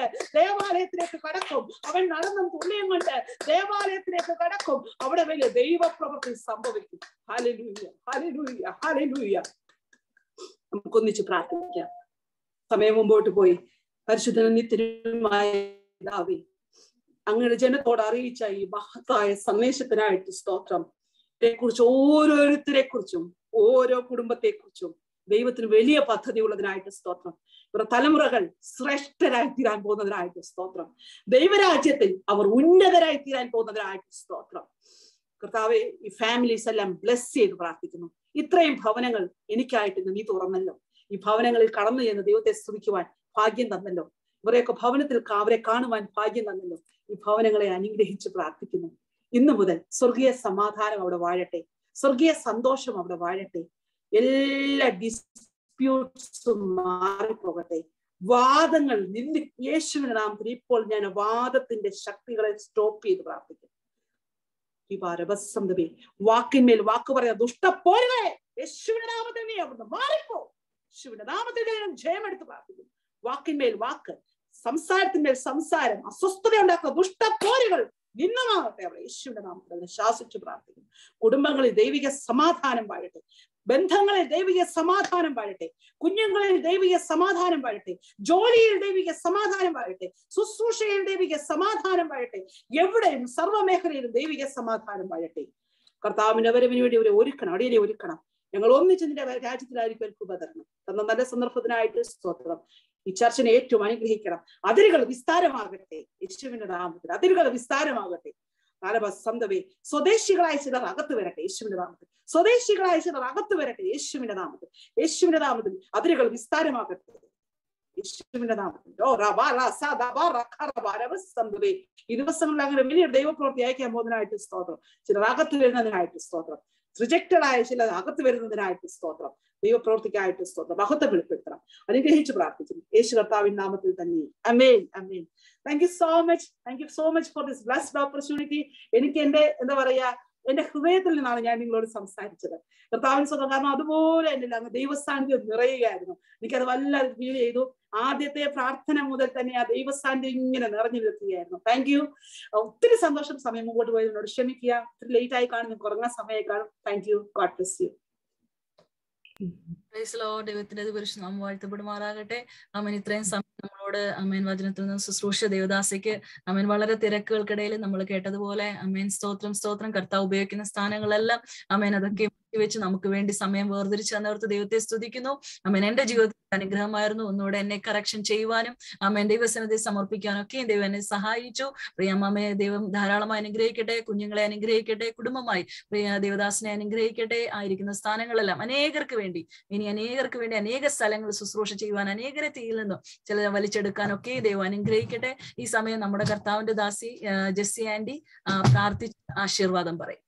ദേവാലയത്തിലേക്ക് കടക്കും. അവൻ നടന്നും തുള്ളിയും കൊണ്ട് ദേവാലയത്തിലേക്ക് കടക്കും. അവിടെ വലിയ ദൈവപ്രവൃത്തി സംഭവിക്കും. ഹല്ലേലൂയ, ഹല്ലേലൂയ, ഹല്ലേലൂയ. നമുക്കൊന്നിച്ച് പ്രാർത്ഥിക്കാം. സമയം മുമ്പോട്ട് പോയി. പരിശുദ്ധനും നിത്യനുമായ പിതാവേ, അങ്ങയുടെ ജനത്തോട് അറിയിച്ച ഈ മഹത്തായ സന്ദേശത്തിനായിട്ട് സ്തോത്രം. കുറിച്ച് ഓരോരുത്തരെ കുറിച്ചും ഓരോ കുടുംബത്തെ കുറിച്ചും ദൈവത്തിന് വലിയ പദ്ധതി ഉള്ളതിനായിട്ട് സ്തോത്രം. ഇവരുടെ തലമുറകൾ ശ്രേഷ്ഠരായി തീരാൻ പോകുന്നതിനായിട്ട് സ്തോത്രം. ദൈവരാജ്യത്തിൽ അവർ ഉന്നതരായി തീരാൻ പോകുന്നതിനായിട്ട് സ്തോത്രം. കർത്താവെ, ഈ ഫാമിലീസ് എല്ലാം ബ്ലെസ് ചെയ്ത് പ്രാർത്ഥിക്കുന്നു. ഇത്രയും ഭവനങ്ങൾ എനിക്കായിട്ട് നീ തുറന്നല്ലോ. ഈ ഭവനങ്ങളിൽ കടന്നു ചെന്ന് ദൈവത്തെ സ്തുതിക്കുവാൻ ഭാഗ്യം തന്നല്ലോ. ഇവരെയൊക്കെ ഭവനത്തിൽ അവരെ കാണുവാൻ ഭാഗ്യം തന്നല്ലോ. ഈ ഭവനങ്ങളെ അനുഗ്രഹിച്ച് പ്രാർത്ഥിക്കുന്നു. ഇന്നു മുതൽ സ്വർഗീയ സമാധാനം അവിടെ വാഴട്ടെ, സ്വർഗീയ സന്തോഷം അവിടെ വാഴട്ടെ. എല്ലാ ഡിസ്പ്യൂട്ട്സും മാറിപ്പോകട്ടെ. വാദങ്ങൾ നിന്ദി യേശുവിന്റെ നാമത്തിൽ ഇപ്പോൾ ഞാൻ വാദത്തിന്റെ ശക്തികളെ സ്റ്റോപ്പ് ചെയ്ത് പ്രാർത്ഥിക്കും. ഈ പാരബസന്തവേ, വാക്കിന്മേൽ വാക്ക് പറയാ ദുഷ്ടപ്പോരുകളെ യേശുവിന്റെ നാമത്തിൽ നീ അവിടുന്ന് മാറിപ്പോ. യേശുവിന്റെ നാമത്തിൽ ഞാൻ ജയമെടുത്ത് പ്രാർത്ഥിക്കും. വാക്കിന്മേൽ വാക്ക്, സംസാരത്തിന്മേൽ സംസാരം, അസ്വസ്ഥത ഉണ്ടാക്കുന്ന ദുഷ്ടപ്പോരുകൾ നിന്നമാകട്ടെ. അവിടെ യേശുവിന്റെ നാമത്തിൽ ശാസിച്ചു പ്രാർത്ഥിക്കും. കുടുംബങ്ങളിൽ ദൈവിക സമാധാനം വാഴട്ടെ, ബന്ധങ്ങളിൽ ദൈവിക സമാധാനം വാഴട്ടെ, കുഞ്ഞുങ്ങളിൽ ദൈവിക സമാധാനം വാഴട്ടെ, ജോലിയിൽ ദൈവിക സമാധാനം വാഴട്ടെ, ശുശ്രൂഷയിൽ ദൈവിക സമാധാനം വാഴട്ടെ, എവിടെയും സർവ്വമേഖലയിലും ദൈവിക സമാധാനം വാഴട്ടെ. കർത്താവിന്റെ വരവിന് വേണ്ടി അവരെ ഒരുക്കണം, അടിയനെ ഒരുക്കണം. ഞങ്ങൾ ഒന്നിച്ച് നിന്റെ രാജ്യത്തിലായിരിക്കും കൃപ തരണം. തന്ന നല്ല സന്ദർഭത്തിനായിട്ട് സ്തോത്രം. ഈ ചർച്ചിനെ ഏറ്റവും അനുഗ്രഹിക്കണം. അതിരുകൾ വിസ്താരമാകട്ടെ യേശുവിന്റെ നാമത്തിൽ, അതിരുകൾ വിസ്താരമാകട്ടെ. സന്തവേ, സ്വദേശികളായ ചിലർ അകത്ത് വരട്ടെ യേശുവിന്റെ നാമത്തിൽ, സ്വദേശികളായ ചിലർ അകത്ത് വരട്ടെ യേശുവിന്റെ നാമത്തിൽ, യേശുവിന്റെ നാമത്തിൽ അതിരുകൾ വിസ്താരമാകട്ടെ യേശുവിന്റെ നാമത്തിൽ. ഈ ദിവസങ്ങളിൽ അങ്ങനെ വലിയ ദൈവപ്രവൃത്തി അയക്കാൻ പോകുന്നതിനായിട്ട് സ്തോത്രം. ചിലർ അകത്ത് വരുന്നതിനായിട്ട് സ്തോത്രം. റിജക്റ്റഡ് ആയ ചിലർ അകത്ത് വരുന്നതിനായിട്ട് സ്തോത്രം. ദൈവപ്രവൃത്തിക്കായിട്ട് സ്തോത്രം. മഹത്വം വെളിപ്പെടുത്തണം. അനുഗ്രഹിച്ച് പ്രാർത്ഥിക്കുന്നു യേശു കർത്താവിന്റെ നാമത്തിൽ തന്നെ. അമേൻ, അമേൻ. Thank you so much, thank you so much for this blessed opportunity. എനിക്ക് എന്റെ എന്താ പറയാ എന്റെ ഹൃദയത്തിൽ നിന്നാണ് ഞാൻ നിങ്ങളോട് സംസാരിച്ചത്. കർത്താവിന് സ്വന്തം, കാരണം അതുപോലെ എന്നില്ല അങ്ങ് ദൈവസാന്നിധ്യം നിറയുകയായിരുന്നു. എനിക്കത് വല്ലാതെ ഫീൽ ചെയ്തു. ആദ്യത്തെ പ്രാർത്ഥന മുതൽ തന്നെ ആ ദൈവസാന്നിധ്യം ഇങ്ങനെ നിറഞ്ഞു നിൽക്കുകയായിരുന്നു. Thank you. ഒത്തിരി സന്തോഷം. സമയം മുമ്പോട്ട് പോയതിനോട് ക്ഷമിക്കുക. ഒത്തിരി ലേറ്റ് ആയി കാണും, നിങ്ങൾക്ക് ഉറങ്ങാൻ സമയമായി കാണും. Thank you. God bless you. ദൈവത്തിന്റെ പരിശുദ്ധനാമം വാഴ്ത്തപ്പെടുമാറാകട്ടെ. അമേൻ. ഇത്രയും സമയം നമ്മളോട് അമേൻ വചനത്തിൽ നിന്ന് ശുശ്രൂഷ ദേവദാസിക്ക് അമേൻ വളരെ തിരക്കുകൾക്കിടയിൽ നമ്മൾ കേട്ടതുപോലെ അമേൻ സ്തോത്രം സ്തോത്രം. കർത്താവ് ഉപയോഗിക്കുന്ന സ്ഥാനങ്ങളെല്ലാം അമേൻ അതൊക്കെ വെച്ച് നമുക്ക് വേണ്ടി സമയം വേർതിരിച്ച് തന്നവർക്ക് ദൈവത്തെ സ്തുതിക്കുന്നു. അമേൻ. എന്റെ ജീവിതത്തിൽ അനുഗ്രഹമായിരുന്നു. ഒന്നുകൂടെ എന്നെ കറക്ഷൻ ചെയ്യുവാനും അമേൻ ദൈവസന്നിധി സമർപ്പിക്കാനും ഒക്കെ ദൈവം എന്നെ സഹായിച്ചു. പ്രിയ അമ്മയെ ദൈവം ധാരാളമായി അനുഗ്രഹിക്കട്ടെ. കുഞ്ഞുങ്ങളെ അനുഗ്രഹിക്കട്ടെ. കുടുംബമായി പ്രിയ ദേവദാസിനെ അനുഗ്രഹിക്കട്ടെ. ആയിരിക്കുന്ന സ്ഥാനങ്ങളെല്ലാം അനേകർക്ക് വേണ്ടി, ഇനി അനേകർക്ക് വേണ്ടി അനേക സ്ഥലങ്ങൾ ശുശ്രൂഷ ചെയ്യുവാൻ, അനേകരെ തീയിൽ നിന്നും ചില വലിച്ചെടുക്കാനൊക്കെ ദൈവം അനുഗ്രഹിക്കട്ടെ. ഈ സമയം നമ്മുടെ കർത്താവിന്റെ ദാസി ജെസ്സി ആന്റി പ്രാർത്ഥിച്ച് ആശീർവാദം പറയും.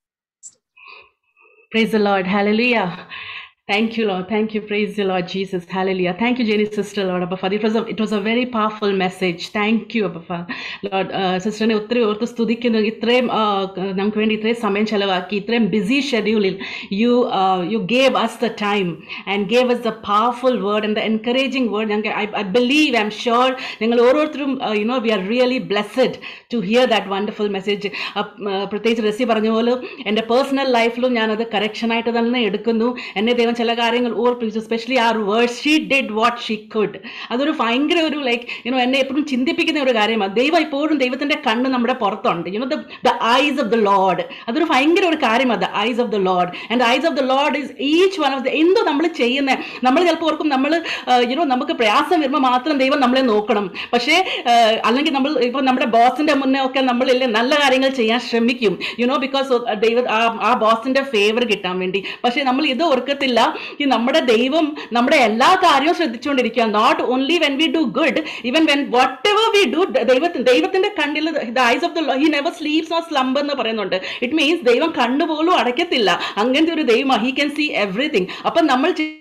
Praise the Lord. Hallelujah. Thank you, Lord. Thank you. Praise the Lord Jesus. Hallelujah. Thank you, Jenny, sister, Lord. Abba Father. It was a, it was a very powerful message. Thank you, Abba Father. Lord, uh, sister, ne uttri orthu studikkunnu itrem namukku vendi itre samayam chelavakki itrem busy schedule you uh, you gave us the time and gave us the powerful word and the encouraging word. I, I believe, I'm sure ningal ororthrum uh, you know we are really blessed to hear that wonderful message. പ്രത്യേകിച്ച് റെസി പറഞ്ഞ പോലെ എൻ്റെ personal ലൈഫിലും ഞാനത് correction ആയിട്ട് തന്നെ എടുക്കുന്നു. എന്നെ ദൈവം ചില കാര്യങ്ങൾ ഓർപ്പിച്ചു. സ്പെഷ്യലി ആ ഒരു word, she did what she could. അതൊരു ഭയങ്കര ഒരു ലൈക്ക് യുനോ എന്നെ എപ്പോഴും ചിന്തിപ്പിക്കുന്ന ഒരു കാര്യമാണ്. ദൈവം ഇപ്പോഴും ദൈവത്തിന്റെ കണ്ണ് നമ്മുടെ പുറത്തുണ്ട്. You know the the eyes of the Lord. അതൊരു ഭയങ്കര ഒരു കാര്യമാണ്, the eyes of the Lord. And the eyes of the Lord is each one of the എന്തോ നമ്മൾ ചെയ്യുന്നത്. നമ്മൾ ചിലപ്പോൾ ഓർക്കും നമ്മൾ യുനോ നമുക്ക് പ്രയാസം വരുമ്പോൾ മാത്രം ദൈവം നമ്മളെ നോക്കണം. പക്ഷേ അല്ലെങ്കിൽ നമ്മൾ ഇപ്പോൾ നമ്മുടെ ബോസിന്റെ മുന്നേ ഒക്കെ നമ്മളില്ലേ നല്ല കാര്യങ്ങൾ ചെയ്യാൻ ശ്രമിക്കും, യുനോ ബിക്കോസ് ദൈവം ആ ബോസിന്റെ ഫേവർ കിട്ടാൻ വേണ്ടി. പക്ഷെ നമ്മൾ ഇത് ഓർക്കത്തില്ല, ഈ നമ്മുടെ ദൈവം നമ്മുടെ എല്ലാ കാര്യവും ശ്രദ്ധിച്ചുകൊണ്ടിരിക്കുക. Not only when we do good, even when what ever we do, ദൈവത്തിന് ദൈവത്തിന്റെ കണ്ണിൽ the eyes of the Lord, he never sleeps nor slumber എന്ന് പറയുന്നുണ്ട്. ഇറ്റ് മീൻസ് ദൈവം കണ്ണുപോലും അടയ്ക്കത്തില്ല. അങ്ങനത്തെ ഒരു ദൈവം, ഹി ക്യാൻ സീ എവറിത്തിങ്. അപ്പൊ നമ്മൾ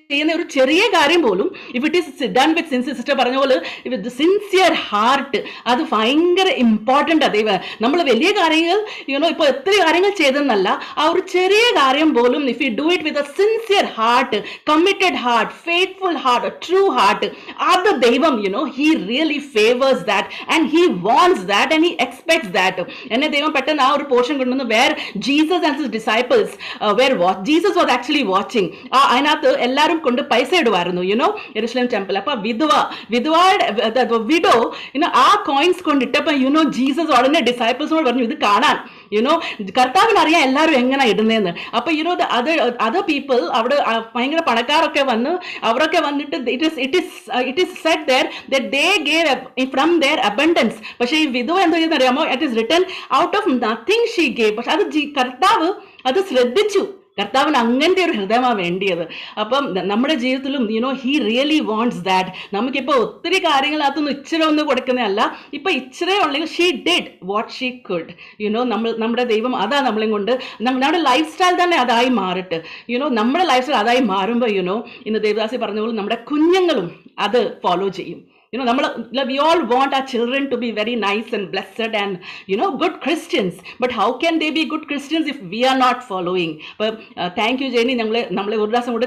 ചെയ്യുന്ന ഒരു ചെറിയ കാര്യം പോലും if it is done with sincere, sister പറഞ്ഞ പോലെ വിത്ത് സിൻസിയർ ഹാർട്ട്, അത് ഭയങ്കര ഇമ്പോർട്ടൻ്റ് ആ. ദൈവം നമ്മൾ വലിയ കാര്യങ്ങൾ യുനോ ഇപ്പോൾ എത്ര കാര്യങ്ങൾ ചെയ്തെന്നല്ല, ആ ഒരു ചെറിയ കാര്യം പോലും if you do it with a sincere heart, committed heart, faithful heart, true heart, അത് ദൈവം you know he really favours that and he wants that and he expects that. എന്നെ ദൈവം പെട്ടെന്ന് ആ ഒരു പോർഷൻ കൊണ്ടുവന്ന് where Jesus and his disciples where watch Jesus was actually watching. ആ അതിനകത്ത് എല്ലാവരും കൊണ്ട് പൈസ ഇടുമായിരുന്നു യുനോ യെരുശലേം ടെമ്പിൾ. അപ്പൊ വിധവ വിധവയുടെ വിഡോ യുനോ ആ കോയിൻസ് കൊണ്ടിട്ടപ്പോ യുനോ ജീസസ് ഉടനെ ഡിസൈപ്പിൾസിനോട് പറഞ്ഞു ഇത് കാണാൻ യുനോ കർത്താവിന് അറിയാം എല്ലാവരും എങ്ങനെ ഇടുന്നതെന്ന്. അപ്പൊ you know the other other people അവിടെ ഭയങ്കര പണക്കാരൊക്കെ വന്ന് അവരൊക്കെ വന്നിട്ട് it is it is it is said there that they gave from their abundance. പക്ഷേ ഈ വിധവ എന്താ ചെയ്യുന്ന അറിയാമോ? It is written out of nothing she gave. പക്ഷെ അത് കർത്താവ് അത് ശ്രദ്ധിച്ചു. കർത്താവിന് അങ്ങനത്തെ ഒരു ഹൃദയമാണ് വേണ്ടിയത്. അപ്പം നമ്മുടെ ജീവിതത്തിലും you know he really wants that. നമുക്കിപ്പോൾ ഒത്തിരി കാര്യങ്ങളകത്തൊന്നും ഇച്ചിരി ഒന്നും കൊടുക്കുന്നതല്ല, ഇപ്പം ഇച്ചിരി ഉണ്ടെങ്കിൽ she did what she could you know. നമ്മൾ നമ്മുടെ ദൈവം അതാ നമ്മളെയും കൊണ്ട് നമ്മുടെ ലൈഫ് സ്റ്റൈൽ തന്നെ അതായി മാറിട്ട് യുനോ നമ്മുടെ ലൈഫ് സ്റ്റൈൽ അതായി മാറുമ്പോൾ യുനോ ഇന്ന് ദേവദാസി പറഞ്ഞ പോലെ നമ്മുടെ കുഞ്ഞുങ്ങളും അത് ഫോളോ ചെയ്യും. You know, we all want our children to be very nice and blessed and, you know, good Christians. But how can they be good Christians if we are not following? But uh, thank you, Jenny. We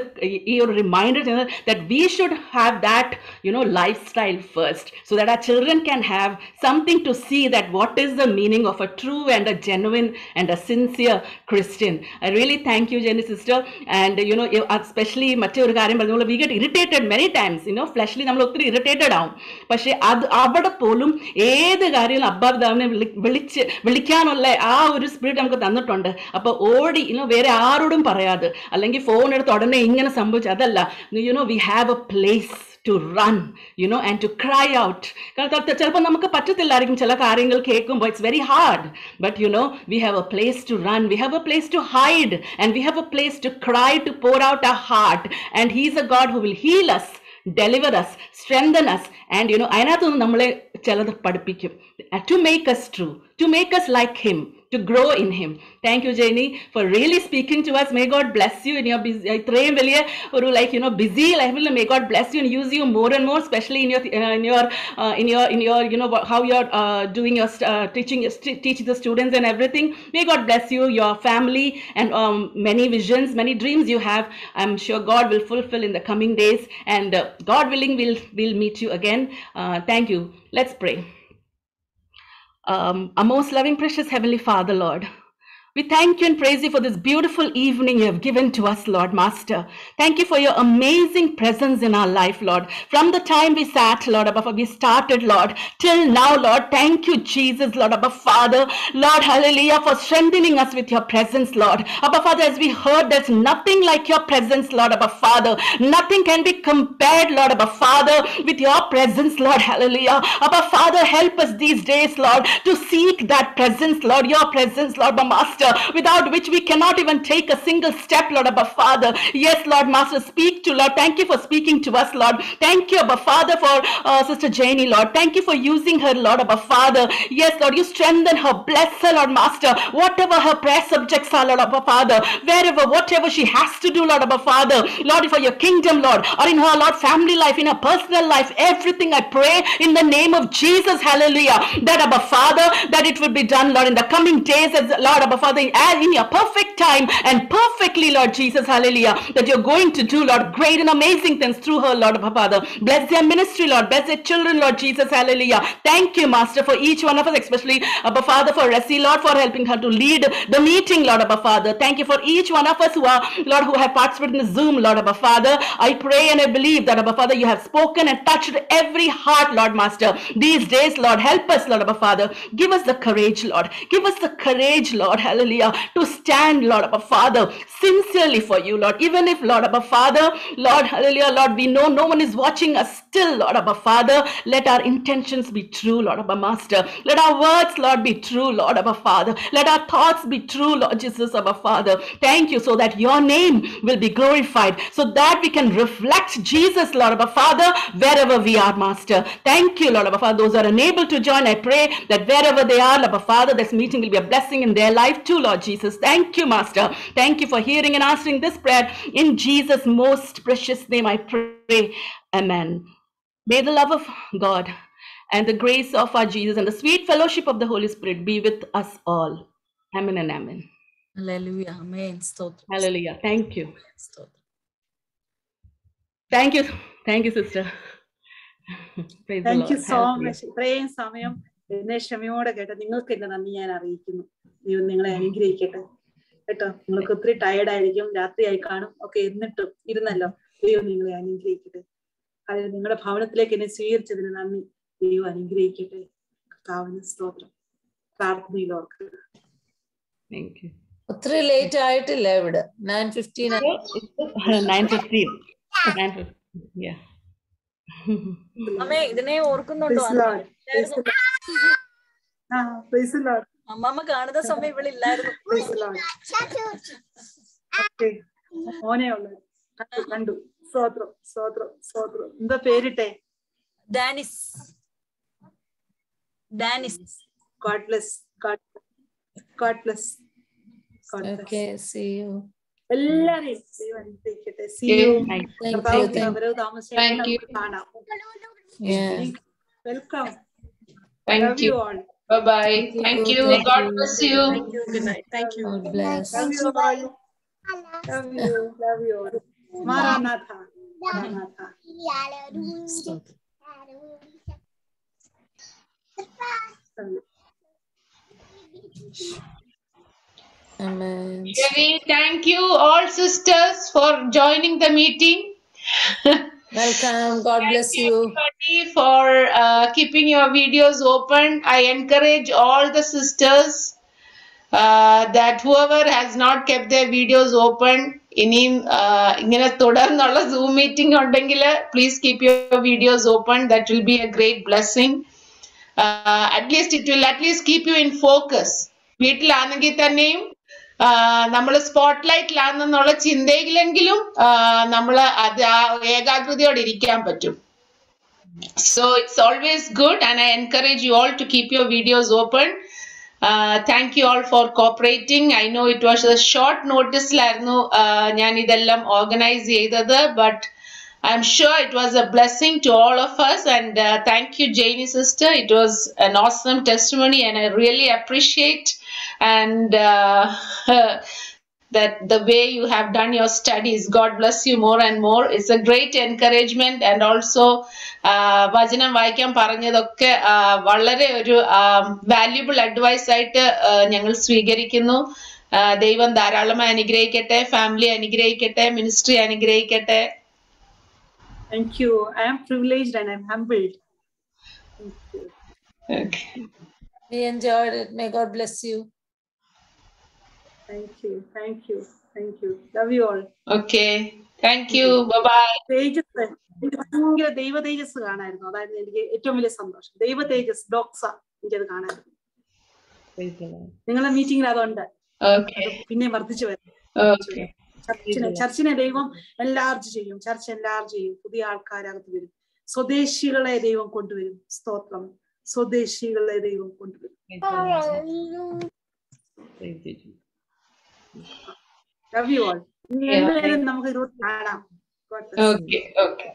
are reminded that we should have that, you know, lifestyle first, so that our children can have something to see that what is the meaning of a true and a genuine and a sincere Christian. I really thank you, Jenny, sister. And, you know, especially, we get irritated many times, you know, fleshly, we are irritated out. പക്ഷെ അത് അവിടെ പോലും ഏത് കാര്യം അബ്ബാബിതാവിനെ വിളി വിളിച്ച് വിളിക്കാനുള്ള ആ ഒരു സ്പിരിറ്റ് നമുക്ക് തന്നിട്ടുണ്ട്. അപ്പൊ ഓടി യുനോ വേറെ ആരോടും പറയാതെ അല്ലെങ്കിൽ ഫോൺ എടുത്ത് ഉടനെ ഇങ്ങനെ സംഭവിച്ചു അതല്ല. You know we have a place to run, you know, and to cry out. ചിലപ്പോൾ നമുക്ക് പറ്റത്തില്ലായിരിക്കും ചില കാര്യങ്ങൾ കേൾക്കുമ്പോൾ, it's very hard. But you know we have a place to run, we have a place to hide, and we have a place to cry, to pour out our heart, and he is a God who will heal us, deliver us, strengthen us, and you know അതിനകത്തുനിന്ന് നമ്മളെ ചിലത് പഠിപ്പിക്കും to make us true, to make us like him, to grow in him. Thank you, Jenny, for really speaking to us. May God bless you in your busy, ഇത്രയും വലിയ ഒരു like you know busy life. May God bless you and use you more and more, especially in your uh, in your uh, in your in your you know how you're uh, doing your uh, teaching teaching the students and everything. May God bless you, your family, and um, many visions, many dreams you have. I'm sure God will fulfill in the coming days, and uh, God willing, we'll we'll meet you again. Uh, thank you. Let's pray. Um, our most loving, precious Heavenly Father, Lord, we thank you and praise you for this beautiful evening you have given to us, Lord Master. Thank you for your amazing presence in our life, Lord. From the time we sat, Lord, above we started, Lord, till now, Lord. Thank you, Jesus, Lord, above Father, Lord, hallelujah, for strengthening us with your presence, Lord. Above Father, as we heard, there's nothing like your presence, Lord, above Father. Nothing can be compared, Lord, above Father, with your presence, Lord, hallelujah. Above Father, help us these days, Lord, to seek that presence, Lord, your presence, Lord, above Master, without which we cannot even take a single step, Lord, above Father. Yes, Lord, Master, speak to, Lord. Thank you for speaking to us, Lord. Thank you, above Father, for uh, Sister Janie, Lord. Thank you for using her, Lord, above Father. Yes, Lord, you strengthen her, bless her, Lord, Master. Whatever her prayer subjects are, Lord, above Father, wherever, whatever she has to do, Lord, above Father, Lord, for your kingdom, Lord, or in her, Lord, family life, in her personal life, everything I pray in the name of Jesus, hallelujah, that above Father, that it will be done, Lord, in the coming days, as Lord, above Father, in your perfect time and perfectly, Lord Jesus, hallelujah, that you're going to do, Lord, great and amazing things through her, Lord, above Father. Bless their ministry, Lord, bless their children, Lord Jesus, hallelujah. Thank you, Master, for each one of us, especially, above Father, for Resi, Lord, for helping her to lead the meeting, Lord, above Father. Thank you for each one of us who are, Lord, who have participated in the Zoom, Lord, above Father. I pray and I believe that, above Father, you have spoken and touched every heart, Lord, Master. These days, Lord, help us, Lord, above Father. Give us the courage, Lord. Give us the courage, Lord, hallelujah, to stand, Lord, above Father, sincerely for you, Lord. Even if, Lord, above Father, Lord, hallelujah, Lord, we know no one is watching us still, Lord, above Father. Let our intentions be true, Lord, above Master. Let our words, Lord, be true, Lord, above Father. Let our thoughts be true, Lord Jesus, above Father. Thank you, so that your name will be glorified, so that we can reflect Jesus, Lord, above Father, wherever we are, Master. Thank you, Lord, above Father. Those who are unable to join, I pray that wherever they are, Lord, above Father, this meeting will be a blessing in their life too, Lord Jesus. Thank you, Master. Thank you for hearing and answering this prayer. In Jesus' most precious name I pray. Amen. May the love of God and the grace of our Jesus and the sweet fellowship of the Holy Spirit be with us all. Amen and amen. Hallelujah. Amen. Stotram. Hallelujah. Thank you. Stotram. Thank you. Thank you, sister. Praise the thank you Lord. So Hallelujah. Much. ഇത്രയും സമയം എന്നെ ക്ഷമയോടെ കേട്ടോ. നിങ്ങൾക്ക് എന്റെ നന്ദി ഞാൻ അറിയിക്കുന്നു. ദൈവം നിങ്ങളെ അനുഗ്രഹിക്കട്ടെ കേട്ടോ. നിങ്ങൾക്ക് ഒത്തിരി ടയർഡ് ആയിരിക്കും, രാത്രിയായി കാണും ഒക്കെ, എന്നിട്ടും ഇരുന്നല്ലോ. ദൈവം നിങ്ങളെ അനുഗ്രഹിക്കട്ടെ. അത് നിങ്ങളുടെ ഭവനത്തിലേക്ക് എന്നെ സ്വീകരിച്ചതിന് നന്ദി. ദൈവം അനുഗ്രഹിക്കട്ടെ. കർത്താവിന് സ്തോത്രം. പ്രാർത്ഥനയിലോർക്ക് Thank you. ഒത്തിരി ലേറ്റ് ആയിട്ടില്ല ഇവിടെ. Nine fifteen nine fifteen. nine fifteen. Yeah. അമ്മേ ഇതിനെ ഓർക്കുന്നുണ്ടോ? അമ്മമ്മ കാണുന്ന സമയം ഇവിടെ ഇല്ലായിരുന്നു. മോനെ ഉള്ളത് കണ്ടു. സ്തോത്രം സ്തോത്രം സ്തോത്രം. എന്താ പേരിട്ടെ? ഡാനിസ്. ഡാനിസ്. God bless. God God bless. God bless. Okay, see you. എല്ലാരെയും ദൈവം അനുഗ്രഹിക്കട്ടെ. See you. അവരെ താമസിക്കാൻ നമുക്ക് കാണാം. Yeah. Welcome. Thank Love you. you all. Bye bye. Thank you. God bless you. Thank you. Good night. Thank you. God bless. Love you all. Love you. Love you all. Maranatha. Maranatha. Amen. Very thank you all sisters for joining the meeting. Welcome. God bless Thank you. everybody for uh, keeping your videos open. I encourage all the sisters uh, that whoever has not kept their videos open, ഇനിയും ഇങ്ങനെ തുടർന്നുള്ള Zoom meeting ഉണ്ടെങ്കിൽ please keep your videos open. That will be a great blessing. Uh, at least it will at least keep you in focus. വീട്ടിലാണെങ്കിൽ തന്നെയും നമ്മൾ സ്പോട്ട്ലൈറ്റിലാണെന്നുള്ള ചിന്തയിലെങ്കിലും നമ്മൾ അത് ആ ഏകാഗ്രതയോടെ ഇരിക്കാൻ പറ്റും. So it's always good and I encourage you all to keep your videos open. Uh, thank you all for cooperating. I know it was a short notice ലായിരുന്നു ഞാൻ ഇതെല്ലാം ഓർഗനൈസ് ചെയ്തത്, but I'm sure it was a blessing to all of us, and uh, thank you Janie sister. It was an awesome testimony and I really appreciate and uh, that the way you have done your studies. God bless you more and more. It's a great encouragement and also വചനം വായിക്കാൻ പറഞ്ഞതൊക്കെ വളരെ ഒരു valuable advice ആയിട്ട് ഞങ്ങൾ സ്വീകരിക്കുന്നു. ദൈവം ധാരാളമായി അനുഗ്രഹിക്കട്ടെ, ഫാമിലി അനുഗ്രഹിക്കട്ടെ, മിനിസ്ട്രി അനുഗ്രഹിക്കട്ടെ. Thank you. I am privileged and I am humbled. Thank you. Okay. We enjoyed it. May God bless you. Thank you. Thank you. Thank you. Love you all. Okay. Thank you. Bye bye. തേജസ്, ഭയങ്കര ദൈവ തേജസ് കാണായിരുന്നു. അതായിരുന്നു എനിക്ക് ഏറ്റവും വലിയ സന്തോഷം. ദൈവ തേജസ് ഡോക്സ എനിക്കത് കാണായിരുന്നു. നിങ്ങളുടെ മീറ്റിംഗിൽ അതുണ്ട്. പിന്നെ വർദ്ധിച്ചു വരും. ചർച്ചിനെ ചർച്ചിനെ ദൈവം എൻലാർജ് ചെയ്യും. ചർച്ച് എൻലാർജ് ചെയ്യും. പുതിയ ആൾക്കാരകത്ത് വരും. സ്വദേശികളെ ദൈവം കൊണ്ടുവരും. സ്തോത്രം. സ്വദേശികളെ ദൈവം കൊണ്ടുവരും. Love you all. എല്ലാവരും നമുക്ക് ഇരുപത്തി കാണാം. Okay. Okay.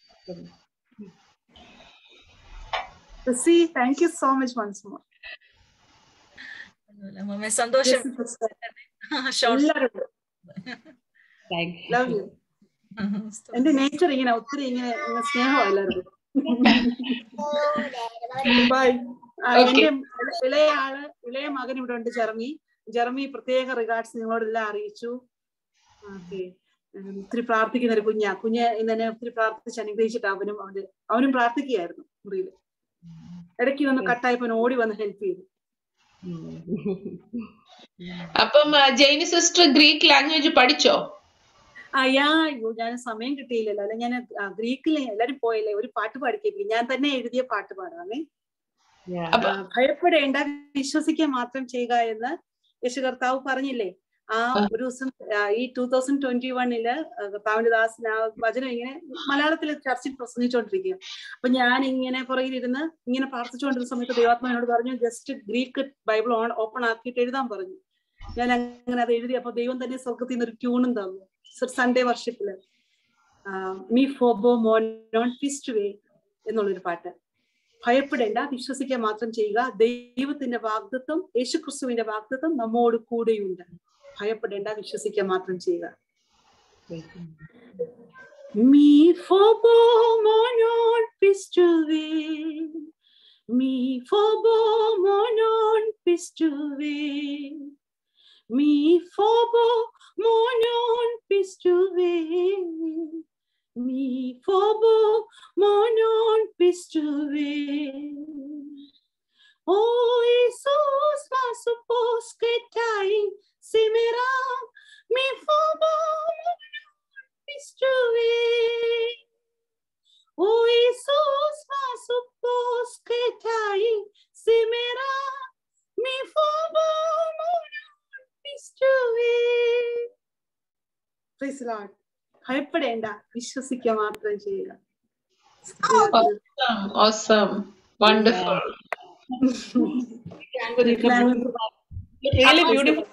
See, thank you so much once more. സന്തോഷം. Love you. എന്റെ നേച്ചർ ഇങ്ങനെ ഒത്തിരി ഇങ്ങനെ സ്നേഹം എല്ലാവർക്കും. ബൈ. എന്റെ ഇളയ ആള് ഇളയ മകൻ ഇവിടെ ഉണ്ട്, ജെറമി. ജെറമി പ്രത്യേക റിഗാർഡ്സ് നിങ്ങളോടെല്ലാം അറിയിച്ചു. ഓക്കെ. ഒത്തിരി പ്രാർത്ഥിക്കുന്ന ഒരു കുഞ്ഞാ. കുഞ്ഞ് ഇന്നെ ഒത്തിരി പ്രാർത്ഥിച്ച് അനുഗ്രഹിച്ചിട്ട് അവനും അവന് അവനും പ്രാർത്ഥിക്കുകയായിരുന്നു മുറിയിൽ. ഇടയ്ക്ക് വന്ന് കട്ടായപ്പോ ഓടി വന്ന് ഹെൽപ്പ് ചെയ്തു. അപ്പം ജെയിനി സിസ്റ്റർ ഗ്രീക്ക് ലാംഗ്വേജ് പഠിച്ചോ? അയ്യാ, ഞാൻ സമയം കിട്ടിയില്ലല്ലോ. അല്ലെ ഞാൻ ഗ്രീക്കിൽ എല്ലാരും പോയല്ലേ, ഒരു പാട്ട് പാടിക്കേക്കും. ഞാൻ തന്നെ എഴുതിയ പാട്ട് പാടാമേ. ഭയപ്പെടേണ്ട, വിശ്വസിക്കാൻ മാത്രം ചെയ്യുക എന്ന് യേശു കർത്താവ് പറഞ്ഞില്ലേ. ആ ഒരു ദിവസം ഈ ടൂ തൗസൻഡ് ട്വന്റി വണ്ണില് കർത്താവിന്റെ ദാസൻ ആ വചനം ഇങ്ങനെ മലയാളത്തിൽ ചർച്ചിൽ പ്രസംഗിച്ചുകൊണ്ടിരിക്കുക. അപ്പൊ ഞാൻ ഇങ്ങനെ പുറകിലിരുന്ന് ഇങ്ങനെ പ്രാർത്ഥിച്ചുകൊണ്ടിരുന്ന സമയത്ത് ദൈവാത്മാവിനോട് പറഞ്ഞു, just Greek Bible on open ആക്കിയിട്ട് എഴുതാൻ പറഞ്ഞു. ഞാൻ അങ്ങനെ അത് എഴുതി. അപ്പൊ ദൈവം തന്നെ സ്വർഗത്തിൽ നിന്ന് ഒരു ട്യൂണും തന്നു. സൺഡേ വർഷിപ്പില് മീ ഫോബോ മോനോൺ ഫിസ്റ്റ് വേ എന്നുള്ളൊരു പാട്ട്. ഭയപ്പെടേണ്ട, വിശ്വസിക്കാൻ മാത്രം ചെയ്യുക. ദൈവത്തിന്റെ വാഗ്ദത്വം, യേശുക്രിസ്തുവിന്റെ വാഗ്ദത്വം നമ്മോട് കൂടെയുണ്ട്. ഭയപ്പെടേണ്ട, വിശ്വസിക്കാൻ മാത്രം ചെയ്യുക. മീ ഫോബോ മോനോൺ ഫിസ്റ്റ് വേ, മീ ഫോബോ മോനോൺ ഫിസ്റ്റ് വേ, മീ ഫോബോ മോനോൺ ഫിസ്റ്റ് വേ, മീ ഫോബോ മോനോൺ ഫിസ്റ്റ് വേ. Oh, Jesus, mas supos que tai simera mi fobo pistuve. Oh, Jesus, mas supos que tai simera mi fobo pistuve. Praise the Lord. ഭയപ്പെടേണ്ട, വിശ്വസിക്കുക മാത്രം ചെയ്യുക. Awesome, awesome, wonderful. Really beautiful.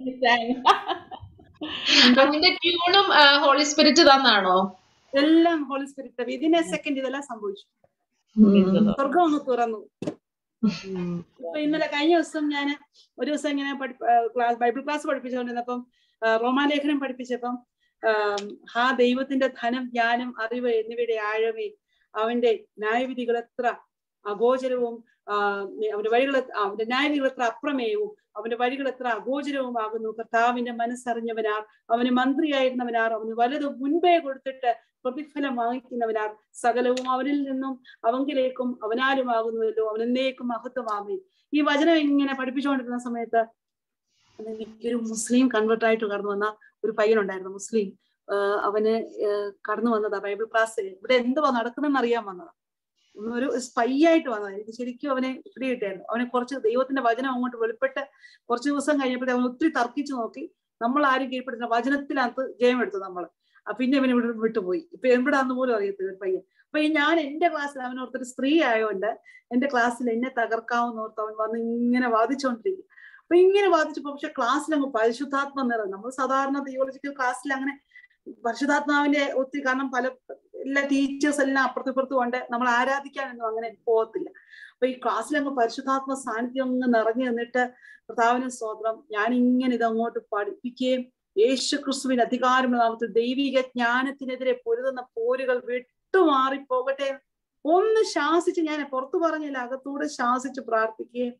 അതിന്റെ ട്യൂണും ഹോളി സ്പിരിറ്റ് തന്നാണോ? എല്ലാം Holy Spirit. Within a second ഇതെല്ലാം സംഭവിച്ചു. സ്വർഗം ഒന്ന് തുറന്നു. ഇപ്പൊ ഇന്നലെ കഴിഞ്ഞ ദിവസം ഞാൻ ഒരു ദിവസം ഇങ്ങനെ ക്ലാസ് ബൈബിൾ ക്ലാസ് പഠിപ്പിച്ചുകൊണ്ടിരുന്നപ്പം റോമാലേഖനം പഠിപ്പിച്ചപ്പം ആ ദൈവത്തിന്റെ ധനം, ജ്ഞാനം, അറിവ് എന്നിവയുടെ ആഴമേ, അവന്റെ ന്യായവിധികൾ എത്ര അഗോചരവും അവന്റെ വഴികൾ അവന്റെ ന്യായവിധികൾ എത്ര അപ്രമേയവും അവന്റെ വഴികൾ എത്ര അഗോചരവുമാകുന്നു. കർത്താവിന്റെ മനസ്സറിഞ്ഞവനാർ, അവന് മന്ത്രിയായിരുന്നവനാർ, അവന് വലത് മുൻപേ കൊടുത്തിട്ട് പ്രതിഫലം വാങ്ങിക്കുന്നവനാർ, സകലവും അവനിൽ നിന്നും അവങ്കിലേക്കും അവനാലുമാകുന്നുവല്ലോ, അവനെന്നേക്കും മഹത്വമാമേ. ഈ വചനം ഇങ്ങനെ പഠിപ്പിച്ചുകൊണ്ടിരുന്ന സമയത്ത് എനിക്കൊരു മുസ്ലിം കൺവേർട്ടായിട്ട് കടന്നു വന്ന ഒരു പയ്യനുണ്ടായിരുന്നു, മുസ്ലിം. അവന് കടന്നു വന്നതാ ബൈബിൾ ക്ലാസ്സിൽ. ഇവിടെ എന്തുവാ നടക്കുന്നതെന്ന് അറിയാൻ വന്നതാ. ഒരു സ്പൈ ആയിട്ട് വന്നതാ. എനിക്ക് ശരിക്കും അവനെ പിടികിട്ടായിരുന്നു. അവനെ കുറച്ച് ദൈവത്തിന്റെ വചനം അങ്ങോട്ട് വെളിപ്പെട്ട് കുറച്ച് ദിവസം കഴിഞ്ഞപ്പോഴത്തെ അവൻ ഒത്തിരി തർക്കിച്ചു നോക്കി. നമ്മൾ ആരും കീഴ്പ്പെടുത്തുന്ന വചനത്തിനകത്ത് ജയം എടുത്തു നമ്മൾ. പിന്നെ അവൻ ഇവിടെ വിട്ടുപോയി. ഇപ്പൊ എവിടാന്ന് പോലും അറിയത്തില്ല പയ്യൻ. അപ്പൊ ഞാൻ എന്റെ ക്ലാസ്സിൽ അവനോർത്തൊരു സ്ത്രീ ആയതുകൊണ്ട് എന്റെ ക്ലാസ്സിൽ എന്നെ തകർക്കാവുന്ന ഓർത്ത് അവൻ വന്ന് ഇങ്ങനെ വാദിച്ചുകൊണ്ടിരിക്കും. അപ്പൊ ഇങ്ങനെ വാദിച്ചപ്പോ പക്ഷെ ക്ലാസ്സിൽ അങ്ങ് പരിശുദ്ധാത്മ നിറം. നമ്മൾ സാധാരണ തിയോളജിക്കൽ ക്ലാസ്സിൽ അങ്ങനെ പരിശുദ്ധാത്മാവിന്റെ ഒത്തിരി, കാരണം പല എല്ലാ ടീച്ചേഴ്സ് എല്ലാം അപ്പുറത്തിപ്പുറത്തും കൊണ്ട് നമ്മൾ ആരാധിക്കാനൊന്നും അങ്ങനെ പോകത്തില്ല. അപ്പൊ ഈ ക്ലാസ്സിൽ അങ്ങ് പരിശുദ്ധാത്മ സാന്നിധ്യം അങ്ങ് നിറഞ്ഞു നിന്നിട്ട് കർത്താവിന് സ്തോത്രം, ഞാൻ ഇങ്ങനെ ഇതങ്ങോട്ട് പഠിപ്പിക്കുകയും യേശു ക്രിസ്തുവിന്റെ അധികാരമുള്ള നാമത്തിൽ ദൈവിക ജ്ഞാനത്തിനെതിരെ പൊരുതുന്ന പോരുകൾ വിട്ടുമാറിപ്പോകട്ടെ ഒന്ന് ശാസിച്ച്, ഞാൻ പുറത്തു പറഞ്ഞില്ല, അകത്തൂടെ ശാസിച്ച് പ്രാർത്ഥിക്കുകയും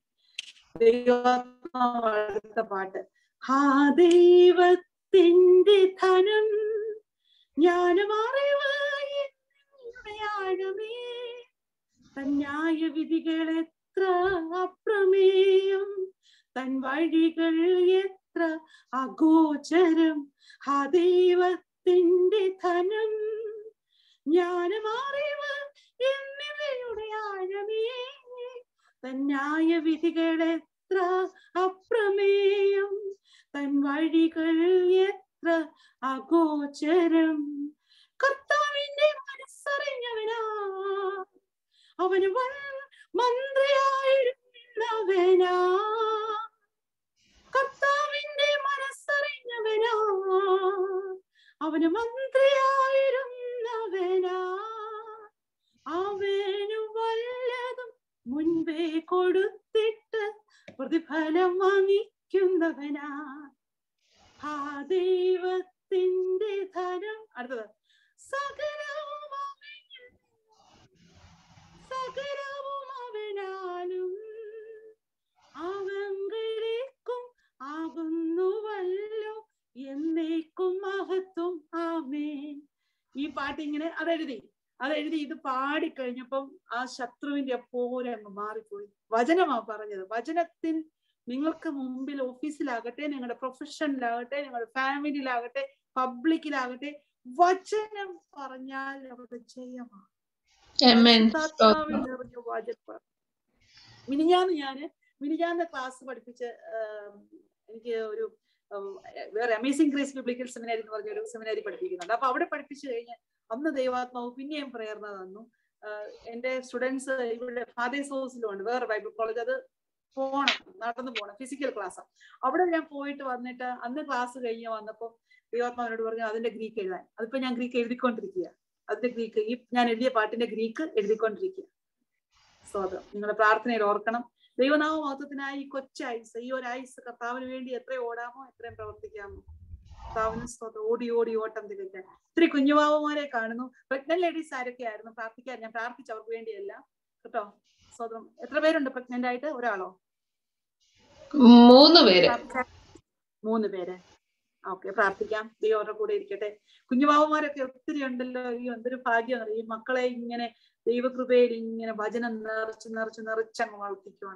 ദൈവ പാട്ട് ഹാ ദൈവത്തിന്റെ ധനം ജ്ഞാനം അറിവാഴമേ തന്യായ വിധികൾ എത്ര അപ്രമേയം തൻ വഴികൾ എത്ര അഗോചരം. ഹാ ദൈവത്തിന്റെ ധനം ജ്ഞാനം അറിവ് എന്നിവയുടെ ആഴമേ തന്യായ വിധികൾ എത്ര അപ്രമേയം തൻ വഴികൾ എത്ര അഗോചരം. കർത്താവിന്റെ മനസ്സറിഞ്ഞവനാ, അവന് മന്ത്രിയായിരുന്നവനാ. കർത്താവിന്റെ മനസ്സറിഞ്ഞവനാ, അവന് മന്ത്രിയായിരുന്നവനാ. അവനു വല്ലതും മുൻപേ കൊടുത്തിട്ട് പ്രതിഫലം വാങ്ങിക്കുന്നവനാ. ആ ദൈവത്തിന്റെ ധനം. അടുത്തത് സകലവും സകലവും അവനാലും അവങ്കിലേക്കും ആകുന്നുവല്ലോ എന്നേക്കും മഹത്വം ആമേൻ. ഈ പാട്ട് ഇങ്ങനെ അതെഴുതി അതെഴുതി ഇത് പാടിക്കഴിഞ്ഞപ്പം ആ ശത്രുവിന്റെ പോലെ അങ്ങ് മാറിപ്പോയി. വചനമാ പറഞ്ഞത്. വചനത്തിൽ നിങ്ങൾക്ക് മുമ്പിൽ ഓഫീസിലാകട്ടെ, നിങ്ങളുടെ പ്രൊഫഷനിലാകട്ടെ, നിങ്ങളുടെ ഫാമിലിയിലാകട്ടെ, പബ്ലിക്കിലാകട്ടെ, വചനം പറഞ്ഞാൽ അവിടെ ജയമാണ്. മിനിഞ്ഞാന്ന് ഞാന് മിനിഞ്ഞാന്ന് ക്ലാസ് പഠിപ്പിച്ച് എനിക്ക് ഒരു വേറെ അമേസിംഗ് ഗ്രേസ് ബിബ്ലിക്കൽ സെമിനാരി എന്ന് പറഞ്ഞ ഒരു സെമിനാരി പഠിപ്പിക്കുന്നുണ്ട്. അപ്പൊ അവിടെ പഠിപ്പിച്ചു കഴിഞ്ഞ് അന്ന് ദൈവാത്മാവ് പിന്നെയും പ്രേരണ തന്നു. എന്റെ സ്റ്റുഡൻസ് ഇവിടെ ഫാദേഴ്സ് ഹൗസിലുണ്ട്, വേറെ ബൈബിൾ കോളേജ്, അത് പോണം, നടന്നു പോകണം, ഫിസിക്കൽ ക്ലാസ്. അവിടെ ഞാൻ പോയിട്ട് വന്നിട്ട് അന്ന് ക്ലാസ് കഴിഞ്ഞ് വന്നപ്പോൾ ദൈവാത്മാവിനോട് പറഞ്ഞു അതിന്റെ ഗ്രീക്ക് എഴുതാൻ. അതിപ്പോ ഞാൻ ഗ്രീക്ക് എഴുതിക്കൊണ്ടിരിക്കുക. അതിന്റെ ഗ്രീക്ക് ഈ ഞാൻ എഴുതിയ പാട്ടിന്റെ ഗ്രീക്ക് എഴുതിക്കൊണ്ടിരിക്കുക. സ്തോത്രം. നിങ്ങളുടെ പ്രാർത്ഥനയിൽ ഓർക്കണം. ദൈവനാമ മഹത്വത്തിനായി ഈ കൊച്ചായുസ്, ഈ ഒരു ആയുസ് കർത്താവിന് വേണ്ടി എത്ര ഓടാമോ എത്രയും പ്രവർത്തിക്കാമോ. കർത്താവിന് സ്തോത്രം. ഓടി ഓടി ഓട്ടം തികയ്ക്കാൻ. ഒത്തിരി കുഞ്ഞുവാവമാരെ കാണുന്നു. പ്രഗ്നന്റ് ലേഡീസ് ആരൊക്കെ ആയിരുന്നു പ്രാർത്ഥിക്കാൻ? ഞാൻ പ്രാർത്ഥിച്ചു അവർക്ക് വേണ്ടിയല്ല കേട്ടോ. സ്തോത്രം. എത്ര പേരുണ്ട് പ്രഗ്നന്റ് ആയിട്ട്? ഒരാളോ? മൂന്ന് പേര്. മൂന്ന് പേര്. ഓക്കെ, പ്രാർത്ഥിക്കാം. ദൈവം അവരുടെ കൂടെ ഇരിക്കട്ടെ. കുഞ്ഞുവാവമാരൊക്കെ ഒത്തിരി ഉണ്ടല്ലോ. ഈ എന്തൊരു ഭാഗ്യം. ഈ മക്കളെ ഇങ്ങനെ ദൈവകൃപയിൽ ഇങ്ങനെ വചനം നിറച്ച് നിറച്ച് നിറച്ചങ്ങ് വളർത്തിക്കുവാണ്.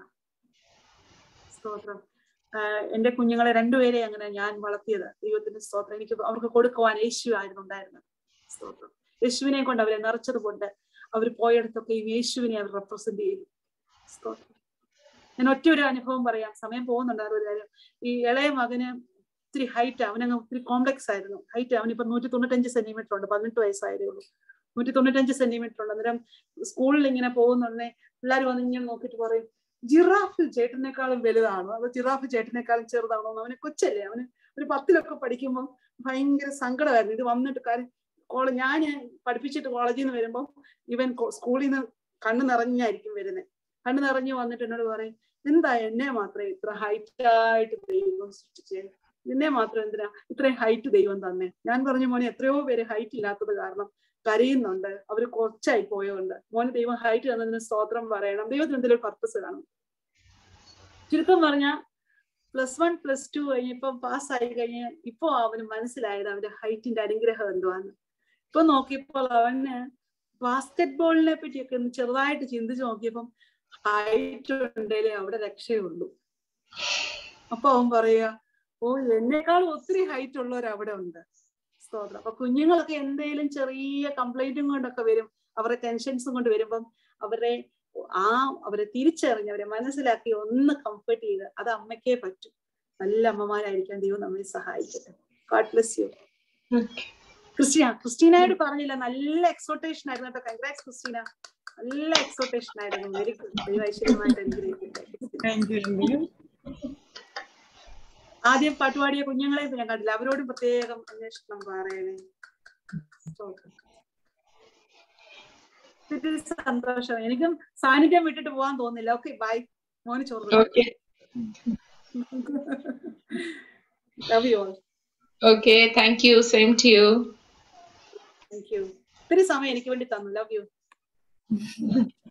സ്തോത്രം. ആഹ് എന്റെ കുഞ്ഞുങ്ങളെ രണ്ടുപേരെ അങ്ങനെ ഞാൻ വളർത്തിയത്. ദൈവത്തിന്റെ സ്തോത്രം. എനിക്ക് അവർക്ക് കൊടുക്കുവാൻ യേശു ആയിരുന്നു ഉണ്ടായിരുന്നത്. സ്തോത്രം. യേശുവിനെ കൊണ്ട് അവരെ നിറച്ചത് കൊണ്ട് അവർ പോയിടത്തൊക്കെ ഈ യേശുവിനെ അവർ റെപ്രസെന്റ് ചെയ്തു. സ്തോത്രം. ഞാൻ ഒറ്റ ഒരു അനുഭവം പറയാം, സമയം പോകുന്നുണ്ട്. ഒരു കാര്യം, ഈ ഇളയ മകന് ഒത്തിരി ഹൈറ്റ്, അവനങ്ങ് ഒത്തിരി കോംപ്ലക്സ് ആയിരുന്നു. ഹൈറ്റ് അവനിപ്പോ നൂറ്റി തൊണ്ണൂറ്റഞ്ച് സെന്റിമീറ്റർ ഉണ്ട്. പതിനെട്ട് വയസ്സായതേ ഉള്ളൂ. നൂറ്റി തൊണ്ണൂറ്റഞ്ച് സെന്റിമീറ്റർ ഉണ്ട്. അന്നേരം സ്കൂളിൽ ഇങ്ങനെ പോകുന്നുണ്ടേ പിള്ളേർ വന്ന് ഇങ്ങനെ നോക്കിയിട്ട് പറയും, ജിറാഫ് ചേട്ടനേക്കാളും വലുതാണോ അതോ ജിറാഫ് ചേട്ടനേക്കാളും ചെറുതാണോ? അവന് കൊച്ചല്ലേ, അവന് ഒരു പത്തിലൊക്കെ പഠിക്കുമ്പോൾ ഭയങ്കര സങ്കടമായിരുന്നു. ഇത് വന്നിട്ട് കാര്യം കോളേജ് ഞാൻ പഠിപ്പിച്ചിട്ട് കോളേജിൽ നിന്ന് വരുമ്പോൾ ഇവൻ സ്കൂളിൽ നിന്ന് കണ്ണ് നിറഞ്ഞായിരിക്കും വരുന്നത്. കണ്ണ് നിറഞ്ഞു വന്നിട്ട് എന്നോട് പറയും, എന്താ എന്നെ മാത്രമേ ഇത്ര ഹൈറ്റായിട്ട് ദൈവം സൃഷ്ടിച്ചേ? നിന്നെ മാത്രം എന്തിനാ ഇത്രയും ഹൈറ്റ് ദൈവം തന്നെ? ഞാൻ പറഞ്ഞു, മോനെ എത്രയോ പേര് ഹൈറ്റ് ഇല്ലാത്തത് കാരണം കരയുന്നുണ്ട്, അവര് കുറച്ചായി പോയോണ്ട്. മോന് ദൈവം ഹൈറ്റ് തന്നതിന് സ്തോത്രം പറയണം. ദൈവത്തിന് എന്തെങ്കിലും പർപ്പസ് കാണും. ചുരുക്കം പറഞ്ഞ പ്ലസ് വൺ പ്ലസ് ടു കഴിഞ്ഞിപ്പം പാസ്സായി കഴിഞ്ഞ് ഇപ്പൊ അവന് മനസ്സിലായത് അവന്റെ ഹൈറ്റിന്റെ അനുഗ്രഹം എന്തുവാന്ന്. ഇപ്പൊ നോക്കിയപ്പോൾ അവന് ബാസ്കറ്റ് ബോളിനെ പറ്റിയൊക്കെ ഒന്ന് ചെറുതായിട്ട് ചിന്തിച്ച് നോക്കിയപ്പം ഹൈറ്റ് ഉണ്ടെങ്കിലേ അവിടെ രക്ഷയുള്ളൂ. അപ്പൊ അവൻ പറയുക, ഓ എന്നെക്കാളും ഒത്തിരി ഹൈറ്റ് ഉള്ളവർ അവിടെ ഉണ്ട്. സ്തോത്രം. അപ്പൊ കുഞ്ഞുങ്ങളൊക്കെ എന്തെങ്കിലും ചെറിയ കംപ്ലൈന്റും കൊണ്ടൊക്കെ വരും, അവരുടെ ടെൻഷൻസും കൊണ്ട് വരുമ്പം അവരെ ആ അവരെ തിരിച്ചറിഞ്ഞ് അവരെ മനസ്സിലാക്കി ഒന്ന് കംഫർട്ട് ചെയ്ത് അത് അമ്മയ്ക്കേ പറ്റും. നല്ല അമ്മമാരായിരിക്കാൻ ദൈവം നമ്മെ സഹായിക്കട്ടെ. God bless you. ക്രിസ്റ്റീന ക്രിസ്റ്റീനയോട് പറഞ്ഞില്ല, നല്ല എക്സോട്ടേഷൻ ആയിരുന്നു കേട്ടോ. കൺഗ്രാറ്റ്സ് ക്രിസ്റ്റീന, നല്ല എക്സോട്ടേഷൻ ആയിരുന്നു. Very good. ദൈവം ഐശ്വര്യമായിട്ട് അനുഗ്രഹിക്കട്ടെ. ആദ്യം പാട്ടുപാടിയ കുഞ്ഞുങ്ങളെ ഞാൻ കണ്ടില്ല, അവരോടും പ്രത്യേകം അന്വേഷണം പറയണേ. സന്തോഷം. എനിക്കും സാന്നിധ്യം വിട്ടിട്ട് പോകാൻ തോന്നില്ല. Okay, bye. മോന് ചോറ്. Love you all. Okay, thank you. Same to you. Thank you. ഒത്തിരി സമയം എനിക്ക് വേണ്ടി തന്നു. Love U.